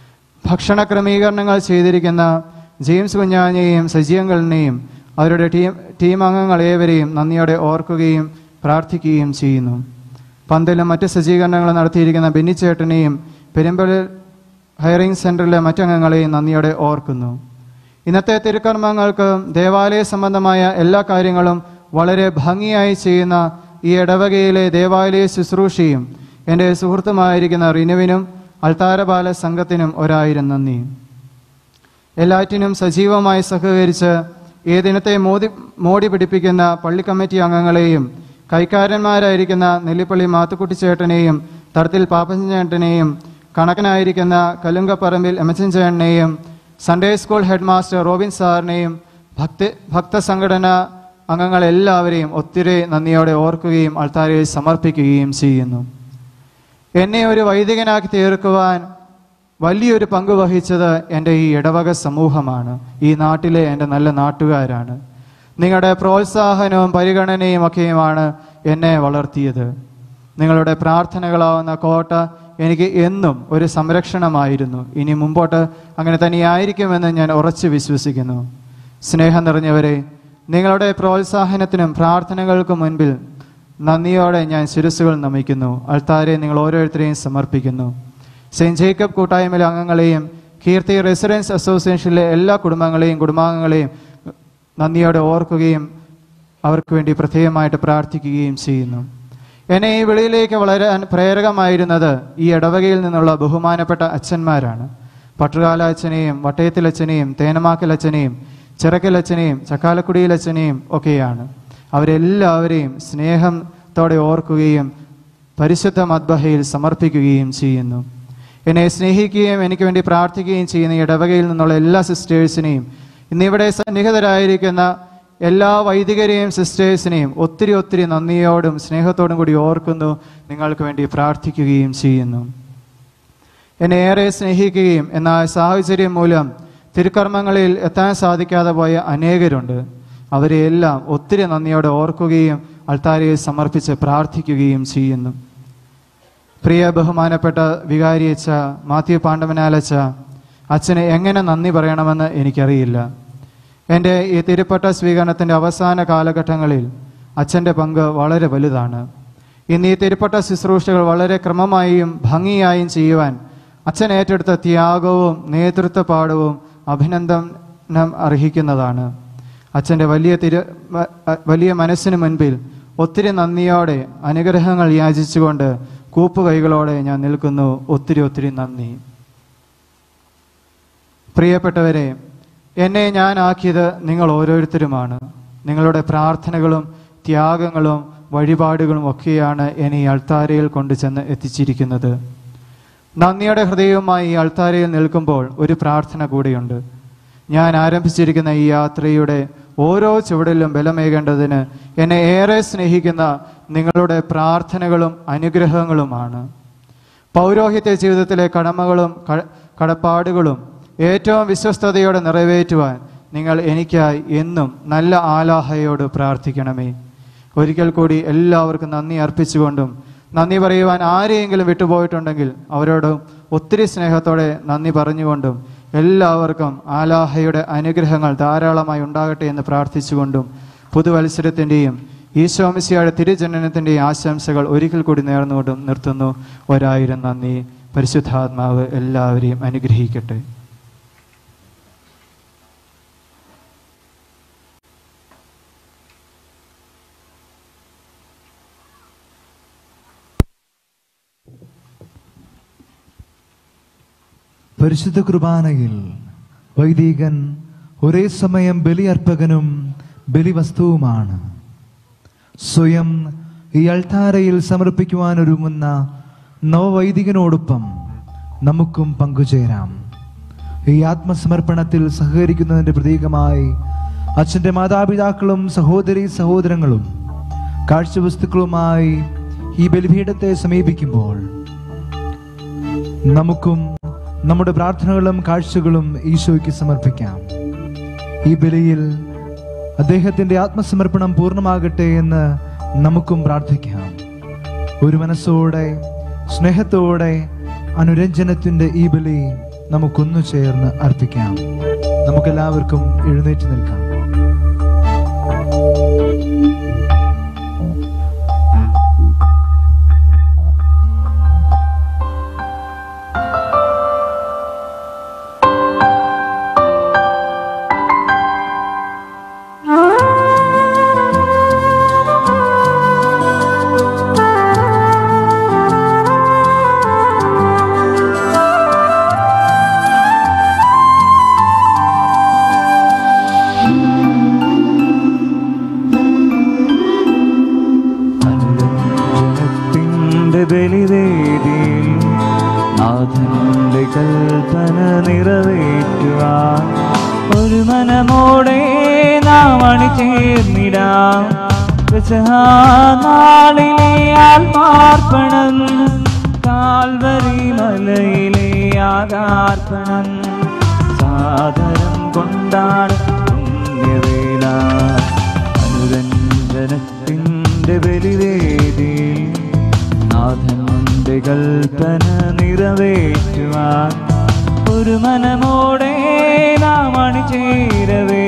ഭക്ഷണ ക്രമീകരണങ്ങൾ ചെയ്തിരിക്കുന്ന ജെയിംസ് കുഞ്ഞാഞ്ഞയെയും സജീവങ്ങളിനെയും അവരുടെ ടീം അംഗങ്ങൾ ഏവരെയും നന്ദിയോടെ ഓർക്കുകയും പ്രാർത്ഥിക്കുകയും ചെയ്യുന്നു. പന്തലും മറ്റ് സജ്ജീകരണങ്ങളും നടത്തിയിരിക്കുന്ന ബെന്നിച്ചേട്ടനെയും പെരുമ്പലിൽ ഹയറിംഗ് സെൻറ്ററിലെ മറ്റംഗങ്ങളെയും നന്ദിയോടെ ഓർക്കുന്നു. ഇന്നത്തെ തിരുക്കർമ്മങ്ങൾക്ക് ദേവാലയ സംബന്ധമായ എല്ലാ കാര്യങ്ങളും വളരെ ഭംഗിയായി ചെയ്യുന്ന ഈ ഇടവകയിലെ ദേവാലയ ശുശ്രൂഷയും എൻ്റെ സുഹൃത്തുമായിരിക്കുന്ന റിനുവിനും അൾത്താരബാല സംഘത്തിനും 1000 നന്ദി. എല്ലാറ്റിനും സജീവമായി സഹകരിച്ച് ഈ ദിനത്തെ മോടി പിടിപ്പിക്കുന്ന പള്ളി കമ്മിറ്റി അംഗങ്ങളെയും കൈക്കാരന്മാരായിരിക്കുന്ന നെല്ലിപ്പള്ളി മാത്തുക്കുട്ടിച്ചേട്ടനെയും തടത്തിൽ പാപ്പച്ചേട്ടനെയും കണക്കനായിരിക്കുന്ന കലുങ്കപ്പറമ്പിൽ എമച്ചൻ ചേട്ടനെയും Sunday school headmaster Robin സാറിനെയും ഭക്തസംഘടന അംഗങ്ങളെല്ലാവരെയും ഒത്തിരി നന്ദിയോടെ ഓർക്കുകയും അൾത്താരയിൽ സമർപ്പിക്കുകയും ചെയ്യുന്നു. എന്നെ ഒരു വൈദികനാക്കി തീർക്കുവാൻ വലിയൊരു പങ്ക് വഹിച്ചത് എൻ്റെ ഈ ഇടവക സമൂഹമാണ്, ഈ നാട്ടിലെ എൻ്റെ നല്ല നാട്ടുകാരാണ്. നിങ്ങളുടെ പ്രോത്സാഹനവും പരിഗണനയും ഒക്കെയുമാണ് എന്നെ വളർത്തിയത്. നിങ്ങളുടെ പ്രാർത്ഥനകളാവുന്ന കോട്ട എനിക്ക് എന്നും ഒരു സംരക്ഷണമായിരുന്നു. ഇനി മുമ്പോട്ട് അങ്ങനെ തന്നെയായിരിക്കുമെന്ന് ഞാൻ ഉറച്ചു വിശ്വസിക്കുന്നു. സ്നേഹം നിറഞ്ഞവരെ, നിങ്ങളുടെ പ്രോത്സാഹനത്തിനും പ്രാർത്ഥനകൾക്കും മുൻപിൽ നന്ദിയോടെ ഞാൻ ശിരസ്സുകൾ നമിക്കുന്നു. അൾത്താരെ നിങ്ങൾ ഓരോരുത്തരെയും സമർപ്പിക്കുന്നു. സെയിൻറ്റ് ജേക്കബ് കൂട്ടായ്മയിലെ അംഗങ്ങളെയും കീർത്തി റെസിഡൻസ് അസോസിയേഷനിലെ എല്ലാ കുടുംബാംഗങ്ങളെയും നന്ദിയോടെ ഓർക്കുകയും അവർക്ക് വേണ്ടി പ്രത്യേകമായിട്ട് പ്രാർത്ഥിക്കുകയും ചെയ്യുന്നു. എന്നെ ഈ വിളിയിലേക്ക് വളരെ പ്രേരകമായിരുന്നത് ഈ ഇടവകയിൽ നിന്നുള്ള ബഹുമാനപ്പെട്ട അച്ഛന്മാരാണ്. പട്ടുകാല അച്ഛനെയും വട്ടയത്തിലച്ഛനെയും തേനമാക്കലച്ഛനെയും ചിറക്കലച്ഛനെയും ചക്കാലക്കുടിയിലച്ഛനെയും ഒക്കെയാണ്. അവരെല്ലാവരെയും സ്നേഹത്തോടെ ഓർക്കുകയും പരിശുദ്ധ മദ്ബഹയിൽ സമർപ്പിക്കുകയും ചെയ്യുന്നു. എന്നെ സ്നേഹിക്കുകയും എനിക്ക് വേണ്ടി പ്രാർത്ഥിക്കുകയും ചെയ്യുന്ന ഇടവകയിൽ നിന്നുള്ള എല്ലാ സിസ്റ്റേഴ്സിനെയും ഇന്നിവിടെ സന്നിഹിതരായിരിക്കുന്ന എല്ലാ വൈദികരെയും സിസ്റ്റേഴ്സിനെയും ഒത്തിരി നന്ദിയോടും സ്നേഹത്തോടും കൂടി ഓർക്കുന്നു. നിങ്ങൾക്ക് വേണ്ടി പ്രാർത്ഥിക്കുകയും ചെയ്യുന്നു. എന്നെ ഏറെ സ്നേഹിക്കുകയും എന്നാൽ സാഹചര്യം മൂലം തിരുക്കർമ്മങ്ങളിൽ എത്താൻ സാധിക്കാതെ പോയ അനേകരുണ്ട്. അവരെയെല്ലാം ഒത്തിരി നന്ദിയോടെ ഓർക്കുകയും അൾത്താരയിൽ സമർപ്പിച്ച് പ്രാർത്ഥിക്കുകയും ചെയ്യുന്നു. പ്രിയ ബഹുമാനപ്പെട്ട വികാരിയച്ച മാത്യു പാണ്ഡവനാലച്ച, അച്ഛന് എങ്ങനെ നന്ദി പറയണമെന്ന് എനിക്കറിയില്ല. എൻ്റെ ഈ തിരുപ്പട്ട സ്വീകരണത്തിൻ്റെ അവസാന കാലഘട്ടങ്ങളിൽ അച്ഛൻ്റെ പങ്ക് വളരെ വലുതാണ്. ഇന്ന് ഈ തിരുപ്പട്ട ശുശ്രൂഷകൾ വളരെ ക്രമമായും ഭംഗിയായും ചെയ്യുവാൻ അച്ഛൻ ഏറ്റെടുത്ത ത്യാഗവും നേതൃത്വപാഠവും അഭിനന്ദനം അർഹിക്കുന്നതാണ്. അച്ഛൻ്റെ വലിയ മനസ്സിന് മുൻപിൽ ഒത്തിരി നന്ദിയോടെ അനുഗ്രഹങ്ങൾ യാചിച്ചുകൊണ്ട് കൂപ്പുകൈകളോടെ ഞാൻ നിൽക്കുന്നു. ഒത്തിരി നന്ദി. പ്രിയപ്പെട്ടവരെ, എന്നെ ഞാനാക്കിയത് നിങ്ങൾ ഓരോരുത്തരുമാണ്. നിങ്ങളുടെ പ്രാർത്ഥനകളും ത്യാഗങ്ങളും വഴിപാടുകളും ഒക്കെയാണ് എന്നെ ഈ അൾത്താരയിൽ കൊണ്ടുചെന്ന് എത്തിച്ചിരിക്കുന്നത്. നന്ദിയുടെ ഹൃദയവുമായി ഈ അൾത്താരയിൽ നിൽക്കുമ്പോൾ ഒരു പ്രാർത്ഥന കൂടിയുണ്ട്. ഞാൻ ആരംഭിച്ചിരിക്കുന്ന ഈ യാത്രയുടെ ഓരോ ചുവടിലും ബലമേകേണ്ടതിന് എന്നെ ഏറെ സ്നേഹിക്കുന്ന നിങ്ങളുടെ പ്രാർത്ഥനകളും അനുഗ്രഹങ്ങളുമാണ്. പൗരോഹിത്യ ജീവിതത്തിലെ കടമകളും കടപ്പാടുകളും ഏറ്റവും വിശ്വസ്തയോടെ നിറവേറ്റുവാൻ നിങ്ങൾ എനിക്കായി എന്നും നല്ല ആലാഹയോട് പ്രാർത്ഥിക്കണമേ. ഒരിക്കൽ കൂടി എല്ലാവർക്കും നന്ദി അർപ്പിച്ചുകൊണ്ടും നന്ദി പറയുവാൻ ആരെയെങ്കിലും വിട്ടുപോയിട്ടുണ്ടെങ്കിൽ അവരോട് ഒത്തിരി സ്നേഹത്തോടെ നന്ദി പറഞ്ഞുകൊണ്ടും എല്ലാവർക്കും ആലാഹയുടെ അനുഗ്രഹങ്ങൾ ധാരാളമായി ഉണ്ടാകട്ടെ എന്ന് പ്രാർത്ഥിച്ചുകൊണ്ടും പുതുവത്സരത്തിൻ്റെയും ഈശോമിശിഹായുടെ തിരുജനനത്തിൻ്റെയും ആശംസകൾ ഒരിക്കൽ കൂടി നേർന്നുകൊണ്ടും നിർത്തുന്നു. 1000 നന്ദി. പരിശുദ്ധാത്മാവ് എല്ലാവരെയും അനുഗ്രഹിക്കട്ടെ. പരിശുദ്ധ കുർബാനയിൽ വൈദികൻ ഒരേ സമയം ബലിയർപ്പകനും ബലിവസ്തുവുമാണ്. സ്വയം ഈ അൾത്താരയിൽ സമർപ്പിക്കുവാനൊരുങ്ങുന്ന നവവൈദികനോടൊപ്പം നമുക്കും പങ്കുചേരാം. ഈ ആത്മസമർപ്പണത്തിൽ സഹകരിക്കുന്നതിൻ്റെ പ്രതീകമായി അച്ഛൻ്റെ മാതാപിതാക്കളും സഹോദരീ സഹോദരങ്ങളും കാഴ്ചവസ്തുക്കളുമായി ഈ ബലിപീഠത്തെ സമീപിക്കുമ്പോൾ നമുക്കും നമ്മുടെ പ്രാർത്ഥനകളും കാഴ്ചകളും ഈശോയ്ക്ക് സമർപ്പിക്കാം. ഈ ബലിയിൽ അദ്ദേഹത്തിൻ്റെ ആത്മസമർപ്പണം പൂർണ്ണമാകട്ടെ എന്ന് നമുക്കും പ്രാർത്ഥിക്കാം. ഒരു മനസ്സോടെ സ്നേഹത്തോടെ അനുരഞ്ജനത്തിൻ്റെ ഈ ബലി നമുക്കൊന്നു ചേർന്ന് അർപ്പിക്കാം. നമുക്കെല്ലാവർക്കും എഴുന്നേറ്റ് നിൽക്കാം. നാളിലെ ആത്മാർപ്പണം, കാൽവരി മലയിലെ യാഥാർപ്പണം, സാദരം കൊണ്ടാണ് പുണ്യവേല. അനുരഞ്ജനത്തിൻ്റെ ബലിവേദി നാഥന്റെ കൽപ്പന നിറവേറ്റുവാൻ ഒരു മനമോടെ നാം അണിചേരവേ.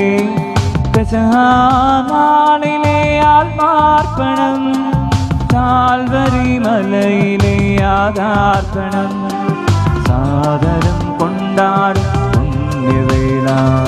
നാളിലെ ആത്മാർപ്പണം, കാൽവരി മലയിലെ യാഥാർപ്പണം, സാദരം കൊണ്ടാടും പുണ്യവേല.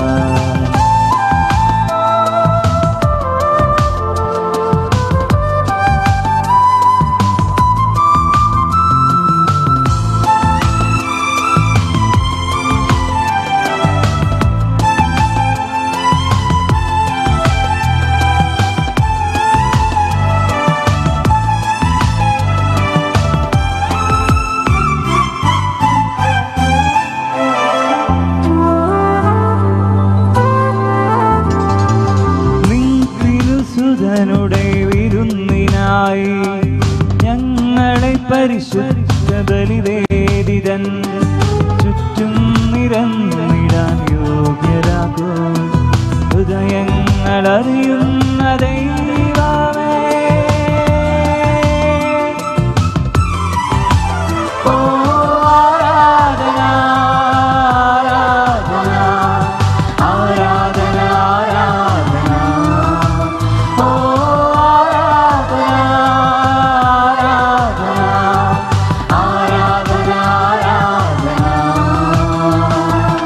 വിരുന്നിനായി ഞങ്ങളെ പരിശുദ്ധ ബലിവേദിതൻ ചുറ്റും നിരന്നിടാൻ യോഗ്യരാകൂ. ഹൃദയങ്ങൾ അറിയുന്ന ദൈവമേ, ഓ ആരാധന ആരാധന ആരാധന ആരാധന, ഓ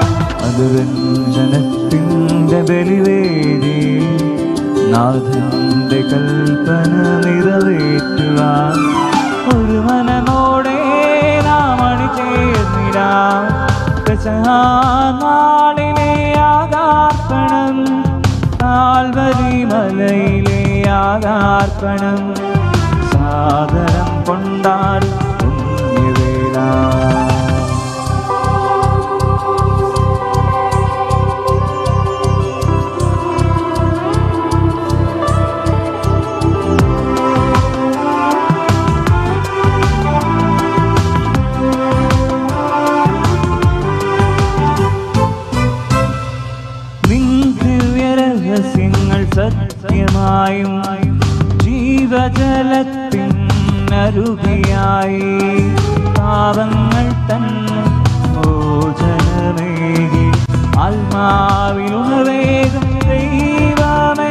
അനുരഞ്ജനത്തിൻ്റെ ബലിവേദി നാഥൻ സമർപ്പണം സാദരം കൊണ്ടാടും പുണ്യവേള. സത്യമായും ജീവജലത്തിനരുവിയായി പാപങ്ങൾ തൻ മോചനമേകി ആത്മാവിലുണവേകും ദൈവമേ.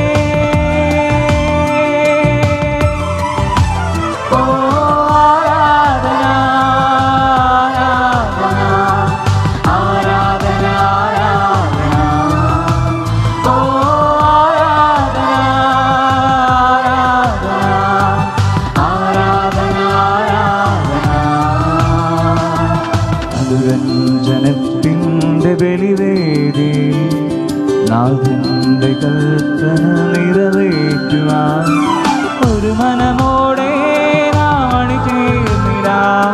ഓ ആരാധന ആരാധന ആരാധന ഓ ജനത്തിൻ്റെ ബലിവേദി നാഥന്റെ കൽപ്പന നിറവേറ്റുവാൻ ഒരു മനമോടെ നാണി ചേർന്നിടാം.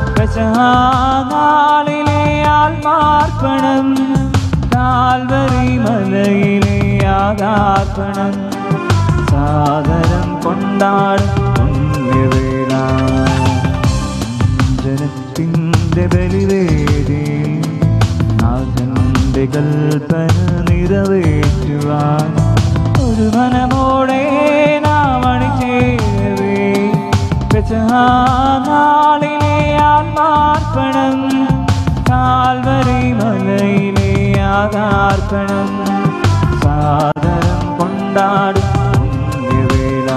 പെസഹാനാളിലെ ആത്മാർപ്പണം കാൽവരി മലയിലെ യാഥാർപ്പണം സാദരം കൊണ്ടാടും പുണ്യവേള. ജനത്തിൻ്റെ ബലിവേദി നാഥന്റെ കൽപ്പന നിറവേറ്റുവാൻ ഒരു മനമോടെ നാം അണിചേരവേ. പെസഹാനാളിലെ ആത്മാർപ്പണം കാൽവരി മലയിലെ യാഥാർപ്പണം സാദരം കൊണ്ടാടും പുണ്യവേള.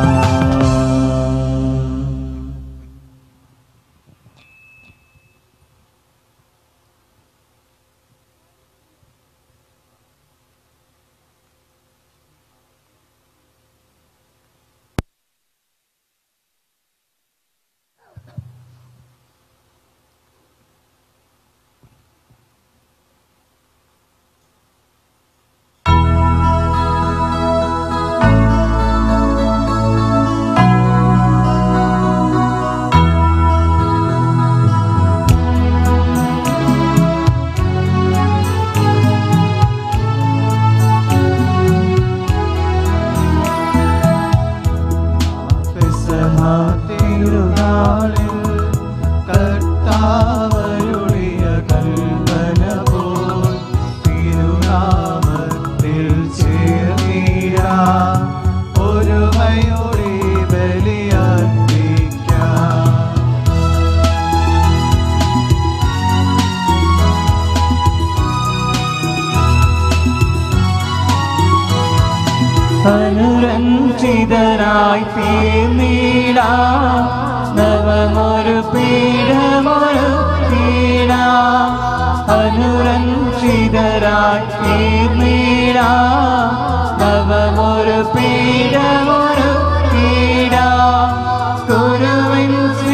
അനുരഞ്ജിതരായി തീർന്നിടാം നവമൊരു പീഠമൊരു പീഠാം. അനുരഞ്ജിതരായി തീർന്നിടാം നവമൊരു പീഠമൊരു പീഠാം. ഗുരുവിൻ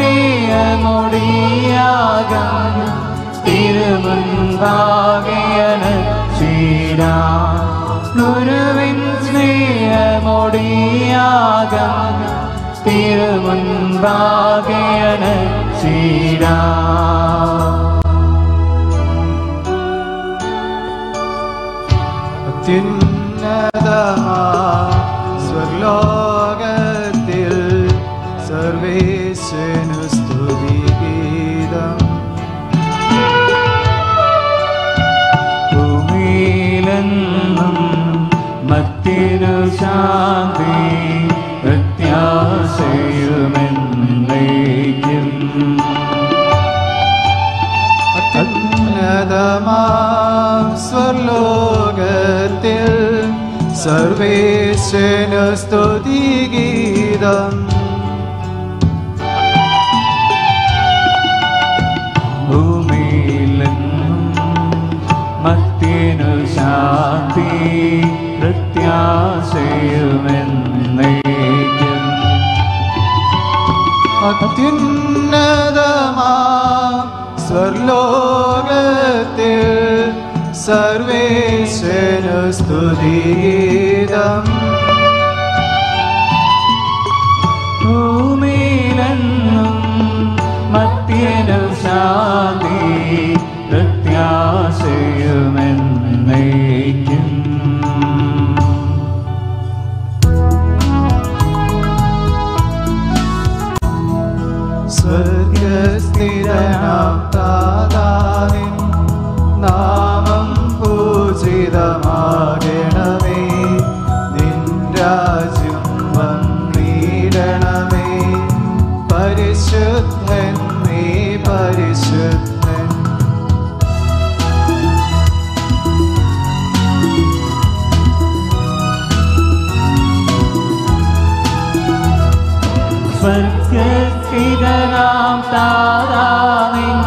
സ്നേഹമൊടിയാകം തിരുമുൻപാകെയണച്ചിടാം. ഗുരുവിൻ സ്നേഹമൊടിയാകം തിരുമുൻപാകെയണച്ചിടാം. അത്യുന്നതമാ സ്വർലോകത്തിൽ സർവേശ്വരനു സ്തുതിഗീതം. ഭൂമിയിലെന്നും മത്തിരു ശാന്തി പ്രത്യാശയുമെന്നേക്കും. അത്യുന്നതമാ സ്വർലോകത്തിൽ സർവേശ്വരനു സ്തുതിഗീതം. ഭൂമിയിലെന്നും മത്തിനു ശാന്തി പ്രത്യാശയുമെന്നേക്കും. അത്യുന്നതമാ സ്വർലോകത്തിൽ സർവേശ്വരനു സ്തുതിഗീതം. സ്വർഗസ്ഥിതനാം താരാവിൻ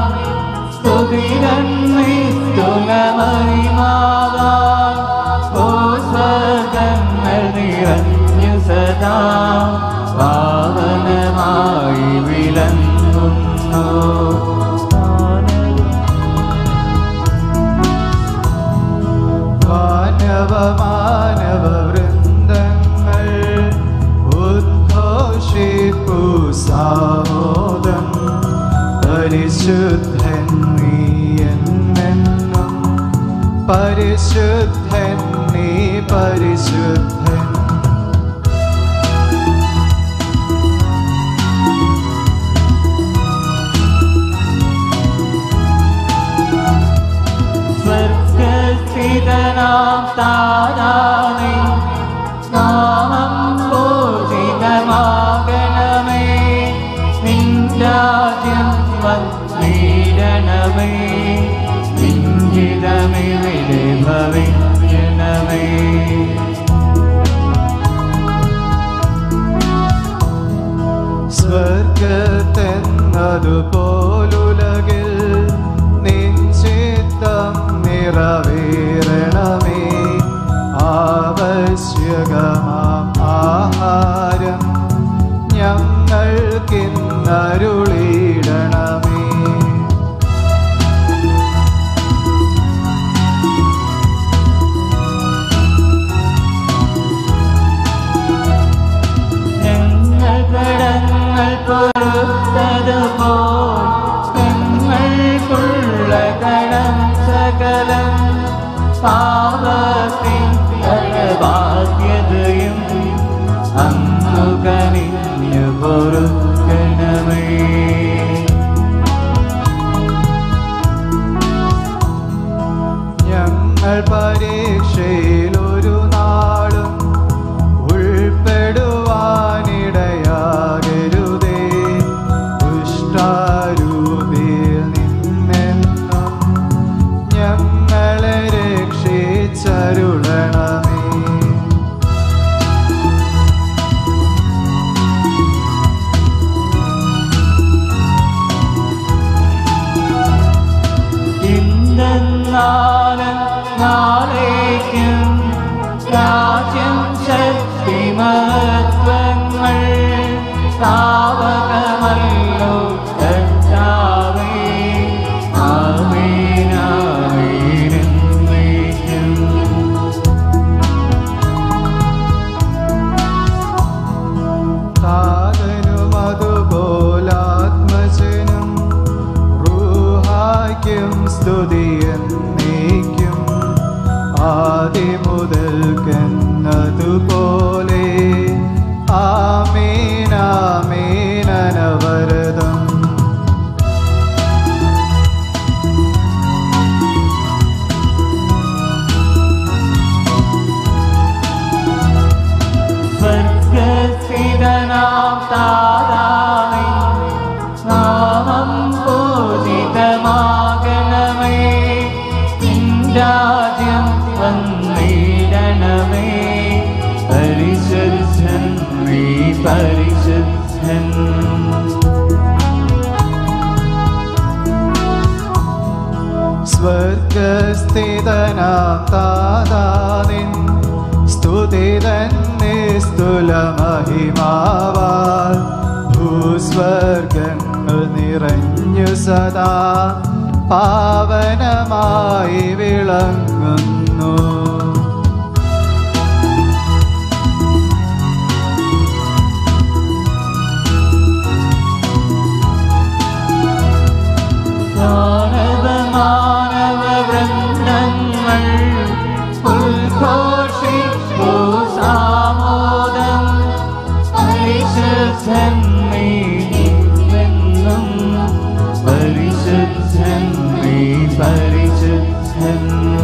സ്തുതിരന്മിസ്തുലമഹിമാവാൻ സ്വർഗങ്ങൾ നിറഞ്ഞു സദാ പാവനമായി വിളങ്ങുന്നു. മാനവ വൃന്ദങ്ങൾ ഉദ്ഘോഷിപ്പു സാമോദം പരിശുദ്ധൻ നീ എന്നെന്നും പരിശുദ്ധൻ നീ പരിശുദ്ധൻ. സ്വർഗസ്ഥിതനാം താരാവേ നാമം പൂജിതമാകണമേ. നിൻ രാജ്യം വന്നിടണമേ. നിൻ ഹിതമിവിടെ ഭവിക്കണമേ. സ്വർഗത്തെന്നതുപോലുലകിൽ നിൻ ചിത്തം നിറവേറണമേ. ആവശ്യകമാം ആഹാരം ഞങ്ങൾക്കിന്നരുളിടണമേ. ഞങ്ങൾ കടങ്ങൾ പൊറുത്തതുപോൽ ഞങ്ങൾക്കുള്ള കടം സകലം പാപത്തിൻ ബാധ്യതയും അങ്ങു കനിഞ്ഞു പൊറുക്കണമേ. ഞങ്ങൾ പരീക്ഷയിൽ ഒരു നാളും ഉൾപ്പെടുവാനിടയാകരുതേ. ദുഷ്ടാരൂപിയിൽ നിന്നെന്നും ഞങ്ങളെ രക്ഷിച്ചരുളണമേ. ഇന്നെന്നാലും നാളേക്കും രാജ്യം ശക്തി മഹത്വങ്ങൾ താവകമല്ലോ കർത്താവേ. ആമേൻ ആമേൻ എന്നേക്കും. താതനും അതുപോലാത്മജനും റൂഹായ്ക്കും സ്തുതി എന്നേക്കും. ആദിമുതൽക്കെന്നതുപോലെ ആമേൻ ആമേൻ അനവരതം. സ്വർഗസ്ഥിതനാം താരാവേ നാമം പൂജിതമാകണമേ. നിൻ രാജ്യം വന്നിടണമേ. പരിശുദ്ധൻ നീ പരിശുദ്ധൻ. സ്വർഗസ്ഥിതനാം താതാനിൻ സ്തുതി തന്നെ സ്തുലമഹിമാവാൽ ഭൂസ്വർഗങ്ങൾ നിറഞ്ഞു സദാ പാവനമായി വിളങ്ങുന്നു. മാനവ വൃന്ദങ്ങൾ ഉദ്ഘോഷിപ്പു സാമോദം പരിശുദ്ധൻ നീ എന്നെന്നും പരിശുദ്ധൻ നീ പരിശുദ്ധൻ.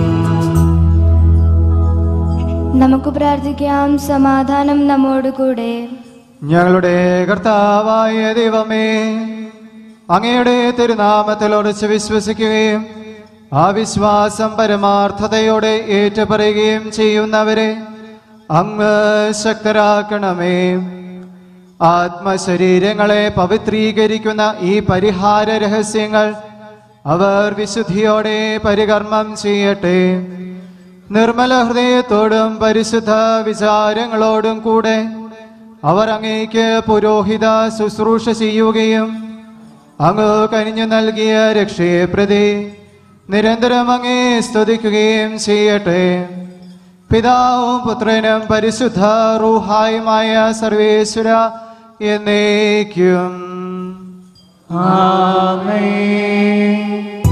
നമുക്ക് പ്രാർത്ഥിക്കാം. സമാധാനം നമ്മോടുകൂടെ. ഞങ്ങളുടെ കർത്താവായ ദൈവമേ, അങ്ങയുടെ തിരുനാമത്തിൽ ഉറച്ച് വിശ്വസിക്കുകയും ആ വിശ്വാസം പരമാർത്ഥതയോടെ ഏറ്റുപറയുകയും ചെയ്യുന്നവരെ അങ്ങ് ശക്തരാക്കണമേ. ആത്മശരീരങ്ങളെ പവിത്രീകരിക്കുന്ന ഈ പരിഹാര രഹസ്യങ്ങൾ അവർ വിശുദ്ധിയോടെ പരികർമ്മം ചെയ്യട്ടെ. നിർമ്മല ഹൃദയത്തോടും പരിശുദ്ധ വിചാരങ്ങളോടും കൂടെ അവർ അങ്ങേക്ക് പുരോഹിത ശുശ്രൂഷ ചെയ്യുകയും അങ്ങ് കനിഞ്ഞു നൽകിയ രക്ഷയെ പ്രതി നിരന്തരം അങ്ങേ സ്തുതിക്കുകയും ചെയ്യട്ടെ. പിതാവും പുത്രനും പരിശുദ്ധ റൂഹായുമായ സർവേശ്വര എന്നേക്കും ആമേൻ.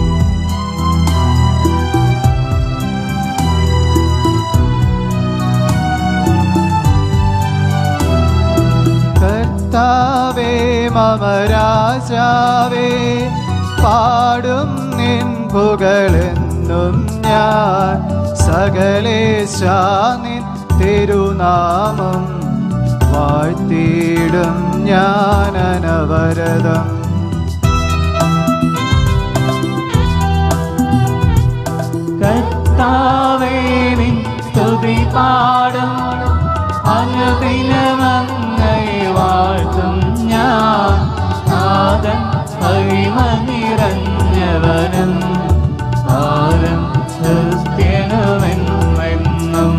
കർത്താവേ മമ രാജാവേ, പാടും നിൻ പുകളെന്നും ഞാൻ. സകലേശാ നിൻ തിരുനാമം വാഴ്ത്തിയിടും ഞാൻ അനവരതം. കർത്താവേ നിൻ സ്തുതി പാടും, അനുദിനമങ്ങയെ വാഴ്ത്തും ഞാൻ. നാഥൻ മഹിമ നിറഞ്ഞവനും താരം ക്രിസ്ത്യനുമെന്നും.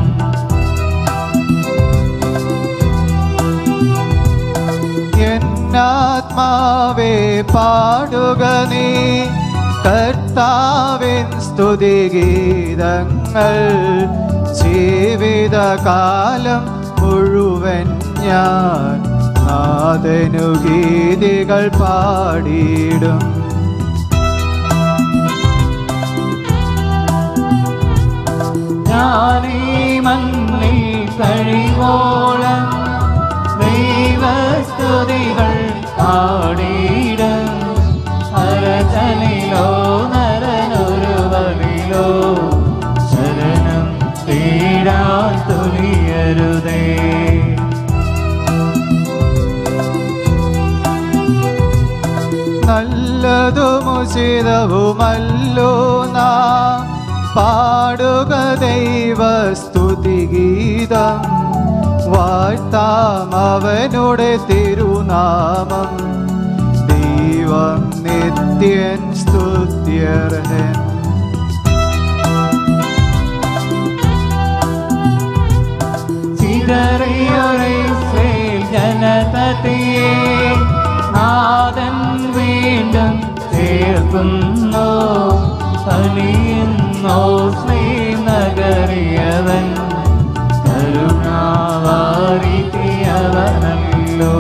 എന്നാത്മാവേ പാടുക നീ കർത്താവിൻ സ്തുതിഗീതങ്ങൾ. ജീവിതകാലം മുഴുവൻ ഞാൻ നാഥനു ഗീതികൾ പാടിയിടും. ഞാനീ മണ്ണിൽ കഴിവോളം ദൈവസ്തുതികൾ പാടിയിടും. അരചനിലോ നരനൊരുവനിലോ ശരണം തേടാൻ തുനിയരുതേ. നല്ലതുമുചിതവുമല്ലോ നാം പാടുക ദൈവസ്തുതിഗീതം. വാഴ്ത്താം അവനുടെ തിരുനാമം. ദൈവം നിത്യൻ സ്തുത്യർഹൻ. ചിതറിയൊരിസ്രയേൽ ജനതയെ നാഥൻ വീണ്ടും ചേർക്കുന്നു. അലിയുന്നോ ശ്രീനഗരിയവൻ കരുണാവാരിതിയവനല്ലോ.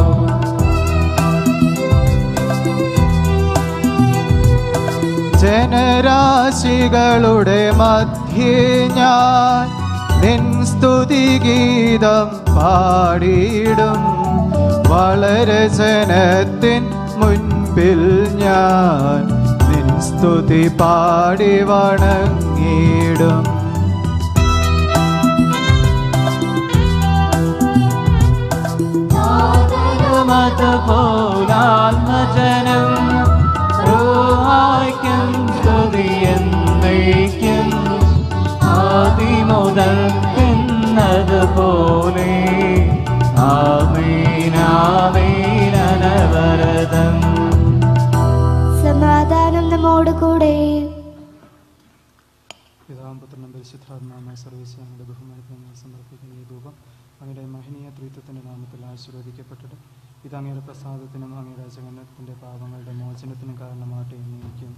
ജനരാശികളുടെ മധ്യേ ഞാൻ നിൻ സ്തുതിഗീതം പാടിയിടും. വളരെ ജനത്തിൻ മുൻപിൽ ഞാൻ നിൻ സ്തുതി പാടി വണങ്ങിയിടും. അതുപോലാത്മജനം ൂഹായ്ക്കും സ്തുതിയെന്നേക്കും. ആദിമുതൽക്കുന്നതുപോലെ ആമേനാമേനവരതം. സമാധാനം നമ്മോട് കൂടെ. പിതാവും പുത്രനും പരിശുദ്ധാത്മാവുമായ സർവ്വീസ് ഞങ്ങളുടെ ബഹുമാനത്തിന് സമർപ്പിക്കുന്ന ഈ ധൂപം അങ്ങയുടെ മഹനീയ ത്രിത്വത്തിന്റെ നാമത്തിൽ ആശീർവദിക്കപ്പെട്ടത്. ഇത് അങ്ങയുടെ പ്രസാദത്തിനും അങ്ങയുടെ ജഗന്നത്തിന്റെ പാപങ്ങളുടെ മോചനത്തിനും കാരണമായിട്ട് എന്നേക്കും.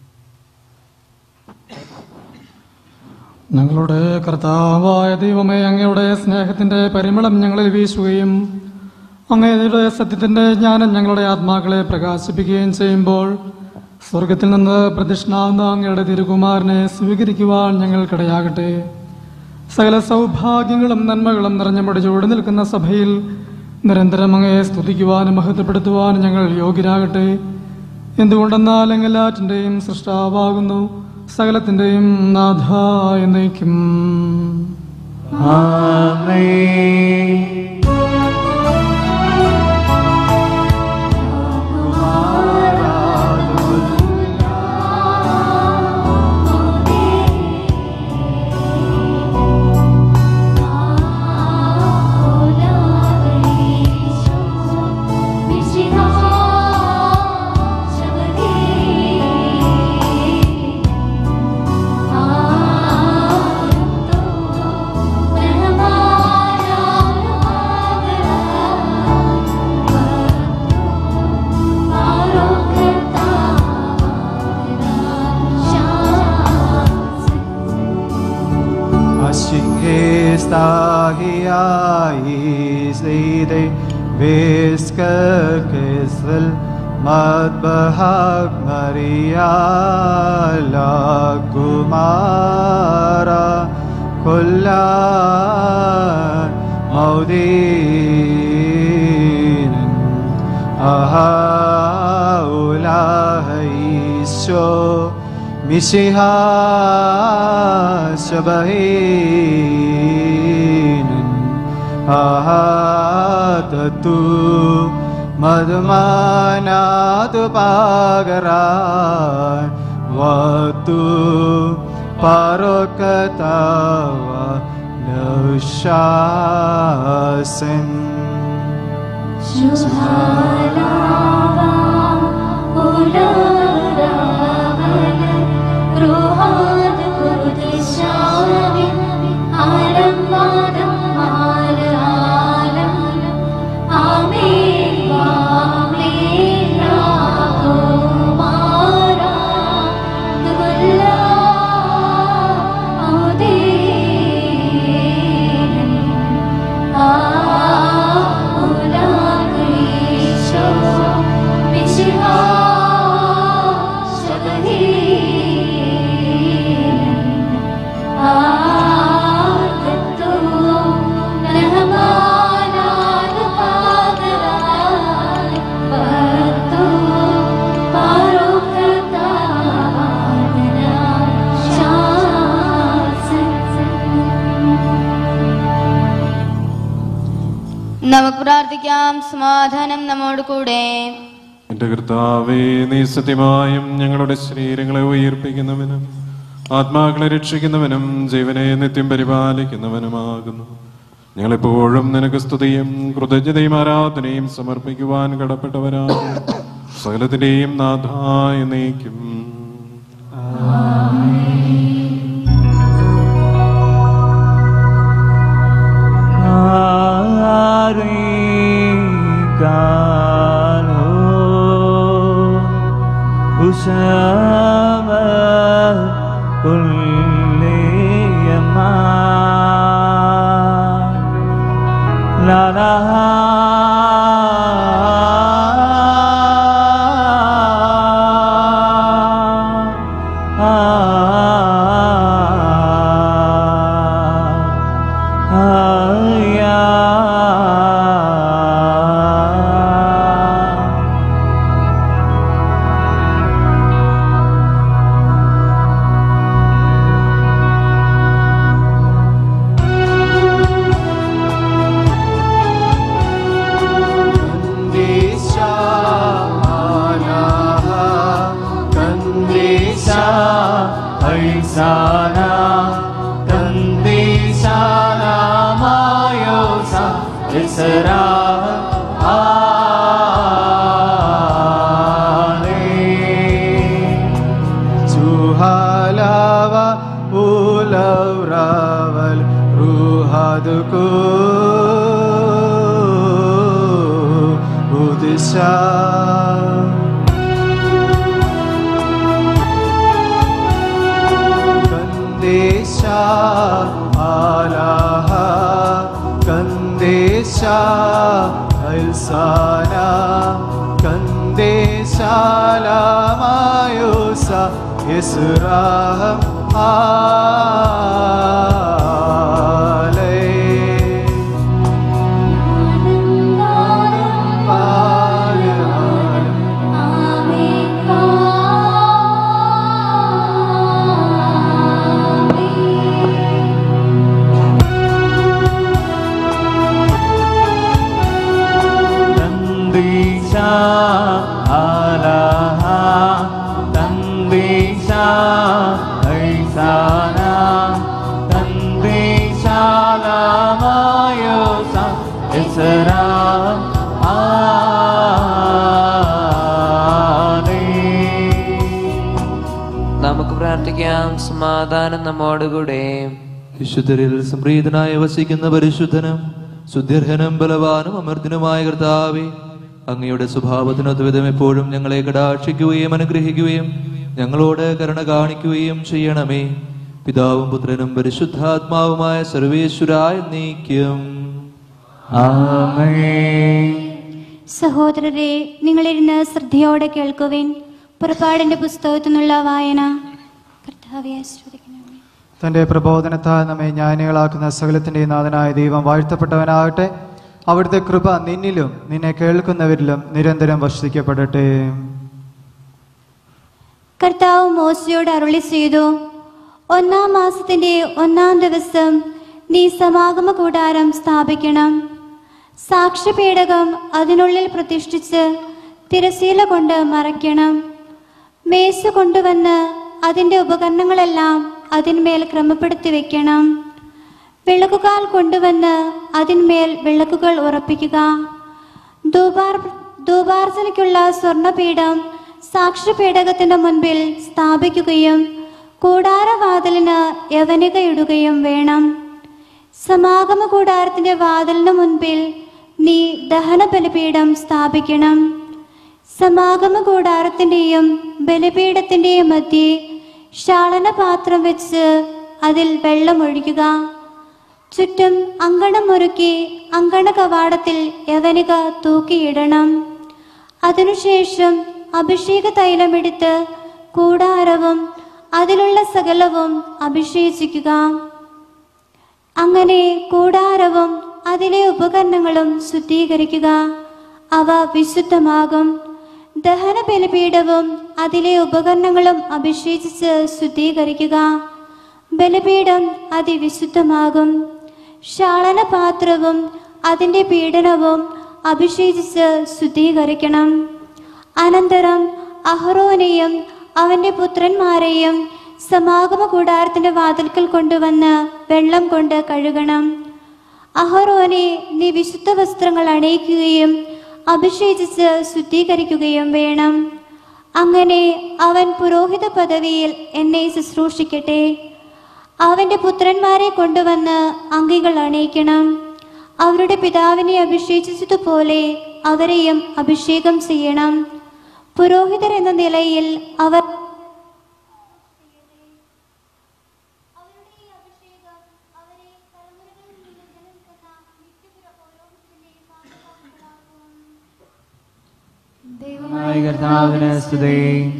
ഞങ്ങളുടെ കർത്താവായ ദൈവമേ, അങ്ങയുടെ സ്നേഹത്തിന്റെ പരിമളം ഞങ്ങളിൽ വീശുകയും അങ്ങയുടെ സത്യത്തിന്റെ ജ്ഞാനം ഞങ്ങളുടെ ആത്മാക്കളെ പ്രകാശിപ്പിക്കുകയും ചെയ്യുമ്പോൾ സ്വർഗത്തിൽ നിന്ന് പ്രതിഷ്ഠാവുന്ന അങ്ങയുടെ തിരുകുമാരനെ സ്വീകരിക്കുവാൻ ഞങ്ങൾക്കിടയാകട്ടെ. സകല സൗഭാഗ്യങ്ങളും നന്മകളും നിറഞ്ഞ മുടിചൂടി നിൽക്കുന്ന സഭയിൽ നിരന്തരം അങ്ങയെ സ്തുതിക്കുവാനും മഹത്വപ്പെടുത്തുവാനും ഞങ്ങൾ യോഗ്യരാകട്ടെ. എന്തുകൊണ്ടെന്നാൽ എല്ലാറ്റിൻ്റെയും സൃഷ്ടാവാകുന്നു, സകലത്തിൻ്റെയും നാഥ എന്നേക്കും. زيدي بيسكك اسل مذبحك مريا لكمارا كل مودين أهؤلاء يسوع مسيحا شبهين أهاتتو മധുമാനാത് പാകരാൻ വത്തു പരോക്കതാവ നൗശാസൻ ശുഹാലാവാ ഉലരാവന റുഹാദ് കുർദിശാവിൻ ആലംവാദം ആലം ആമീൻ നമുക്ക് പ്രാർത്ഥിക്കാം. സമാധാനം നമ്മോട് കൂടെ. എന്റെ കർത്താവേ, നീ സത്യമായും ഞങ്ങളുടെ ശരീരങ്ങളെ ഉയർപ്പിക്കുന്നവനും ആത്മാക്കളെ രക്ഷിക്കുന്നവനും ജീവനെ നിത്യം പരിപാലിക്കുന്നവനുമാകുന്നു. ഞങ്ങളെപ്പോഴും നിനക്ക് സ്തുതിയും കൃതജ്ഞതയും ആരാധനയും സമർപ്പിക്കുവാൻ കടപ്പെട്ടവരാണ്. സകലത്തിന്റെയും നാഥായ നീക്കും. നമുക്ക് പ്രാർത്ഥിക്കാം. സമാധാനം നമ്മോടുകൂടെ. വിശുദ്ധരിൽ സംപ്രീതനായി വസിക്കുന്ന പരിശുദ്ധനും സുദീർഘനും ബലവാനും അമർത്തിനുമായ കർത്താവേ, അങ്ങയുടെ സ്വഭാവത്തിനൊത്തുവിധം എപ്പോഴും ഞങ്ങളെ കടാക്ഷിക്കുകയും അനുഗ്രഹിക്കുകയും ഞങ്ങളോട് കരുണ കാണിക്കുകയും ചെയ്യണമേ. പിതാവും പുത്രനും പരിശുദ്ധാത്മാവുമായ സർവേശ്വരായ നീക്കും. ആമേൻ. സഹോദരരെ, നിങ്ങളിരുന്ന് ശ്രദ്ധയോടെ കേൾക്കുവിൻ. പുറപ്പാടിന്റെ പുസ്തകത്തിൽ നിന്നുള്ള വായന. കർത്താവെ ആശീർവദിക്കണമേ. തന്റെ പ്രബോധനത്താൽ നമ്മെ ജ്ഞാനികളാക്കുന്ന സകലത്തിന്റെ നാഥനായ ദൈവം വാഴ്ത്തപ്പെട്ടവനാകട്ടെ. അവിടുത്തെ കൃപ നിന്നിലും നിന്നെ കേൾക്കുന്നവരിലും നിരന്തരം വർഷിക്കപ്പെടട്ടെ. കർത്താവ് മോശയോട് അരുളി ചെയ്തു, 1-ാം മാസത്തിന്റെ 1-ാം ദിവസം നീ സമാഗമ കൂടാരം സ്ഥാപിക്കണം. സാക്ഷ്യപേടകം അതിനുള്ളിൽ പ്രതിഷ്ഠിച്ച് തിരശീല കൊണ്ട് മറയ്ക്കണം. മേശ കൊണ്ടുവന്ന് അതിൻ്റെ ഉപകരണങ്ങളെല്ലാം അതിന്മേൽ ക്രമപ്പെടുത്തി വെക്കണം. വിളക്കുകാൽ കൊണ്ടുവന്ന് അതിന്മേൽ വിളക്കുകൾ ഉറപ്പിക്കുക. ധൂപാർച്ചനയ്ക്കുള്ള സ്വർണ്ണപീഠം സാക്ഷ്യപേടകത്തിന്റെ മുൻപിൽ സ്ഥാപിക്കുകയും കൂടാരവാതിലിന് യവനിക ഇടുകയും വേണം. സമാഗമ കൂടാരത്തിന്റെ വാതിലിന് മുൻപിൽ നീ ദഹന ബലിപീഠം സ്ഥാപിക്കണം. സമാഗമ കൂടാരത്തിന്റെയും ബലിപീഠത്തിന്റെയും മധ്യേ ശാളനപാത്രം വെച്ച് അതിൽ വെള്ളമൊഴിക്കുക. ചുറ്റും അങ്കണമൊരുക്കി അങ്കണ കവാടത്തിൽ യവനിക തൂക്കിയിടണം. അതിനുശേഷം അഭിഷേക തൈലമെടുത്ത് കൂടാരവും അതിലുള്ള സകലവും അഭിഷേചിക്കുക. അങ്ങനെ കൂടാരവും അതിലെ ഉപകരണങ്ങളും ശുദ്ധീകരിക്കുക. അവ വിശുദ്ധമാകും. ദഹന ബലിപീഠവും അതിലെ ഉപകരണങ്ങളും അഭിഷേചിച്ച് ശുദ്ധീകരിക്കുക. ബലിപീഠം അതിവിശുദ്ധമാകും. ശാളനപാത്രവും അതിൻ്റെ പീഠനവും അഭിഷേചിച്ച് ശുദ്ധീകരിക്കണം. അനന്തരം അഹ്റോനെയും അവന്റെ പുത്രന്മാരെയും സമാഗമ കൂടാരത്തിന്റെ വാതിൽക്കൽ കൊണ്ടുവന്ന് വെള്ളം കൊണ്ട് കഴുകണം. അഹ്റോനെ നീ വിശുദ്ധ വസ്ത്രങ്ങൾ അണിയിക്കുകയും അഭിഷേചിച്ച് ശുദ്ധീകരിക്കുകയും വേണം. അങ്ങനെ അവൻ പുരോഹിത പദവിയിൽ എന്നെ ശുശ്രൂഷിക്കട്ടെ. അവന്റെ പുത്രന്മാരെ കൊണ്ടുവന്ന് അങ്കികൾ അണിയിക്കണം. അവരുടെ പിതാവിനെ അഭിഷേചിച്ചതുപോലെ അവരെയും അഭിഷേകം ചെയ്യണം. പുരോഹിതർ എന്ന നിലയിൽ അവർ ദൈവമായ കർത്താവിന് സ്തുതി.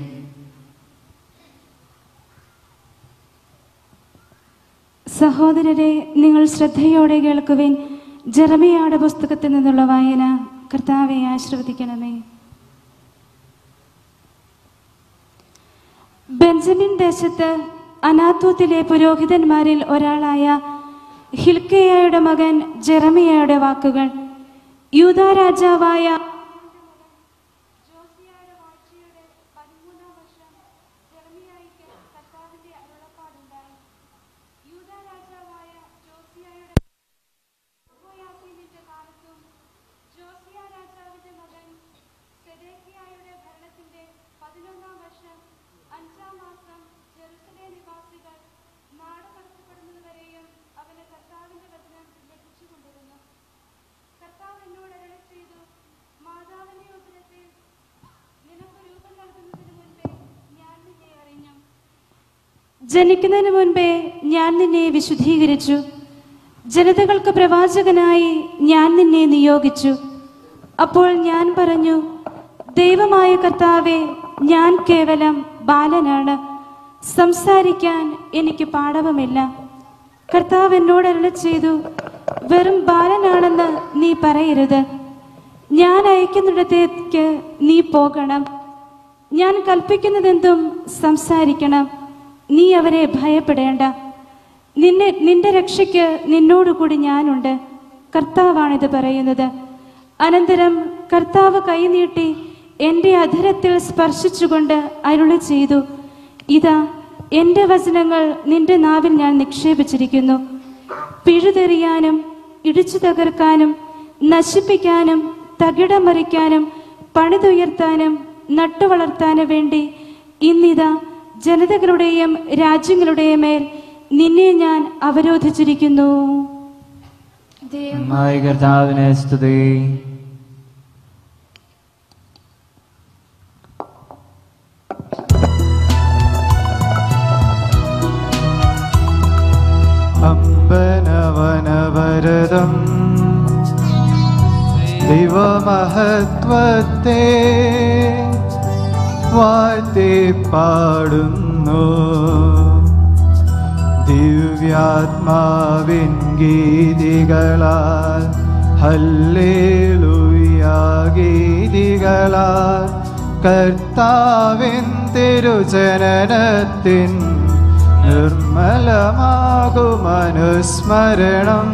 സഹോദരരെ, നിങ്ങൾ ശ്രദ്ധയോടെ കേൾക്കുവിൻ. ജെറമിയായുടെ പുസ്തകത്തിൽ നിന്നുള്ള വായന. കർത്താവെ ആശീർവദിക്കണമേ. ബെഞ്ചമിൻ ദേശത്ത് അനാത്തോത്തിലെ പുരോഹിതന്മാരിൽ ഒരാളായ ഹിൽക്കിയായുടെ മകൻ ജെറമിയായുടെ വാക്കുകൾ. യൂദാ രാജാവായ ജനിക്കുന്നതിന് മുൻപേ ഞാൻ നിന്നെ വിശുദ്ധീകരിച്ചു. ജനതകൾക്ക് പ്രവാചകനായി ഞാൻ നിന്നെ നിയോഗിച്ചു. അപ്പോൾ ഞാൻ പറഞ്ഞു, ദൈവമായ കർത്താവെ, ഞാൻ കേവലം ബാലനാണ്, സംസാരിക്കാൻ എനിക്ക് പാടവമില്ല. കർത്താവ് എന്നോട് അരുളി ചെയ്തു, വെറും ബാലനാണെന്ന് നീ പറയരുത്. ഞാൻ അയക്കുന്നിടത്തേക്ക് നീ പോകണം. ഞാൻ കൽപ്പിക്കുന്നതെന്തും സംസാരിക്കണം. നീ അവരെ ഭയപ്പെടേണ്ട. നിന്റെ രക്ഷയ്ക്ക് നിന്നോടുകൂടി ഞാനുണ്ട്. കർത്താവാണിത് പറയുന്നത്. അനന്തരം കർത്താവ് കൈനീട്ടി എൻ്റെ അധരത്തിൽ സ്പർശിച്ചുകൊണ്ട് അരുളി ചെയ്തു, ഇതാ എൻ്റെ വചനങ്ങൾ നിന്റെ നാവിൽ ഞാൻ നിക്ഷേപിച്ചിരിക്കുന്നു. പിഴുതെറിയാനും ഇടിച്ചു തകർക്കാനും നശിപ്പിക്കാനും തകിടം മറിക്കാനും പണിതുയർത്താനും നട്ടുവളർത്താനും വേണ്ടി ഇന്നിതാ ജനതകളുടെയും രാജ്യങ്ങളുടെയും മേൽ നിന്നെ ഞാൻ അവരോധിച്ചിരിക്കുന്നു. കർത്താവിനെ സ്തുതി. അമ്പനവനവരതം ദൈവമഹത്വത്തെ വാഴ്ത്തി പാടുന്നു. ദിവ്യാത്മാവിൻ ഗീതികളാൽ ഹല്ലേലൂയ ഗീതികളാൽ കർത്താവിൻ തിരുജനനത്തിൻ നിർമ്മലമാകും അനുസ്മരണം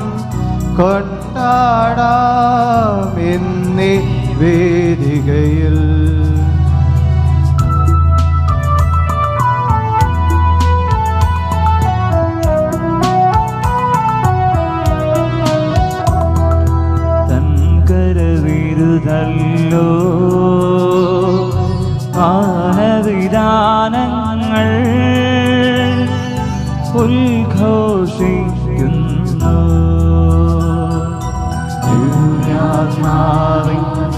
കൊണ്ടാടാം ഇന്നീ വേദികയിൽ. തൻകരവിരുതല്ലോ ആനവിധാനങ്ങൾ ഉദ്ഘോഷിക്കുന്നു. ദിവ്യാത്മാവിൻ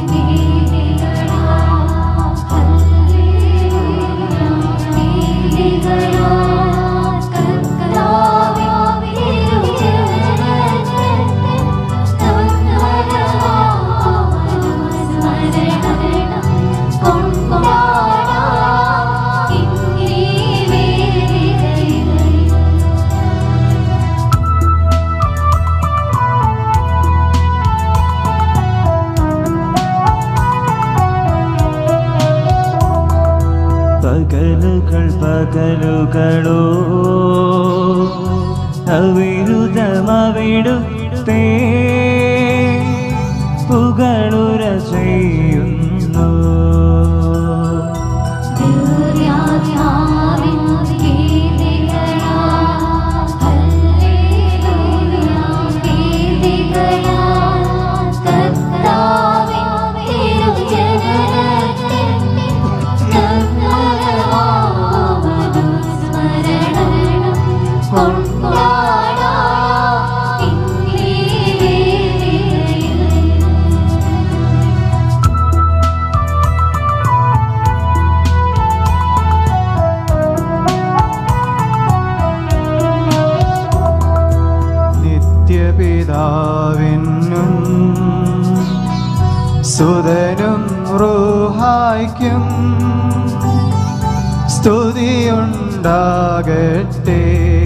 പകലുകളോ അവിരുദ്ധമവിടുത്തെ പുകളുര ചെയ്യുന്നു. നിത്യപിതാവിനും സുതനും റൂഹായ്ക്കും സ്തുതിയുണ്ടാകട്ടെ.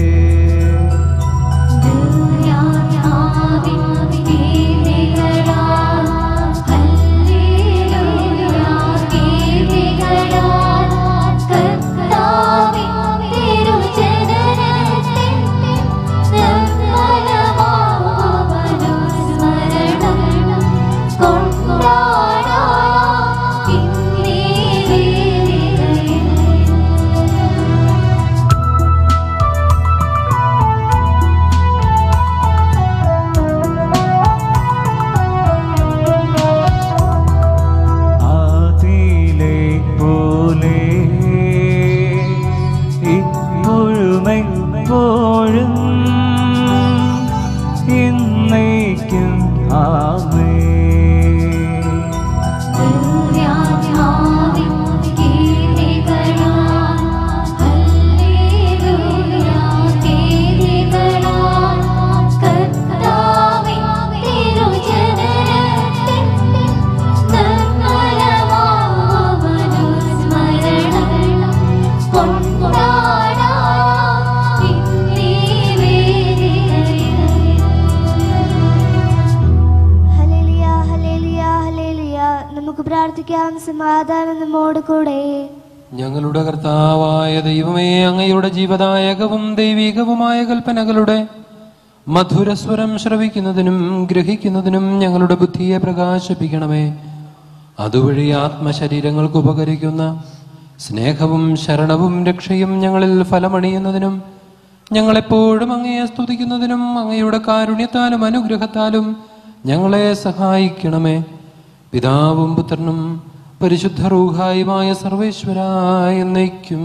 സമാധാനം നമ്മോട് കൂടെ. ഞങ്ങളുടെ കർത്താവായ ദൈവമേ, അങ്ങയുടെ ജീവദായകവും ദൈവികവുമായ കൽപ്പനകളുടെ മധുരസ്വരം ശ്രവിക്കുന്നതിനും ഗ്രഹിക്കുന്നതിനും ഞങ്ങളുടെ ബുദ്ധിയെ പ്രകാശിപ്പിക്കണമേ. അതുവഴി ആത്മശരീരങ്ങൾക്ക് ഉപകരിക്കുന്ന സ്നേഹവും ശരണവും രക്ഷയും ഞങ്ങളിൽ ഫലമണിയുന്നതിനും ഞങ്ങളെപ്പോഴും അങ്ങയെ സ്തുതിക്കുന്നതിനും അങ്ങയുടെ കാരുണ്യത്താലും അനുഗ്രഹത്താലും ഞങ്ങളെ സഹായിക്കണമേ. പിതാവും പുത്രനും പരിശുദ്ധ റൂഹായുമായ സർവേശ്വരായ എന്നേക്കും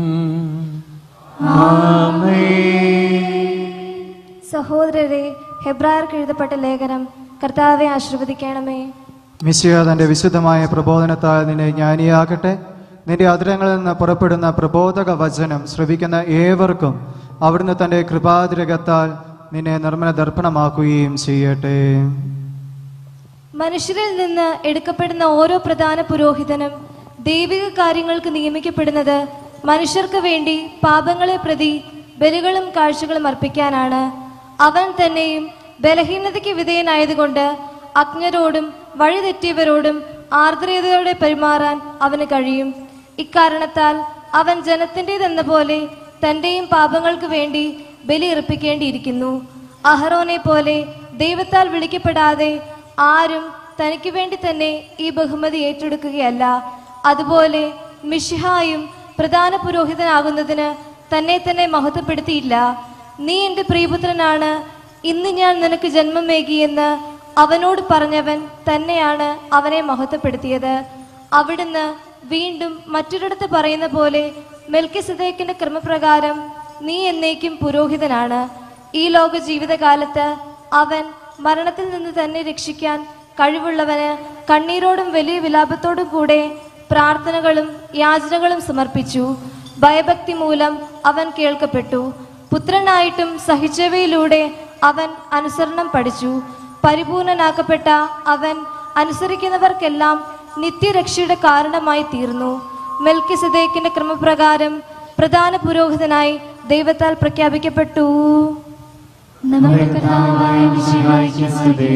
സഹോദരരെ, ഹെബ്രായർക്ക് എഴുതപ്പെട്ട ലേഖനം കർത്താവെ ആശീർവദിക്കണമേ. മിശിഹ തന്റെ വിശുദ്ധമായ പ്രബോധനത്താൽ നിന്നെ ജ്ഞാനിയാകട്ടെ. നിന്റെ അതിരങ്ങളിൽ നിന്ന് പുറപ്പെടുന്ന പ്രബോധക വചനം ശ്രവിക്കുന്ന ഏവർക്കും അവിടുന്ന് തന്റെ കൃപാതിരകത്താൽ നിന്നെ നിർമ്മല ദർപ്പണമാക്കുകയും ചെയ്യട്ടെ. മനുഷ്യരിൽ നിന്ന് എടുക്കപ്പെടുന്ന ഓരോ പ്രധാന പുരോഹിതനും ദൈവിക കാര്യങ്ങൾക്ക് നിയമിക്കപ്പെടുന്നത് മനുഷ്യർക്ക് വേണ്ടി പാപങ്ങളെ പ്രതി ബലികളും കാഴ്ചകളും അർപ്പിക്കാനാണ്. അവൻ തന്നെയും ബലഹീനതയ്ക്ക് വിധേയനായതുകൊണ്ട് അജ്ഞരോടും വഴിതെറ്റിയവരോടും ആർദ്രതയോടെ പെരുമാറാൻ അവന് കഴിയും. ഇക്കാരണത്താൽ അവൻ ജനത്തിൻ്റെതെന്ന പോലെ തന്റെയും പാപങ്ങൾക്ക് വേണ്ടി ബലി അർപ്പിക്കേണ്ടിയിരിക്കുന്നു. അഹറോനെ പോലെ ദൈവത്താൽ വിളിക്കപ്പെടാതെ ആരും തനിക്ക് വേണ്ടി തന്നെ ഈ ബഹുമതി ഏറ്റെടുക്കുകയല്ല. അതുപോലെ മിശിഹായും പ്രധാന പുരോഹിതനാകുന്നതിന് തന്നെ തന്നെ മഹത്വപ്പെടുത്തിയില്ല. നീ എൻ്റെ പ്രിയപുത്രനാണ്, ഇന്ന് ഞാൻ നിനക്ക് ജന്മമേകിയെന്ന് അവനോട് പറഞ്ഞവൻ തന്നെയാണ് അവനെ മഹത്വപ്പെടുത്തിയത്. അവിടുന്ന് വീണ്ടും മറ്റൊരിടത്ത് പറയുന്ന പോലെ മെൽക്കിസദേക്കിന്റെ ക്രമപ്രകാരം നീ എന്നേക്കും പുരോഹിതനാണ്. ഈ ലോക ജീവിതകാലത്ത് അവൻ മരണത്തിൽ നിന്ന് തന്നെ രക്ഷിക്കാൻ കഴിവുള്ളവന് കണ്ണീരോടും വലിയ വിലാപത്തോടും കൂടെ പ്രാർത്ഥനകളും യാചനകളും സമർപ്പിച്ചു. ഭയഭക്തി മൂലം അവൻ കേൾക്കപ്പെട്ടു. പുത്രനായിട്ടും സഹിച്ചവയിലൂടെ അവൻ അനുസരണം പഠിച്ചു. പരിപൂർണനാക്കപ്പെട്ട അവൻ അനുസരിക്കുന്നവർക്കെല്ലാം നിത്യരക്ഷയുടെ കാരണമായി തീർന്നു. മെൽക്കിസദേക്കിന്റെ ക്രമപ്രകാരം പ്രധാന പുരോഹിതനായി ദൈവത്താൽ പ്രഖ്യാപിക്കപ്പെട്ടു. നമ്മുടെ കർത്താവായ മിശിഹായ്ക്ക് സ്തുതി.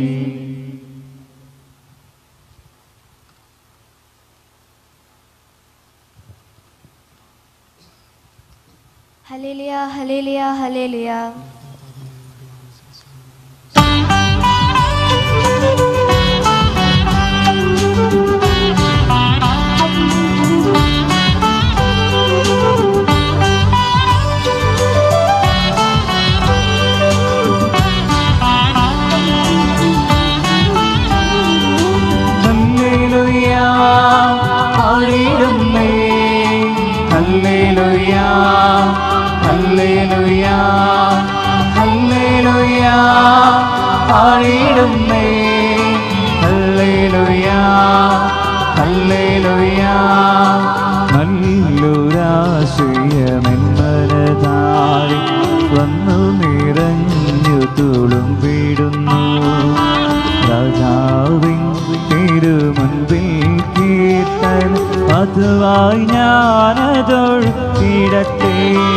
ഹല്ലേലൂയ, ഹല്ലേലൂയ, ഹല്ലേലൂയ. നല്ലൊരാശയമെന്നരതായി വന്നു നിറഞ്ഞു തുളുമ്പിടുന്നു. രാജാവിൻ തിരുമുൻപിൽ കീർത്തൻ അതുവായി ഞാനതൊഴുക്കിടട്ടെ.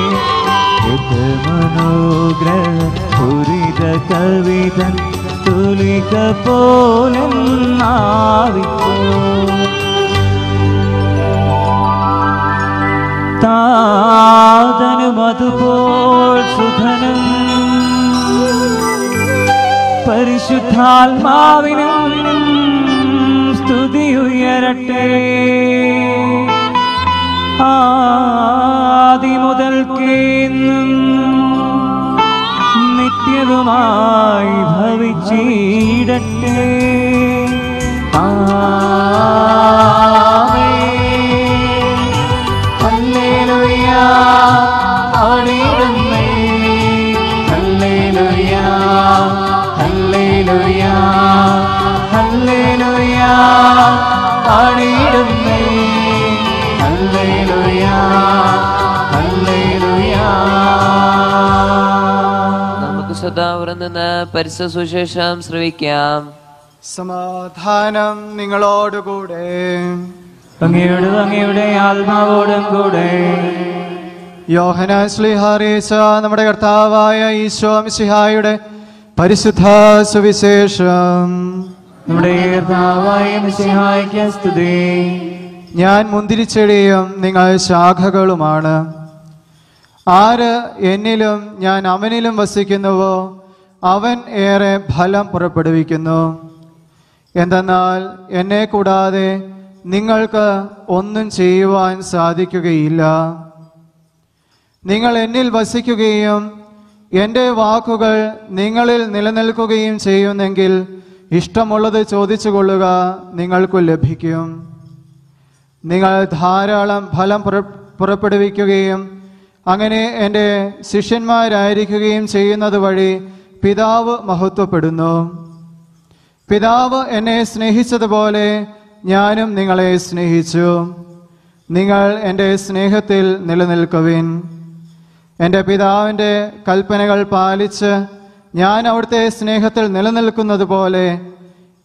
മനോഗ്രഹ പൂരിത കവിതൻ തുലിക പോലെന്നാവിക്കോ. താതനും അതുപോൽ സുധനും പരിശുദ്ധാത്മാവിനും സ്തുതിയുയരട്ടെ. ആദിമുതൽക്കേന്നും നിത്യവുമായി ഭവിച്ചിടട്ടെ. നമുക്ക് സദാവരം നിന്ന് പരിശുദ്ധ സുവിശേഷം ശ്രവിക്കാം. സമാധാനം നിങ്ങളോടുകൂടെ. അങ്ങയുടെ ആത്മാവോടും കൂടെ. യോഹന്നാൻ ശ്ലീഹ അറിയിച്ച നമ്മുടെ കർത്താവായ ഈശോ മിശിഹായുടെ പരിശുദ്ധ സുവിശേഷം. നമ്മുടെ കർത്താവായ മിശിഹായ്ക്ക് സ്തുതി. ഞാൻ മുന്തിരിച്ചെടിയും നിങ്ങൾ ശാഖകളുമാണ്. ആര് എന്നിലും ഞാൻ അവനിലും വസിക്കുന്നുവോ അവൻ ഏറെ ഫലം പുറപ്പെടുവിക്കുന്നു. എന്തെന്നാൽ എന്നെ കൂടാതെ നിങ്ങൾക്ക് ഒന്നും ചെയ്യുവാൻ സാധിക്കുകയില്ല. നിങ്ങൾ എന്നിൽ വസിക്കുകയും എൻ്റെ വാക്കുകൾ നിങ്ങളിൽ നിലനിൽക്കുകയും ചെയ്യുന്നെങ്കിൽ ഇഷ്ടമുള്ളത് ചോദിച്ചു കൊള്ളുക, നിങ്ങൾക്ക് ലഭിക്കും. നിങ്ങൾ ധാരാളം ഫലം പുറപ്പെടുവിക്കുകയും അങ്ങനെ എൻ്റെ ശിഷ്യന്മാരായിരിക്കുകയും ചെയ്യുന്നത് വഴി പിതാവ് മഹത്വപ്പെടുന്നു. പിതാവ് എന്നെ സ്നേഹിച്ചതുപോലെ ഞാനും നിങ്ങളെ സ്നേഹിച്ചു. നിങ്ങൾ എൻ്റെ സ്നേഹത്തിൽ നിലനിൽക്കുവിൻ. എൻ്റെ പിതാവിൻ്റെ കൽപ്പനകൾ പാലിച്ച് ഞാൻ അവിടുത്തെ സ്നേഹത്തിൽ നിലനിൽക്കുന്നത് പോലെ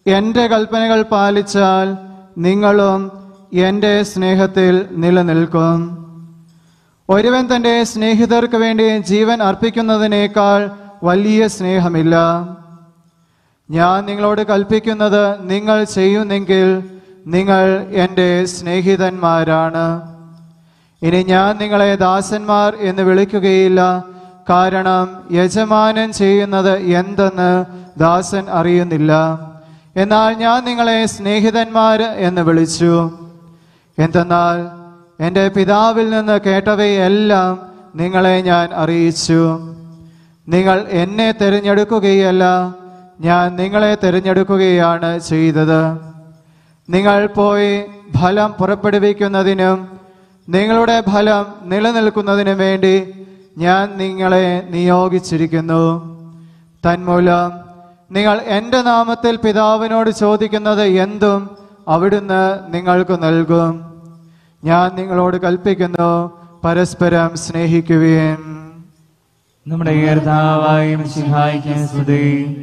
എൻ്റെ കൽപ്പനകൾ പാലിച്ചാൽ നിങ്ങളും എൻ്റെ സ്നേഹത്തിൽ നിലനിൽക്കും. ഒരുവൻ തൻ്റെ സ്നേഹിതർക്ക് വേണ്ടി ജീവൻ അർപ്പിക്കുന്നതിനേക്കാൾ വലിയ സ്നേഹമില്ല. ഞാൻ നിങ്ങളോട് കൽപ്പിക്കുന്നത് നിങ്ങൾ ചെയ്യുന്നെങ്കിൽ നിങ്ങൾ എൻ്റെ സ്നേഹിതന്മാരാണ്. ഇനി ഞാൻ നിങ്ങളെ ദാസന്മാർ എന്ന് വിളിക്കുകയില്ല, കാരണം യജമാനൻ ചെയ്യുന്നത് എന്തെന്ന് ദാസൻ അറിയുന്നില്ല. എന്നാൽ ഞാൻ നിങ്ങളെ സ്നേഹിതന്മാർ എന്ന് വിളിച്ചു. എന്തെന്നാൽ എൻ്റെ പിതാവിൽ നിന്ന് കേട്ടവയെല്ലാം നിങ്ങളെ ഞാൻ അറിയിച്ചു. നിങ്ങൾ എന്നെ തിരഞ്ഞെടുക്കുകയല്ല, ഞാൻ നിങ്ങളെ തിരഞ്ഞെടുക്കുകയാണ് ചെയ്തത്. നിങ്ങൾ പോയി ഫലം പുറപ്പെടുവിക്കുന്നതിനും നിങ്ങളുടെ ഫലം നിലനിൽക്കുന്നതിനും വേണ്ടി ഞാൻ നിങ്ങളെ നിയോഗിച്ചിരിക്കുന്നു. തന്മൂലം നിങ്ങൾ എൻ്റെ നാമത്തിൽ പിതാവിനോട് ചോദിക്കുന്നത് എന്തും അവിടുന്ന് നിങ്ങൾക്ക് നൽകും. ഞാൻ നിങ്ങളോട് കൽപ്പിക്കുന്നു, പരസ്പരം സ്നേഹിക്കുവിൻ. നമ്മുടെ കർത്താവായ മിശിഹായ്ക്ക് സ്തുതി.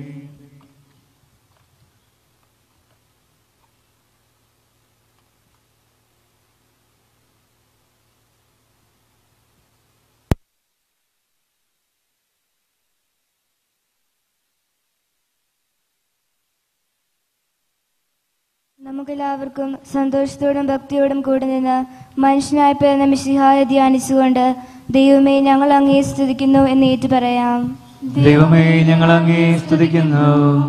നമുക്കെല്ലാവർക്കും സന്തോഷത്തോടും ഭക്തിയോടും കൂടെ നിന്ന് മനുഷ്യനായ പിറന്ന മിശിഹായെ ധ്യാനിച്ചുകൊണ്ട് ദൈവമേ ഞങ്ങൾ അങ്ങേ സ്തുതിക്കുന്നു എന്ന് ഏറ്റു പറയാം. ദൈവമേ ഞങ്ങൾ അങ്ങേ സ്തുതിക്കുന്നു.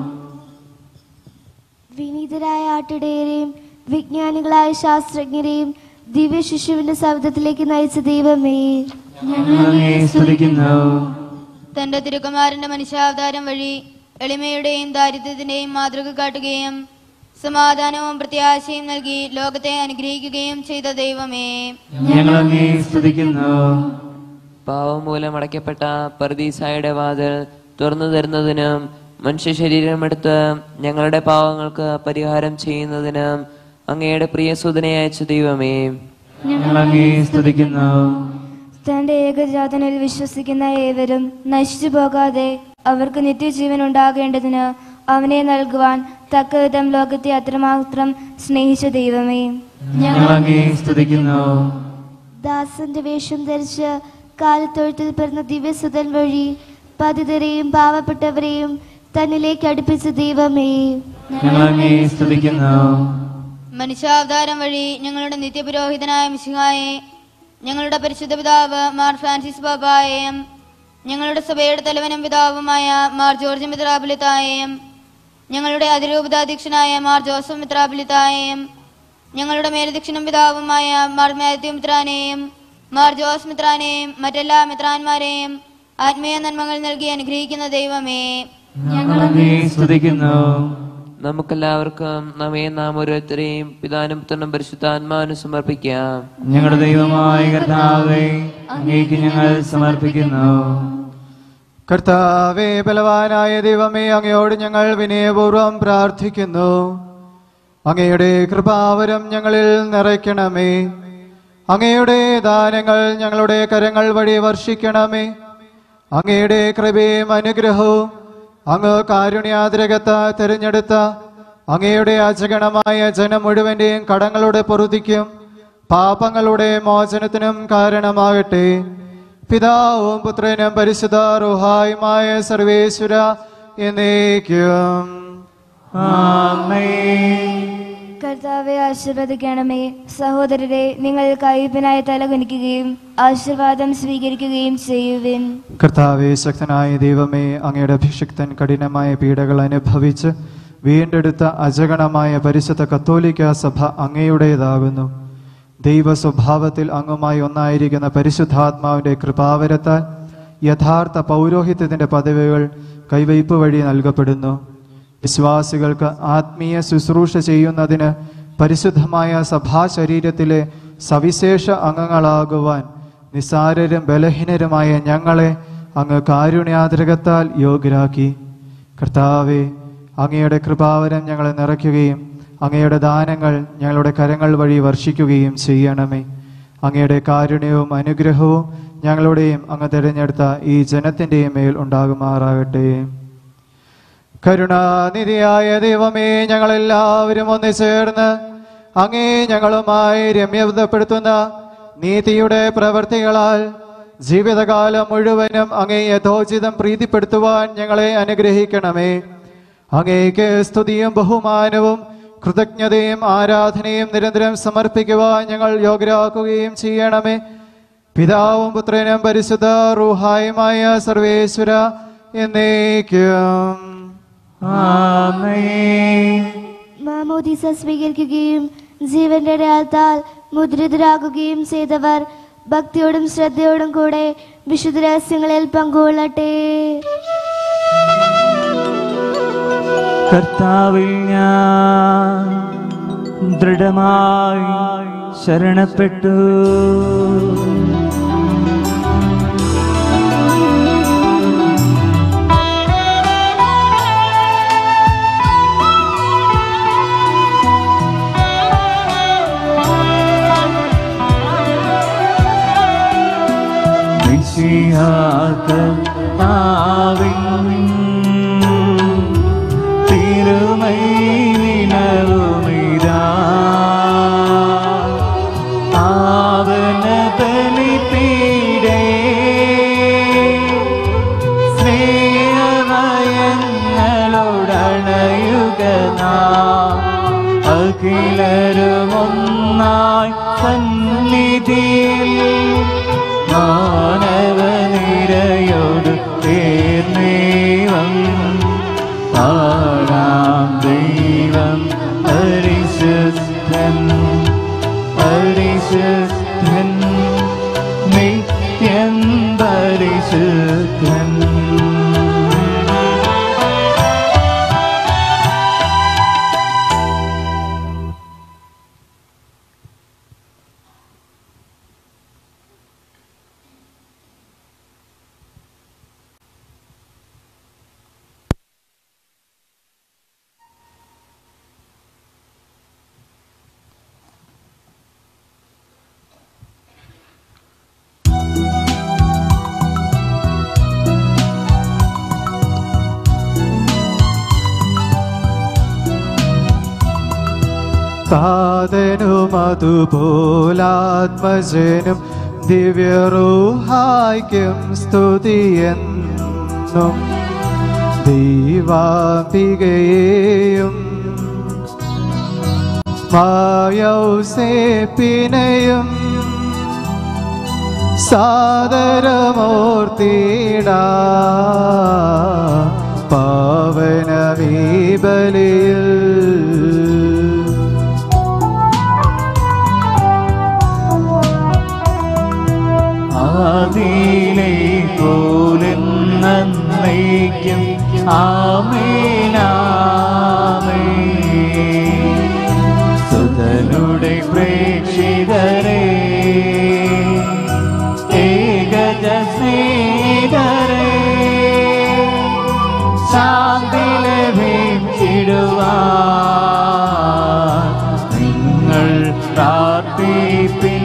വിനീതരായ ആട്ടിടയരെയും വിജ്ഞാനികളായ ശാസ്ത്രജ്ഞരെയും ദിവ്യ ശിശുവിന്റെ ശബ്ദത്തിലേക്ക് നയിച്ച ദൈവമേ ഞങ്ങൾ അങ്ങേ സ്തുതിക്കുന്നു. തന്റെ തിരുക്കുമാരന്റെ മനുഷ്യാവതാരം വഴി എളിമയുടെയും ദാരിദ്ര്യത്തിന്റെയും മാതൃക കാട്ടുകയും സമാധാനവും പ്രത്യാശയും നൽകി ലോകത്തെ അനുഗ്രഹിക്കുകയും ചെയ്ത ദൈവമേ ഞങ്ങൾ അങ്ങേ സ്തുതിക്കുന്നു. പാവം മൂലം അടയ്ക്കപ്പെട്ട പർദീസായുടെ വാതിൽ തുറന്നു തരുന്നതിനും മനുഷ്യ ശരീരമെടുത്ത് ഞങ്ങളുടെ പാവങ്ങൾക്ക് പരിഹാരം ചെയ്യുന്നതിനും അങ്ങയുടെ പ്രിയസുതനെ അയച്ച ദൈവമേ ഞങ്ങൾ അങ്ങേ സ്തുതിക്കുന്നു. തന്റെ ഏകജാതനിൽ വിശ്വസിക്കുന്ന ഏവരും നശിച്ചു പോകാതെ അവർക്ക് നിത്യജീവൻ ഉണ്ടാകേണ്ടതിന് അവനെ നൽകുവാൻ തക്കവിധം ലോകത്തെ അത്രമാത്രം സ്നേഹിച്ച ദൈവമേ ഞങ്ങൾ അങ്ങേ സ്തുതിക്കുന്നു. ദാസന്റെ വേഷം ധരിച്ച് കാലത്തൊഴുത്തിൽ പിറന്ന ദിവ്യസുതൻ വഴി പതിതരെയും പാവപ്പെട്ടവരെയും തന്നിലേക്ക് അടുപ്പിച്ച ദൈവമേ ഞങ്ങൾ അങ്ങേ സ്തുതിക്കുന്നു. മനുഷ്യാവതാരം വഴി ഞങ്ങളുടെ നിത്യപുരോഹിതനായ മിശിഹായെ, ഞങ്ങളുടെ പരിശുദ്ധ പിതാവ് മാർ ഫ്രാൻസിസ് പാപ്പായെയും ഞങ്ങളുടെ സഭയുടെ തലവനും പിതാവുമായ മാർ ജോർജ് മിത്രാപൊലീത്തായെയും ഞങ്ങളുടെ അതിരൂപതാധ്യക്ഷനായ മാർ ജോസഫ് മിത്രാപൊലീത്തായെയും ഞങ്ങളുടെ മേലധ്യക്ഷനും പിതാവുമായ മാർ മാത്യു മിത്രാനെയും മാർ ജോസ് മിത്രാനെയും മറ്റെല്ലാ മിത്രാന്മാരെയും ആത്മീയ നന്മകൾ നൽകി അനുഗ്രഹിക്കുന്ന ദൈവമേ ഞങ്ങൾ അങ്ങേ സ്തുതിക്കുന്നു. നമുക്കെല്ലാവർക്കും നാം ഓരോരുത്തരെയും പിതാനും പുത്രനും പരിശുദ്ധാത്മാവിനും സമർപ്പിക്കാം. ഞങ്ങളുടെ ദൈവമായ കർത്താവേ, അങ്ങേക്ക് ഞങ്ങൾ സമർപ്പിക്കുന്നു. കർത്താവേ, ബലവാനായ ദൈവമേ, അങ്ങയോട് ഞങ്ങൾ വിനയപൂർവ്വം പ്രാർത്ഥിക്കുന്നു. അങ്ങയുടെ കൃപാവരം ഞങ്ങളിൽ നിറയ്ക്കണമേ. അങ്ങയുടെ ദാനങ്ങൾ ഞങ്ങളുടെ കരങ്ങൾ വഴി വർഷിക്കണമേ. അങ്ങയുടെ കൃപയും അനുഗ്രഹവും അങ്ങ് കാരുണ്യാതിരകത്ത് തിരഞ്ഞെടുത്ത അങ്ങയുടെ അജഗണമായ ജനം മുഴുവന്റെയും കടങ്ങളുടെ പൊറുതിക്കും പാപങ്ങളുടെ മോചനത്തിനും കാരണമാകട്ടെ. പിതാവും പുത്രനും പരിശുദ്ധ റൂഹായുമായ സർവേശ്വര എന്നേക്കും. കർത്താവെ ആശീർവദിക്കണമേ. സഹോദരരെ, നിങ്ങൾ കയ്പിനായി തലകുനിക്കുകയും ആശീർവാദം സ്വീകരിക്കുകയും ചെയ്യുവിൻ. കർത്താവെ, ശക്തനായ ദൈവമേ, അങ്ങയുടെ അഭിഷിക്തൻ കഠിനമായ പീഡകൾ അനുഭവിച്ച് വീണ്ടെടുത്ത അജഗണമായ പരിശുദ്ധ കത്തോലിക്ക സഭ അങ്ങയുടേതാകുന്നു. ദൈവ സ്വഭാവത്തിൽ അങ്ങുമായി ഒന്നായിരിക്കുന്ന പരിശുദ്ധാത്മാവിന്റെ കൃപാവരത്താൽ യഥാർത്ഥ പൗരോഹിത്യത്തിന്റെ പദവികൾ കൈവയ്പ് വഴി നൽകപ്പെടുന്നു. വിശ്വാസികൾക്ക് ആത്മീയ ശുശ്രൂഷ ചെയ്യുന്നതിന് പരിശുദ്ധമായ സഭാശരീരത്തിലെ സവിശേഷ അംഗങ്ങളാകുവാൻ നിസ്സാരരും ബലഹീനരുമായ ഞങ്ങളെ അങ്ങ് കാരുണ്യാതിരകത്താൽ യോഗ്യരാക്കി. കർത്താവെ, അങ്ങയുടെ കൃപാവരം ഞങ്ങളെ നിറയ്ക്കുകയും അങ്ങയുടെ ദാനങ്ങൾ ഞങ്ങളുടെ കരങ്ങൾ വഴി വർഷിക്കുകയും ചെയ്യണമേ. അങ്ങയുടെ കാരുണ്യവും അനുഗ്രഹവും ഞങ്ങളുടെയും അങ്ങ് തിരഞ്ഞെടുത്ത ഈ ജനത്തിൻ്റെയും മേൽ ഉണ്ടാകുമാറാകട്ടെ. കരുണാനിധിയായ ദൈവമേ, ഞങ്ങളെല്ലാവരും ഒന്നിച്ചേർന്ന് അങ്ങേ ഞങ്ങളുമായി രമ്യപ്പെടുത്തുന്ന നീതിയുടെ പ്രവൃത്തികളാൽ ജീവിതകാലം മുഴുവനും അങ്ങേ യഥോചിതം പ്രീതിപ്പെടുത്തുവാൻ ഞങ്ങളെ അനുഗ്രഹിക്കണമേ. അങ്ങേക്ക് സ്തുതിയും ബഹുമാനവും കൃതജ്ഞതയും ആരാധനയും നിരന്തരം സമർപ്പിക്കുവാൻ ഞങ്ങൾ യോഗ്യരാക്കുകയും ചെയ്യണമേ. പിതാവും പുത്രനും പരിശുദ്ധ റൂഹായുമായ സർവേശ്വര എന്നേക്കും. മാമോദീസ സ്വീകരിക്കുകയും ജീവന്റെ അടയാളത്താൽ മുദ്രിതരാകുകയും ചെയ്തവർ ഭക്തിയോടും ശ്രദ്ധയോടും കൂടെ വിശുദ്ധ രഹസ്യങ്ങളിൽ പങ്കുകൊള്ളട്ടെ. കർത്താവിൽ ഞാൻ ദൃഢമായി ശരണപ്പെട്ടു. തിരുമൈ വിനവുമിതാ ആവന ബലിപീഠേ സ്നേഹമയങ്ങളോടണയുക നാം അഖിലരുമൊന്നായി സന്നിധിയിൽ മാനവനിരയോട് തീർന്നേവം പാടാം. ദൈവം പരിശുദ്ധൻ പരിശുദ്ധൻ നിത്യം പരിശുദ്ധൻ. താതനും അതുപോലാത്മജനും ദിവ്യറൂഹായ്ക്കും സ്തുതിയെന്നും ദൈവാംബികയെയും മായൗസേപ്പിനെയും സാദരമൂർത്തിടാ പാവനമീ ബലിയിൽ. ആദിയിലെ പോലെന്നേക്കും ആമേനാമേൻ. സുതനുടെ പ്രേക്ഷിതരേ ഏകജ സ്നേഹിതരേ ശാന്തി ലഭിച്ചിടുവാൻ നിങ്ങൾ പ്രാർത്ഥിപ്പിൻ.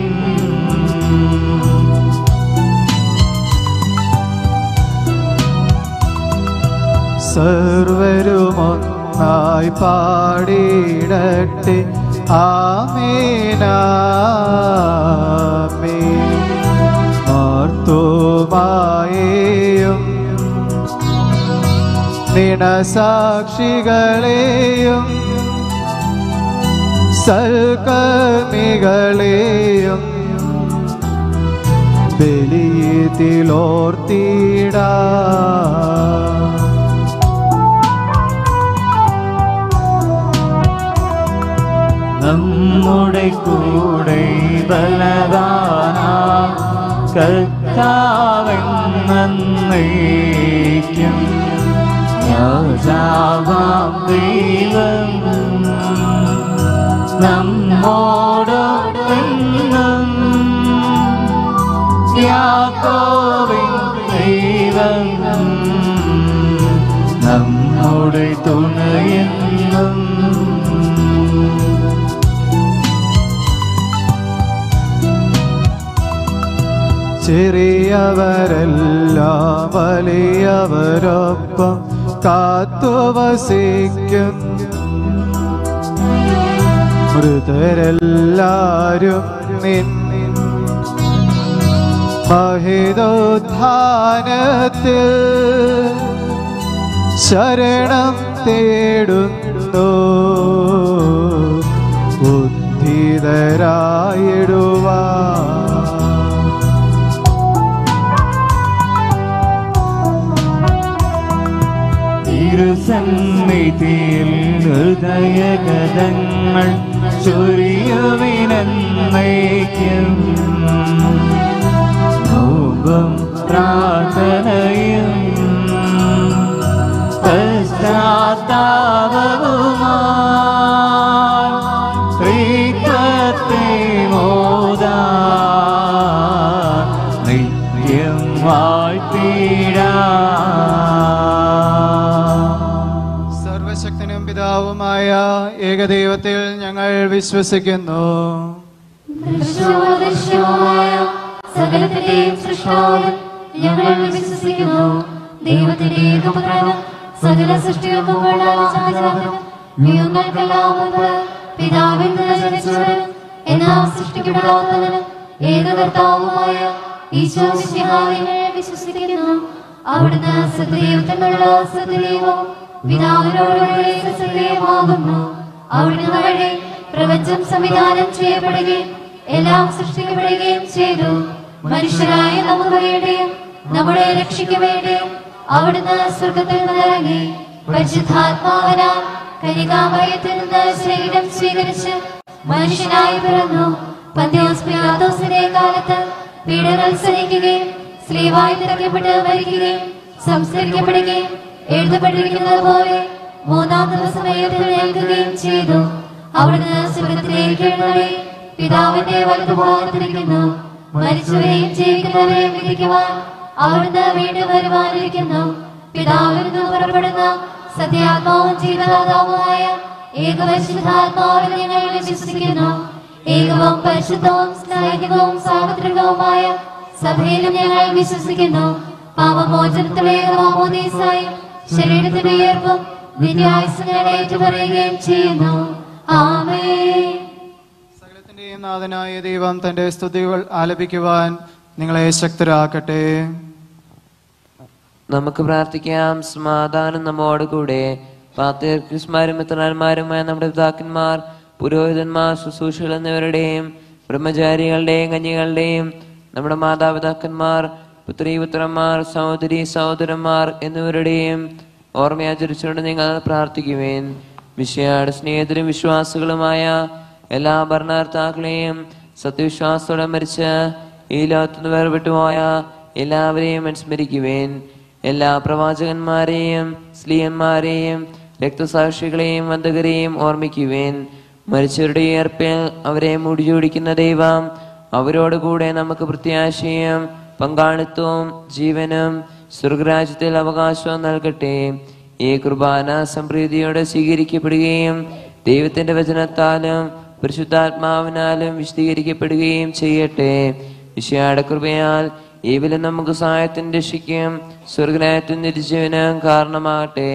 സർവരുമൊന്നായി പാടിയിടട്ടെ ആമേനാമേൻ. മാർത്തോമായെയും നിണസാക്ഷികളെയും സൽക്കർമ്മികളെയും ബലിയിലോർത്തിടാ. നമ്മുടെ കൂടെ ബലവാനാ കർത്താവെന്നേക്കും രാജാവാം ദൈവം നമ്മോടൊപ്പം യാക്കോബിൻ ദൈവം നമ്മുടെ തുണയെന്നും. ചെറിയവരെല്ലാം വലിയവരൊപ്പം കാത്തുവസിക്കും. മൃതരെല്ലാരും നിൻ മഹിതോത്ഥാനത്തിൽ ശരണം തേടുന്നു. ഉദ്ധിതരായിടുവാൻ തിരുസന്നിധിയിൽ ഹൃദയഗതങ്ങൾ ചൊരിയുവിനന്നേക്കും. നോമ്പും പ്രാർത്ഥനയും പശ്ചാത്താപവുമായി ത്രിത്വത്തെ മോദാൻ നിത്യം വാഴ്ത്തിടാം. സർവശക്തനും പിതാവുമായ ഏകദൈവത്തിൽ ഞങ്ങൾ വിശ്വസിക്കുന്നു. സകലത്തിന്റെയും സൃഷ്ടാവിൽ ഞങ്ങൾ വിശ്വസിക്കുന്നു. ദൈവത്തിന്റെ ഏകപുത്രനും സകല സൃഷ്ടികൾക്കും പിതാവിൽ നിന്ന് ജനിച്ചവനും എല്ലാം സൃഷ്ടിക്കപ്പെടാത്തവനും ഏകകർത്താവുമായ ഈശോ മിശിഹായെ വിശ്വസിക്കുന്നു. അവിടുന്ന് സത്യദൈവത്തിനുള്ള സത്യദൈവവും പിതാവിനോടുകൂടെ സത്യദൈവമാകുന്നു. അവിടുന്ന് വഴി പ്രപഞ്ചം സംവിധാനം ചെയ്യപ്പെടുകയും എല്ലാം സൃഷ്ടിക്കപ്പെടുകയും ചെയ്തു. മനുഷ്യരായ നമുക്ക് വേണ്ടിയും നമ്മുടെ രക്ഷയ്ക്ക് വേണ്ടിയും അവിടുന്ന് സ്വർഗത്തിൽ നിന്നിറങ്ങി പരിശുദ്ധാത്മാവിനാൽ കന്യകാമറിയത്തിൽ നിന്ന് ശരീരം സ്വീകരിച്ച് മനുഷ്യനായി പിറന്നു. പന്തിയോസ് പിലാത്തോസിന്റെ കാലത്ത് പീഡകൾ സഹിക്കുകയും സ്ലീവായി തിരക്കപ്പെട്ട് മരിക്കുകയും സംസ്കരിക്കപ്പെടുകയും എഴുതപ്പെട്ടിരിക്കുന്നത് പോലെ മൂന്നാം ദിവസം ഉയർത്തെഴുന്നേൽക്കുകയും ചെയ്തു. അവിടുന്ന് സ്വർഗത്തിലേക്ക് എഴുന്നള്ളി പിതാവിന്റെ വലതുഭാഗത്തിരിക്കുന്നു. മരിച്ചവരെയും ജീവിക്കുന്നവരെയും വിധിക്കുവാൻ അവിടുന്ന് വീണ്ടും വരുവാനിരിക്കുന്നു. പിതാവിൽ നിന്ന് പുറപ്പെടുന്ന സത്യാത്മാവും ജീവദാതാവുമായ ഏകപരിശുദ്ധാത്മാവിൽ ഞങ്ങൾ വിശ്വസിക്കുന്നു. ഏകവും പരിശുദ്ധവും സ്നേഹികവും സാർവത്രികവുമായ സഭയിലും ഞങ്ങൾ വിശ്വസിക്കുന്നു. പാപമോചനത്തിലെ മാമോദീസായും ശരീരത്തിന്റെ ഉയർപ്പും നിത്യായുസ്സും ഞങ്ങൾ ഏറ്റുപറയുകയും ചെയ്യുന്നു. ആമേൻ. സകലത്തിന്റെയും നാഥനായ ദൈവം തന്റെ സ്തുതികൾ ആലപിക്കുവാൻ നിങ്ങളെ ശക്തരാക്കട്ടെ. നമുക്ക് പ്രാർത്ഥിക്കാം. സമാധാനം നമ്മോട് കൂടെ. പാത്രിയർക്കന്മാരും മിത്രന്മാരുമായ നമ്മുടെ പിതാക്കന്മാർ, പുരോഹിതന്മാർ, ശുശ്രൂഷകൾ എന്നിവരുടെയും ബ്രഹ്മചാരികളുടെയും കന്യകളുടെയും നമ്മുടെ മാതാപിതാക്കന്മാർ, പുത്രീപുത്രന്മാർ, സഹോദരി സഹോദരന്മാർ എന്നിവരുടെയും ഓർമ്മയാചരിച്ചുകൊണ്ട് നിങ്ങൾ പ്രാർത്ഥിക്കുവേൻ. വിശയുടെ സ്നേഹിതരും വിശ്വാസികളുമായ എല്ലാ ഭരണകർത്താക്കളെയും സത്യവിശ്വാസത്തോടെ മരിച്ച് ഈ ലോകത്തുനിന്ന് വേർപെട്ടുപോയ എല്ലാവരെയും അനുസ്മരിക്കുവേൻ. എല്ലാ പ്രവാചകന്മാരെയും സ്ലീഹന്മാരെയും രക്തസാക്ഷികളെയും വന്ദകരെയും ഓർമ്മിക്കുവേൻ. മരിച്ചവരുടെ ഉയർപ്പിൽ അവരെ മുടിചൂടിക്കുന്ന ദൈവം അവരോടുകൂടെ നമുക്ക് പ്രത്യാശയും പങ്കാളിത്തവും ജീവനും സ്വർഗരാജ്യത്തിൽ അവകാശവും നൽകട്ടെ. ഈ കുർബാന സംപ്രീതിയോടെ സ്വീകരിക്കപ്പെടുകയും ദൈവത്തിന്റെ വചനത്താലും പരിശുദ്ധാത്മാവിനാലും വിശദീകരിക്കപ്പെടുകയും ചെയ്യട്ടെ. ഈശോയുടെ കൃപയാൽ ഏവരും നമുക്ക് സഹായത്തിന് രക്ഷിക്കും സ്വർഗരാജ്യത്തിന് നിത്യജീവനും കാരണമാകട്ടെ.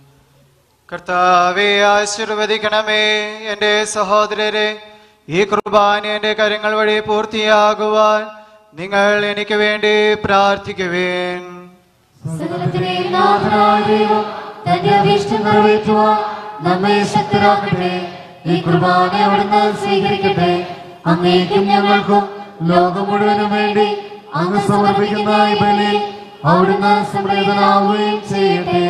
കർത്താവേ ആശീർവദിക്കണമേ. എൻ്റെ സഹോദരരെ, ഈ കുർബാന എൻ്റെ കരങ്ങൾ വഴി പൂർത്തിയാകുവാൻ നിങ്ങൾ എനിക്ക് വേണ്ടി പ്രാർത്ഥിക്കുവേൻ. സകലത്തിന്റെയും നാഥനായ ദൈവം തന്റെ അഭീഷ്ടം നിറവേറ്റുവാൻ നമ്മെ ശക്തരാക്കട്ടെ. ഈ കുർബാന അവിടുന്ന് സ്വീകരിക്കട്ടെ. അങ്ങേക്കും ഞങ്ങൾക്കും ലോകം മുഴുവനും വേണ്ടി അങ്ങ് സമർപ്പിക്കുന്ന ഈ ബലി അവിടുന്ന് സംപ്രീതനാവുകയും ചെയ്യട്ടെ.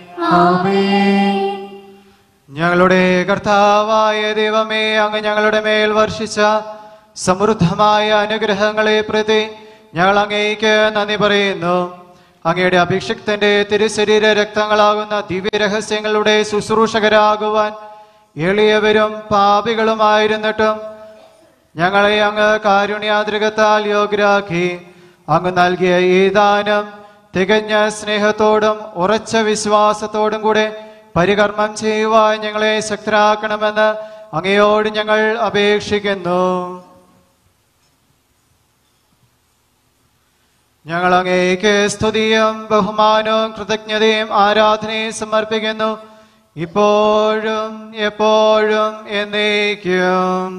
ആമേൻ. ഞങ്ങളുടെ കർത്താവായ ദൈവമേ, അങ്ങ് ഞങ്ങളുടെ മേൽ വർഷിച്ച സമൃദ്ധമായ അനുഗ്രഹങ്ങളെ പ്രതി ഞങ്ങൾ അങ്ങേക്ക് നന്ദി പറയുന്നു. അങ്ങയുടെ അഭിഷിക്തന്റെ തിരുശരീര രക്തങ്ങളാകുന്ന ദിവ്യരഹസ്യങ്ങളുടെ ശുശ്രൂഷകരാകുവാൻ എളിയവരും പാപികളുമായിരുന്നിട്ടും ഞങ്ങളെ അങ്ങ് കാരുണ്യാദ്രികത്താൽ യോഗ്യരാക്കി. അങ്ങ് നൽകിയ ഈ ദാനം തികഞ്ഞ സ്നേഹത്തോടും ഉറച്ച വിശ്വാസത്തോടും കൂടെ പരികർമ്മം ചെയ്യുവാൻ ഞങ്ങളെ ശക്തരാക്കണമെന്ന് അങ്ങയോട് ഞങ്ങൾ അപേക്ഷിക്കുന്നു. ഞങ്ങൾ അങ്ങേക്ക് സ്തുതിയും ബഹുമാനവും കൃതജ്ഞതയും ആരാധനയും സമർപ്പിക്കുന്നു, ഇപ്പോഴും എപ്പോഴും എന്നേക്കും.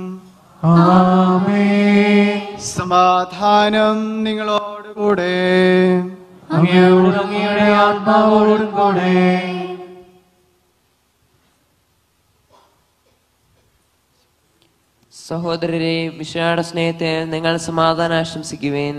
സമാധാനം നിങ്ങളോടുകൂടെ. അങ്ങയുടെ ആത്മാവോടും കൂടെ. സഹോദരരെ, വിശാല സ്നേഹത്തെ നിങ്ങൾ സമാധാനം ആശംസിക്കുവേൻ.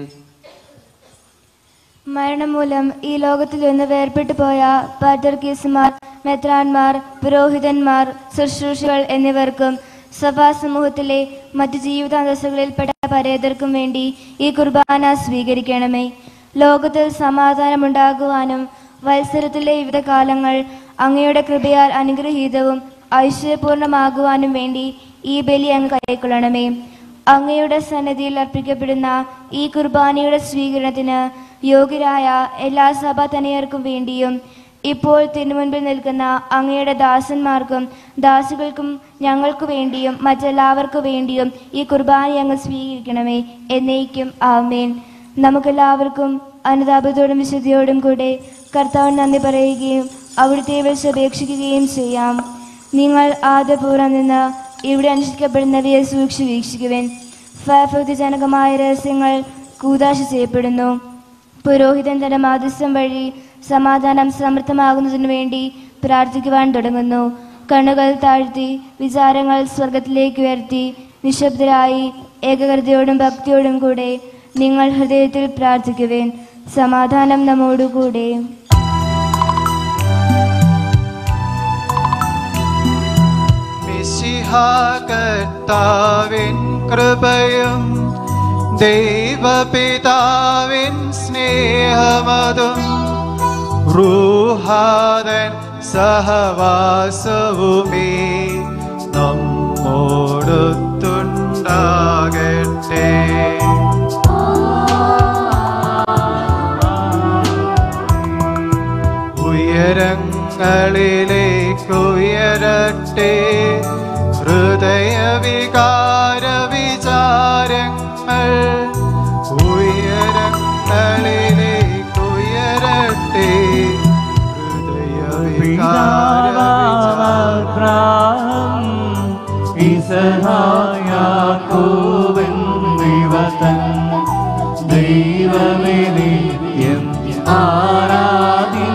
മരണം മൂലം ഈ ലോകത്തിൽ നിന്ന് വേർപെട്ടു പോയ പാത്രിയർക്കീസുമാർ, മെത്രാന്മാർ, പുരോഹിതന്മാർ, ശുശ്രൂഷികൾ എന്നിവർക്കും സഭാ സമൂഹത്തിലെ മറ്റു ജീവിതാന്തസ്സുകളിൽപ്പെട്ട പരേതർക്കും വേണ്ടി ഈ കുർബാന സ്വീകരിക്കണമേ. ലോകത്തിൽ സമാധാനമുണ്ടാകുവാനും വത്സരത്തിലെ വിവിധ കാലങ്ങൾ അങ്ങയുടെ കൃപയാൽ അനുഗ്രഹീതവും ഐശ്വര്യപൂർണമാകുവാനും വേണ്ടി ഈ ബലി അങ്ങ് കൈക്കൊള്ളണമേ. അങ്ങയുടെ സന്നിധിയിൽ അർപ്പിക്കപ്പെടുന്ന ഈ കുർബാനയുടെ സ്വീകരണത്തിന് യോഗ്യരായ എല്ലാ സഭാതനയർക്കും വേണ്ടിയും ഇപ്പോൾ തിരുമുൻപിൽ നിൽക്കുന്ന അങ്ങയുടെ ദാസന്മാർക്കും ദാസികൾക്കും ഞങ്ങൾക്ക് വേണ്ടിയും മറ്റെല്ലാവർക്കു വേണ്ടിയും ഈ കുർബാന അങ്ങ് സ്വീകരിക്കണമേ. എന്നേക്കും ആമേൻ. നമുക്കെല്ലാവർക്കും അനുതാപത്തോടും വിശുദ്ധിയോടും കൂടെ കർത്താവിന് നന്ദി പറയുകയും അവിടുത്തെ വിളിച്ച് അപേക്ഷിക്കുകയും ചെയ്യാം. നിങ്ങൾ ആദ്യപൂർവ്വം നിന്ന് ഇവിടെ അനുഷ്ഠിക്കപ്പെടുന്നവയെ സൂക്ഷിച്ച് വീക്ഷിക്കുവാൻ. ഭയഭക്തിജനകമായ രഹസ്യങ്ങൾ കൂദാശ ചെയ്യപ്പെടുന്നു. പുരോഹിതൻ തന്റെ മാധ്യസ്ഥം വഴി സമാധാനം സമൃദ്ധമാകുന്നതിനു വേണ്ടി പ്രാർത്ഥിക്കുവാൻ തുടങ്ങുന്നു. കണ്ണുകൾ താഴ്ത്തി വിചാരങ്ങൾ സ്വർഗത്തിലേക്ക് ഉയർത്തി നിശബ്ദരായി ഏകാഗ്രതയോടും ഭക്തിയോടും കൂടെ നിങ്ങൾ ഹൃദയത്തിൽ പ്രാർത്ഥിക്കുവേൻ. സമാധാനം നമ്മോടുകൂടെ. കർത്താവിൻ കൃപയും ദൈവപിതാവിൻ സ്നേഹമതും റൂഹാദൻ സഹവാസവുമേ നമ്മോടൊത്തുണ്ടാകട്ടെ. ഉയരങ്ങളിലേക്കുയരട്ടെ ഹൃദയവികാര വിചാരങ്ങൾ. ഉയരങ്ങളിലേക്കുയരട്ടെ ഹൃദയവികാര ദൈവമേ നിത്യം ആരാധ്യൻ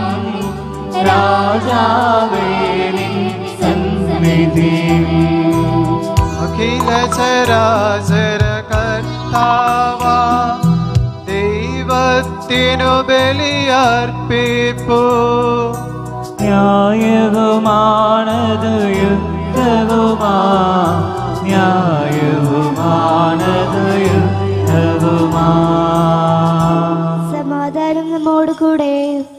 രാജാവേ നിൻ സന്നിധിയിൽ. അഖില ചരാചര കർത്താവാ ദൈവത്തിനു ബലിയർപ്പിപ്പൂ. ന്യായവുമാണത് യുദ്ധവുമാ, ന്യായവുമാണത് യുദ്ധവുമാ. സമാധാനം നമ്മോട് കൂടെ.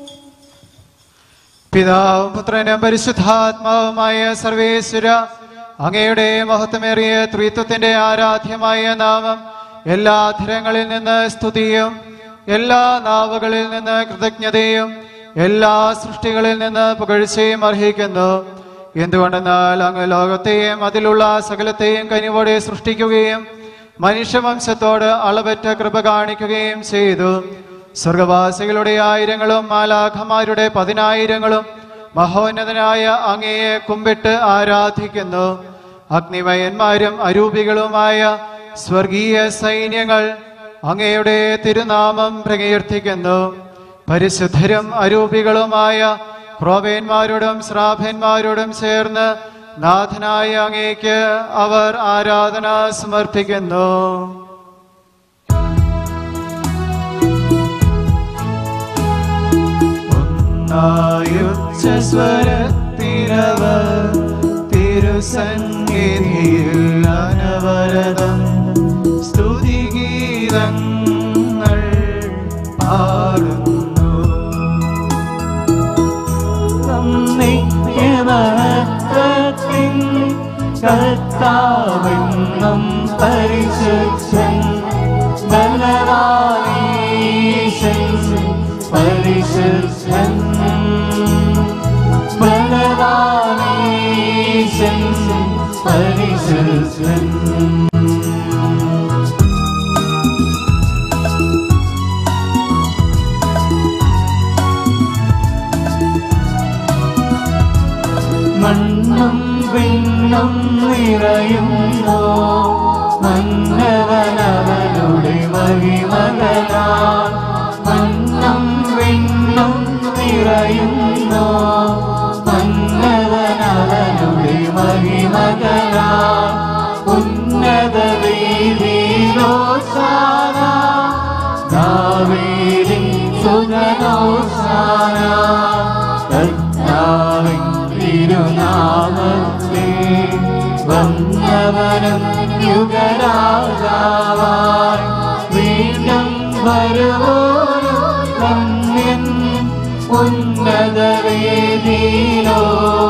പിതാവും പുത്രനും പരിശുദ്ധാത്മാവുമായ സർവേശ്വര, അങ്ങയുടെ മഹത്വമേറിയ ത്രിത്വത്തിന്റെ ആരാധ്യമായ നാമം എല്ലാ അധരങ്ങളിൽ നിന്ന് സ്തുതിയും എല്ലാ നാവുകളിൽ നിന്ന് കൃതജ്ഞതയും എല്ലാ സൃഷ്ടികളിൽ നിന്ന് പുകഴ്ചയും അർഹിക്കുന്നു. എന്തുകൊണ്ടെന്നാൽ അങ്ങ് ലോകത്തെയും അതിലുള്ള സകലത്തെയും കനിവോടെ സൃഷ്ടിക്കുകയും മനുഷ്യവംശത്തോട് അളവറ്റ കൃപ കാണിക്കുകയും ചെയ്തു. സ്വർഗവാസികളുടെ ആയിരങ്ങളും മാലാഖമാരുടെ 10,000ങ്ങളും മഹോന്നതനായ അങ്ങയെ കുമ്പിട്ട് ആരാധിക്കുന്നു. അഗ്നിമയന്മാരും അരൂപികളുമായ സ്വർഗീയ സൈന്യങ്ങൾ അങ്ങയുടെ തിരുനാമം പ്രകീർത്തിക്കുന്നു. പരിശുദ്ധരും അരൂപികളുമായ ക്രോവേന്മാരോടും ശ്രാഭന്മാരോടും ചേർന്ന് നാഥനായ അങ്ങേക്ക് അവർ ആരാധന സമർപ്പിക്കുന്നു. സ്വരത്തിരവർ തിരുസന്നിധിയിൽ അനവരതം സ്തുതിഗീതങ്ങൾ പാടുന്നു. നിത്യമഹത്വത്തിൻ കർത്താവെന്നും പരിശുദ്ധൻ ബലവാനീശൻ പരിശുദ്ധൻ ബലവാനീശൻ പരിശുദ്ധൻ. നിറയുന്നു മന്നവനവനുടെ മഹിമകളാൽ മന്നം വിണ്ണും നിറയുന്നു മന്നവനവനുടെ മഹിമകളാൽ ഉന്നത വീതിയിലോശാന ദാവീദിൻ സുതനോശാന കർത്താവിൻ തിരുനാമത്തിൽ വന്നവനും യുഗരാജാവായി വീണ്ടും വരുവോരും ധന്യൻ ഉന്നത വേദിയിലോ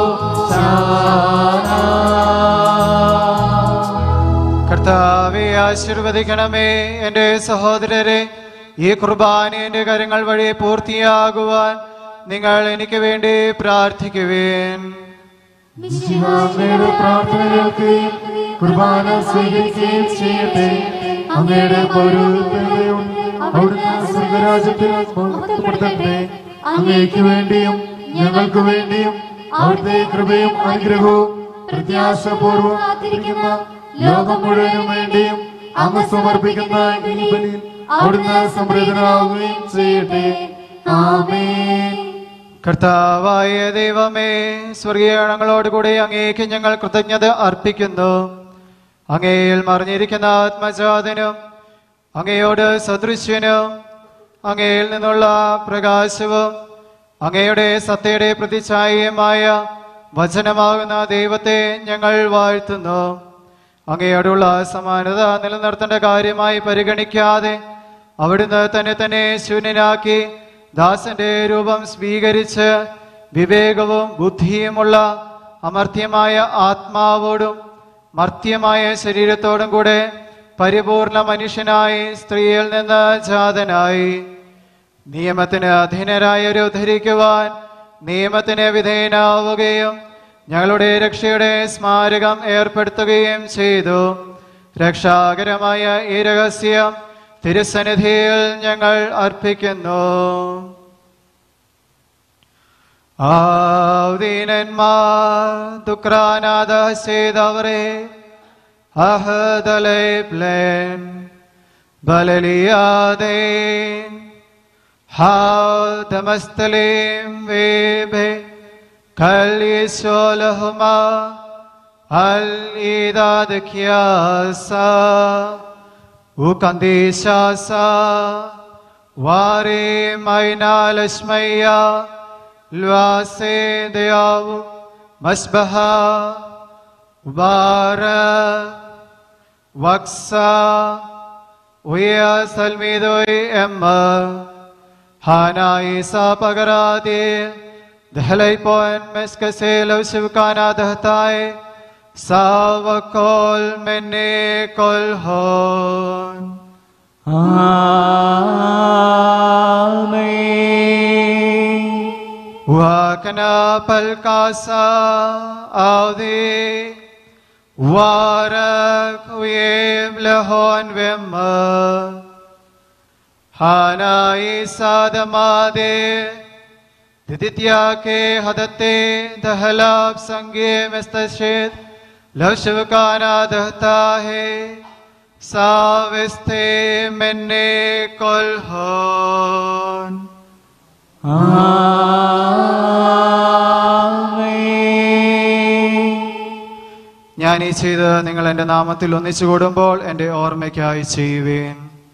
കർത്താവെ ആശീർവദിക്കണമേ. എൻ്റെ സഹോദരരെ, ഈ കുർബാന എൻ്റെ കരങ്ങൾ വഴി പൂർത്തിയാകുവാൻ നിങ്ങൾ എനിക്ക് വേണ്ടി പ്രാർത്ഥിക്കുവേൻ. അങ്ങയുടെ പ്രാർത്ഥന കേൾക്കുകയും കുർബാന സ്വീകരിക്കുകയും ചെയ്യട്ടെ. അങ്ങയുടെ പൗരോഹിത്യവും അവിടുന്ന് സ്വർഗരാജ്യത്തിൽ മഹത്വപ്പെടുത്തട്ടെ. അങ്ങയ്ക്ക് വേണ്ടിയും ഞങ്ങൾക്ക് വേണ്ടിയും അവിടുത്തെ കൃപയും അനുഗ്രഹവും പ്രത്യാശപൂർവ്വം കാത്തിരിക്കുന്ന ലോകം മുഴുവനും വേണ്ടിയും അങ്ങ് സമർപ്പിക്കുന്ന ഈ ബലിയിൽ അവിടുന്ന് സംപ്രീതനാവുകയും ചെയ്യട്ടെ. ആമേൻ. കർത്താവായ ദൈവമേ, സ്വർഗീയങ്ങളോടുകൂടി അങ്ങേക്ക് ഞങ്ങൾ കൃതജ്ഞത അർപ്പിക്കുന്നു. അങ്ങയിൽ മറിഞ്ഞിരിക്കുന്ന ആത്മജാതനും അങ്ങയോട് സദൃശ്യനും അങ്ങയിൽ നിന്നുള്ള പ്രകാശവും അങ്ങയുടെ സത്യയുടെ പ്രതിച്ഛായയുമായ വചനമാകുന്ന ദൈവത്തെ ഞങ്ങൾ വാഴ്ത്തുന്നു. അങ്ങയോടുള്ള സമാനത നിലനിർത്തേണ്ട കാര്യമായി പരിഗണിക്കാതെ അവിടുന്ന് തന്നെ ശൂന്യനാക്കി ദാസന്റെ രൂപം സ്വീകരിച്ച് വിവേകവും ബുദ്ധിയുമുള്ള അമർത്യമായ ആത്മാവോടും മർത്യമായ ശരീരത്തോടും കൂടെ പരിപൂർണ മനുഷ്യനായി സ്ത്രീയിൽ നിന്ന് ജാതനായി നിയമത്തിന് അധീനരായവരെ ഉദ്ധരിക്കുവാൻ നിയമത്തിന് വിധേയനാവുകയും ഞങ്ങളുടെ രക്ഷയുടെ സ്മാരകം ഏർപ്പെടുത്തുകയും ചെയ്തു. രക്ഷാകരമായ ഈ രഹസ്യം തിരുസന്നിധിയിൽ ഞങ്ങൾ അർപ്പിക്കുന്നു. ആദീനന്മാർ ദുഃഖാനാഥ ചെയ്തവരെ അഹദലേ പ്ലേൻ ബലലിയാദേ ഹാദമസ്തലേം വേബേ കല്യശോലഹുമാ അൽ ഈദാദ് ക്യാസാ ഉകന്ദേശാസാ വാരേ മൈനാലശ്മയ്യ ൽവാസേ ദയാവു മസ്ബഹ ഉബാര വക്സ ഉയ സൽമീദോയ് എമ്മ ഹാനായി സാ പകരാദേ ദഹലൈ പോൻ മെസ്കസേ ലൗശിവ്കാനാ ദഹതായ് സാവകോൽ മെന്നെ കൊൽ ഹോൻ. ആമേൻ. വാകന പൽകാസ ആദേ വാരക് ഉയേം ലഹോൻ വെമ്മ ഹാനായി സാദമാദേ ദിത്യാകെ ഹദത്തെ ദഹലാബ് സംഗേ മെസ്തശേത് ലൗശിവ്കാനാ ദഹതാ ഹേ സാവസ്തേ മെന്നെ കൊൽ ഹോൻ. ഞാൻ ഈ ചെയ്ത് നിങ്ങൾ എൻ്റെ നാമത്തിൽ ഒന്നിച്ചു കൂടുമ്പോൾ എൻ്റെ ഓർമ്മയ്ക്കായി ചെയ്യുവേൻ.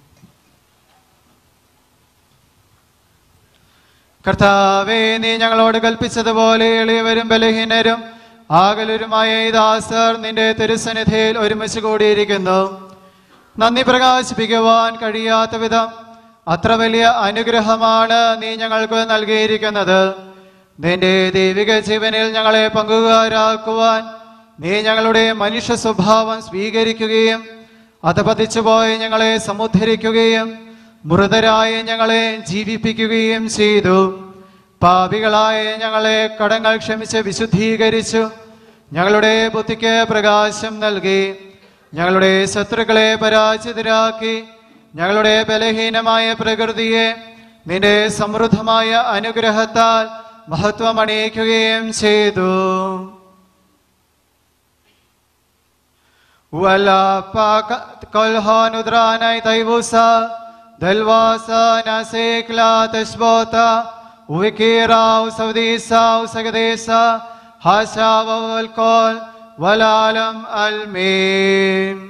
കർത്താവേ, നീ ഞങ്ങളോട് കൽപ്പിച്ചതുപോലെ എളിയവരും ബലഹീനരും ആകലരുമായ ഈ ദാസർ നിന്റെ തിരുസന്നിധിയിൽ ഒരുമിച്ച് കൂടിയിരിക്കുന്നു. നന്ദി പ്രകാശിപ്പിക്കുവാൻ കഴിയാത്ത വിധം അത്ര വലിയ അനുഗ്രഹമാണ് നീ ഞങ്ങൾക്ക് നൽകിയിരിക്കുന്നത്. നിന്റെ ദൈവിക ജീവനിൽ ഞങ്ങളെ പങ്കുകാരാക്കുവാൻ നീ ഞങ്ങളുടെ മനുഷ്യ സ്വഭാവം സ്വീകരിക്കുകയും അധപതിച്ചുപോയി ഞങ്ങളെ സമുദ്ധരിക്കുകയും മൃതരായി ഞങ്ങളെ ജീവിപ്പിക്കുകയും ചെയ്തു. പാപികളായ ഞങ്ങളെ കടങ്ങൾ ക്ഷമിച്ച് വിശുദ്ധീകരിച്ചു. ഞങ്ങളുടെ ബുദ്ധിക്ക് പ്രകാശം നൽകി. ഞങ്ങളുടെ ശത്രുക്കളെ പരാജിതരാക്കി. ഞങ്ങളുടെ ബലഹീനമായ പ്രകൃതിയെ നിന്റെ സമൃദ്ധമായ അനുഗ്രഹത്താൽ മഹത്വമണിയിക്കുകയും ചെയ്തു. Wala pa kolhon udranay taybusa, dalwasa nasikla tashbota, wikiraw saudisa sagadesa, hasawa walkol, walalam almin.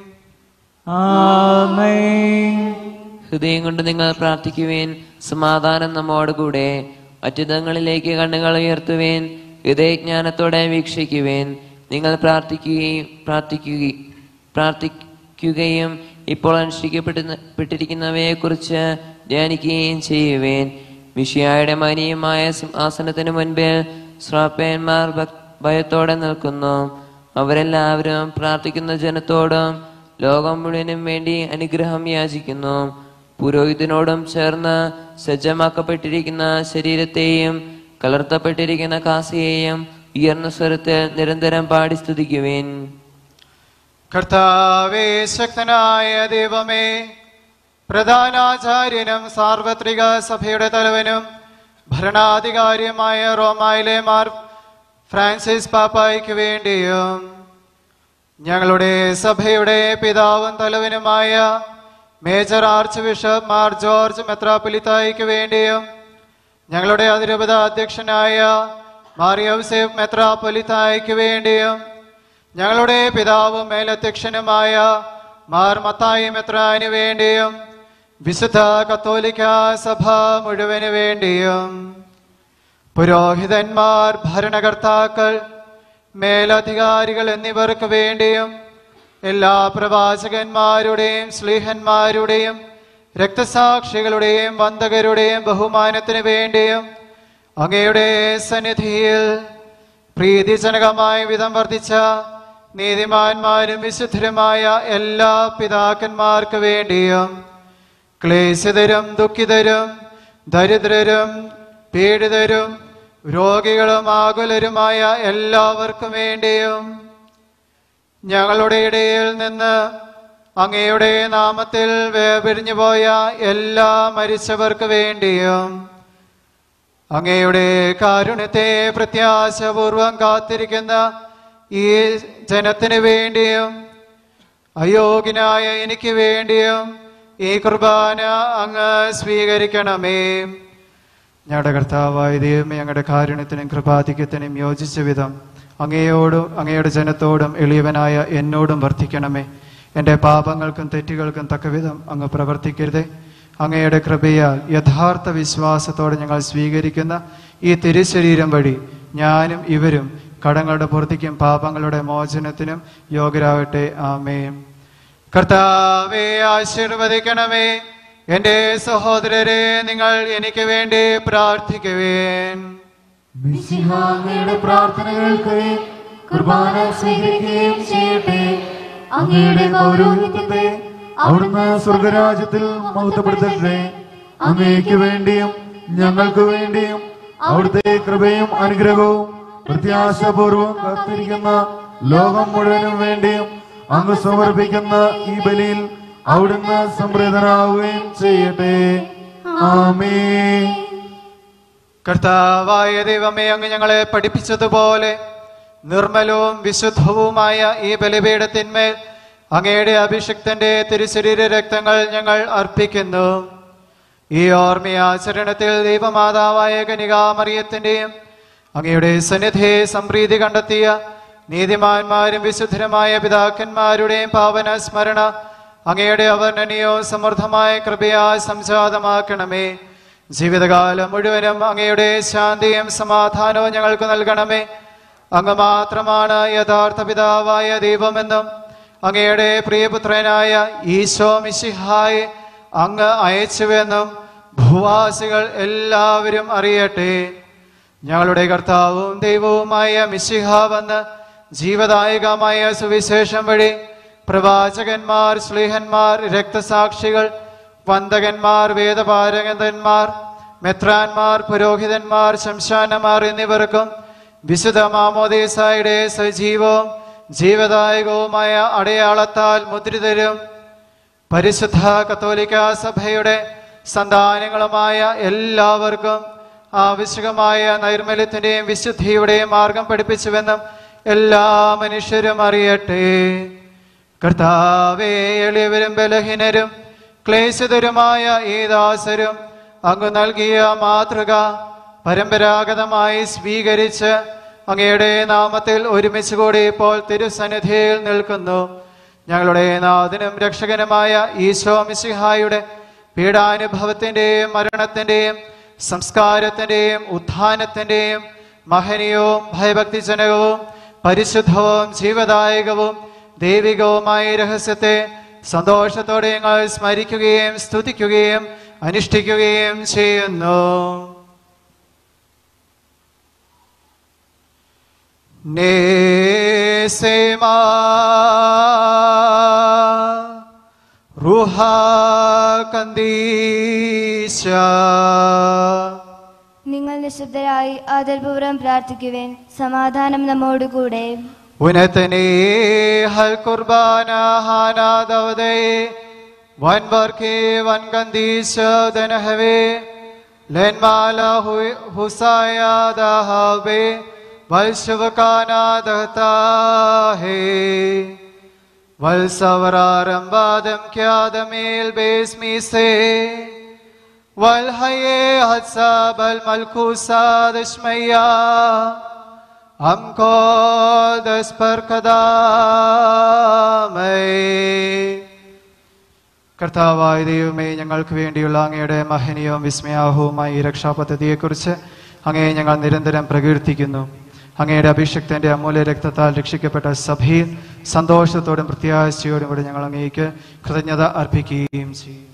ഹൃദയം കൊണ്ട് നിങ്ങൾ പ്രാർത്ഥിക്കുവേൻ. സമാധാനം നമ്മോടുകൂടെ. അത്യുതങ്ങളിലേക്ക് കണ്ണുകൾ ഉയർത്തുവേൻ. ഹൃദയജ്ഞാനത്തോടെ വീക്ഷിക്കുവേൻ. നിങ്ങൾ പ്രാർത്ഥിക്കുകയും ഇപ്പോൾ അനുഷ്ഠിക്കപ്പെട്ടിരിക്കുന്നവയെക്കുറിച്ച് ധ്യാനിക്കുകയും ചെയ്യുവേൻ. മിശിഹായുടെ മഹനീയമായ സിംഹാസനത്തിന് മുൻപിൽ ശ്രാപ്പയന്മാർ ഭയത്തോടെ നിൽക്കുന്നു. അവരെല്ലാവരും പ്രാർത്ഥിക്കുന്ന ജനത്തോടും ലോകം മുഴുവനും വേണ്ടി അനുഗ്രഹം യാചിക്കുന്നു. പുരോഹിതനോടും ചേർന്ന് സജ്ജമാക്കപ്പെട്ടിരിക്കുന്ന ശരീരത്തെയും കലർത്തപ്പെട്ടിരിക്കുന്ന കാസയെയും ഉയർന്ന സ്വരത്തിൽ നിരന്തരം പാടി സ്തുതിക്കുവേൻ. കർത്താവേ, ശക്തനായ ദൈവമേ, പ്രധാനാചാര്യനും സാർവത്രിക സഭയുടെ തലവനും ഭരണാധികാരിയുമായ റോമായിലെ മാർ ഫ്രാൻസിസ് പാപ്പായ്ക്ക് വേണ്ടിയും ഞങ്ങളുടെ സഭയുടെ പിതാവും തലവനുമായ major archbishop Mar George മെത്രാപ്പൊലീത്തായ്ക്ക് വേണ്ടിയും ഞങ്ങളുടെ അതിരൂപത അധ്യക്ഷനായ മാർ യൗസേഫ് മെത്രാപ്പൊലീത്തായ്ക്ക് വേണ്ടിയും ഞങ്ങളുടെ പിതാവും മേലധ്യക്ഷനുമായ മാർ മത്തായി മെത്രാന് വേണ്ടിയും വിശുദ്ധ കത്തോലിക്ക സഭ മുഴുവന് വേണ്ടിയും പുരോഹിതന്മാർ, ഭരണകർത്താക്കൾ, മേലധികാരികൾ എന്നിവർക്ക് വേണ്ടിയും എല്ലാ പ്രവാചകന്മാരുടെയും ശ്ലീഹന്മാരുടെയും രക്തസാക്ഷികളുടെയും വന്ദകരുടെയും ബഹുമാനത്തിന് വേണ്ടിയും അങ്ങയുടെ സന്നിധിയിൽ പ്രീതിജനകമായ വിധം വർദ്ധിച്ച നീതിമാന്മാരും വിശുദ്ധരുമായ എല്ലാ പിതാക്കന്മാർക്ക് വേണ്ടിയും ക്ലേശിതരും ദുഃഖിതരും ദരിദ്രരും പീഡിതരും രോഗികളും ആകുലരുമായ എല്ലാവർക്കും വേണ്ടിയും ഞങ്ങളുടെ ഇടയിൽ നിന്ന് അങ്ങയുടെ നാമത്തിൽ വേർപിരിഞ്ഞു പോയ എല്ലാ മരിച്ചവർക്ക് വേണ്ടിയും അങ്ങയുടെ കാരുണ്യത്തെ പ്രത്യാശപൂർവം കാത്തിരിക്കുന്ന ഈ ജനത്തിന് വേണ്ടിയും അയോഗ്യനായ എനിക്ക് വേണ്ടിയും ഈ കുർബാന അങ്ങ് സ്വീകരിക്കണമേ. ഞങ്ങളുടെ കർത്താവായ ദൈവമേ, ഞങ്ങളുടെ കാരുണ്യത്തിനും കൃപാധിക്യത്തിനും യോജിച്ച വിധം അങ്ങയോടും അങ്ങയുടെ ജനത്തോടും എളിയവനായ എന്നോടും വർദ്ധിക്കണമേ. എൻ്റെ പാപങ്ങൾക്കും തെറ്റുകൾക്കും തക്കവിധം അങ്ങ് പ്രവർത്തിക്കരുതേ. അങ്ങയുടെ കൃപയാൽ യഥാർത്ഥ വിശ്വാസത്തോടെ ഞങ്ങൾ സ്വീകരിക്കുന്ന ഈ തിരുശരീരം വഴി ഞാനും ഇവരും കടങ്ങളുടെ പൂർത്തിക്കും പാപങ്ങളുടെ മോചനത്തിനും യോഗ്യരാകട്ടെ. ആമേൻ. കർത്താവേ, ആശീർവദിക്കണമേ. എൻ്റെ സഹോദരരെ, നിങ്ങൾ എനിക്ക് വേണ്ടി പ്രാർത്ഥിക്കുവേൻ. അങ്ങയുടെ പ്രാർത്ഥനകൾക്ക് കുർബാന സ്വീകരിക്കുകയും ചെയ്യട്ടെ. അങ്ങയുടെ പൗരോഹിത്യത്തെ അവിടുന്ന് സ്വർഗരാജ്യത്തിൽ മഹത്വപ്പെടുത്തട്ടെ. അങ്ങേക്ക് വേണ്ടിയും ഞങ്ങൾക്ക് വേണ്ടിയും അവിടുത്തെ കൃപയും അനുഗ്രഹവും പ്രത്യാശപൂർവം കാത്തിരിക്കുന്ന ലോകം മുഴുവനും വേണ്ടിയും അങ്ങ് സമർപ്പിക്കുന്ന ഈ ബലിയിൽ അവിടുന്ന് സംപ്രീതനാവുകയും ചെയ്യട്ടെ. ആമേൻ. കർത്താവായ ദൈവമേ, അങ്ങ് ഞങ്ങളെ പഠിപ്പിച്ചതുപോലെ നിർമ്മലവും വിശുദ്ധവുമായ ഈ ബലിപീഠത്തിന്മേൽ അങ്ങയുടെ അഭിഷിക്തന്റെ തിരുശരീര രക്തങ്ങൾ ഞങ്ങൾ അർപ്പിക്കുന്നു. ഈ ഓർമ്മയാചരണത്തിൽ ദൈവമാതാവായ കന്യകാമറിയത്തിന്റെയും അങ്ങയുടെ സന്നിധിയെ സംപ്രീതി കണ്ടെത്തിയ നീതിമാന്മാരും വിശുദ്ധരുമായ പിതാക്കന്മാരുടെയും പാവന സ്മരണ അങ്ങയുടെ അവർണ്ണനീയവും സമൃദ്ധമായ കൃപയാൽ സംജാതമാക്കണമേ. ജീവിതകാലം മുഴുവനും അങ്ങയുടെ ശാന്തിയും സമാധാനവും ഞങ്ങൾക്ക് നൽകണമേ. അങ്ങ് മാത്രമാണ് യഥാർത്ഥ പിതാവായ ദൈവമെന്നും അങ്ങയുടെ പ്രിയപുത്രനായ ഈശോ മിശിഹായെ അങ്ങ് അയച്ചുവെന്നും ഭൂവാസികൾ എല്ലാവരും അറിയട്ടെ. ഞങ്ങളുടെ കർത്താവും ദൈവവുമായ മിശിഹ വന്ന് ജീവദായകമായ സുവിശേഷം വഴി പ്രവാചകന്മാർ, ശ്ലീഹന്മാർ, രക്തസാക്ഷികൾ, വന്ദകന്മാർ, വേദപാരകന്മാർ, മെത്രാന്മാർ, പുരോഹിതന്മാർ, ശംശാനമാർ എന്നിവർക്കും വിശുദ്ധ മാമോദീസായുടെ സജീവവും ജീവദായകവുമായ അടയാളത്താൽ മുദ്രിതരും പരിശുദ്ധ കത്തോലിക്ക സഭയുടെ സന്താനങ്ങളുമായ എല്ലാവർക്കും ആവശ്യമായ നൈർമല്യത്തിന്റെയും വിശുദ്ധിയുടെയും മാർഗം പഠിപ്പിച്ചുവെന്നും എല്ലാ മനുഷ്യരും അറിയട്ടെ. കർത്താവേ, എളിയവരും ബലഹീനരും ക്ലേശതരുമായ ഈ ദാസരും അങ്ങ് നൽകിയ മാതൃക പരമ്പരാഗതമായി സ്വീകരിച്ച് അങ്ങയുടെ നാമത്തിൽ ഒരുമിച്ച് കൂടി ഇപ്പോൾ തിരുസന്നിധിയിൽ നിൽക്കുന്നു. ഞങ്ങളുടെ നാഥനും രക്ഷകനുമായ ഈശോ മിശിഹായുടെ പീഡാനുഭവത്തിന്റെയും മരണത്തിന്റെയും സംസ്കാരത്തിന്റെയും ഉത്ഥാനത്തിന്റെയും മഹനീയവും ഭയഭക്തിജനകവും പരിശുദ്ധവും ജീവദായകവും ദൈവികവുമായ രഹസ്യത്തെ സന്തോഷത്തോടെ ഞങ്ങൾ സ്മരിക്കുകയും സ്തുതിക്കുകയും അനുഷ്ഠിക്കുകയും ചെയ്യുന്നു. നേസേമാ റുഹാ കന്ദീശ. നിങ്ങൾ നിശബ്ദരായി ആദരപൂർവ്വം പ്രാർത്ഥിക്കുവേൻ. സമാധാനം നമ്മോടുകൂടെ. ഉനതനേ ഹൽ കുർബാന ഹാനാ ദവദേ വൻ വർക്കേ വൻ കന്ദീശ ദനഹവേ ലെൻമാല ഹുസായ ദഹവേ വൽശവകാനാ ദഹതാഹേ വൽസവരാരംബാദം ക്യാദമേൽ ബേസ്മിസേ വൽഹയേ ഹത്സാബൽ മൽകൂസാദശ്മയ്യ हमको दस पर कदाമേ. കർത്താവായ ദൈവമേ, ഞങ്ങൾക്ക് വേണ്ടിയുള്ള അങ്ങയുടെ മഹനീയവും വിസ്മയാഹവുമായ ഈ രക്ഷാപദ്ധതിയെക്കുറിച്ച് അങ്ങയെ ഞങ്ങൾ നിരന്തരം പ്രകീർത്തിക്കുന്നു. അങ്ങയുടെ അഭിഷിക്തന്റെ അമൂല്യ രക്തത്താൽ രക്ഷിക്കപ്പെട്ട സഭയിൽ സന്തോഷത്തോടും പ്രത്യാശയോടും കൂടി ഞങ്ങൾ അങ്ങേക്ക് കൃതജ്ഞത അർപ്പിക്കുകയും ചെയ്യുന്നു.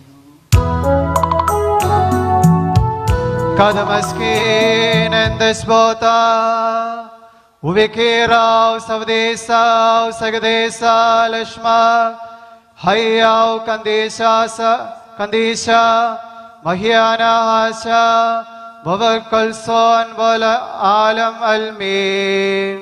Uvikiraw savdesaw sagadesa lashma hayaw kandisha mahyana hasha bavarkalson wala alam almeen.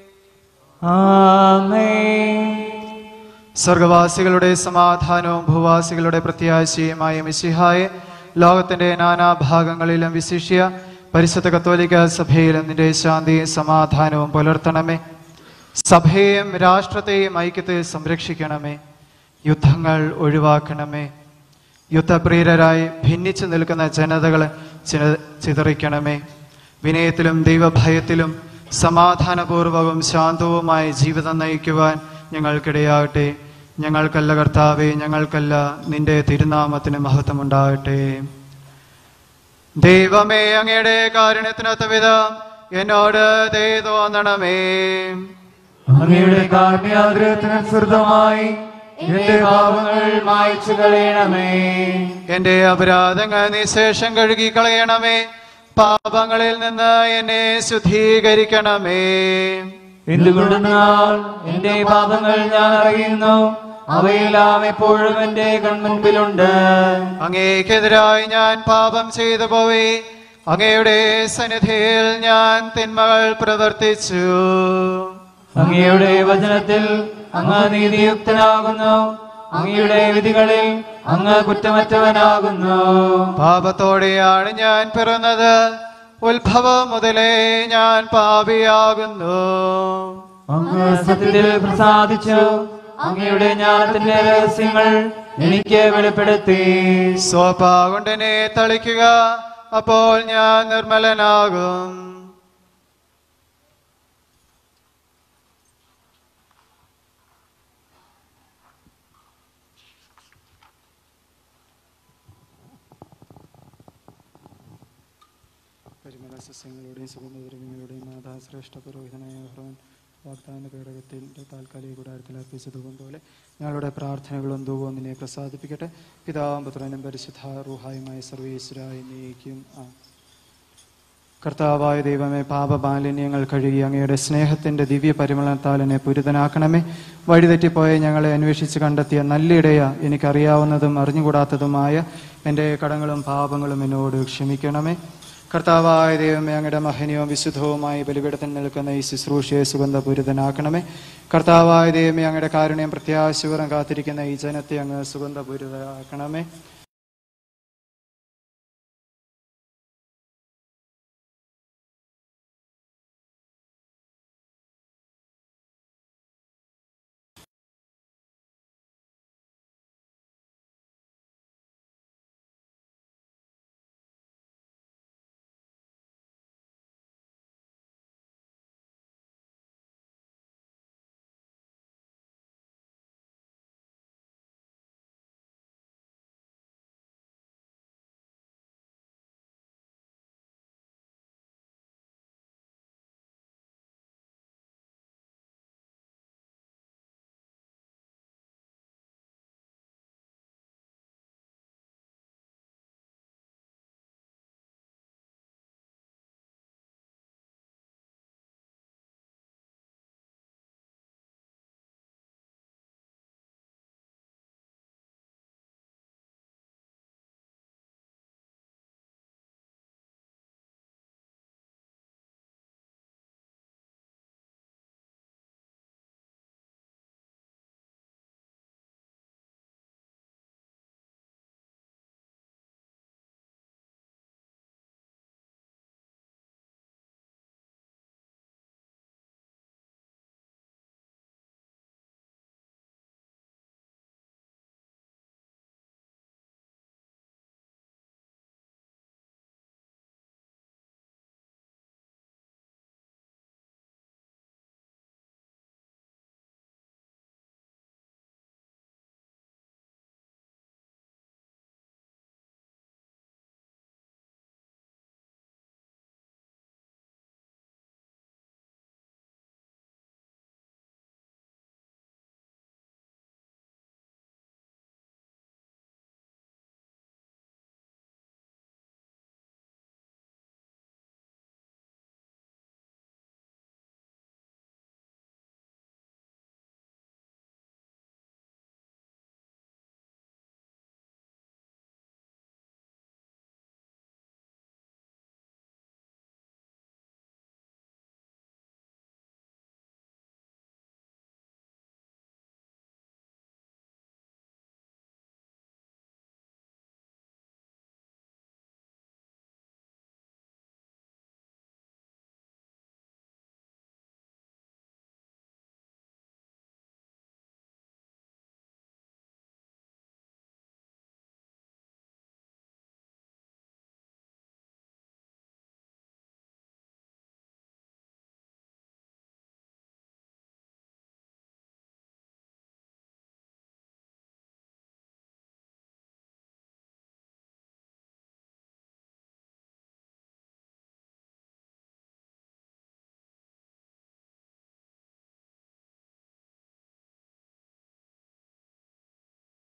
ആമേൻ. സ്വർഗവാസികളുടെ സമാധാനവും ഭൂവാസികളുടെ പ്രത്യാശയുമായ മിശിഹായെ, ലോകത്തിന്റെ നാനാഭാഗങ്ങളിലും വിശിഷ്യ പരിശുദ്ധ കത്തോലിക്ക സഭയിലും നിന്റെ ശാന്തിയും സമാധാനവും പുലർത്തണമേ. സഭയെയും രാഷ്ട്രത്തെയും ഐക്യത്തെ സംരക്ഷിക്കണമേ. യുദ്ധങ്ങൾ ഒഴിവാക്കണമേ. യുദ്ധപ്രീരരായി ഭിന്നിച്ചു നിൽക്കുന്ന ജനതകളെ ചിതറിക്കണമേ. വിനയത്തിലും ദൈവഭയത്തിലും സമാധാനപൂർവകവും ശാന്തവുമായ ജീവിതം നയിക്കുവാൻ ഞങ്ങൾക്കിടയാകട്ടെ. ഞങ്ങൾക്കല്ല കർത്താവേ, ഞങ്ങൾക്കല്ല, നിന്റെ തിരുനാമത്തിന് മഹത്വമുണ്ടാകട്ടെ. ദൈവമേ, അങ്ങയുടെ കാരുണ്യത്തിനൊത്ത വിധം എന്നോട് ദയ തോന്നണമേ. അങ്ങയുടെ കാരുണ്യാദ്രത്തിനനുസൃതമായി എന്റെ പാപങ്ങൾ മായ്ച്ചു കളയണമേ. എന്റെ അപരാധങ്ങൾ നിശേഷം കഴുകി കളയണമേ. പാപങ്ങളിൽ നിന്ന് എന്നെ ശുദ്ധീകരിക്കണമേ. എന്തുകൊണ്ടെന്നാൽ എന്റെ പാപങ്ങൾ ഞാൻ അറിയുന്നു, അവയെല്ലാം എപ്പോഴും എന്റെ കൺമുൻപിലുണ്ട്. അങ്ങേക്കെതിരായി ഞാൻ പാപം ചെയ്തു പോയി. അങ്ങയുടെ സന്നിധിയിൽ ഞാൻ തിന്മകൾ പ്രവർത്തിച്ചു. അങ്ങയുടെ വചനത്തിൽ അങ്ങ് നീതിയുക്തനാകുന്നു, അങ്ങയുടെ വിധികളിൽ അങ്ങ് കുറ്റമറ്റവനാകുന്നു. പാപത്തോടെയാണ് ഞാൻ പിറന്നത്, ഉത്ഭവം മുതലേ ഞാൻ പാപിയാകുന്നു. അങ്ങ് സത്യത്തിൽ പ്രസാദിച്ചു, അങ്ങയുടെ ജ്ഞാനത്തിന്റെ രഹസ്യങ്ങൾ എനിക്ക് വെളിപ്പെടുത്തി. സോപ്പാ കൊണ്ടെന്നെ തളിക്കുക, അപ്പോൾ ഞാൻ നിർമ്മലനാകും. പരിമള സസ്യങ്ങളുടെയും സുഗന്ധദ്രവ്യങ്ങളുടെയും നാഥാശ്രേഷ്ഠ പുരോഹിതനായ വാഗ്ദാന പേടകത്തിന്റെ താൽക്കാലിക കൂടാരത്തിൽ അർപ്പിച്ച ധൂപം പോലെ ഞങ്ങളുടെ പ്രാർത്ഥനകളും ധൂപവും നിന്നെ പ്രസാദിപ്പിക്കട്ടെ. പിതാവും പുത്രനും പരിശുദ്ധ റൂഹായുമായ സർവേശ്വരായി നീക്കും. കർത്താവായ ദൈവമേ, പാപമാലിന്യങ്ങൾ കഴുകി അങ്ങയുടെ സ്നേഹത്തിന്റെ ദിവ്യ പരിമളത്താൽ എന്നെ പുരിതനാക്കണമേ. വഴിതെറ്റിപ്പോയ ഞങ്ങളെ അന്വേഷിച്ച് കണ്ടെത്തിയ നല്ലിടയ, എനിക്കറിയാവുന്നതും അറിഞ്ഞുകൂടാത്തതുമായ എൻ്റെ കടങ്ങളും പാപങ്ങളും എന്നോട് ക്ഷമിക്കണമേ. കർത്താവായ ദൈവമേ, അങ്ങയുടെ മഹനീയവും വിശുദ്ധവുമായി ബലിപീഠത്തിൽ നിൽക്കുന്ന ഈ ശുശ്രൂഷയെ സുഗന്ധപൂരിതനാക്കണമേ. കർത്താവായ ദൈവമേ, അങ്ങയുടെ കാരുണ്യം പ്രത്യാശപൂർവ്വം കാത്തിരിക്കുന്ന ഈ ജനത്തെ അങ്ങ് സുഗന്ധപൂരിതനാക്കണമേ.